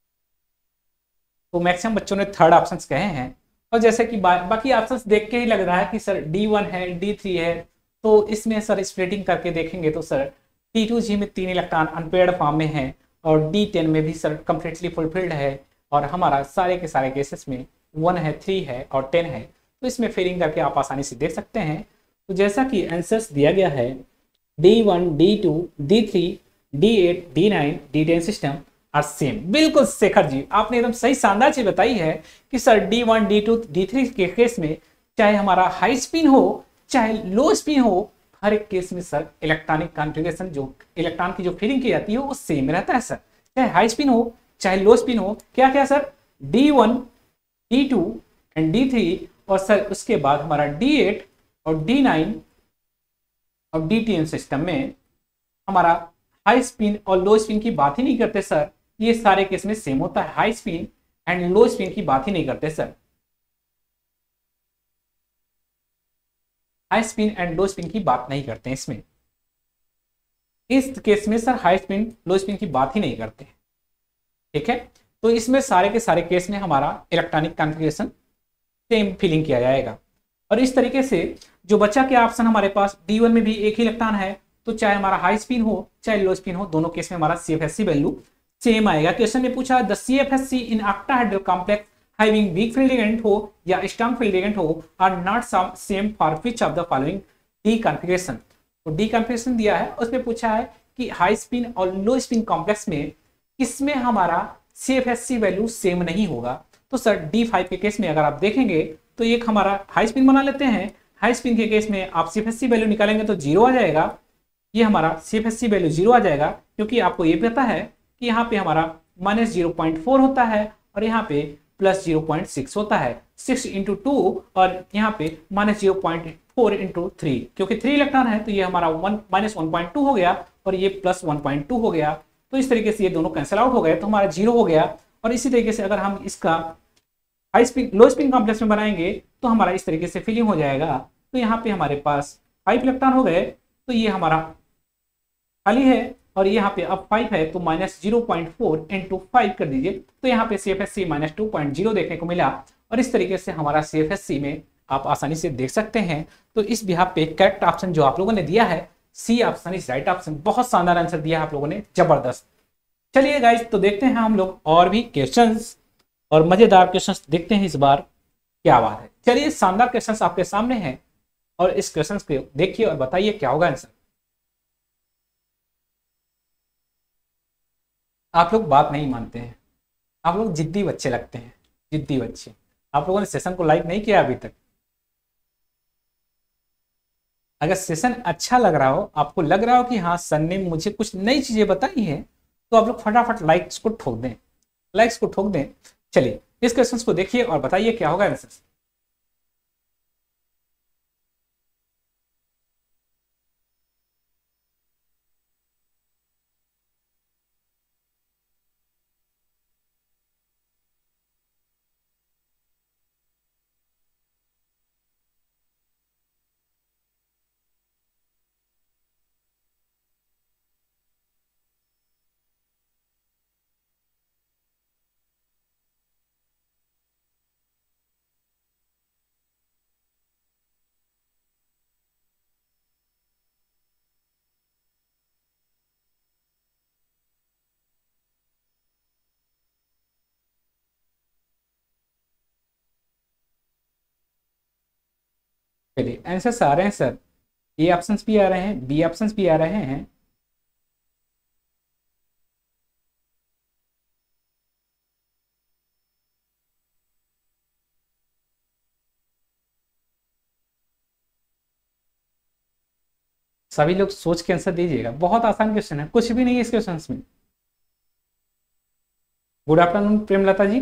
Speaker 3: तो मैक्सिमम बच्चों ने थर्ड ऑप्शन कहे हैं, और जैसे कि बा, बाकी ऑप्शंस देख के ही लग रहा है कि सर डी वन है, डी थ्री है, तो इसमें सर स्प्लिटिंग करके देखेंगे तो सर टी टू जी में तीन इलेक्ट्रॉन अनपेयर्ड फॉर्म में है और डी टेन में भी सर कंप्लीटली फुलफिल्ड है, और हमारा सारे के सारे केसेस में वन है, थ्री है और टेन है। तो इसमें फिलिंग करके आप आसानी से देख सकते हैं। तो जैसा कि आंसर्स दिया गया है D one, D two, D three, D eight, D nine, D ten system are same. बिल्कुल शेखर जी, आपने एकदम सही शानदार चीज बताई है कि sir D one, D two, D three के केस में चाहे हमारा हाई स्पिन हो चाहे लो स्पिन हो, हर एक केस में सर इलेक्ट्रॉनिक कॉन्फ़िगरेशन जो इलेक्ट्रॉन की जो फिलिंग की जाती है वो सेम रहता है सर, चाहे हाई स्पिन हो चाहे लो स्पिन हो। क्या क्या sir, D one, D two and D three, और सर उसके बाद हमारा डी एट और डी नाइन और डी टेन सिस्टम में हमारा हाई स्पिन और लो स्पिन की बात ही नहीं करते सर, ये सारे केस में सेम होता है। High spin and low spin की बात ही नहीं करते sir, high spin and low spin की बात नहीं करते इसमें। इस केस में sir high spin low spin की बात ही नहीं करते। ठीक है, तो इसमें सारे के सारे केस में हमारा इलेक्ट्रॉनिक कॉन्फ़िगरेशन सेम फिलिंग किया जाएगा। और इस तरीके से जो बचा के ऑप्शन हमारे पास डी वन में भी एक ही इलेक्ट्रॉन है, तो चाहे हमारा हाई स्पिन हो चाहे लो स्पिन हो, दोनों केस में हमारा C F S C value same आएगा। क्वेश्चन में पूछा the C F S C in octahedral complex having weak field ligand हो या स्ट्रांग फील्ड लिगेंड हो are not same for which of the following D configuration. तो D configuration दिया है, उसमें पूछा है कि हाई स्पिन और लो स्पिन कॉम्प्लेक्स में किसमें हमारा C F S C value same नहीं होगा। तो सर डी फाइव के केस में अगर आप देखेंगे तो एक हमारा हाई स्पिन बना लेते हैं। हाई स्पिन के केस में आप C F S C value निकालेंगे तो जीरो आ जाएगा। ये हमारा C F S C value zero आ जाएगा, क्योंकि आपको ये पता है कि यहाँ पे हमारा माइनस जीरो पॉइंट फोर होता है और यहाँ पे प्लस जीरो पॉइंट सिक्स होता है। सिक्स इंटू टू और यहाँ पे minus zero point four into three, क्योंकि थ्री इलेक्ट्रॉन है तो ये हमारा one minus one point two हो गया और ये प्लस वन पॉइंट टू हो गया। तो इस तरीके से ये दोनों कैंसिल आउट हो गए तो हमारा जीरो हो गया। और इसी तरीके से अगर हम इसका high spin low spin complex में बनाएंगे तो हमारा इस तरीके से फिलिंग हो जाएगा। तो यहाँ पे हमारे पास फाइव इलेक्ट्रॉन हो गए, तो ये हमारा खाली है और यहाँ पे अब फाइव है तो minus zero point four into five कर दीजिए, तो यहाँ पे C F S C minus two point zero देखने को मिला। और इस तरीके से हमारा सी एफ एस सी में आप आसानी से देख सकते हैं। तो इस बिहाफ पे करेक्ट ऑप्शन जो आप लोगों ने दिया है C option is right option. बहुत शानदार आंसर दिया है आप लोगों ने, जबरदस्त। चलिए गाइज, तो देखते हैं हम लोग और भी क्वेश्चंस और मजेदार क्वेश्चंस देखते हैं इस बार क्या बात है। चलिए, शानदार क्वेश्चंस आपके सामने हैं और इस क्वेश्चंस को देखिए और बताइए क्या होगा आंसर। आप लोग बात नहीं मानते हैं, आप लोग जिद्दी बच्चे लगते हैं, जिद्दी बच्चे। आप लोगों ने सेशन को लाइक नहीं किया अभी तक। अगर सेशन अच्छा लग रहा हो, आपको लग रहा हो कि हाँ सर ने मुझे कुछ नई चीजें बताई हैं, तो आप लोग फटाफट लाइक्स को ठोक दें, लाइक्स को ठोक दें। चलिए, इस क्वेश्चन को देखिए और बताइए क्या होगा आंसर। चलिए, आंसर्स आ रहे हैं सर। ए ऑप्शंस भी आ रहे हैं, बी ऑप्शंस भी आ रहे हैं। सभी लोग सोच के आंसर दीजिएगा। बहुत आसान क्वेश्चन है, कुछ भी नहीं है इस क्वेश्चन में। Good afternoon Premlata ji.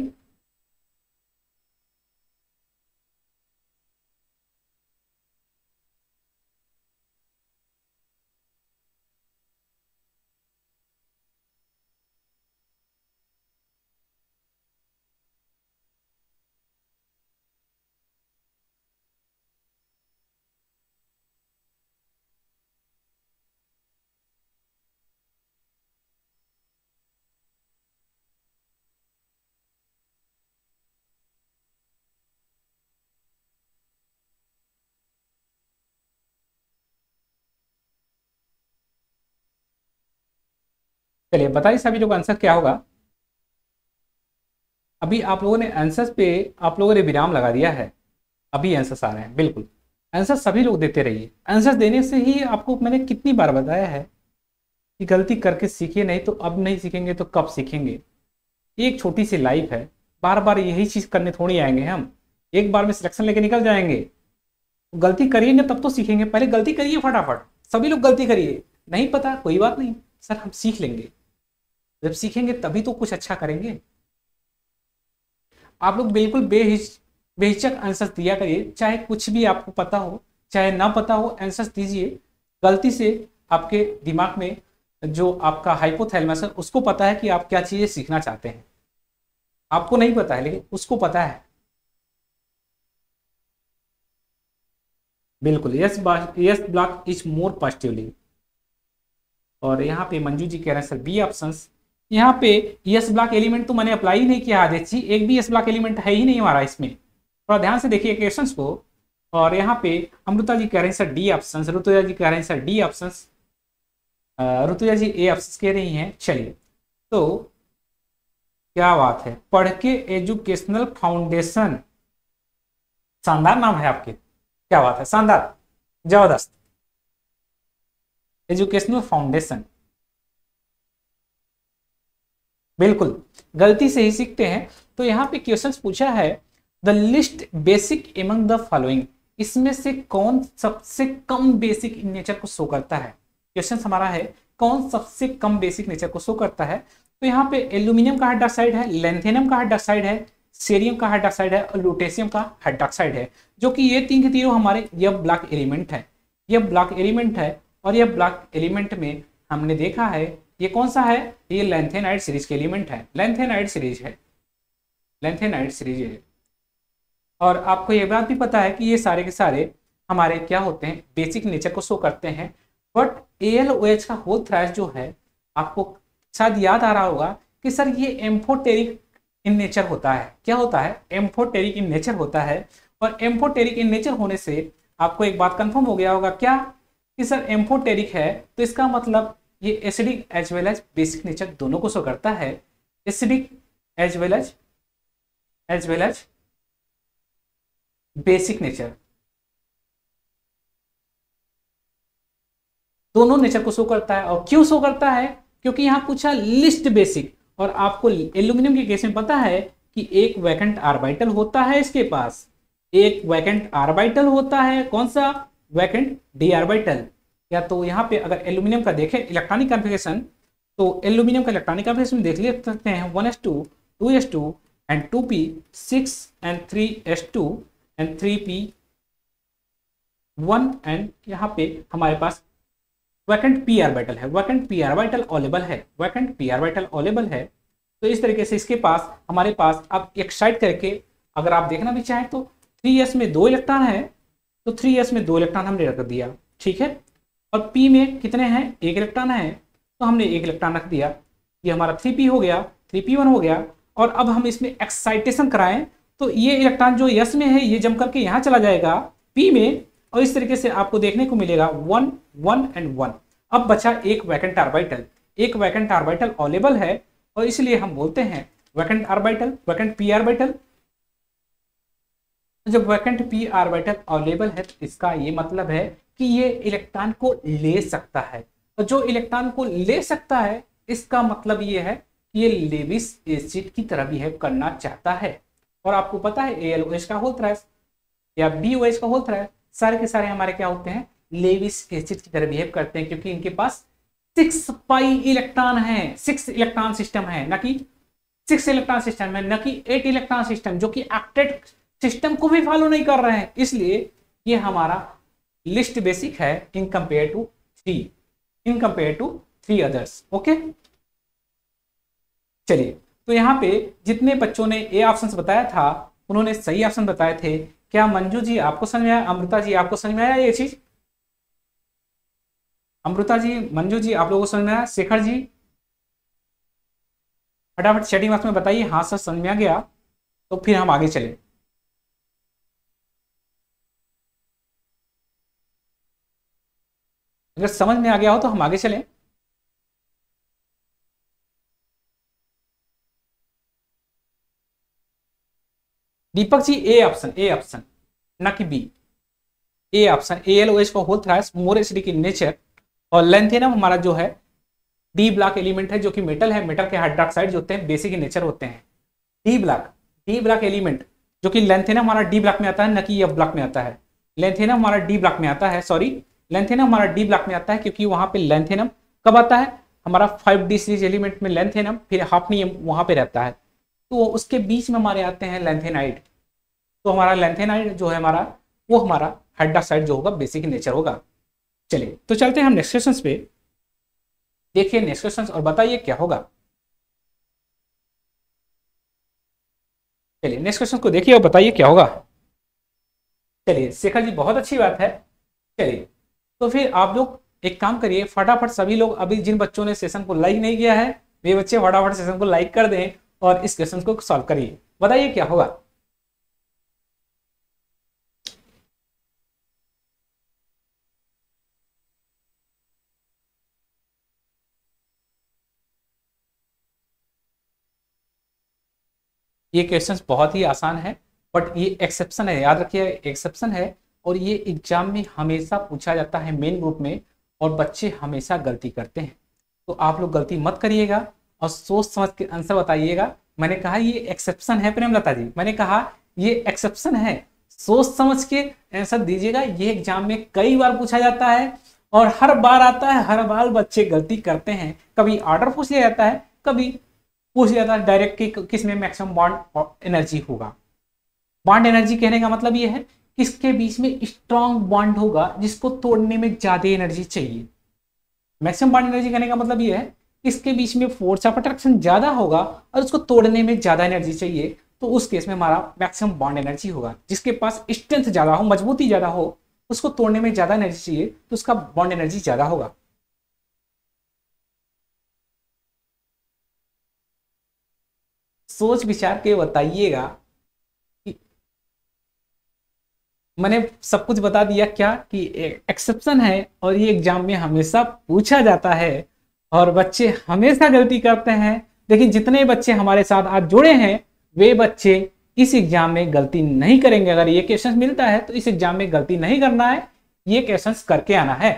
Speaker 3: चलिए, बताइए सभी लोग आंसर क्या होगा। अभी आप लोगों ने आंसर्स पे आप लोगों ने विराम लगा दिया है, अभी आंसर्स आ रहे हैं। बिल्कुल, आंसर सभी लोग देते रहिए। आंसर देने से ही आपको मैंने कितनी बार बताया है कि गलती करके सीखिए, नहीं तो अब नहीं सीखेंगे तो कब सीखेंगे। एक छोटी सी लाइफ है, बार बार यही चीज करने थोड़ी आएंगे हम। एक बार में सिलेक्शन लेके निकल जाएंगे। गलती करिएंगे तब तो सीखेंगे। पहले गलती करिए फटाफट, सभी लोग गलती करिए। नहीं पता कोई बात नहीं सर, हम सीख लेंगे। जब सीखेंगे तभी तो कुछ अच्छा करेंगे। आप लोग बिल्कुल बेहिच बेहिचक आंसर दिया करिए, चाहे कुछ भी आपको पता हो चाहे ना पता हो, आंसर दीजिए। गलती से आपके दिमाग में जो आपका हाइपोथैलेमस है उसको पता है कि आप क्या चीजें सीखना चाहते हैं। आपको नहीं पता है लेकिन उसको पता है। बिल्कुल, yes yes block is more positively. और यहाँ पे मंजू जी कह रहे हैं सर बी ऑप्शंस। यहाँ पे यस ब्लॉक एलिमेंट तो मैंने अप्लाई ही नहीं किया आदित्य जी, एक भी यस ब्लॉक एलिमेंट है ही नहीं हमारा इसमें। थोड़ा ध्यान से देखिए क्वेश्चंस को। और यहाँ पे अमृता जी कह रहे हैं sir D options, Rituja ji कह रहे हैं sir D options, Rituja ji A options कह रही हैं। चलिए, तो क्या बात है, पढ़ के एजुकेशनल फाउंडेशन। शानदार नाम है आपके, क्या बात है, शानदार, जबरदस्त। एजुकेशनल फाउंडेशन, बिल्कुल गलती से ही सीखते हैं। तो यहाँ पे क्वेश्चन पूछा है the least basic among the following, इसमें से कौन सबसे कम बेसिक इन नेचर को शो करता है। क्वेश्चन हमारा है कौन सबसे कम बेसिक नेचर को शो करता है। तो यहाँ पे एल्यूमिनियम का हाइड्रोक्साइड है, लैंथेनियम का हाइड्रोक्साइड है, सेरियम का हाइड्रोक्साइड है और लुटेशियम का हाइड्रोक्साइड है, जो कि ये तीन के तीनों हमारे यह ब्लॉक एलिमेंट है। यह ब्लॉक एलिमेंट है और यह ब्लॉक एलिमेंट में हमने देखा है ये कौन सा है, ये लैंथेनाइड सीरीज के एलिमेंट है, लैंथेनाइड सीरीज है, लैंथेनाइड सीरीज है। और आपको ये बात भी पता है कि ये सारे के सारे हमारे क्या होते हैं, बेसिक नेचर को शो करते हैं। But A L O H का होल थ्राश जो है, आपको शायद याद आ रहा होगा कि सर ये एम्फोटेरिक इन नेचर होता है। क्या होता है, एम्फोटेरिक इन नेचर होता है। और एम्फोटेरिक इन नेचर होने से आपको एक बात कंफर्म हो गया होगा क्या, कि सर एम्फोटेरिक है तो इसका मतलब ये acidic as well as basic nature दोनों को शो करता है। Acidic as well as as well as basic nature, दोनों नेचर को शो करता है। और क्यों शो करता है, क्योंकि यहां पूछा लिस्ट बेसिक, और आपको एल्यूमिनियम के केस में पता है कि एक वैकेंट आर्बिटल होता है, इसके पास एक वैकेंट आर्बिटल होता है। कौन सा, वैकेंट डी आर्बिटल। या तो यहाँ पे अगर एल्यूमिनियम का देखें इलेक्ट्रॉनिक कॉन्फ़िगरेशन, तो एल्यूमिनियम का इलेक्ट्रॉनिक कॉन्फ़िगरेशन देख ले सकते हैं one S two, two S two and two P, six and three S two and three P one, and यहाँ पे हमारे पास वैकेंट पी आर्बिटल है, वैकेंट पी आर्बिटल अवेलेबल है, वैकेंट पी आर्बिटल अवेलेबल है। तो इस तरीके से इसके पास हमारे पास अब एक्साइट करके अगर आप देखना भी चाहें तो थ्री एस में दो इलेक्ट्रॉन है, तो थ्री एस में दो इलेक्ट्रॉन हमने रख दिया, ठीक है। और पी में कितने हैं, एक इलेक्ट्रॉन है, तो हमने एक इलेक्ट्रॉन रख दिया। ये हमारा थ्री पी हो गया, थ्री पी वन हो गया। और अब हम इसमें एक्साइटेशन कराएं तो ये इलेक्ट्रॉन जो यस में है ये जम करके यहाँ चला जाएगा पी में, और इस तरीके से आपको देखने को मिलेगा वन वन एंड वन। अब बचा एक वैकेंट आर्बिटल, एक वैकेंट आर्बिटल अवेलेबल है, और इसलिए हम बोलते हैं vacant orbital, vacant P orbital. जब वैकेंट पी आर्बिटल अवेलेबल है तो इसका ये मतलब है कि ये इलेक्ट्रॉन को ले सकता है, और जो इलेक्ट्रॉन को ले सकता है इसका मतलब ये है कि ये लेविस एसिड की तरह बिहेव करना चाहता है। और आपको पता है ए एल ओ एच का होल थ्राश या बी ओ एच का होल थ्राश सारे के सारे हमारे क्या होते हैं, लेविस एसिड की तरह बिहेव करते हैं, क्योंकि इनके पास सिक्स पाई इलेक्ट्रॉन है, सिक्स इलेक्ट्रॉन सिस्टम है, न कि सिक्स इलेक्ट्रॉन सिस्टम है, न कि एट इलेक्ट्रॉन सिस्टम, जो कि ऑक्टेट सिस्टम को भी फॉलो नहीं कर रहे हैं। इसलिए ये हमारा लिस्ट बेसिक है in compare to three, in compare to three others. Okay, चलिए, तो यहाँ पे जितने बच्चों ने ए ऑप्शन बताया था उन्होंने सही ऑप्शन बताए थे। क्या मंजू जी आपको समझ में आया, अमृता जी आपको समझ में आया ये चीज, अमृता जी, मंजू जी आप लोगों को समझ में आया, शेखर जी फटाफट चैटिंग बॉक्स में बताइए हाँ सर समझ में आ गया, तो फिर हम आगे चले। अगर समझ में आ गया हो तो हम आगे चलें। दीपक जी ए ऑप्शन, ए ऑप्शन ना कि B, A option. A L O H का whole thrice more acidic in nature, और लैंथेनम हमारा जो है डी ब्लॉक एलिमेंट है, जो कि मेटल है, मेटल के हाइड्रोक्साइड जो होते हैं बेसिक इन नेचर होते हैं। D block, D block element जो कि लैंथेनम हमारा डी ब्लॉक में आता है, न कि एफ ब्लॉक में आता है। लैंथेनम हमारा डी ब्लॉक में आता है, सॉरी लैंथेनम हमारा डी ब्लॉक में आता है, क्योंकि वहां पे लैंथेनम कब आता है, हमारा फाइव डी सीरीज एलिमेंट में लैंथेनम, फिर हाफनियम वहां पे रहता है, तो उसके बीच में हमारे आते हैं लैंथेनाइड। तो हमारा लैंथेनाइड जो है हमारा, वो हमारा हाइड्रोक्साइड जो होगा बेसिक इन नेचर होगा। चलिए, तो चलते हैं हम नेक्स्ट क्वेश्चन पे, देखिए नेक्स्ट क्वेश्चन और बताइए क्या होगा। चलिए नेक्स्ट क्वेश्चन को देखिए और बताइए क्या होगा। चलिए शेखर जी बहुत अच्छी बात है। चलिए तो फिर आप लोग एक काम करिए, फटाफट सभी लोग, अभी जिन बच्चों ने सेशन को लाइक नहीं किया है वे बच्चे फटाफट सेशन को लाइक कर दें और इस क्वेश्चन को सॉल्व करिए। बताइए क्या होगा। ये क्वेश्चन बहुत ही आसान है, बट ये एक्सेप्शन है, याद रखिए एक्सेप्शन है, और ये एग्जाम में हमेशा पूछा जाता है मेन ग्रुप में, और बच्चे हमेशा गलती करते हैं। तो आप लोग गलती मत करिएगा और सोच समझ के आंसर बताइएगा। मैंने कहा ये एक्सेप्शन है प्रेमलता जी, मैंने कहा ये एक्सेप्शन है, सोच समझ के आंसर दीजिएगा। ये एग्जाम में कई बार पूछा जाता है और हर बार आता है, हर बार बच्चे गलती करते हैं। कभी ऑर्डर पूछ लिया जाता है, कभी पूछ लिया जाता है डायरेक्ट कि किस में मैक्सिमम बॉन्ड एनर्जी होगा। बॉन्ड एनर्जी कहने का मतलब ये है किसके बीच में स्ट्रॉन्ग बॉन्ड होगा जिसको तोड़ने में ज्यादा एनर्जी चाहिए। मैक्सिमम बॉन्ड एनर्जी कहने का मतलब ये है इसके बीच में फोर्स ऑफ अट्रैक्शन ज्यादा होगा और उसको तोड़ने में ज्यादा एनर्जी चाहिए, तो उस केस में हमारा मैक्सिमम बॉन्ड एनर्जी होगा। जिसके पास स्ट्रेंथ ज्यादा हो, मजबूती ज्यादा हो, उसको तोड़ने में ज्यादा एनर्जी चाहिए, तो उसका बॉन्ड एनर्जी ज्यादा होगा। सोच विचार के बताइएगा कि मैंने सब कुछ बता दिया क्या कि एक्सेप्शन है और ये एग्जाम में हमेशा पूछा जाता है और बच्चे हमेशा गलती करते हैं। लेकिन जितने बच्चे हमारे साथ आज जुड़े हैं वे बच्चे इस एग्जाम में गलती नहीं करेंगे। अगर ये क्वेश्चन मिलता है तो इस एग्जाम में गलती नहीं करना है, ये क्वेश्चन करके आना है।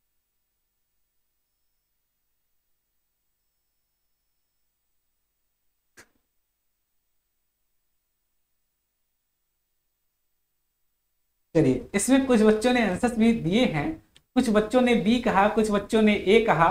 Speaker 3: चलिए, इसमें कुछ बच्चों ने आंसर्स भी दिए हैं, कुछ बच्चों ने बी कहा, कुछ बच्चों ने ए कहा।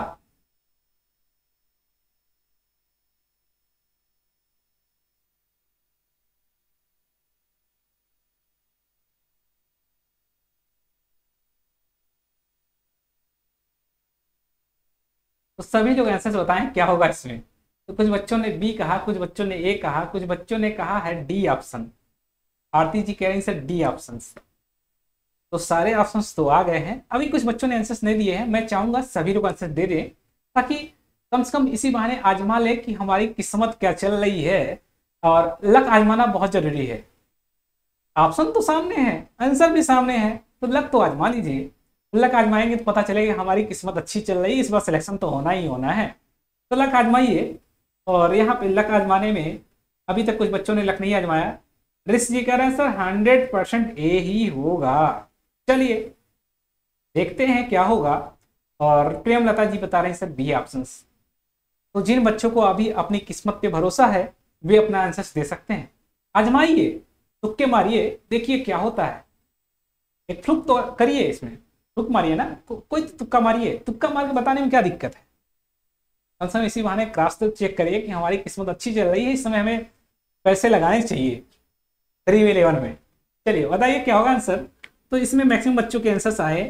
Speaker 3: तो सभी लोग आंसर्स बताएं क्या होगा इसमें। तो कुछ बच्चों ने बी कहा, कुछ बच्चों ने ए कहा, कुछ बच्चों ने कहा है डी ऑप्शन। आरती जी कह रही सर डी ऑप्शन। तो सारे ऑप्शंस तो आ गए हैं। अभी कुछ बच्चों ने आंसर्स नहीं दिए हैं, मैं चाहूंगा सभी लोग आंसर दे दें ताकि कम से कम इसी बहाने आजमा ले कि हमारी किस्मत क्या चल रही है। और लक आजमाना बहुत जरूरी है। ऑप्शन तो सामने है, आंसर भी सामने है, तो लक तो आजमा लीजिए। लक आजमाएंगे तो पता चलेगा हमारी किस्मत अच्छी चल रही है, इस बार सिलेक्शन तो होना ही होना है। तो लक आजमाइए। और यहाँ पे लक आजमाने में अभी तक कुछ बच्चों ने लक नहीं आजमाया। ऋषि जी कह रहे हैं सर हंड्रेड परसेंट ए ही होगा। चलिए देखते हैं क्या होगा। और प्रेमलता जी बता रहे हैं सर बी ऑप्शंस। तो जिन बच्चों को अभी अपनी किस्मत पे भरोसा है वे अपना आंसर दे सकते हैं। आजमाइए, तुक्के मारिए, देखिए क्या होता है। एक फ्लुक तो करिए, इसमें फ्लुक मारिए ना, को, कोई तुक्का मारिए। तुक्का मार के बताने में क्या दिक्कत है। कम से कम इसी बहाने क्रॉस तो चेक करिए कि हमारी किस्मत अच्छी चल रही है, इस समय हमें पैसे लगाने चाहिए ड्रीम इलेवन में। चलिए बताइए क्या होगा आंसर। तो इसमें मैक्सिमम बच्चों के आंसर्स आए,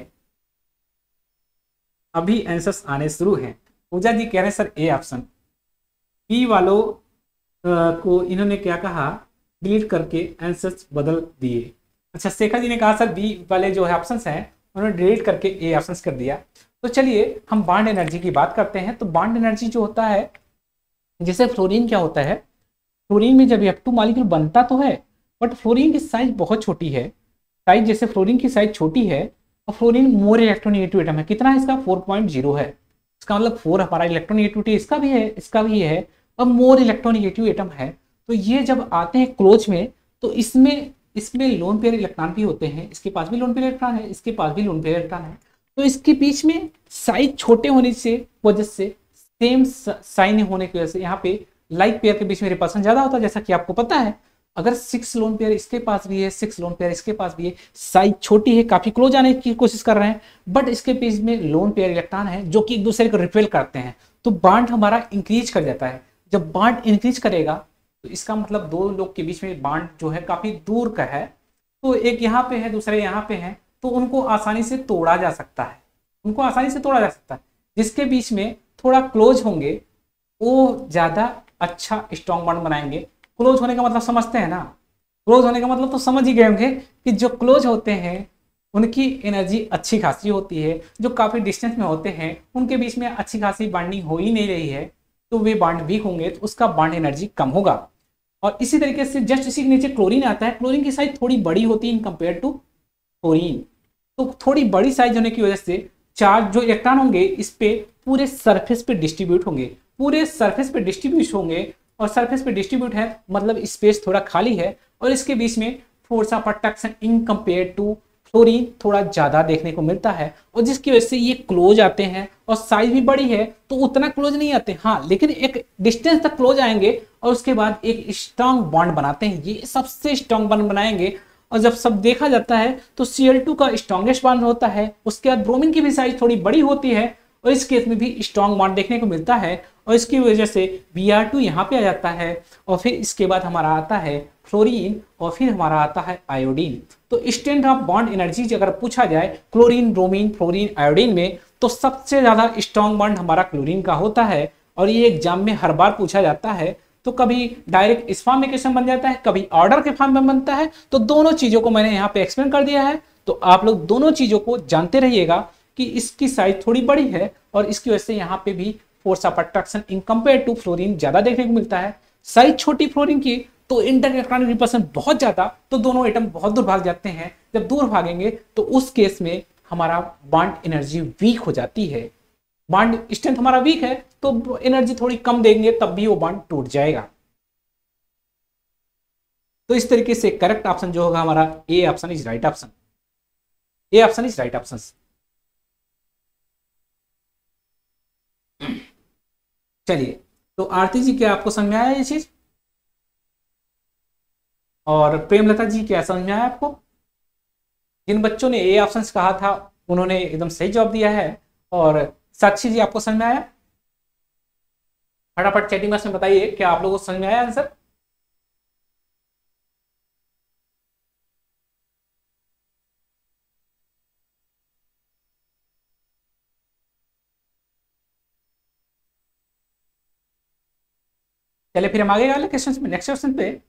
Speaker 3: अभी आंसर्स आने शुरू हैं। पूजा जी कह रहे हैं सर ए ऑप्शन। बी वालों को इन्होंने क्या कहा, डिलीट करके आंसर्स बदल दिए। अच्छा, शेखर जी ने कहा सर बी वाले जो है ऑप्शंस हैं उन्होंने डिलीट करके ए ऑप्शंस कर दिया। तो चलिए हम बॉन्ड एनर्जी की बात करते हैं। तो बॉन्ड एनर्जी जो होता है, जैसे फ्लोरीन क्या होता है, फ्लोरीन में जब एफ टू मॉलिक्यूल बनता तो है बट फ्लोरीन की साइज बहुत छोटी है। साइज जैसे फ्लोरीन की साइज छोटी है और फ्लोरीन मोर इलेक्ट्रोनेगेटिव एटम है। कितना है इसका, फोर पॉइंट जीरो है। इसका मतलब फोर हमारा इलेक्ट्रोनेगेटिविटी इसका भी है, इसका भी है, और मोर इलेक्ट्रोनेगेटिव एटम है। तो ये जब आते हैं क्लोज में तो इसमें इसमें लोन पेयर इलेक्ट्रॉन भी होते हैं। इसके पास भी लोन पेयर इलेक्ट्रॉन है, इसके पास भी लोन पेयर इलेक्ट्रॉन है। तो इसके बीच में साइज छोटे होने से वजह से, सेम साइन होने की वजह से यहाँ पे लाइक पेयर के बीच में रिपल्सन ज्यादा होता है। जैसा कि आपको पता है, अगर सिक्स लोन पेयर इसके पास भी है, सिक्स लोन पेयर इसके पास भी है, साइज छोटी है, काफी क्लोज आने की कोशिश कर रहे हैं, बट इसके बीच में लोन पेयर इलेक्ट्रॉन है जो कि एक दूसरे को रिपेल करते हैं। तो बॉन्ड हमारा इंक्रीज कर जाता है। जब बॉन्ड इंक्रीज करेगा तो इसका मतलब दो लोग के बीच में बॉन्ड जो है काफी दूर का है। तो एक यहाँ पे है, दूसरे यहाँ पे है, तो उनको आसानी से तोड़ा जा सकता है। उनको आसानी से तोड़ा जा सकता है। जिसके बीच में थोड़ा क्लोज होंगे वो ज्यादा अच्छा स्ट्रॉन्ग बॉन्ड बनाएंगे। क्लोज होने का मतलब समझते हैं ना, क्लोज होने का मतलब तो समझ ही गए होंगे कि जो क्लोज होते हैं उनकी एनर्जी अच्छी खासी होती है। जो काफी डिस्टेंस में होते हैं उनके बीच में अच्छी खासी बॉन्डिंग हो ही नहीं रही है, तो वे बॉन्ड वीक होंगे, तो उसका बॉन्ड एनर्जी कम होगा। और इसी तरीके से जस्ट इसी के नीचे क्लोरीन आता है। क्लोरीन की साइज थोड़ी बड़ी होती है इन कंपेयर टू फ्लोरीन। तो थोड़ी बड़ी साइज होने की वजह से चार्ज जो इलेक्ट्रॉन होंगे इस पे पूरे सरफेस पे डिस्ट्रीब्यूट होंगे, पूरे सरफेस पे डिस्ट्रीब्यूट होंगे। और सरफेस पे डिस्ट्रीब्यूट है मतलब स्पेस थोड़ा खाली है और इसके बीच में force of attraction in compare to fluorine थोड़ा ज़्यादा देखने को मिलता है, और जिसकी वजह से ये क्लोज आते हैं, और साइज भी बड़ी है तो उतना क्लोज नहीं आते, हाँ लेकिन एक डिस्टेंस तक क्लोज आएंगे और उसके बाद एक स्ट्रॉन्ग बॉन्ड बनाते हैं, ये सबसे स्ट्रॉन्ग बॉन्ड बनाएंगे। और जब सब देखा जाता है तो सी एल टू का स्ट्रॉन्गेस्ट बॉन्ड होता है, उसके बाद ब्रोमीन की भी साइज थोड़ी बड़ी होती है, और इस केस में भी स्ट्रॉन्ग बॉन्ड देखने को मिलता है, और इसकी वजह से बी आर टू यहाँ पे आ जाता है, और फिर इसके बाद हमारा आता है फ्लोरीन, और फिर हमारा आता है आयोडीन। तो स्ट्रेंथ ऑफ बॉन्ड एनर्जी अगर पूछा जाए क्लोरीन, ब्रोमीन, फ्लोरीन, आयोडीन में, तो सबसे ज्यादा स्ट्रॉन्ग बॉन्ड हमारा क्लोरीन का होता है, और ये एग्जाम में हर बार पूछा जाता है। तो कभी डायरेक्ट इस फॉर्म में क्वेश्चन बन जाता है, कभी ऑर्डर के फॉर्म में बनता है, तो दोनों चीजों को मैंने यहाँ पे एक्सप्लेन कर दिया है, तो आप लोग दोनों चीजों को जानते रहिएगा कि इसकी साइज थोड़ी बड़ी है, और इसकी वजह से यहाँ पे भी force of attraction in compare to fluorine ज्यादा देखने को मिलता है। साइज छोटी फ्लोरीन की तो इंटरइलेक्ट्रॉनिक रिपल्सन बहुत ज्यादा, तो दोनों एटम बहुत दूर भाग जाते हैं, जब दूर भागेंगे तो उस केस में हमारा बॉन्ड एनर्जी वीक हो जाती है, बॉन्ड स्ट्रेंथ हमारा वीक है तो एनर्जी थोड़ी कम देंगे तब भी वो बॉन्ड टूट जाएगा। तो इस तरीके से करेक्ट ऑप्शन जो होगा हमारा A option is right option, A option is right option. चलिए, तो आरती जी क्या आपको समझ में आया ये चीज, और प्रेमलता जी क्या समझ में आया आपको? जिन बच्चों ने ए ऑप्शन कहा था उन्होंने एकदम सही जवाब दिया है, और साक्षी जी आपको समझ में आया? फटाफट चैटिंग बॉक्स में बताइए क्या आप लोगों को समझ में आया आंसर? चलिए फिर हम आगे वाले क्वेश्चन में, नेक्स्ट क्वेश्चन पे।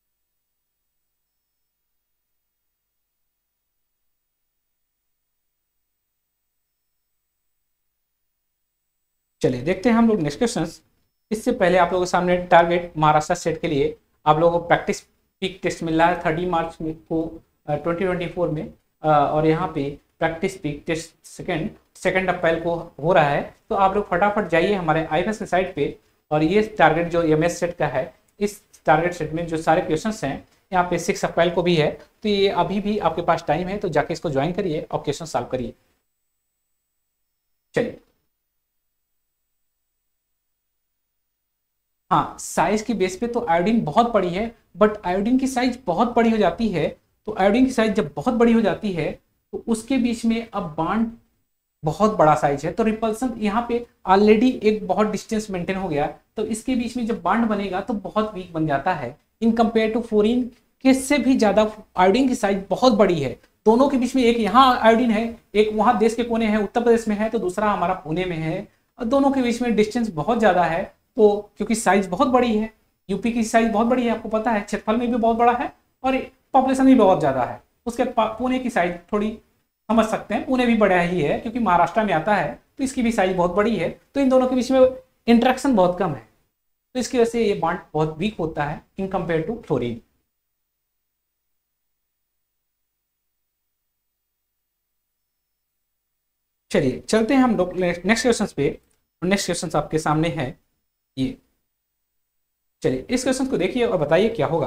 Speaker 3: चलिए देखते हैं हम लोग नेक्स्ट क्वेश्चन। इससे पहले आप लोगों के सामने टारगेट महाराष्ट्र स्टेट के लिए आप लोगों को प्रैक्टिस पीक टेस्ट मिल रहा है थर्टी मार्च में को ट्वेंटी ट्वेंटी फोर में, अ, और यहाँ पे practice peak test second second April को हो रहा है। तो आप लोग फटाफट जाइए हमारे आई एफ एस की साइट पे, और ये टारगेट जो एम एस सेट का है, इस टारगेट सेट में जो सारे क्वेश्चन हैं यहाँ पे सिक्स अप्रैल को भी है, तो ये अभी भी आपके पास टाइम है, तो जाके इसको ज्वाइन करिए और क्वेश्चन सॉल्व करिए। चलिए, हाँ साइज की बेस पे तो आयोडीन बहुत बड़ी है, बट आयोडीन की साइज बहुत बड़ी हो जाती है, तो आयोडीन की साइज जब बहुत बड़ी हो जाती है तो उसके बीच में अब बॉन्ड बहुत बड़ा साइज है, तो रिपल्सन यहाँ पे ऑलरेडी एक बहुत डिस्टेंस मेंटेन हो गया, तो इसके बीच में जब बॉन्ड बनेगा तो बहुत वीक बन जाता है इन कंपेयर टू फ्लोरीन के से भी ज्यादा आयोडीन की साइज बहुत बड़ी है। दोनों के बीच में एक यहाँ आयोडीन है, एक वहाँ देश के कोने है, उत्तर प्रदेश में है, तो दूसरा हमारा पुणे में है, और दोनों के बीच में डिस्टेंस बहुत ज्यादा है, तो क्योंकि साइज बहुत बड़ी है, यूपी की साइज बहुत बड़ी है, आपको पता है क्षेत्रफल में भी बहुत बड़ा है और पॉपुलेशन भी बहुत ज्यादा है। उसके पुणे की साइज थोड़ी समझ सकते हैं, पुणे भी बड़ा ही है क्योंकि महाराष्ट्र में आता है, तो इसकी भी साइज बहुत बड़ी है, तो इन दोनों के बीच में इंटरेक्शन बहुत कम है, तो इसकी वजह से ये बॉन्ड बहुत वीक होता है इन कंपेयर टू फ्लोरीन। चलिए चलते हैं हम लोग नेक्स्ट क्वेश्चन पे। नेक्स्ट क्वेश्चन आपके सामने है ये, चलिए इस क्वेश्चन को देखिए और बताइए क्या होगा।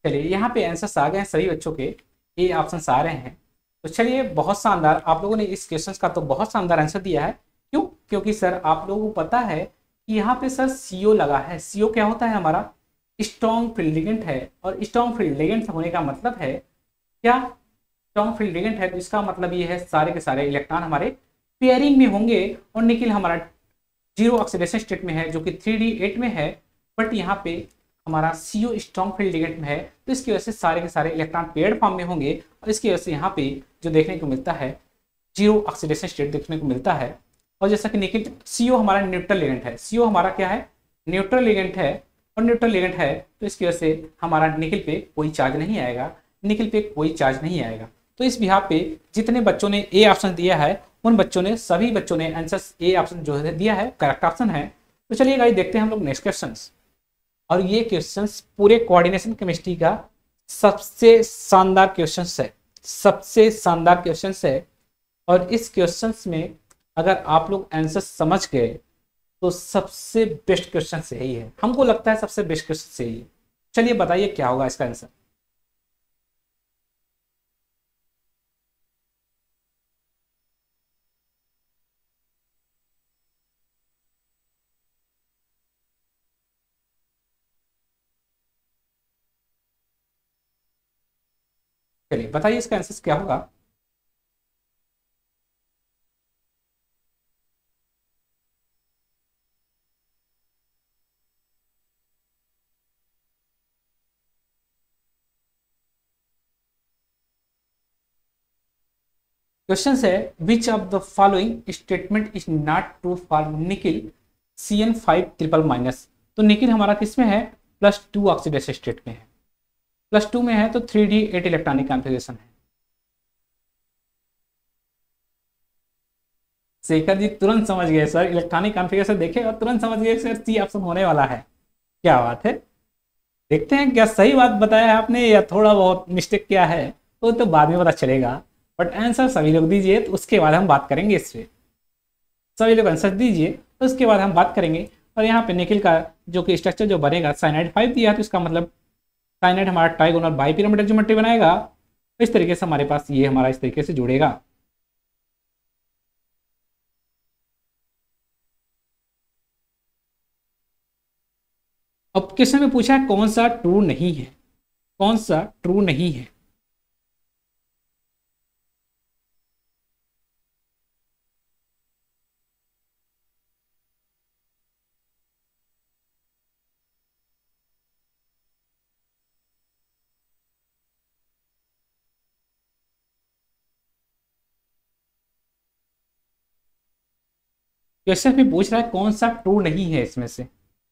Speaker 3: चलिए यहाँ पे आंसर्स आ गए हैं सभी बच्चों के, ए ऑप्शन आ रहे हैं। तो चलिए बहुत शानदार, आप लोगों ने इस क्वेश्चन का तो बहुत शानदार आंसर दिया है। क्यों? क्योंकि सर आप लोगों को पता है कि यहाँ पे सर सीओ लगा है। सीओ क्या होता है? हमारा स्ट्रॉन्ग फील्ड लिगेंड है, और स्ट्रॉन्ग फील्ड लिगेंड होने का मतलब है क्या? स्ट्रॉन्ग फील्ड लिगेंड है तो इसका मतलब ये है सारे के सारे इलेक्ट्रॉन हमारे पेयरिंग में होंगे, और निकिल हमारा जीरो ऑक्सीडेशन स्टेट में है जो कि थ्री डी एट में है, बट यहाँ पे हमारा सीओ स्ट्रॉन्ग फील्ड लिगेंड में है, तो इसकी वजह से सारे के सारे इलेक्ट्रॉन पेयर्ड फॉर्म में होंगे, और इसकी वजह से यहाँ पे जो देखने को मिलता है जीरो ऑक्सीडेशन स्टेट देखने को मिलता है। और जैसा कि निकिल सीओ हमारा न्यूट्रल लिगेंड है, सीओ हमारा क्या है? न्यूट्रल लिगेंड है, और न्यूट्रल लिगेंड है तो इसकी वजह से हमारा निकिल पे कोई चार्ज नहीं आएगा, निकिल पे कोई चार्ज नहीं आएगा। तो इस बिहाफ पे जितने बच्चों ने ए ऑप्शन दिया है उन बच्चों ने सभी बच्चों ने आंसर ए ऑप्शन जो है दिया है, करेक्ट ऑप्शन है। तो चलिए गाइस देखते हैं हम लोग नेक्स्ट क्वेश्चन, और ये क्वेश्चन पूरे कोऑर्डिनेशन केमिस्ट्री का सबसे शानदार क्वेश्चन है, सबसे शानदार क्वेश्चन है। और इस क्वेश्चन में अगर आप लोग आंसर समझ गए तो सबसे बेस्ट क्वेश्चन यही है, हमको लगता है सबसे बेस्ट क्वेश्चन यही है। चलिए बताइए क्या होगा इसका आंसर। चलिए बताइए इसका आंसर क्या होगा। क्वेश्चन है which of the following statement is not true for nickel C N five triple minus. तो निकिल हमारा किस में है? प्लस टू ऑक्सीडेशन स्टेट में है, प्लस टू में है तो three D eight electronic configuration है। शेखर जी तुरंत समझ गए सर, इलेक्ट्रॉनिक कॉन्फ़िगरेशन देखे और तुरंत समझ गए सर सी ऑप्शन होने वाला है। क्या बात है, देखते हैं क्या सही बात बताया है आपने या थोड़ा बहुत मिस्टेक क्या है, वो तो बाद में पता चलेगा। बट आंसर सभी लोग दीजिए तो उसके बाद हम बात करेंगे इस पे। सभी लोग आंसर दीजिए तो उसके बाद हम बात करेंगे। और यहाँ पे निकिल का जो कि स्ट्रक्चर जो बनेगा साइनाइड फाइव दिया है, तो इसका मतलब साइनाइड हमारा ट्राइगोनल बाइपिरामिडल ज्योमेट्री बनाएगा। इस तरीके से हमारे पास ये हमारा इस तरीके से जुड़ेगा। अब क्वेश्चन में पूछा है कौन सा ट्रू नहीं है, कौन सा ट्रू नहीं है। क्वेश्चन में पूछ रहा है कौन सा ट्रू नहीं है इसमें से।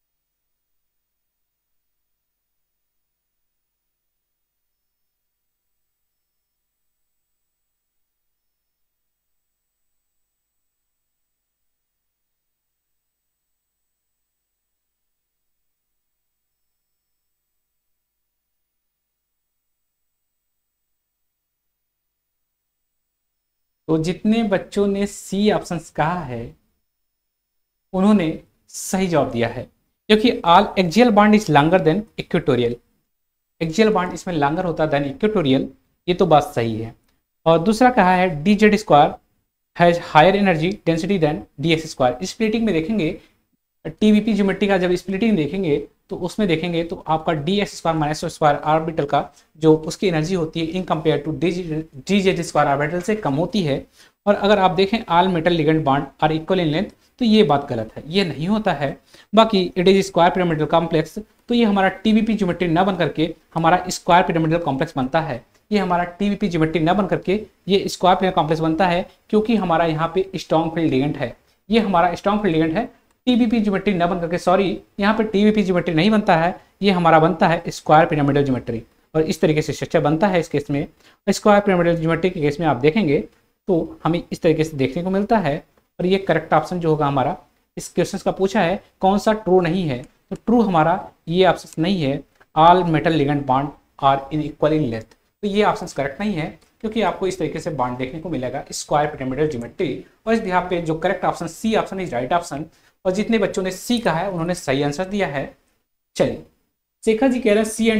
Speaker 3: तो जितने बच्चों ने सी ऑप्शन कहा है उन्होंने सही जवाब दिया है, क्योंकि all axial bond is longer than equatorial. Axial bond इसमें लॉन्गर होता है देन इक्वेटोरियल, ये तो बात सही है। और दूसरा कहा है D Z square has higher energy density than D X square. Splitting में देखेंगे टीवीपी ज्योमेट्री का, जब स्प्लिटिंग देखेंगे तो उसमें देखेंगे तो आपका D X square minus square orbital का जो उसकी एनर्जी होती है in compare to D Z square orbital से कम होती है। और अगर आप देखें all metal ligand bond are equal in length, तो ये बात गलत है, ये नहीं होता है। बाकी it is square pyramidal complex, तो ये हमारा टीवीपी ज्योमेट्री न बन करके हमारा स्क्वायर पिरामिडल कॉम्प्लेक्स बनता है। ये हमारा टीवीपी ज्योमेट्री न बन करके ये स्क्वायर पिरामिडल कॉम्प्लेक्स बनता है, क्योंकि हमारा यहाँ पे स्ट्रॉन्ग फील्ड लिगेंड है। ये हमारा स्ट्रॉन्ग फील्ड लिगेंड है, टीवीपी ज्योमेट्री न बन करके, सॉरी यहाँ पे टीवीपी ज्योमेट्री नहीं बनता है, ये हमारा बनता है स्क्वायर पिरामिडल ज्योमेट्री। और इस तरीके से स्ट्रक्चर बनता है इस केस में। स्क्वायर पिरामिडल ज्योमेट्री के केस में आप देखेंगे तो हमें इस तरीके से देखने को मिलता है। और ये करेक्ट ऑप्शन जो होगा हमारा, इस क्वेश्चन का पूछा है कौन सा ट्रू नहीं है, तो ट्रू हमारा ये ऑप्शन नहीं है, all metal ligand bond are in equal in length. तो ये ऑप्शन करेक्ट नहीं है, क्योंकि आपको इस तरीके से बॉन्ड देखने को मिलेगा स्क्वायर पिरामिडल ज्योमेट्री। और इस बिहाफ पे जो correct option C option is right option. और जितने बच्चों ने सी कहा है उन्होंने सही आंसर दिया है। चलिए शेखर जी कह रहे हैं सी एंड डी,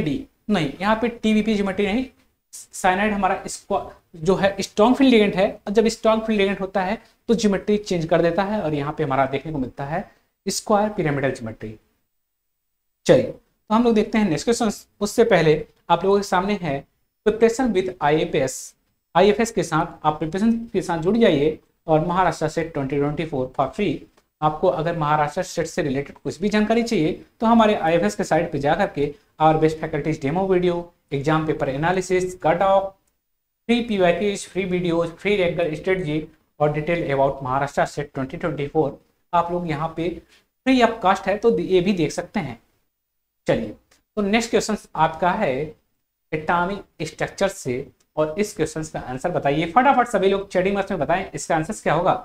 Speaker 3: नहीं, यहाँ पे टीवीपी ज्योमेट्री नहीं, साइनाइड हमारा जो है स्ट्रॉन्ग फील्ड लिगेंड है, और जब स्ट्रॉन्ग फील्ड लिगेंड होता है तो ज्योमेट्री चेंज कर देता है, और यहाँ पे हमारा देखने को मिलता है स्क्वायर पिरामिडल ज्योमेट्री। चलिए तो हम लोग देखते हैं नेक्स्ट क्वेश्चन। उससे पहले आप लोगों के सामने है प्रिपरेशन विद आईएफएस। आईएफएस के साथ आप प्रिपरेशन के साथ जुड़ जाइए, और Maharashtra SET twenty twenty four for free. आपको अगर महाराष्ट्र सेट से रिलेटेड कुछ भी जानकारी चाहिए तो हमारे आईएफएस के साइट पे जा करके our best faculties demo video, exam paper analysis, cut off, free PYQs, free videos, free regular strategy और detail about Maharashtra SET twenty twenty four आप लोग यहाँ पे फ्री ऑफ कास्ट है तो ये भी देख सकते हैं। चलिए तो नेक्स्ट क्वेश्चन आपका है एटॉमिक स्ट्रक्चर से, और इस क्वेश्चन का आंसर बताइए फटाफट सभी लोग चैटिंग बॉक्स में बताएं इसका आंसर क्या होगा।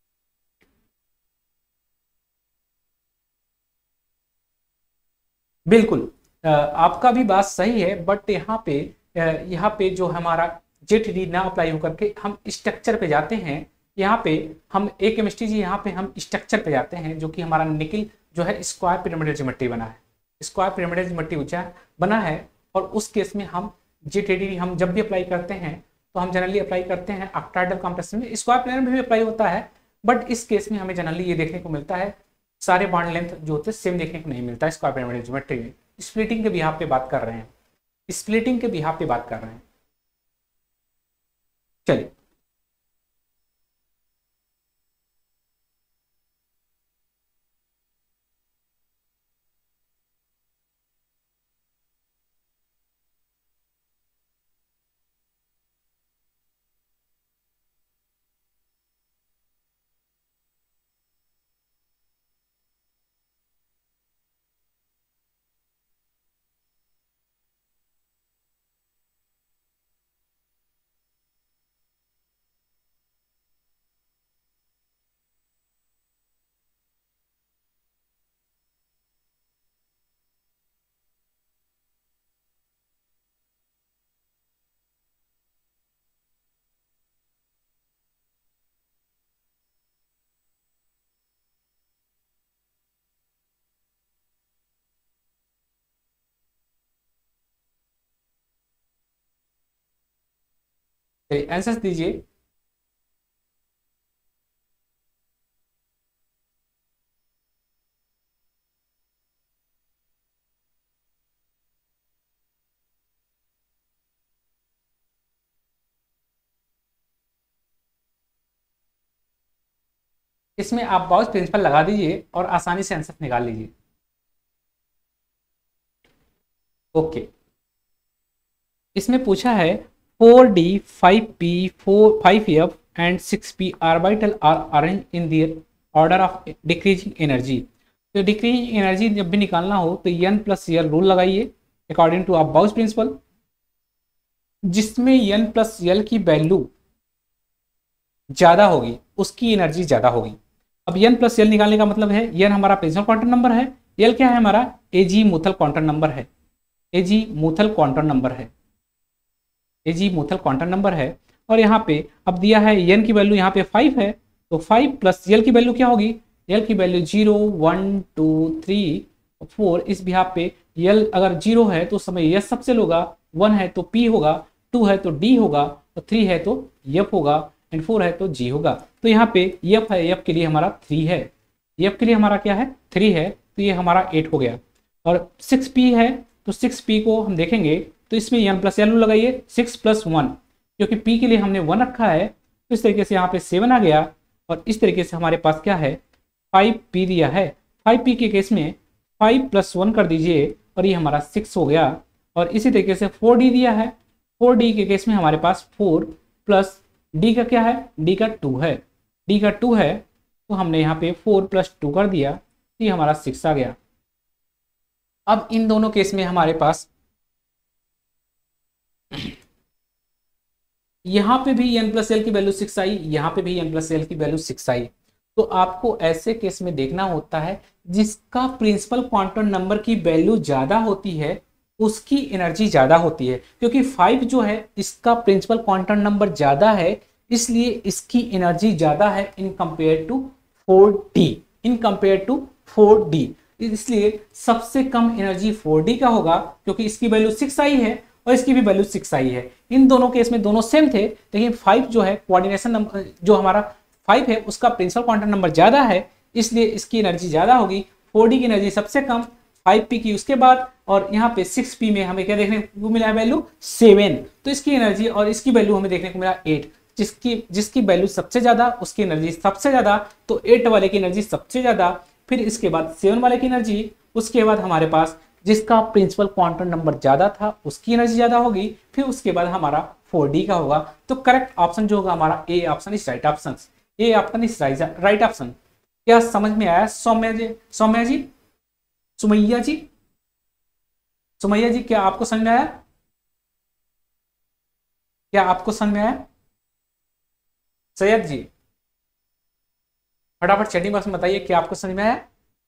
Speaker 3: बिल्कुल आपका भी बात सही है, बट यहाँ पे यहाँ पे जो हमारा जेट डी ना अप्लाई होकर के हम स्ट्रक्चर पे जाते हैं। यहाँ पे हम एक केमिस्ट्री जी यहाँ पे हम स्ट्रक्चर पे जाते हैं, जो कि हमारा निकिल जो है स्क्वायर पिरामिडल ज्योमेट्री बना है, स्क्वायर पिरामिडल ज्योमेट्री ऊंचा बना है। और उस केस में हम जेट हम जब भी अप्लाई करते हैं तो हम जनरली अप्लाई करते हैं ऑक्टाहेड्रल कॉम्प्लेक्स में, स्क्वायर प्लेन में भी अप्लाई होता है, बट इस केस में हमें जनरली ये देखने को मिलता है सारे बॉन्ड लेंथ जो होते हैं सेम देखने को नहीं मिलता है स्क्वायर पिरामिडल ज्योमेट्री में। स्प्लिटिंग के बिहाफ पे बात कर रहे हैं, स्प्लिटिंग के बिहाफ पे बात कर रहे हैं। चलिए आंसर दीजिए। इसमें आप बाउस प्रिंसिपल लगा दीजिए और आसानी से आंसर निकाल लीजिए। ओके, इसमें पूछा है four D, five P, four five F and six P orbital are arrange in their order of decreasing energy. तो डिक्रीजिंग एनर्जी जब भी निकालना हो तो एन प्लस यल रूल लगाइए अकॉर्डिंग टू बाउस प्रिंसिपल, जिसमें एन प्लस यल की value ज्यादा होगी उसकी एनर्जी ज्यादा होगी। अब एन प्लस यल निकालने का मतलब है एन हमारा प्रिंसिपल क्वांटम नंबर है, यल क्या है हमारा एजी मूथल क्वांटम नंबर है, एजी मूथल क्वांटम नंबर है, एजी मूथल क्वांटम नंबर है। और यहाँ पे अब दिया है एन की वैल्यू यहाँ पे फाइव है, तो फाइव प्लस यल की वैल्यू क्या होगी, यल की value zero, one, two, three, four. इस बिहाफ पे यल अगर जीरो है तो उस समय यस सबसे होगा, वन है तो पी होगा, टू है तो डी होगा, और थ्री है तो एफ होगा, एंड फोर है तो जी होगा। तो यहाँ पे एफ है, एफ के लिए हमारा थ्री है, एफ के लिए हमारा क्या है थ्री है, तो ये हमारा एट हो गया। और सिक्स पी है तो सिक्स पी को हम देखेंगे तो इसमें एन प्लस एल लगाइए, सिक्स प्लस वन, क्योंकि पी के लिए हमने वन रखा है तो इस तरीके से यहाँ पे सेवन आ गया। और इस तरीके से हमारे पास क्या है फाइव पी दिया है, फाइव पी के केस में फाइव प्लस वन कर दीजिए और ये हमारा सिक्स हो गया। और इसी तरीके से फोर डी दिया है, फोर डी के केस में हमारे पास फोर प्लस डी का क्या है, डी का टू है, डी का टू है तो हमने यहाँ पे फोर प्लस टू कर दिया तो ये हमारा सिक्स आ गया। अब इन दोनों केस में हमारे पास यहाँ पे भी एन प्लस एल की वैल्यू सिक्स आई, यहाँ पे भी एन प्लस एल की वैल्यू सिक्स आई। तो आपको ऐसे केस में देखना होता है जिसका प्रिंसिपल क्वांटम नंबर की वैल्यू ज्यादा होती है उसकी एनर्जी ज्यादा होती है, क्योंकि फाइव जो है इसका प्रिंसिपल क्वांटम नंबर ज्यादा है इसलिए इसकी एनर्जी ज्यादा है in compare to four D, in compare to four D. इसलिए सबसे कम एनर्जी फोर डी का होगा, क्योंकि इसकी वैल्यू सिक्स आई है और इसकी भी वैल्यू सिक्स आई है। इन दोनों केस में दोनों सेम थे, लेकिन फाइव जो है कोऑर्डिनेशन नंबर, जो हमारा फाइव है उसका प्रिंसिपल क्वांटम नंबर ज्यादा है, इसलिए इसकी एनर्जी ज्यादा होगी। फोर डी की एनर्जी सबसे कम, फाइव पी की उसके बाद, और यहाँ पे सिक्स पी में हमें क्या देखने को मिला वैल्यू सेवन, तो इसकी एनर्जी और इसकी वैल्यू हमें देखने को मिला एट। जिसकी जिसकी वैल्यू सबसे ज्यादा उसकी एनर्जी सबसे ज्यादा, तो एट वाले की एनर्जी सबसे ज्यादा, फिर इसके बाद सेवन वाले की एनर्जी, उसके बाद हमारे पास जिसका प्रिंसिपल क्वांटम नंबर ज्यादा था उसकी एनर्जी ज्यादा होगी, फिर उसके बाद हमारा फोर डी का होगा। तो करेक्ट ऑप्शन जो होगा हमारा A option is right option, A option is right option. क्या समझ में आया सौम्या जी? सौम्या जी, सुमैया जी, सुमैया जी, क्या आपको समझ में आया? क्या आपको समझ में आया? सैयद जी फटाफट चैटिंग बॉक्स में बताइए क्या आपको समझ में आया?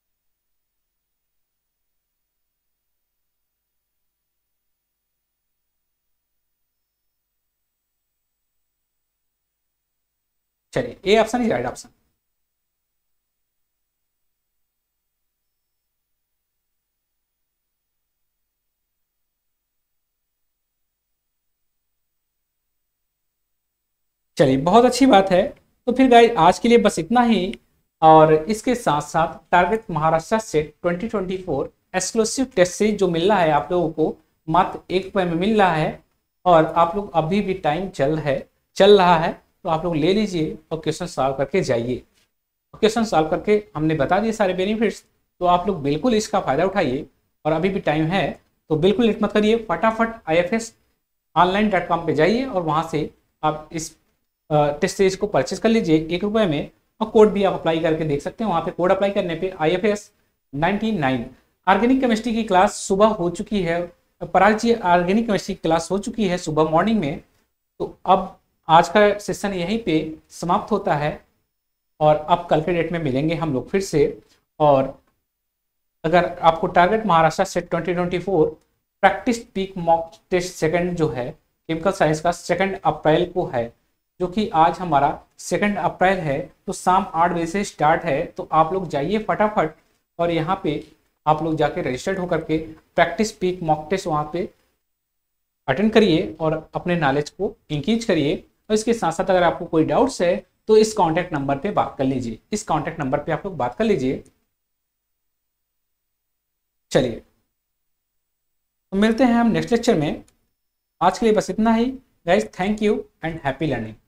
Speaker 3: चलिए, A option is right option. चलिए, बहुत अच्छी बात है। तो फिर गाइस आज के लिए बस इतना ही, और इसके साथ साथ target Maharashtra SET twenty twenty four exclusive test series जो मिल रहा है आप लोगों को मात्र एक रुपये में मिल रहा है, और आप लोग अभी भी टाइम चल है चल रहा है, तो आप लोग ले लीजिए और क्वेश्चन सॉल्व करके जाइए। क्वेश्चन सॉल्व करके हमने बता दिए सारे बेनिफिट्स, तो आप लोग बिल्कुल इसका फायदा उठाइए, और अभी भी टाइम है तो बिल्कुल लेट मत करिए, फटाफट I F S online dot com पर जाइए और वहाँ से आप इस टेस्ट सीरीज को परचेज कर लीजिए एक रुपये में, और कोड भी आप अप्लाई करके देख सकते हैं। वहाँ पे कोड अप्लाई करने पे I F S ninety nine. Organic chemistry की क्लास सुबह हो चुकी है, पराग जी ऑर्गेनिक केमिस्ट्री की क्लास हो चुकी है सुबह मॉर्निंग में। तो अब आज का सेशन यहीं पे समाप्त होता है, और अब कल के डेट में मिलेंगे हम लोग फिर से। और अगर आपको target Maharashtra SET twenty twenty four practice peak mock test second जो है केमिकल साइंस का सेकंड अप्रैल को है, जो कि आज हमारा सेकंड अप्रैल है, तो शाम आठ बजे से स्टार्ट है। तो आप लोग जाइए फटाफट, और यहाँ पे आप लोग जाके रजिस्टर्ड होकर के प्रैक्टिस पीक मॉक टेस्ट वहाँ पे अटेंड करिए और अपने नॉलेज को इंक्रीज करिए। और इसके साथ साथ अगर आपको कोई डाउट्स है तो इस कॉन्टैक्ट नंबर पे बात कर लीजिए, इस कॉन्टैक्ट नंबर पे आप लोग बात कर लीजिए। चलिए, तो मिलते हैं हम नेक्स्ट लेक्चर में। आज के लिए बस इतना ही guys, thank you and happy learning.